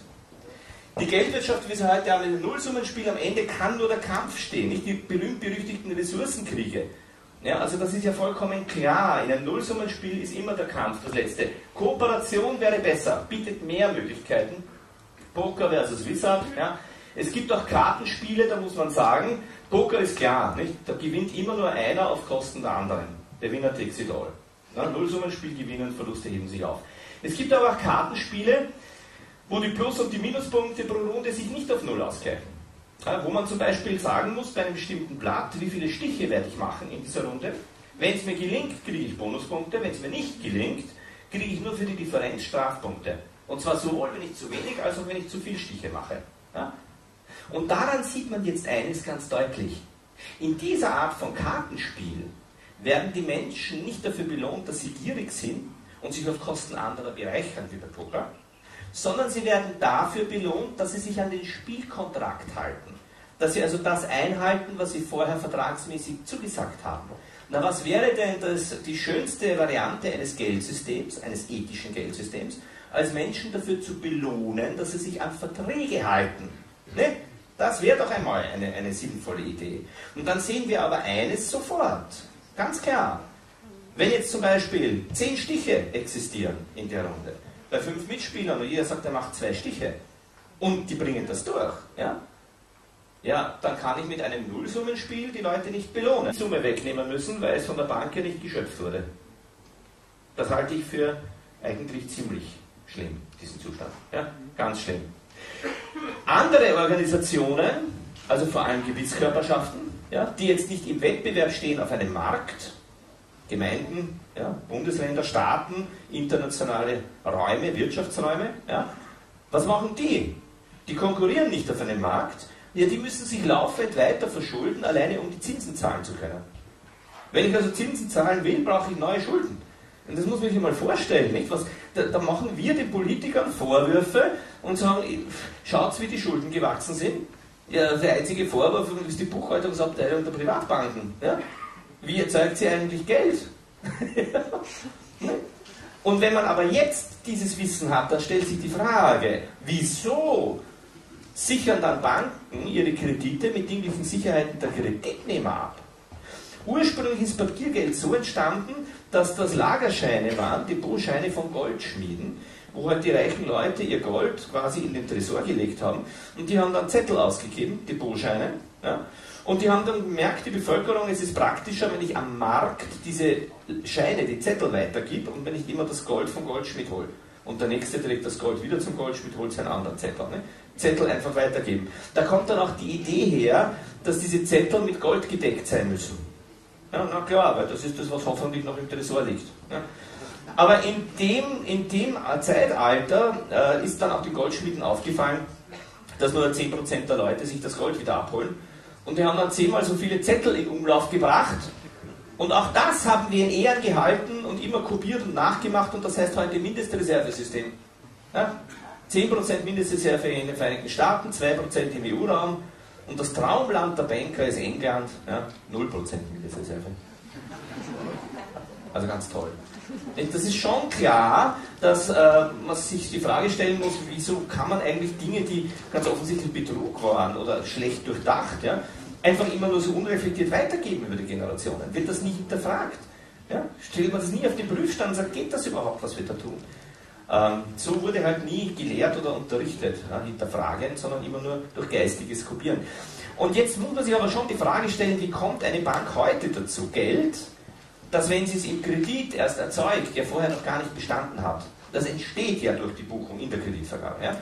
Die Geldwirtschaft, wie sie heute haben, in einem Nullsummenspiel, am Ende kann nur der Kampf stehen, nicht die berühmt-berüchtigten Ressourcenkriege. Ja, also das ist ja vollkommen klar, in einem Nullsummenspiel ist immer der Kampf das Letzte. Kooperation wäre besser, bietet mehr Möglichkeiten. Poker versus Wizard. Ja. Es gibt auch Kartenspiele, da muss man sagen, Poker ist klar, nicht? Da gewinnt immer nur einer auf Kosten der anderen. Der Winner takes it all. Ja, Nullsummenspiel gewinnen, Verluste heben sich auf. Es gibt aber auch Kartenspiele, wo die Plus- und die Minuspunkte pro Runde sich nicht auf Null ausgleichen. Ja, wo man zum Beispiel sagen muss, bei einem bestimmten Blatt, wie viele Stiche werde ich machen in dieser Runde. Wenn es mir gelingt, kriege ich Bonuspunkte, wenn es mir nicht gelingt, kriege ich nur für die Differenz Strafpunkte. Und zwar sowohl, wenn ich zu wenig, als auch wenn ich zu viel Stiche mache. Ja? Und daran sieht man jetzt eines ganz deutlich. In dieser Art von Kartenspiel werden die Menschen nicht dafür belohnt, dass sie gierig sind und sich auf Kosten anderer bereichern wie bei Poker, sondern sie werden dafür belohnt, dass sie sich an den Spielkontrakt halten. Dass sie also das einhalten, was sie vorher vertragsmäßig zugesagt haben. Na, was wäre denn das, die schönste Variante eines Geldsystems, eines ethischen Geldsystems, als Menschen dafür zu belohnen, dass sie sich an Verträge halten? Ne? Das wäre doch einmal eine, eine sinnvolle Idee. Und dann sehen wir aber eines sofort. Ganz klar, wenn jetzt zum Beispiel zehn Stiche existieren in der Runde, bei fünf Mitspielern und jeder sagt, er macht zwei Stiche und die bringen das durch, ja, ja, dann kann ich mit einem Nullsummenspiel die Leute nicht belohnen. Die Summe wegnehmen müssen, weil es von der Bank ja nicht geschöpft wurde. Das halte ich für eigentlich ziemlich schlimm, diesen Zustand. Ja, ganz schlimm. Andere Organisationen, also vor allem Gebietskörperschaften, ja, die jetzt nicht im Wettbewerb stehen auf einem Markt, Gemeinden, ja, Bundesländer, Staaten, internationale Räume, Wirtschaftsräume, ja, was machen die? Die konkurrieren nicht auf einem Markt, ja, die müssen sich laufend weiter verschulden, alleine um die Zinsen zahlen zu können. Wenn ich also Zinsen zahlen will, brauche ich neue Schulden. Und das muss man sich mal vorstellen, nicht? Was, da, da machen wir den Politikern Vorwürfe und sagen, schaut, wie die Schulden gewachsen sind. Ja, der einzige Vorwurf ist die Buchhaltungsabteilung der Privatbanken. Ja? Wie erzeugt sie eigentlich Geld? Und wenn man aber jetzt dieses Wissen hat, dann stellt sich die Frage, wieso sichern dann Banken ihre Kredite mit irgendwelchen Sicherheiten der Kreditnehmer ab? Ursprünglich ist Papiergeld so entstanden, dass das Lagerscheine waren, Depotscheine von Goldschmieden, wo halt die reichen Leute ihr Gold quasi in den Tresor gelegt haben und die haben dann Zettel ausgegeben, Depotscheine, ja, und die haben dann gemerkt, die Bevölkerung, es ist praktischer, wenn ich am Markt diese Scheine, die Zettel weitergebe und wenn ich immer das Gold vom Goldschmied hole. Und der Nächste trägt das Gold wieder zum Goldschmied, holt seinen anderen Zettel. Ne? Zettel einfach weitergeben. Da kommt dann auch die Idee her, dass diese Zettel mit Gold gedeckt sein müssen. Ja, na klar, weil das ist das, was hoffentlich noch im Tresor liegt. Ja. Aber in dem, in dem Zeitalter äh, ist dann auch den Goldschmieden aufgefallen, dass nur zehn Prozent der Leute sich das Gold wieder abholen. Und die haben dann zehnmal so viele Zettel in Umlauf gebracht. Und auch das haben wir in Ehren gehalten und immer kopiert und nachgemacht. Und das heißt heute Mindestreservesystem. Ja? zehn Prozent Mindestreserve in den Vereinigten Staaten, zwei Prozent im E U-Raum. Und das Traumland der Banker ist England, ja? null Prozent Mindestreserve. Also ganz toll. Das ist schon klar, dass äh, man sich die Frage stellen muss, wieso kann man eigentlich Dinge, die ganz offensichtlich Betrug waren oder schlecht durchdacht, ja, einfach immer nur so unreflektiert weitergeben über die Generationen. Wird das nie hinterfragt? Ja? Stellt man das nie auf den Prüfstand und sagt, geht das überhaupt, was wir da tun? Ähm, so wurde halt nie gelehrt oder unterrichtet, ja, hinterfragend, sondern immer nur durch geistiges Kopieren. Und jetzt muss man sich aber schon die Frage stellen, wie kommt eine Bank heute dazu, Geld, dass wenn sie es im Kredit erst erzeugt, der vorher noch gar nicht bestanden hat, das entsteht ja durch die Buchung in der Kreditvergabe, ja,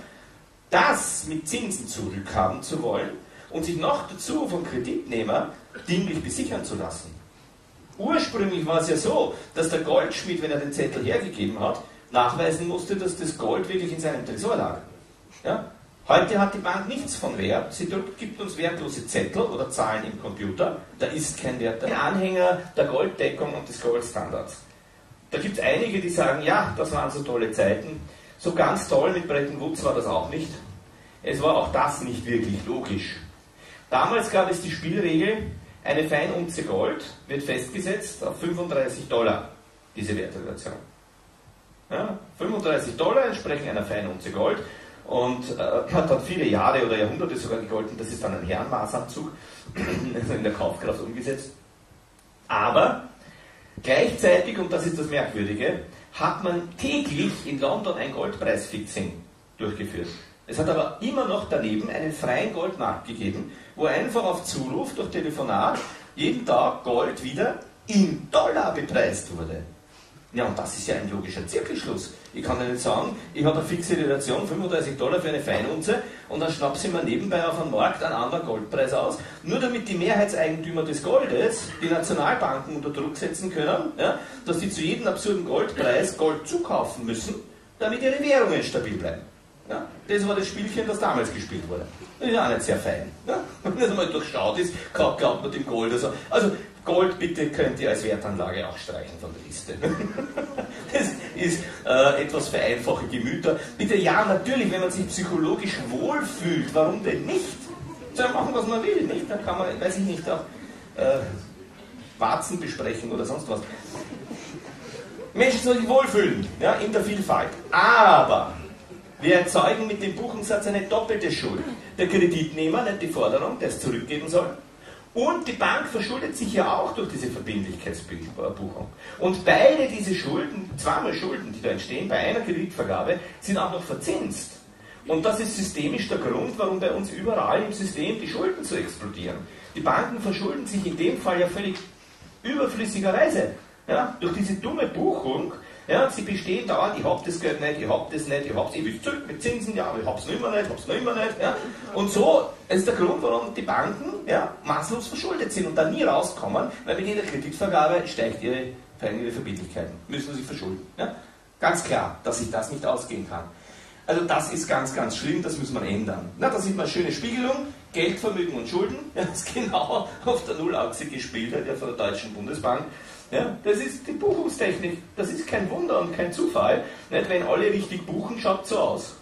das mit Zinsen zurückhaben zu wollen und sich noch dazu vom Kreditnehmer dinglich besichern zu lassen. Ursprünglich war es ja so, dass der Goldschmied, wenn er den Zettel hergegeben hat, nachweisen musste, dass das Gold wirklich in seinem Tresor lag. Ja? Heute hat die Bank nichts von Wert, sie gibt uns wertlose Zettel oder Zahlen im Computer, da ist kein Wert. Der Anhänger der Golddeckung und des Goldstandards. Da gibt es einige, die sagen, ja, das waren so tolle Zeiten. So ganz toll mit Bretton Woods war das auch nicht. Es war auch das nicht wirklich logisch. Damals gab es die Spielregel, eine Feinunze Gold wird festgesetzt auf fünfunddreißig Dollar, diese Wertrelation. Ja, fünfunddreißig Dollar entsprechen einer Feinunze Gold. Und äh, hat dann viele Jahre oder Jahrhunderte sogar gegolten, das ist dann ein Herrenmaßanzug, also in der Kaufkraft umgesetzt. Aber gleichzeitig, und das ist das Merkwürdige, hat man täglich in London ein Goldpreisfixing durchgeführt. Es hat aber immer noch daneben einen freien Goldmarkt gegeben, wo einfach auf Zuruf durch Telefonat jeden Tag Gold wieder in Dollar bepreist wurde. Ja, und das ist ja ein logischer Zirkelschluss. Ich kann ja nicht sagen, ich habe eine fixe Relation, fünfunddreißig Dollar für eine Feinunze, und dann schnappst du mir nebenbei auf dem Markt einen anderen Goldpreis aus, nur damit die Mehrheitseigentümer des Goldes die Nationalbanken unter Druck setzen können, ja, dass die zu jedem absurden Goldpreis Gold zukaufen müssen, damit ihre Währungen stabil bleiben. Ja, das war das Spielchen, das damals gespielt wurde. Das ist ja auch nicht sehr fein. Ja, wenn das einmal durchschaut ist, glaubt man dem Gold. Also, also Gold bitte könnt ihr als Wertanlage auch streichen von der Liste. Das ist äh, etwas für einfache Gemüter. Bitte, ja, natürlich, wenn man sich psychologisch wohlfühlt, warum denn nicht? Soll man machen, was man will, nicht? Dann kann man, weiß ich nicht, auch äh, Warzen besprechen oder sonst was. Menschen sollen sich wohlfühlen, ja, in der Vielfalt. Aber wir erzeugen mit dem Buchungssatz eine doppelte Schuld. Der Kreditnehmer nennt die Forderung, der es zurückgeben soll. Und die Bank verschuldet sich ja auch durch diese Verbindlichkeitsbuchung. Und beide diese Schulden, zweimal Schulden, die da entstehen bei einer Kreditvergabe, sind auch noch verzinst. Und das ist systemisch der Grund, warum bei uns überall im System die Schulden so explodieren. Die Banken verschulden sich in dem Fall ja völlig überflüssigerweise. Ja, durch diese dumme Buchung. Ja, sie bestehen dauernd, ich hab das Geld nicht, ich hab das nicht, ich hab's ewig zurück mit Zinsen, ja, aber ich hab's noch immer nicht, ich hab's noch immer nicht. Ja. Und so ist der Grund, warum die Banken ja, maßlos verschuldet sind und da nie rauskommen, weil mit jeder Kreditvergabe steigt ihre, ihre Verbindlichkeiten, müssen sie sich verschulden. Ja. Ganz klar, dass sich das nicht ausgehen kann. Also das ist ganz, ganz schlimm, das muss man ändern. Na, da sieht man eine schöne Spiegelung. Geld, Vermögen und Schulden, ja, das ist genau auf der Nullachse gespielt hat, ja, von der Deutschen Bundesbank. Ja, das ist die Buchungstechnik, das ist kein Wunder und kein Zufall. Nicht? Wenn alle richtig buchen, schaut so aus.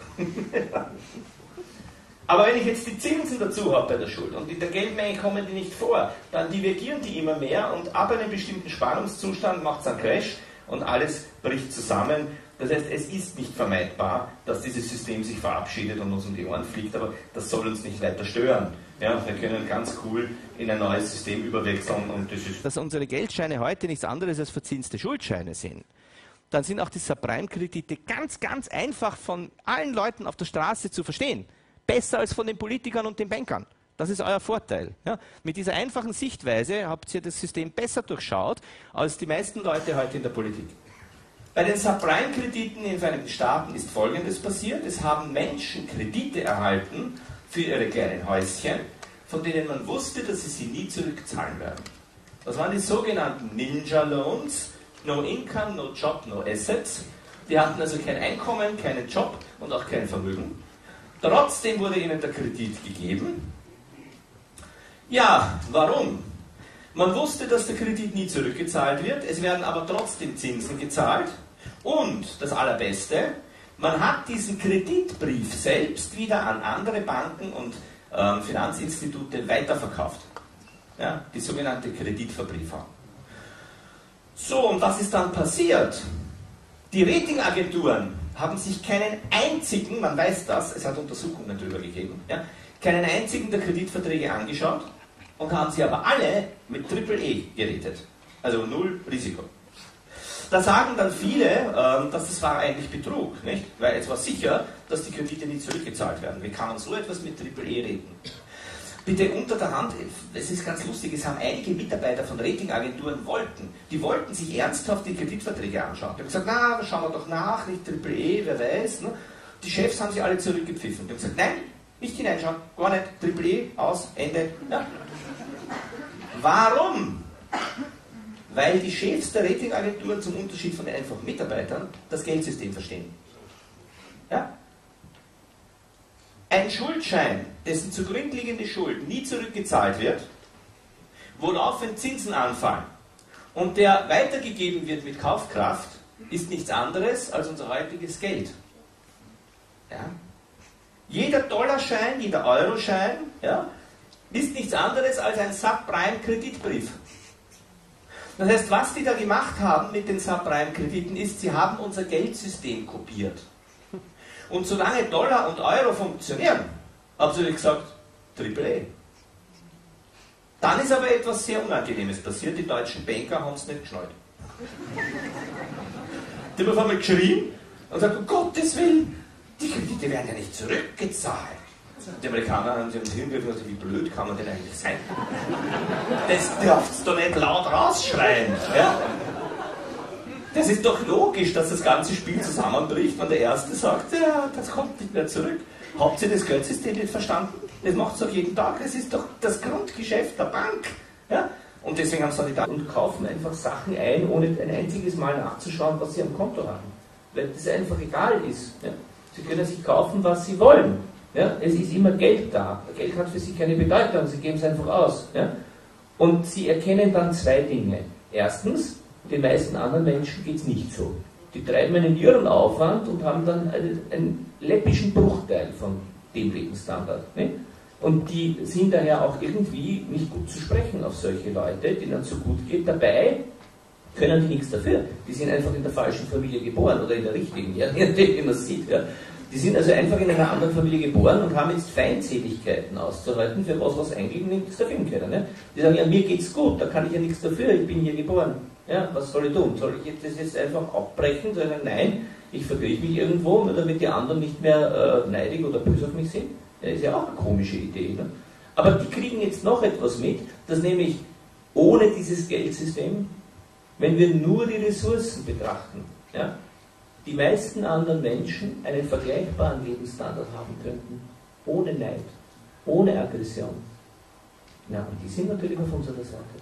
Aber wenn ich jetzt die Zinsen dazu habe bei der Schuld und in der Geldmenge kommen die nicht vor, dann divergieren die immer mehr und ab einem bestimmten Spannungszustand macht es einen Crash und alles bricht zusammen. Das heißt, es ist nicht vermeidbar, dass dieses System sich verabschiedet und uns um die Ohren fliegt, aber das soll uns nicht weiter stören. Ja, wir können ganz cool in ein neues System überwechseln. Und das ist dass unsere Geldscheine heute nichts anderes als verzinste Schuldscheine sind. Dann sind auch die Subprime-Kredite ganz, ganz einfach von allen Leuten auf der Straße zu verstehen. Besser als von den Politikern und den Bankern. Das ist euer Vorteil. Ja? Mit dieser einfachen Sichtweise habt ihr das System besser durchschaut als die meisten Leute heute in der Politik. Bei den Subprime-Krediten in den Vereinigten Staaten ist Folgendes passiert. Es haben Menschen Kredite erhalten für ihre kleinen Häuschen, von denen man wusste, dass sie sie nie zurückzahlen werden. Das waren die sogenannten Ninja Loans, no income, no job, no assets. Die hatten also kein Einkommen, keinen Job und auch kein Vermögen. Trotzdem wurde ihnen der Kredit gegeben. Ja, warum? Man wusste, dass der Kredit nie zurückgezahlt wird, es werden aber trotzdem Zinsen gezahlt. Und das Allerbeste, man hat diesen Kreditbrief selbst wieder an andere Banken und ähm, Finanzinstitute weiterverkauft. Ja, die sogenannte Kreditverbriefung. So, und was ist dann passiert? Die Ratingagenturen haben sich keinen einzigen, man weiß das, es hat Untersuchungen darüber gegeben, ja, keinen einzigen der Kreditverträge angeschaut und haben sie aber alle mit Triple E gerätet. Also null Risiko. Da sagen dann viele, ähm, dass das war eigentlich Betrug, nicht? Weil es war sicher, dass die Kredite nicht zurückgezahlt werden. Wie kann man so etwas mit Triple E reden? Bitte unter der Hand, es ist ganz lustig, es haben einige Mitarbeiter von Ratingagenturen wollten, die wollten sich ernsthaft die Kreditverträge anschauen. Die haben gesagt, na, schauen wir doch nach, nicht Triple E, wer weiß. Ne? Die Chefs haben sie alle zurückgepfiffen. Die haben gesagt, nein, nicht hineinschauen, gar nicht, Triple E, aus, Ende. Ja. Warum? Weil die Chefs der Ratingagenturen zum Unterschied von den einfachen Mitarbeitern das Geldsystem verstehen. Ja? Ein Schuldschein, dessen zugrunde liegende Schuld nie zurückgezahlt wird, wo laufend Zinsen anfallen und der weitergegeben wird mit Kaufkraft, ist nichts anderes als unser heutiges Geld. Ja? Jeder Dollarschein, jeder Euroschein, ja, ist nichts anderes als ein Subprime-Kreditbrief. Das heißt, was die da gemacht haben mit den Subprime-Krediten ist, sie haben unser Geldsystem kopiert. Und solange Dollar und Euro funktionieren, haben sie gesagt, Triple E. Dann ist aber etwas sehr Unangenehmes passiert, die deutschen Banker haben es nicht geschnallt. Die haben auf einmal geschrien und gesagt, um Gottes Willen, die Kredite werden ja nicht zurückgezahlt. Die Amerikaner haben sich hingegriffen und gesagt, wie blöd kann man denn eigentlich sein? Das darfst du nicht laut rausschreien. Ja? Das ist doch logisch, dass das ganze Spiel zusammenbricht, wenn der Erste sagt, ja, das kommt nicht mehr zurück. Habt ihr das Geldsystem nicht verstanden? Das macht es doch jeden Tag, das ist doch das Grundgeschäft der Bank. Ja? Und deswegen haben sie dann die Daten und kaufen einfach Sachen ein, ohne ein einziges Mal nachzuschauen, was sie am Konto haben. Weil das einfach egal ist. Ja? Sie können sich kaufen, was sie wollen. Ja? Es ist immer Geld da. Geld hat für sie keine Bedeutung, sie geben es einfach aus. Ja? Und sie erkennen dann zwei Dinge. Erstens, den meisten anderen Menschen geht es nicht so. Die treiben einen irren Aufwand und haben dann einen, einen läppischen Bruchteil von dem Lebensstandard. Ne? Und die sind daher auch irgendwie nicht gut zu sprechen auf solche Leute, denen es so gut geht. Dabei können die nichts dafür. Die sind einfach in der falschen Familie geboren oder in der richtigen, ja, wie man sieht. Ja. Die sind also einfach in einer anderen Familie geboren und haben jetzt Feindseligkeiten auszuhalten, für was, was eigentlich nichts dafür können. Ne? Die sagen, ja, mir geht's gut, da kann ich ja nichts dafür, ich bin hier geboren. Ja, was soll ich tun? Soll ich das jetzt einfach abbrechen? Soll ich sagen, nein, ich verkrieche mich irgendwo, damit die anderen nicht mehr äh, neidig oder böse auf mich sind? Das ist ja auch eine komische Idee. Ne? Aber die kriegen jetzt noch etwas mit, dass nämlich ohne dieses Geldsystem, wenn wir nur die Ressourcen betrachten, ja, die meisten anderen Menschen einen vergleichbaren Lebensstandard haben könnten, ohne Neid, ohne Aggression. Ja, und die sind natürlich auf unserer Seite.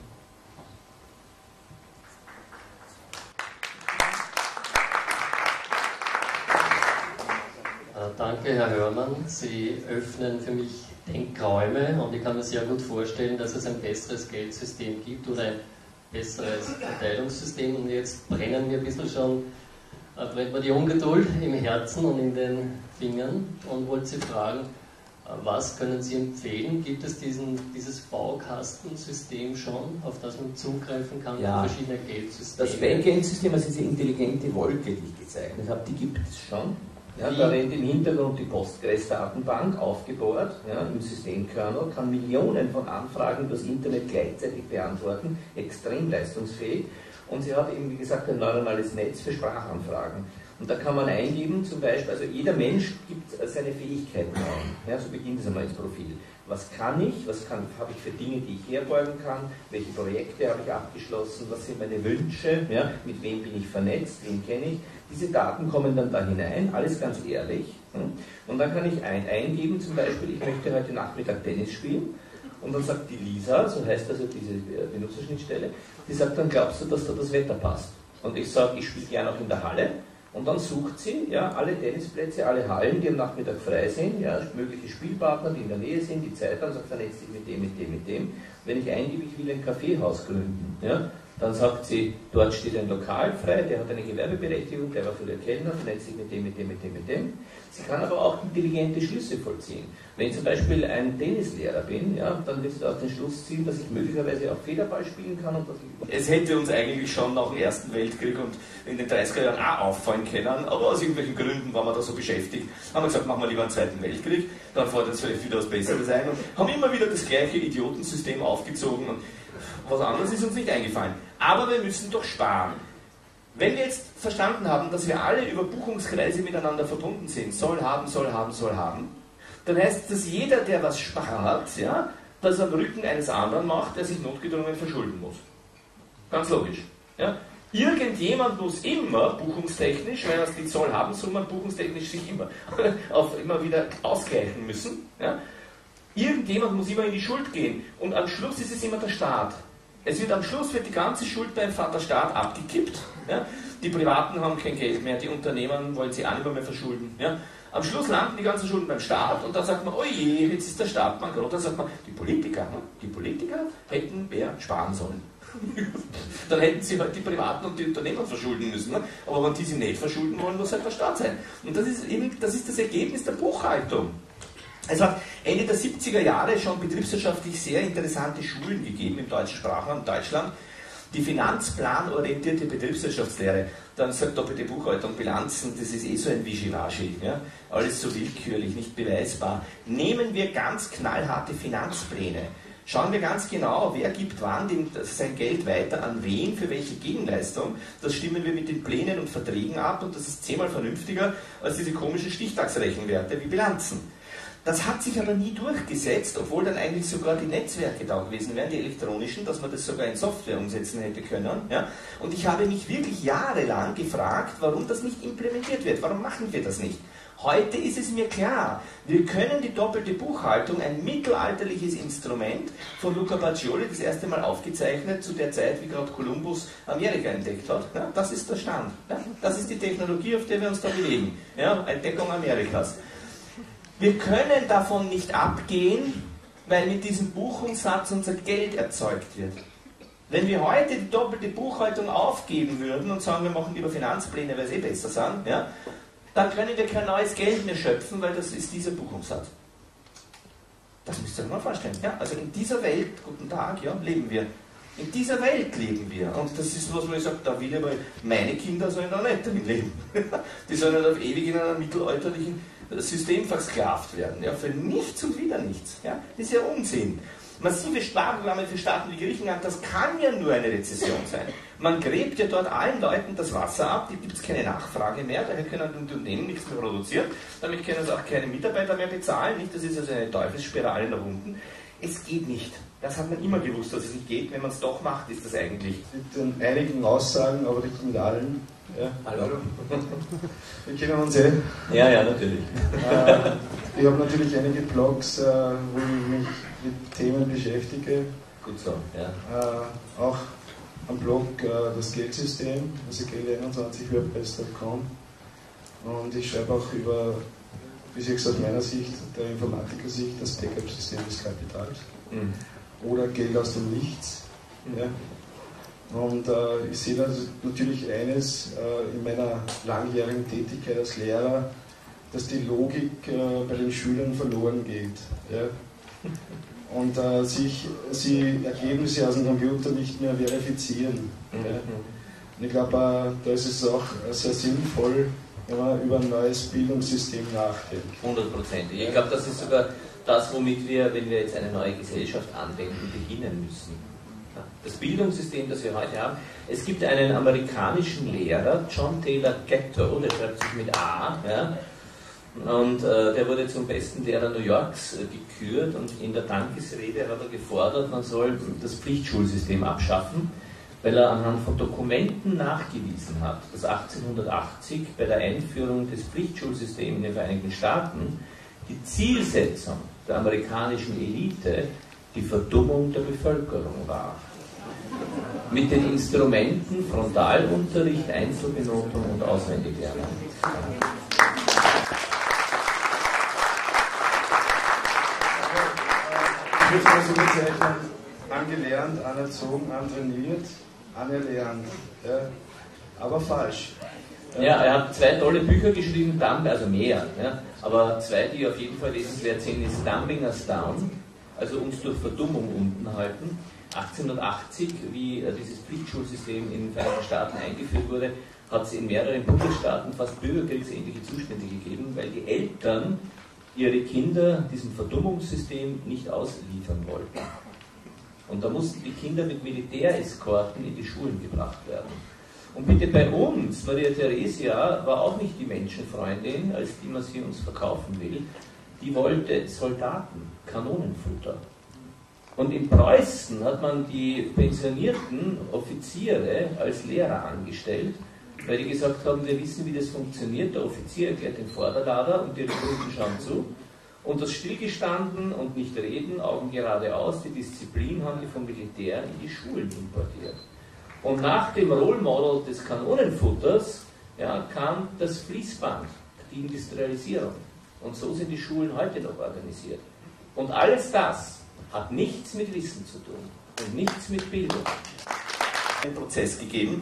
danke, Herr Hörmann. Sie öffnen für mich Denkräume und ich kann mir sehr gut vorstellen, dass es ein besseres Geldsystem gibt oder ein besseres Verteilungssystem. Und jetzt brennen mir ein bisschen schon, äh, brennt mir die Ungeduld im Herzen und in den Fingern und wollte Sie fragen, äh, was können Sie empfehlen? Gibt es diesen, dieses Baukastensystem schon, auf das man zugreifen kann, ja. für verschiedene Geldsysteme? Das Geldsystem, also diese intelligente Wolke, die ich gezeichnet habe, die gibt es schon. Ja, da rennt im Hintergrund die Postgres-Datenbank aufgebohrt, ja, im Systemkernel, kann Millionen von Anfragen über das Internet gleichzeitig beantworten, extrem leistungsfähig. Und sie hat eben, wie gesagt, ein neuronales Netz für Sprachanfragen. Und da kann man eingeben, zum Beispiel, also jeder Mensch gibt seine Fähigkeiten ein. Ja, so beginnt es einmal ins Profil. Was kann ich, was kann, habe ich für Dinge, die ich herbeugen kann, welche Projekte habe ich abgeschlossen, was sind meine Wünsche, ja, mit wem bin ich vernetzt, wen kenne ich. Diese Daten kommen dann da hinein, alles ganz ehrlich. Und dann kann ich ein, eingeben, zum Beispiel, ich möchte heute Nachmittag Tennis spielen. Und dann sagt die Lisa, so heißt also diese Benutzerschnittstelle, die sagt dann, glaubst du, dass da das Wetter passt? Und ich sage, ich spiele gerne auch in der Halle. Und dann sucht sie ja, alle Tennisplätze, alle Hallen, die am Nachmittag frei sind, ja, mögliche Spielpartner, die in der Nähe sind, die Zeit haben, sagt, vernetzt dich mit dem, mit dem, mit dem. Wenn ich eingebe, ich will ein Kaffeehaus gründen, ja, dann sagt sie, dort steht ein Lokal frei, der hat eine Gewerbeberechtigung, der war früher Kellner, vernetzt sich mit dem, mit dem, mit dem, mit dem. Sie kann aber auch intelligente Schlüsse vollziehen. Wenn ich zum Beispiel ein Tennislehrer bin, ja, dann wird sie auch den Schluss ziehen, dass ich möglicherweise auch Federball spielen kann. Und dass ich es hätte uns eigentlich schon nach dem Ersten Weltkrieg und in den dreißiger Jahren auch auffallen können, aber aus irgendwelchen Gründen waren wir da so beschäftigt. Haben wir gesagt, machen wir lieber einen Zweiten Weltkrieg, dann fällt uns vielleicht wieder was Besseres ein und haben immer wieder das gleiche Idiotensystem aufgezogen und was anderes ist uns nicht eingefallen. Aber wir müssen doch sparen. Wenn wir jetzt verstanden haben, dass wir alle über Buchungskreise miteinander verbunden sind, soll haben, soll haben, soll haben, dann heißt das, jeder, der was spart, ja, das am Rücken eines anderen macht, der sich notgedrungen verschulden muss. Ganz logisch. Ja. Irgendjemand muss immer buchungstechnisch, weil das die Zoll-Haben-Summen buchungstechnisch sich immer, auf, immer wieder ausgleichen müssen, ja. Irgendjemand muss immer in die Schuld gehen und am Schluss ist es immer der Staat. Es wird am Schluss wird die ganze Schuld beim Vater Staat abgekippt. Ja? Die Privaten haben kein Geld mehr, die Unternehmen wollen sie auch nicht mehr verschulden. Ja? Am Schluss landen die ganzen Schulden beim Staat und dann sagt man, oh je, jetzt ist der Staat bankrott. Dann sagt man, die Politiker, die Politiker hätten mehr sparen sollen. Dann hätten sie halt die Privaten und die Unternehmen verschulden müssen. Ne? Aber wenn die sie nicht verschulden wollen, muss halt der Staat sein. Und das ist eben das, ist das Ergebnis der Buchhaltung. Es hat Ende der siebziger Jahre schon betriebswirtschaftlich sehr interessante Schulen gegeben im deutschen Sprachraum, in Deutschland. Die finanzplanorientierte Betriebswirtschaftslehre, dann sagt doppelte Buchhaltung, Bilanzen, das ist eh so ein Wischiwaschi, ja? Alles so willkürlich, nicht beweisbar. Nehmen wir ganz knallharte Finanzpläne. Schauen wir ganz genau, wer gibt wann den, sein Geld weiter an wen, für welche Gegenleistung. Das stimmen wir mit den Plänen und Verträgen ab und das ist zehnmal vernünftiger als diese komischen Stichtagsrechenwerte wie Bilanzen. Das hat sich aber nie durchgesetzt, obwohl dann eigentlich sogar die Netzwerke da gewesen wären, die elektronischen, dass man das sogar in Software umsetzen hätte können. Ja? Und ich habe mich wirklich jahrelang gefragt, warum das nicht implementiert wird. Warum machen wir das nicht? Heute ist es mir klar, wir können die doppelte Buchhaltung, ein mittelalterliches Instrument, von Luca Pacioli das erste Mal aufgezeichnet, zu der Zeit, wie gerade Kolumbus Amerika entdeckt hat. Ja? Das ist der Stand. Ja? Das ist die Technologie, auf der wir uns da bewegen. Ja? Entdeckung Amerikas. Wir können davon nicht abgehen, weil mit diesem Buchungssatz unser Geld erzeugt wird. Wenn wir heute die doppelte Buchhaltung aufgeben würden und sagen, wir machen lieber Finanzpläne, weil sie eh besser sind, ja, dann können wir kein neues Geld mehr schöpfen, weil das ist dieser Buchungssatz. Das müsst ihr euch mal vorstellen. Ja? Also in dieser Welt, guten Tag, ja, leben wir. In dieser Welt leben wir. Und das ist was, wo ich sage, da will ich, weil meine Kinder sollen da nicht drin leben. Die sollen nicht auf ewig in einem mittelalterlichen System versklavt werden. Ja, für nichts und wieder nichts. Ja, das ist ja Unsinn. Massive Sparprogramme für Staaten wie Griechenland, das kann ja nur eine Rezession sein. Man gräbt ja dort allen Leuten das Wasser ab, da gibt es keine Nachfrage mehr, daher können die Unternehmen nichts mehr produzieren, damit können sie auch keine Mitarbeiter mehr bezahlen, nicht? Das ist also eine Teufelsspirale nach unten. Es geht nicht. Das hat man immer gewusst, dass es nicht geht. Wenn man es doch macht, ist das eigentlich. Mit einigen Aussagen, aber nicht mit allen. Ja. Hallo. Wir kennen uns eh. Ja, ja, natürlich. Äh, ich habe natürlich einige Blogs, äh, wo ich mich mit Themen beschäftige. Gut so, ja. Äh, auch am Blog äh, das Geldsystem, also geld einundzwanzig wordpress punkt com. Und ich schreibe auch über wie Sie gesagt, aus meiner Sicht, der Informatiker-Sicht, das Backup-System des Kapitals. Mhm. Oder Geld aus dem Nichts. Ja. Und äh, ich sehe da natürlich eines äh, in meiner langjährigen Tätigkeit als Lehrer, dass die Logik äh, bei den Schülern verloren geht. Ja. Und äh, sich, sie Ergebnisse aus dem Computer nicht mehr verifizieren. Mhm. Ja. Und ich glaube, äh, da ist es auch sehr sinnvoll, wenn man über ein neues Bildungssystem nachdenkt. hundertprozentig. Ich glaube, das ist sogar das, womit wir, wenn wir jetzt eine neue Gesellschaft andenken, beginnen müssen. Das Bildungssystem, das wir heute haben. Es gibt einen amerikanischen Lehrer, John Taylor Gatto, der schreibt sich mit A, ja, und äh, der wurde zum besten Lehrer New Yorks äh, gekürt, und in der Dankesrede hat er gefordert, man soll das Pflichtschulsystem abschaffen, weil er anhand von Dokumenten nachgewiesen hat, dass achtzehnhundertachtzig bei der Einführung des Pflichtschulsystems in den Vereinigten Staaten die Zielsetzung der amerikanischen Elite die Verdummung der Bevölkerung war. Mit den Instrumenten Frontalunterricht, Einzelbenotung und Auswendiglernen. Ich würde mal so bezeichnen, angelernt, anerzogen, antrainiert, anerlernt. Ja. Aber falsch. Ja, er hat zwei tolle Bücher geschrieben, also mehr, ja, aber zwei, die auf jeden Fall lesenswert sind, ist Dumbing Us Down, also uns durch Verdummung unten halten. achtzehnhundertachtzig, wie dieses Pflichtschulsystem in den Vereinigten Staaten eingeführt wurde, hat es in mehreren Bundesstaaten fast bürgerkriegsähnliche Zustände gegeben, weil die Eltern ihre Kinder diesem Verdummungssystem nicht ausliefern wollten. Und da mussten die Kinder mit Militäreskorten in die Schulen gebracht werden. Und bitte bei uns, Maria Theresia war auch nicht die Menschenfreundin, als die man sie uns verkaufen will. Die wollte Soldaten, Kanonenfutter. Und in Preußen hat man die pensionierten Offiziere als Lehrer angestellt, weil die gesagt haben, wir wissen, wie das funktioniert. Der Offizier erklärt den Vorderlader und die Rekruten schauen zu. Und das Stillgestanden und nicht reden, Augen geradeaus, die Disziplin haben die vom Militär in die Schulen importiert. Und nach dem Role Model des Kanonenfutters, ja, kam das Fließband, die Industrialisierung. Und so sind die Schulen heute noch organisiert. Und alles das hat nichts mit Wissen zu tun und nichts mit Bildung. Einen Prozess gegeben.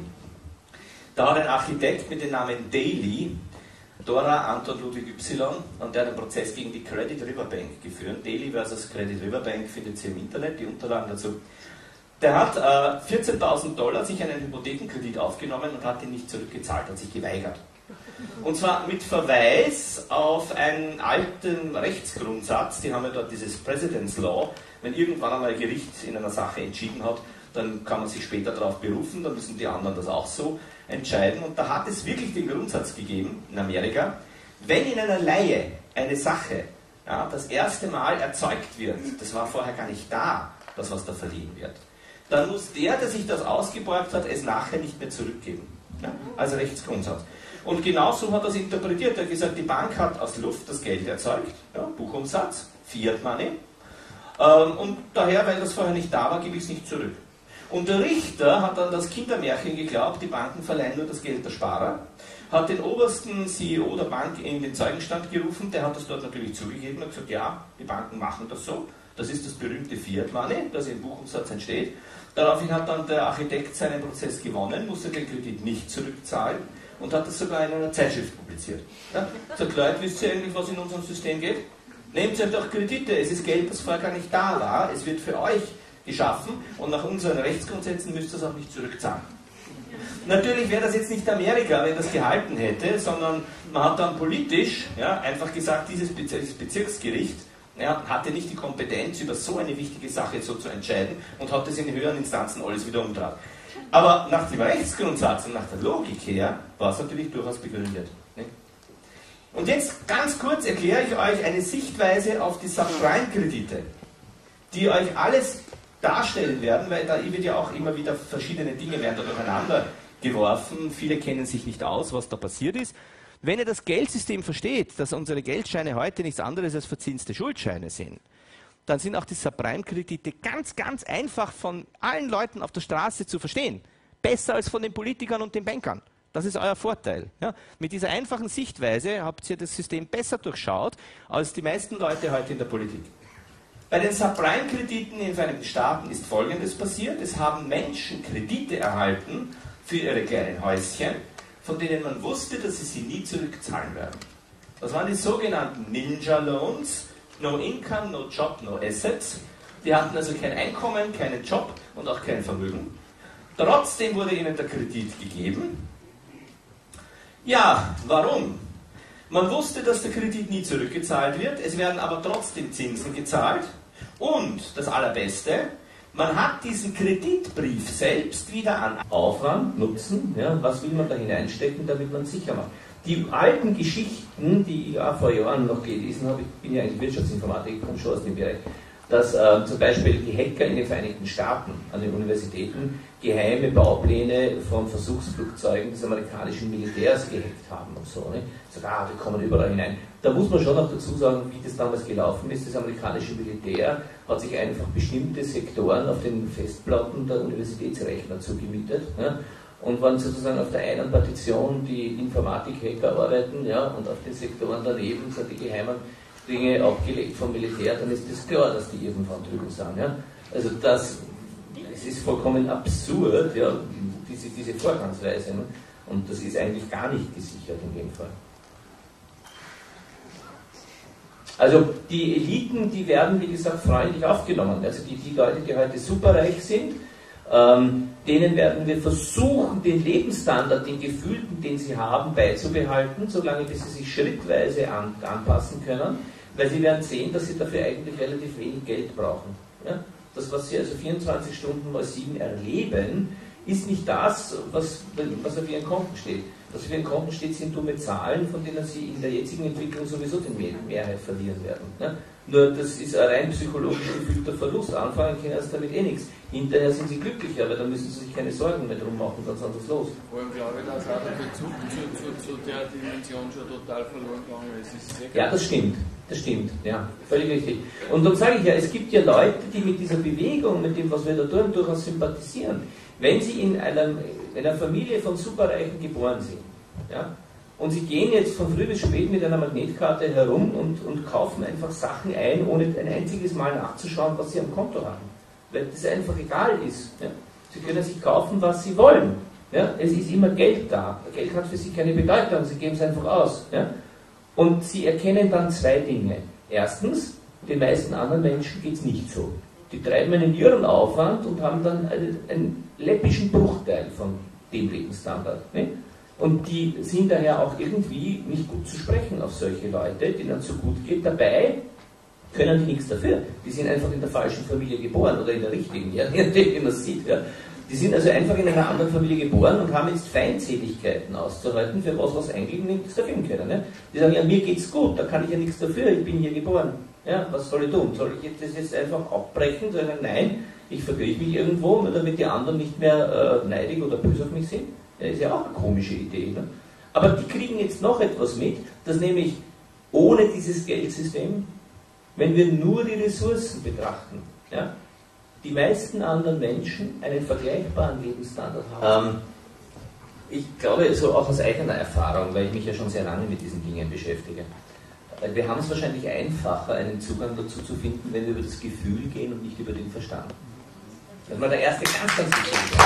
Da hat ein Architekt mit dem Namen Daly, Dora Anton Ludwig Y, und der hat einen Prozess gegen die Credit Riverbank geführt. Daly versus Credit Riverbank findet ihr im Internet, die Unterlagen dazu. Der hat äh, vierzehntausend Dollar sich einen Hypothekenkredit aufgenommen und hat ihn nicht zurückgezahlt, hat sich geweigert. Und zwar mit Verweis auf einen alten Rechtsgrundsatz, die haben ja dort dieses President's Law, wenn irgendwann einmal ein Gericht in einer Sache entschieden hat, dann kann man sich später darauf berufen, dann müssen die anderen das auch so entscheiden. Und da hat es wirklich den Grundsatz gegeben in Amerika, wenn in einer Leihe eine Sache ja, das erste Mal erzeugt wird, das war vorher gar nicht da, das was da verliehen wird, dann muss der, der sich das ausgeborgt hat, es nachher nicht mehr zurückgeben. Ja, als Rechtsgrundsatz. Und genauso hat er es interpretiert. Er hat gesagt, die Bank hat aus Luft das Geld erzeugt, ja, Buchumsatz, Fiat Money, ähm, und daher, weil das vorher nicht da war, gebe ich es nicht zurück. Und der Richter hat dann das Kindermärchen geglaubt, die Banken verleihen nur das Geld der Sparer, hat den obersten C E O der Bank in den Zeugenstand gerufen, der hat das dort natürlich zugegeben und gesagt, ja, die Banken machen das so, das ist das berühmte Fiat Money, das im Buchumsatz entsteht. Daraufhin hat dann der Architekt seinen Prozess gewonnen, musste den Kredit nicht zurückzahlen und hat das sogar in einer Zeitschrift publiziert. Ja? Sagt, Leute, wisst ihr eigentlich, was in unserem System geht? Nehmt euch doch Kredite, es ist Geld, das vorher gar nicht da war, es wird für euch geschaffen und nach unseren Rechtsgrundsätzen müsst ihr es auch nicht zurückzahlen. Natürlich wäre das jetzt nicht Amerika, wenn das gehalten hätte, sondern man hat dann politisch ja, einfach gesagt, dieses Bezirksgericht ja, hatte nicht die Kompetenz, über so eine wichtige Sache so zu entscheiden und hat das in den höheren Instanzen alles wieder umgedreht. Aber nach dem Rechtsgrundsatz und nach der Logik her war es natürlich durchaus begründet. Ne? Und jetzt ganz kurz erkläre ich euch eine Sichtweise auf die Subprime-Kredite, die euch alles darstellen werden, weil da wird ja auch immer wieder verschiedene Dinge werden da durcheinander geworfen. Viele kennen sich nicht aus, was da passiert ist. Wenn ihr das Geldsystem versteht, dass unsere Geldscheine heute nichts anderes als verzinste Schuldscheine sind, dann sind auch die Subprime-Kredite ganz, ganz einfach von allen Leuten auf der Straße zu verstehen. Besser als von den Politikern und den Bankern. Das ist euer Vorteil. Ja? Mit dieser einfachen Sichtweise habt ihr das System besser durchschaut als die meisten Leute heute in der Politik. Bei den Subprime-Krediten in den Vereinigten Staaten ist Folgendes passiert. Es haben Menschen Kredite erhalten für ihre kleinen Häuschen, von denen man wusste, dass sie sie nie zurückzahlen werden. Das waren die sogenannten Ninja Loans, no income, no job, no assets. Die hatten also kein Einkommen, keinen Job und auch kein Vermögen. Trotzdem wurde ihnen der Kredit gegeben. Ja, warum? Man wusste, dass der Kredit nie zurückgezahlt wird, es werden aber trotzdem Zinsen gezahlt. Und das Allerbeste, man hat diesen Kreditbrief selbst wieder an Aufwand, Nutzen, ja, was will man da hineinstecken, damit man es sicher macht. Die alten Geschichten, die ich auch vor Jahren noch gelesen habe, ich bin ja eigentlich Wirtschaftsinformatiker, ich komme schon aus dem Bereich, dass äh, zum Beispiel die Hacker in den Vereinigten Staaten an den Universitäten geheime Baupläne von Versuchsflugzeugen des amerikanischen Militärs gehackt haben und so. Ne? Sogar, die kommen überall hinein. Da muss man schon noch dazu sagen, wie das damals gelaufen ist. Das amerikanische Militär hat sich einfach bestimmte Sektoren auf den Festplatten der Universitätsrechner zugemietet. Ja? Und wenn sozusagen auf der einen Partition die Informatik-Hacker arbeiten, ja, und auf den Sektoren daneben sind die geheimen Dinge abgelegt vom Militär, dann ist das klar, dass die irgendwann drüben sind. Ja? Also das, es ist vollkommen absurd, ja, diese, diese Vorgangsweise. Ne? Und das ist eigentlich gar nicht gesichert in dem Fall. Also die Eliten, die werden, wie gesagt, freundlich aufgenommen. Also die, die Leute, die heute superreich sind, ähm, denen werden wir versuchen, den Lebensstandard, den gefühlten, den sie haben, beizubehalten, solange bis sie sich schrittweise an, anpassen können, weil sie werden sehen, dass sie dafür eigentlich relativ wenig Geld brauchen. Ja? Das, was sie also vierundzwanzig Stunden mal sieben erleben, ist nicht das, was, was auf ihren Konten steht. Was auf ihren Konten steht, sind dumme Zahlen, von denen sie in der jetzigen Entwicklung sowieso die Mehrheit verlieren werden. Ja? Nur das ist ein rein psychologisch gefühlter Verlust. Anfangen können sie damit eh nichts. Hinterher sind sie glücklicher, aber dann müssen sie sich keine Sorgen mehr drum machen, dann sind sie los. Vor allem glaube ich, dass auch der Bezug zu, zu, zu der Dimension schon total verloren gegangen ist. ist ja, das stimmt. Das stimmt, ja, völlig richtig. Und darum sage ich ja, es gibt ja Leute, die mit dieser Bewegung, mit dem, was wir da tun, durchaus sympathisieren. Wenn sie in einer, in einer Familie von Superreichen geboren sind, ja, und sie gehen jetzt von früh bis spät mit einer Magnetkarte herum und, und kaufen einfach Sachen ein, ohne ein einziges Mal nachzuschauen, was sie am Konto haben. Weil das einfach egal ist. Ja. Sie können sich kaufen, was sie wollen. Ja. Es ist immer Geld da. Geld hat für sie keine Bedeutung, sie geben es einfach aus. Ja. Und sie erkennen dann zwei Dinge. Erstens, den meisten anderen Menschen geht es nicht so. Die treiben einen irren Aufwand und haben dann einen, einen läppischen Bruchteil von dem Lebensstandard. Ne? Und die sind daher auch irgendwie nicht gut zu sprechen auf solche Leute, denen es so gut geht. Dabei können die nichts dafür. Die sind einfach in der falschen Familie geboren oder in der richtigen, ja, wie man sieht. Ja. Die sind also einfach in einer anderen Familie geboren und haben jetzt Feindseligkeiten auszuhalten, für was, was eigentlich nichts dafür können. Ja. Die sagen, ja, mir geht's gut, da kann ich ja nichts dafür, ich bin hier geboren. Ja, was soll ich tun? Soll ich das jetzt einfach abbrechen? Soll ich sagen, nein, ich verkrieche mich irgendwo, nur damit die anderen nicht mehr äh, neidig oder böse auf mich sind? Das ist ja auch eine komische Idee. Ne? Aber die kriegen jetzt noch etwas mit, dass nämlich ohne dieses Geldsystem, wenn wir nur die Ressourcen betrachten, ja, die meisten anderen Menschen einen vergleichbaren Lebensstandard haben. Ähm, ich glaube, so auch aus eigener Erfahrung, weil ich mich ja schon sehr lange mit diesen Dingen beschäftige. Wir haben es wahrscheinlich einfacher, einen Zugang dazu zu finden, wenn wir über das Gefühl gehen und nicht über den Verstand. Das war der erste ganz, ganz wichtige.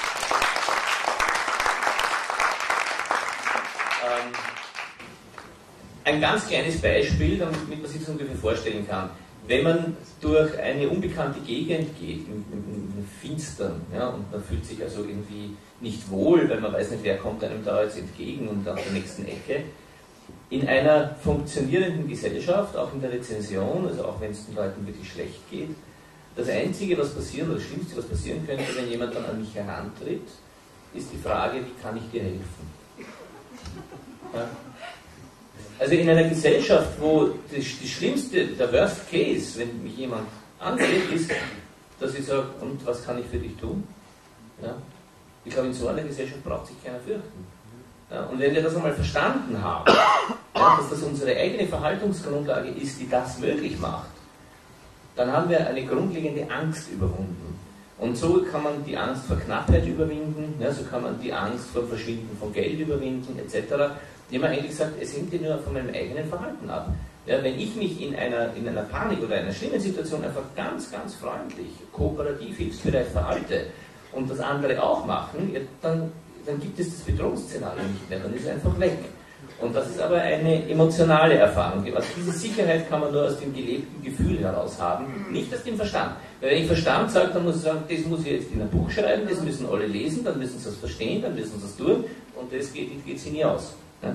Ähm, ein ganz kleines Beispiel, damit man sich das ungefähr vorstellen kann. Wenn man durch eine unbekannte Gegend geht, im, im, im Finstern, ja, und man fühlt sich also irgendwie nicht wohl, weil man weiß nicht, wer kommt einem da jetzt entgegen und an der nächsten Ecke. In einer funktionierenden Gesellschaft, auch in der Rezension, also auch wenn es den Leuten wirklich schlecht geht, das Einzige, was passieren, oder das Schlimmste, was passieren könnte, wenn jemand dann an mich herantritt, ist die Frage, wie kann ich dir helfen? Ja. Also in einer Gesellschaft, wo das, das Schlimmste, der Worst Case, wenn mich jemand angeht, ist, dass ich sage, und was kann ich für dich tun? Ja. Ich glaube, in so einer Gesellschaft braucht sich keiner fürchten. Ja, und wenn wir das einmal verstanden haben, ja, dass das unsere eigene Verhaltensgrundlage ist, die das möglich macht, dann haben wir eine grundlegende Angst überwunden. Und so kann man die Angst vor Knappheit überwinden, ja, so kann man die Angst vor Verschwinden von Geld überwinden, et cetera, indem man eigentlich sagt, es hängt ja nur von meinem eigenen Verhalten ab. Ja, wenn ich mich in einer, in einer Panik oder einer schlimmen Situation einfach ganz, ganz freundlich, kooperativ, hilfsbereit verhalte und das andere auch machen, ja, dann, dann gibt es das Bedrohungsszenario nicht mehr, dann ist es einfach weg. Und das ist aber eine emotionale Erfahrung. Also diese Sicherheit kann man nur aus dem gelebten Gefühl heraus haben, nicht aus dem Verstand. Weil wenn ich Verstand sage, dann muss ich sagen, das muss ich jetzt in ein Buch schreiben, das müssen alle lesen, dann müssen sie das verstehen, dann müssen sie das tun und das geht, geht sich nie aus. Ja?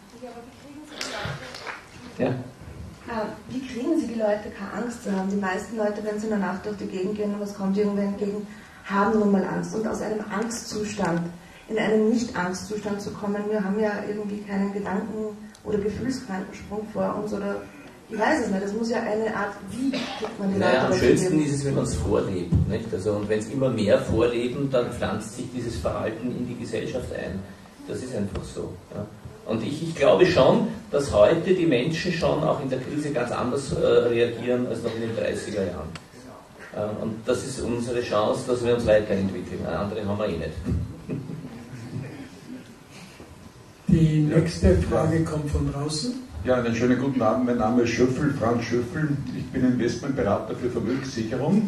Ja. Wie kriegen Sie die Leute, keine Angst zu haben? Die meisten Leute, wenn sie in der Nacht durch die Gegend gehen und was kommt irgendwer entgegen, haben nun mal Angst. Und aus einem Angstzustand in einen Nicht-Angstzustand zu kommen, wir haben ja irgendwie keinen Gedanken- oder Gefühlsquantensprung vor uns oder ich weiß es nicht, das muss ja eine Art, wie kriegt man die naja, Leute am schönsten ist es, wenn man es vorlebt. Nicht? Also, und wenn es immer mehr vorleben, dann pflanzt sich dieses Verhalten in die Gesellschaft ein. Das ist einfach so. Ja. Und ich, ich glaube schon, dass heute die Menschen schon auch in der Krise ganz anders äh, reagieren als noch in den dreißiger Jahren. Äh, und das ist unsere Chance, dass wir uns weiterentwickeln. Andere haben wir eh nicht. Die nächste Frage kommt von draußen. Ja, einen schönen guten Abend. Mein Name ist Schöffel, Franz Schöffel. Ich bin Investmentberater für Vermögenssicherung.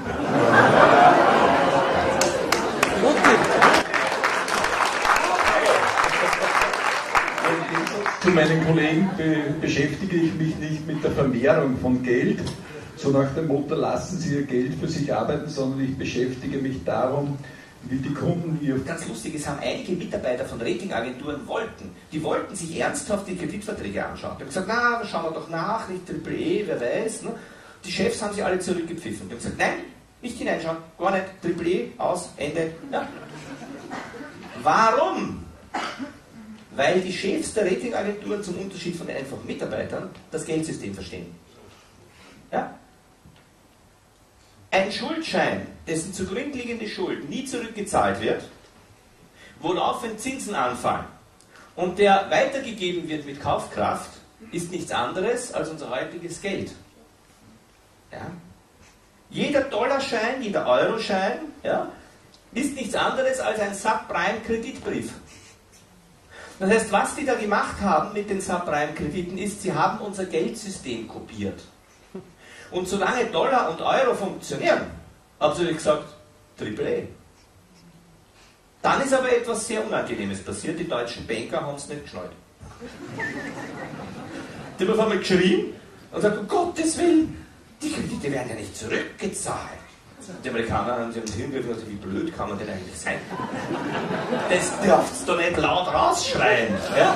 Zu meinen Kollegen be beschäftige ich mich nicht mit der Vermehrung von Geld, so nach dem Motto, lassen Sie Ihr Geld für sich arbeiten, sondern ich beschäftige mich darum, wie die Kunden ihr... Ganz lustig, es haben einige Mitarbeiter von Ratingagenturen wollten, die wollten sich ernsthaft die Kreditverträge anschauen. Die haben gesagt, na, schauen wir doch nach, nicht Triple E, wer weiß. Ne? Die Chefs haben sich alle zurückgepfiffen. Die haben gesagt, nein, nicht hineinschauen, gar nicht, Triple E, aus, Ende. Ja. Warum? Weil die Chefs der Ratingagenturen zum Unterschied von den einfachen Mitarbeitern das Geldsystem verstehen. Ja? Ein Schuldschein, dessen zugrunde liegende Schuld nie zurückgezahlt wird, wo laufend Zinsen anfallen und der weitergegeben wird mit Kaufkraft, ist nichts anderes als unser heutiges Geld. Ja? Jeder Dollarschein, jeder Euroschein, ja, ist nichts anderes als ein Subprime-Kreditbrief. Das heißt, was die da gemacht haben mit den Subprime-Krediten ist, sie haben unser Geldsystem kopiert. Und solange Dollar und Euro funktionieren, haben sie gesagt, Triple E. Dann ist aber etwas sehr Unangenehmes passiert, die deutschen Banker haben es nicht geschnallt. Die haben auf einmal geschrien und gesagt, um Gottes Willen, die Kredite werden ja nicht zurückgezahlt. Die Amerikaner haben sich hingegriffen und gesagt, wie blöd kann man denn eigentlich sein? Das darfst du nicht laut rausschreien. Ja?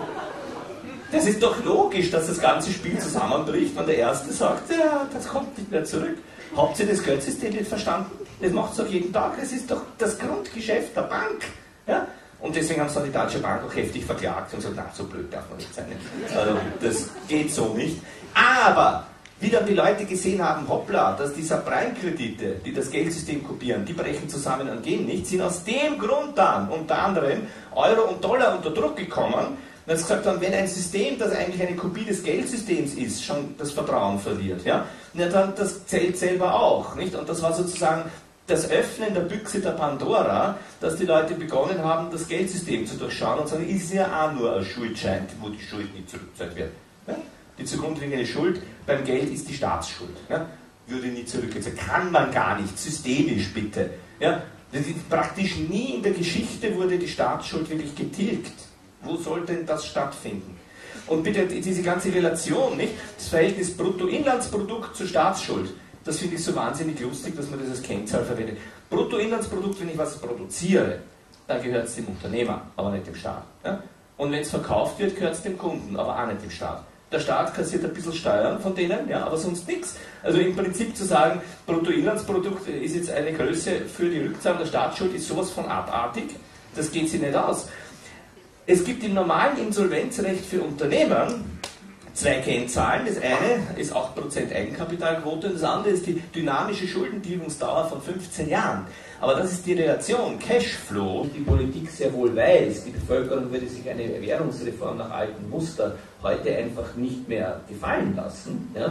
Das ist doch logisch, dass das ganze Spiel zusammenbricht, wenn der Erste sagt, ja, das kommt nicht mehr zurück. Habt ihr das Geldsystem nicht verstanden? Das macht es doch jeden Tag, das ist doch das Grundgeschäft der Bank. Ja? Und deswegen haben sie dann die Deutsche Bank auch heftig verklagt und gesagt, na, so blöd darf man nicht sein. Also, das geht so nicht. Aber, wie dann die Leute gesehen haben, hoppla, dass die Subprime-Kredite, die das Geldsystem kopieren, die brechen zusammen und gehen nicht, sind aus dem Grund dann unter anderem Euro und Dollar unter Druck gekommen, und jetzt gesagt haben, wenn ein System, das eigentlich eine Kopie des Geldsystems ist, schon das Vertrauen verliert, ja, ja dann das zählt selber auch, nicht? Und das war sozusagen das Öffnen der Büchse der Pandora, dass die Leute begonnen haben, das Geldsystem zu durchschauen und sagen, ist ja auch nur ein Schuldschein, wo die Schuld nicht zurückgezahlt wird. Ja? Die zugrunde liegende Schuld beim Geld ist die Staatsschuld. Ja? Würde nie zurückgezahlt. Kann man gar nicht, systemisch bitte. Ja? Praktisch nie in der Geschichte wurde die Staatsschuld wirklich getilgt. Wo soll denn das stattfinden? Und bitte diese ganze Relation, nicht? Das Verhältnis Bruttoinlandsprodukt zur Staatsschuld, das finde ich so wahnsinnig lustig, dass man das als Kennzahl verwendet. Bruttoinlandsprodukt, wenn ich was produziere, dann gehört es dem Unternehmer, aber nicht dem Staat. Ja? Und wenn es verkauft wird, gehört es dem Kunden, aber auch nicht dem Staat. Der Staat kassiert ein bisschen Steuern von denen, ja, aber sonst nichts. Also im Prinzip zu sagen, Bruttoinlandsprodukt ist jetzt eine Größe für die Rückzahlung der Staatsschuld, ist sowas von abartig, das geht sich nicht aus. Es gibt im normalen Insolvenzrecht für Unternehmen zwei Kennzahlen. Das eine ist acht Prozent Eigenkapitalquote und das andere ist die dynamische Schuldentilgungsdauer von fünfzehn Jahren. Aber das ist die Relation Cashflow. Die Politik sehr wohl weiß, die Bevölkerung würde sich eine Währungsreform nach altem Muster heute einfach nicht mehr gefallen lassen. Ja?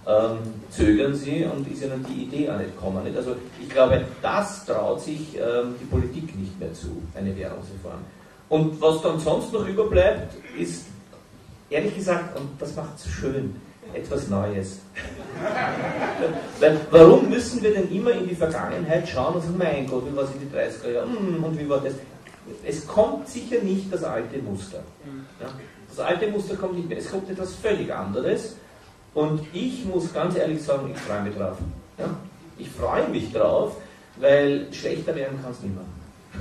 ähm, zögern sie und ist ihnen die Idee auch nicht gekommen. Nicht? Also ich glaube, das traut sich ähm, die Politik nicht mehr zu, eine Währungsreform. Und was dann sonst noch überbleibt, ist, ehrlich gesagt, und das macht es schön, etwas Neues. Weil, warum müssen wir denn immer in die Vergangenheit schauen und sagen, mein Gott, wie war es in die dreißiger Jahre, und wie war das? Es kommt sicher nicht das alte Muster. Ja? Das alte Muster kommt nicht mehr, es kommt etwas völlig anderes. Und ich muss ganz ehrlich sagen, ich freue mich drauf. Ja? Ich freue mich drauf, weil schlechter werden kann es nicht mehr.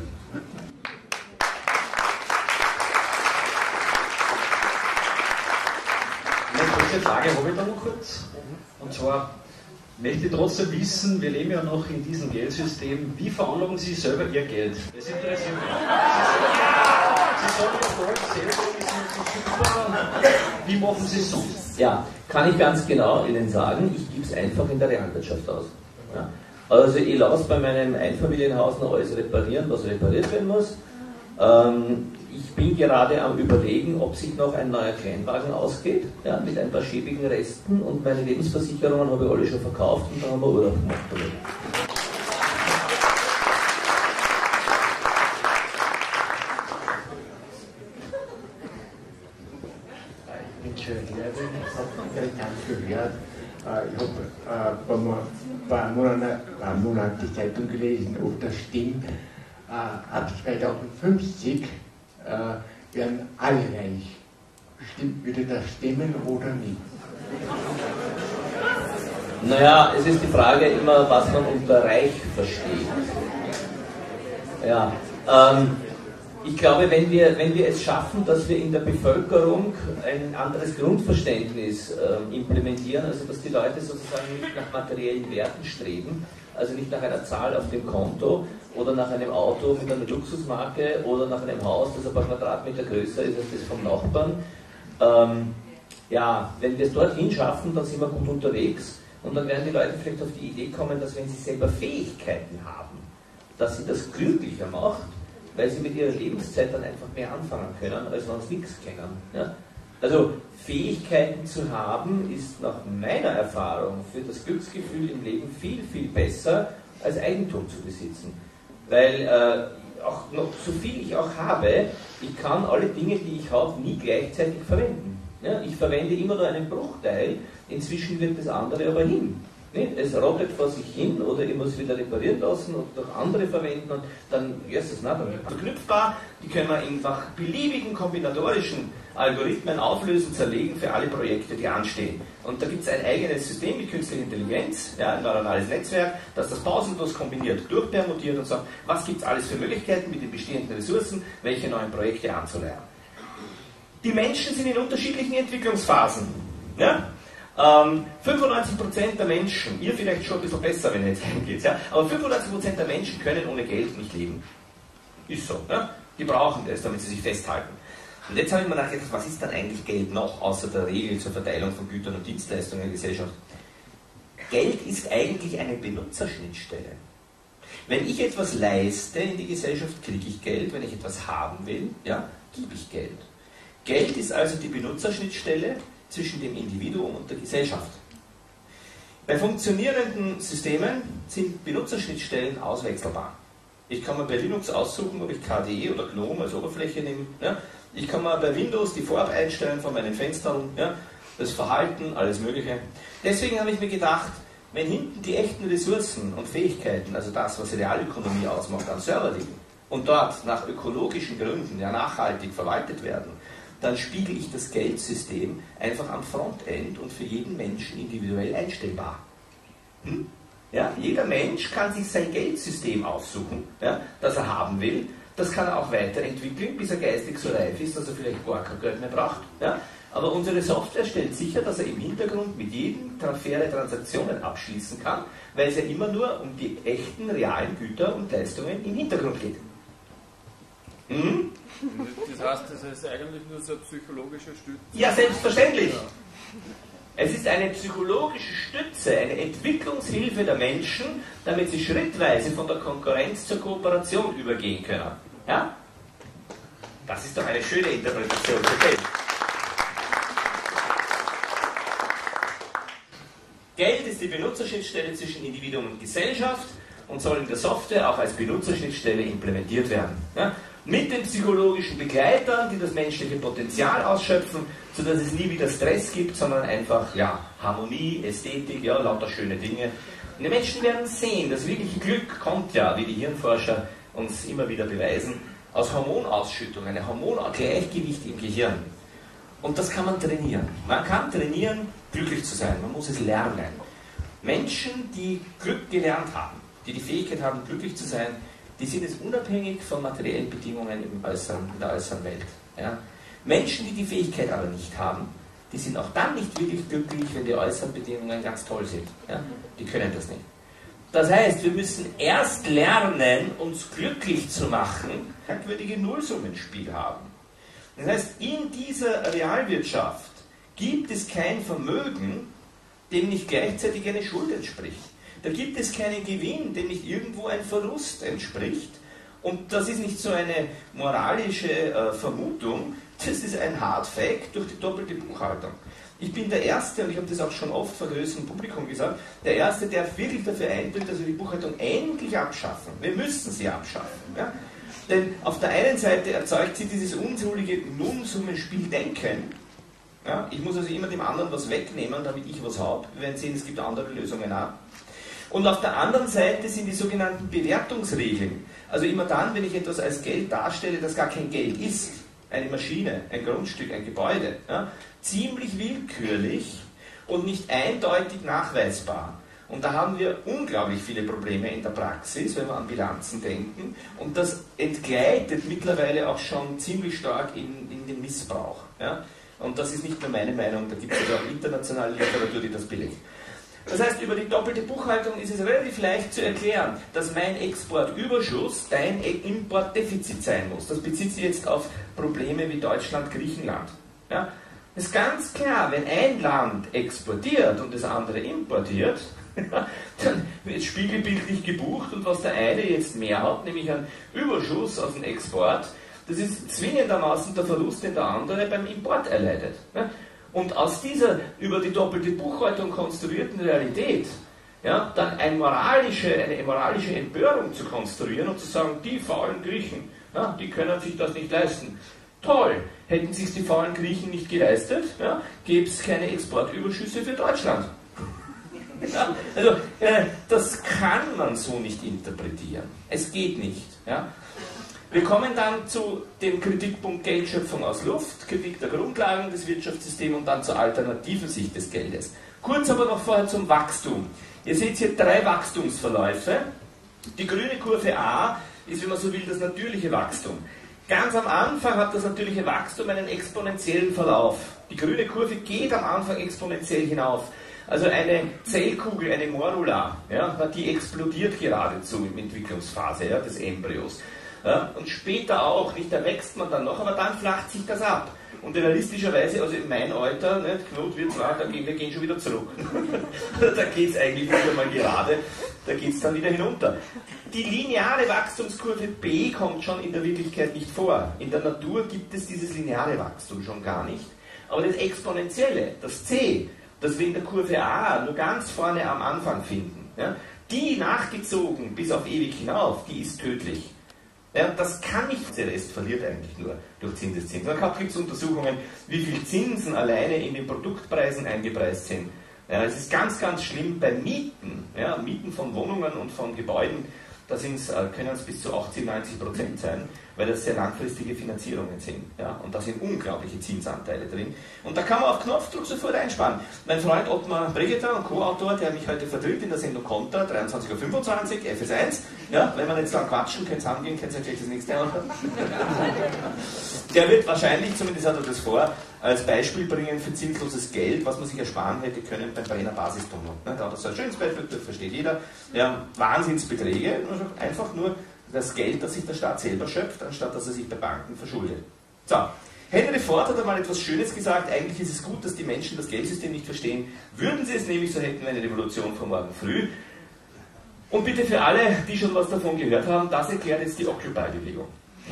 Eine kurze Frage habe ich da noch kurz. Und zwar möchte ich trotzdem wissen, wir leben ja noch in diesem Geldsystem, wie veranlagen Sie selber Ihr Geld? Das interessiert mich. Sie sagen ja Gold selber, ist nicht so super. Wie machen Sie es sonst? Ja, kann ich ganz genau Ihnen sagen, ich gebe es einfach in der Realwirtschaft aus. Ja. Also ich lasse bei meinem Einfamilienhaus noch alles reparieren, was repariert werden muss. Ähm, ich bin gerade am Überlegen, ob sich noch ein neuer Kleinwagen ausgeht, ja, mit ein paar schäbigen Resten, und meine Lebensversicherungen habe ich alle schon verkauft und dann haben wir Urlaub gemacht. Ich bin schon Lehrerin, ich habe ganz gehört. Ich habe äh, ein paar Monate, paar Monate die Zeitung gelesen, ob das stimmt. Äh, ab zweitausendfünfzig äh, werden alle reich. Stimmt, würde das stimmen oder nicht? Naja, es ist die Frage immer, was man unter reich versteht. Ja, ähm, ich glaube, wenn wir, wenn wir es schaffen, dass wir in der Bevölkerung ein anderes Grundverständnis äh, implementieren, also dass die Leute sozusagen nicht nach materiellen Werten streben, also nicht nach einer Zahl auf dem Konto oder nach einem Auto mit einer Luxusmarke oder nach einem Haus, das ein paar Quadratmeter größer ist als das vom Nachbarn. Ähm, ja, wenn wir es dorthin schaffen, dann sind wir gut unterwegs, und dann werden die Leute vielleicht auf die Idee kommen, dass wenn sie selber Fähigkeiten haben, dass sie das glücklicher macht, weil sie mit ihrer Lebenszeit dann einfach mehr anfangen können, als wenn sie nichts kennen. Ja? Also Fähigkeiten zu haben, ist nach meiner Erfahrung für das Glücksgefühl im Leben viel, viel besser, als Eigentum zu besitzen. Weil äh, auch noch so viel ich auch habe, ich kann alle Dinge, die ich habe, nie gleichzeitig verwenden. Ja? Ich verwende immer nur einen Bruchteil, inzwischen wird das andere aber hin. Es rottet vor sich hin, oder ich muss wieder reparieren lassen und durch andere verwenden, und dann ist es nicht verknüpfbar. Die können wir in nach beliebigen kombinatorischen Algorithmen auflösen, zerlegen für alle Projekte, die anstehen. Und da gibt es ein eigenes System mit künstlicher Intelligenz, ja, ein neuronales Netzwerk, das das pausenlos kombiniert, durchpermutiert und sagt, was gibt es alles für Möglichkeiten mit den bestehenden Ressourcen, welche neuen Projekte anzulernen. Die Menschen sind in unterschiedlichen Entwicklungsphasen. Ja? Ähm, fünfundneunzig Prozent der Menschen, ihr vielleicht schon ein bisschen besser, wenn ihr jetzt heimgeht, ja? Aber fünfundneunzig Prozent der Menschen können ohne Geld nicht leben. Ist so. Ja? Die brauchen das, damit sie sich festhalten. Und jetzt habe ich mir nachgedacht, was ist dann eigentlich Geld noch, außer der Regel zur Verteilung von Gütern und Dienstleistungen in der Gesellschaft? Geld ist eigentlich eine Benutzerschnittstelle. Wenn ich etwas leiste in die Gesellschaft, kriege ich Geld. Wenn ich etwas haben will, ja, gebe ich Geld. Geld ist also die Benutzerschnittstelle zwischen dem Individuum und der Gesellschaft. Bei funktionierenden Systemen sind Benutzerschnittstellen auswechselbar. Ich kann mir bei Linux aussuchen, ob ich K D E oder GNOME als Oberfläche nehme. Ja? Ich kann mir bei Windows die Farbe einstellen von meinen Fenstern, ja? Das Verhalten, alles Mögliche. Deswegen habe ich mir gedacht, wenn hinten die echten Ressourcen und Fähigkeiten, also das, was Realökonomie ausmacht, am Server liegen und dort nach ökologischen Gründen ja nachhaltig verwaltet werden, dann spiegel ich das Geldsystem einfach am Frontend und für jeden Menschen individuell einstellbar. Hm? Ja, jeder Mensch kann sich sein Geldsystem aussuchen, ja, das er haben will. Das kann er auch weiterentwickeln, bis er geistig so reif ist, dass er vielleicht gar kein Geld mehr braucht. Ja. Aber unsere Software stellt sicher, dass er im Hintergrund mit jedem faire Transaktionen abschließen kann, weil es ja immer nur um die echten, realen Güter und Leistungen im Hintergrund geht. Hm? Das heißt, das ist eigentlich nur so eine psychologische Stütze? Ja, selbstverständlich. Es ist eine psychologische Stütze, eine Entwicklungshilfe der Menschen, damit sie schrittweise von der Konkurrenz zur Kooperation übergehen können. Ja? Das ist doch eine schöne Interpretation für Geld. Geld ist die Benutzerschnittstelle zwischen Individuum und Gesellschaft und soll in der Software auch als Benutzerschnittstelle implementiert werden. Ja? Mit den psychologischen Begleitern, die das menschliche Potenzial ausschöpfen, sodass es nie wieder Stress gibt, sondern einfach ja, Harmonie, Ästhetik, ja, lauter schöne Dinge. Und die Menschen werden sehen, das wirkliche Glück kommt ja, wie die Hirnforscher uns immer wieder beweisen, aus Hormonausschüttung, einem Hormongleichgewicht im Gehirn. Und das kann man trainieren. Man kann trainieren, glücklich zu sein. Man muss es lernen. Menschen, die Glück gelernt haben, die die Fähigkeit haben, glücklich zu sein, die sind es unabhängig von materiellen Bedingungen im äußeren, in der äußeren Welt. Ja? Menschen, die die Fähigkeit aber nicht haben, die sind auch dann nicht wirklich glücklich, wenn die äußeren Bedingungen ganz toll sind. Ja? Die können das nicht. Das heißt, wir müssen erst lernen, uns glücklich zu machen, merkwürdige Nullsummenspiel haben. Das heißt, in dieser Realwirtschaft gibt es kein Vermögen, dem nicht gleichzeitig eine Schuld entspricht. Da gibt es keinen Gewinn, dem nicht irgendwo ein Verlust entspricht. Und das ist nicht so eine moralische äh, Vermutung, das ist ein Hard Fact durch die doppelte Buchhaltung. Ich bin der Erste, und ich habe das auch schon oft vor größerem Publikum gesagt, der Erste, der wirklich dafür eintritt, dass wir die Buchhaltung endlich abschaffen. Wir müssen sie abschaffen. Ja? Denn auf der einen Seite erzeugt sie dieses unschuldige Nullsummenspiel-Denken. Ja? Ich muss also immer dem anderen was wegnehmen, damit ich was habe. Wir werden sehen, es gibt andere Lösungen auch. Und auf der anderen Seite sind die sogenannten Bewertungsregeln. Also immer dann, wenn ich etwas als Geld darstelle, das gar kein Geld ist, eine Maschine, ein Grundstück, ein Gebäude, ja, ziemlich willkürlich und nicht eindeutig nachweisbar. Und da haben wir unglaublich viele Probleme in der Praxis, wenn wir an Bilanzen denken. Und das entgleitet mittlerweile auch schon ziemlich stark in, in den Missbrauch. Ja. Und das ist nicht nur meine Meinung, da gibt es sogar internationale Literatur, die das belegt. Das heißt, über die doppelte Buchhaltung ist es relativ leicht zu erklären, dass mein Exportüberschuss dein Importdefizit sein muss. Das bezieht sich jetzt auf Probleme wie Deutschland, Griechenland. Ja? Das ist ganz klar, wenn ein Land exportiert und das andere importiert, dann wird spiegelbildlich gebucht und was der eine jetzt mehr hat, nämlich einen Überschuss aus dem Export, das ist zwingendermaßen der Verlust, den der andere beim Import erleidet. Ja? Und aus dieser über die doppelte Buchhaltung konstruierten Realität, ja, dann eine moralische, eine moralische Empörung zu konstruieren und zu sagen, die faulen Griechen, ja, die können sich das nicht leisten. Toll, hätten sich die faulen Griechen nicht geleistet, ja, gäbe es keine Exportüberschüsse für Deutschland. Ja, also, äh, das kann man so nicht interpretieren. Es geht nicht. Ja. Wir kommen dann zu dem Kritikpunkt Geldschöpfung aus Luft, Kritik der Grundlagen des Wirtschaftssystems und dann zur alternativen Sicht des Geldes. Kurz aber noch vorher zum Wachstum. Ihr seht hier drei Wachstumsverläufe. Die grüne Kurve A ist, wenn man so will, das natürliche Wachstum. Ganz am Anfang hat das natürliche Wachstum einen exponentiellen Verlauf. Die grüne Kurve geht am Anfang exponentiell hinauf. Also eine Zellkugel, eine Morula, ja, die explodiert geradezu in der Entwicklungsphase, ja, des Embryos. Ja, und später auch, nicht, da wächst man dann noch, aber dann flacht sich das ab. Und realistischerweise, also in meinem Alter, nicht, Knut wird zwar, da gehen wir gehen schon wieder zurück. Da geht es eigentlich wieder mal gerade, da geht es dann wieder hinunter. Die lineare Wachstumskurve B kommt schon in der Wirklichkeit nicht vor. In der Natur gibt es dieses lineare Wachstum schon gar nicht. Aber das Exponentielle, das C, das wir in der Kurve A nur ganz vorne am Anfang finden, ja, die nachgezogen bis auf ewig hinauf, die ist tödlich. Ja, das kann nicht, der Rest verliert eigentlich nur durch Zinseszins. Dann gibt es Untersuchungen, wie viel Zinsen alleine in den Produktpreisen eingepreist sind. Ja, es ist ganz, ganz schlimm bei Mieten, ja, Mieten von Wohnungen und von Gebäuden, da sind's, können es bis zu achtzig, neunzig Prozent sein, weil das sehr langfristige Finanzierungen sind. Ja, und da sind unglaubliche Zinsanteile drin. Und da kann man auf Knopfdruck sofort einsparen. Mein Freund Ottmar Brigitter, ein Co-Autor, der mich heute vertritt in der Sendung Contra, dreiundzwanzig Uhr fünfundzwanzig, F S eins. Ja, wenn wir jetzt lang quatschen, könnt ihr angehen, könnt ihr gleich das nächste anhören. Der wird wahrscheinlich, zumindest hat er das vor, als Beispiel bringen für zinsloses Geld, was man sich ersparen hätte können beim Brenner Basistunnel. Da hat er so ein schönes Beispiel, das versteht jeder. Ja, Wahnsinnsbeträge, einfach nur das Geld, das sich der Staat selber schöpft, anstatt dass er sich bei Banken verschuldet. So, Henry Ford hat einmal etwas Schönes gesagt, eigentlich ist es gut, dass die Menschen das Geldsystem nicht verstehen. Würden sie es nämlich, so hätten wir eine Revolution von morgen früh. Und bitte für alle, die schon was davon gehört haben, das erklärt jetzt die Occupy-Bewegung.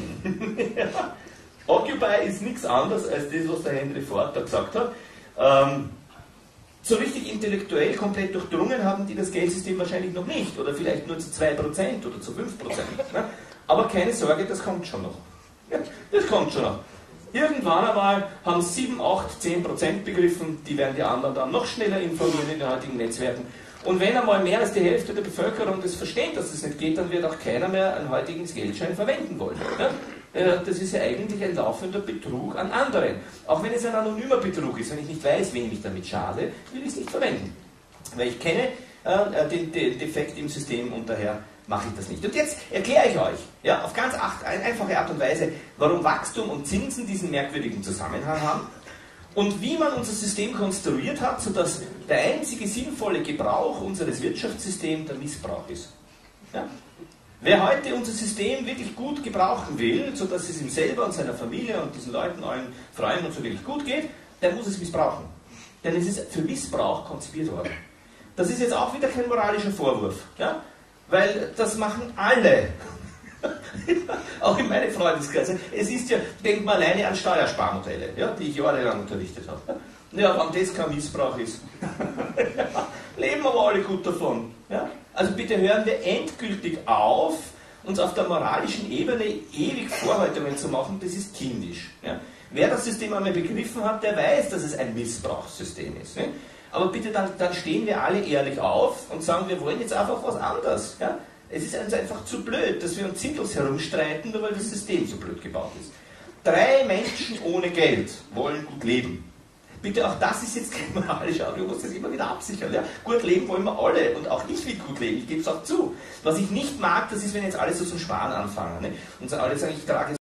Ja. Occupy ist nichts anderes als das, was der Henry Ford da gesagt hat. Ähm, So richtig intellektuell komplett durchdrungen haben die das Geldsystem wahrscheinlich noch nicht, oder vielleicht nur zu zwei Prozent oder zu fünf Prozent. Ne? Aber keine Sorge, das kommt schon noch. Ja, das kommt schon noch. Irgendwann einmal haben sieben, acht, zehn Prozent begriffen, die werden die anderen dann noch schneller informieren in den heutigen Netzwerken. Und wenn einmal mehr als die Hälfte der Bevölkerung das versteht, dass es nicht geht, dann wird auch keiner mehr einen heutigen Geldschein verwenden wollen. Ja? Das ist ja eigentlich ein laufender Betrug an anderen. Auch wenn es ein anonymer Betrug ist, wenn ich nicht weiß, wem ich damit schade, will ich es nicht verwenden. Weil ich kenne äh, den, den Defekt im System und daher mache ich das nicht. Und jetzt erkläre ich euch, ja, auf ganz acht, einfache Art und Weise, warum Wachstum und Zinsen diesen merkwürdigen Zusammenhang haben und wie man unser System konstruiert hat, sodass der einzige sinnvolle Gebrauch unseres Wirtschaftssystems der Missbrauch ist. Ja? Wer heute unser System wirklich gut gebrauchen will, sodass es ihm selber und seiner Familie und diesen Leuten, allen Freunden und so wirklich gut geht, der muss es missbrauchen. Denn es ist für Missbrauch konzipiert worden. Das ist jetzt auch wieder kein moralischer Vorwurf. Ja? Weil das machen alle. Auch in meinen Freundeskreisen. Es ist ja, denkt mal alleine an Steuersparmodelle, ja, die ich jahrelang unterrichtet habe. Ja, wenn das kein Missbrauch ist. Ja, leben aber alle gut davon. Ja? Also bitte hören wir endgültig auf, uns auf der moralischen Ebene ewig Vorhaltungen zu machen, das ist kindisch. Ja? Wer das System einmal begriffen hat, der weiß, dass es ein Missbrauchssystem ist. Ne? Aber bitte, dann, dann stehen wir alle ehrlich auf und sagen, wir wollen jetzt einfach was anderes. Ja? Es ist uns einfach zu blöd, dass wir uns sinnlos herumstreiten, nur weil das System so blöd gebaut ist. Drei Menschen ohne Geld wollen gut leben. Bitte, auch das ist jetzt kein moralischer Audio, muss das immer wieder absichern. Ja? Gut leben wollen wir alle und auch ich will gut leben, ich gebe es auch zu. Was ich nicht mag, das ist, wenn jetzt alle so zum Sparen anfangen. Ne? Und alle sagen, ich trage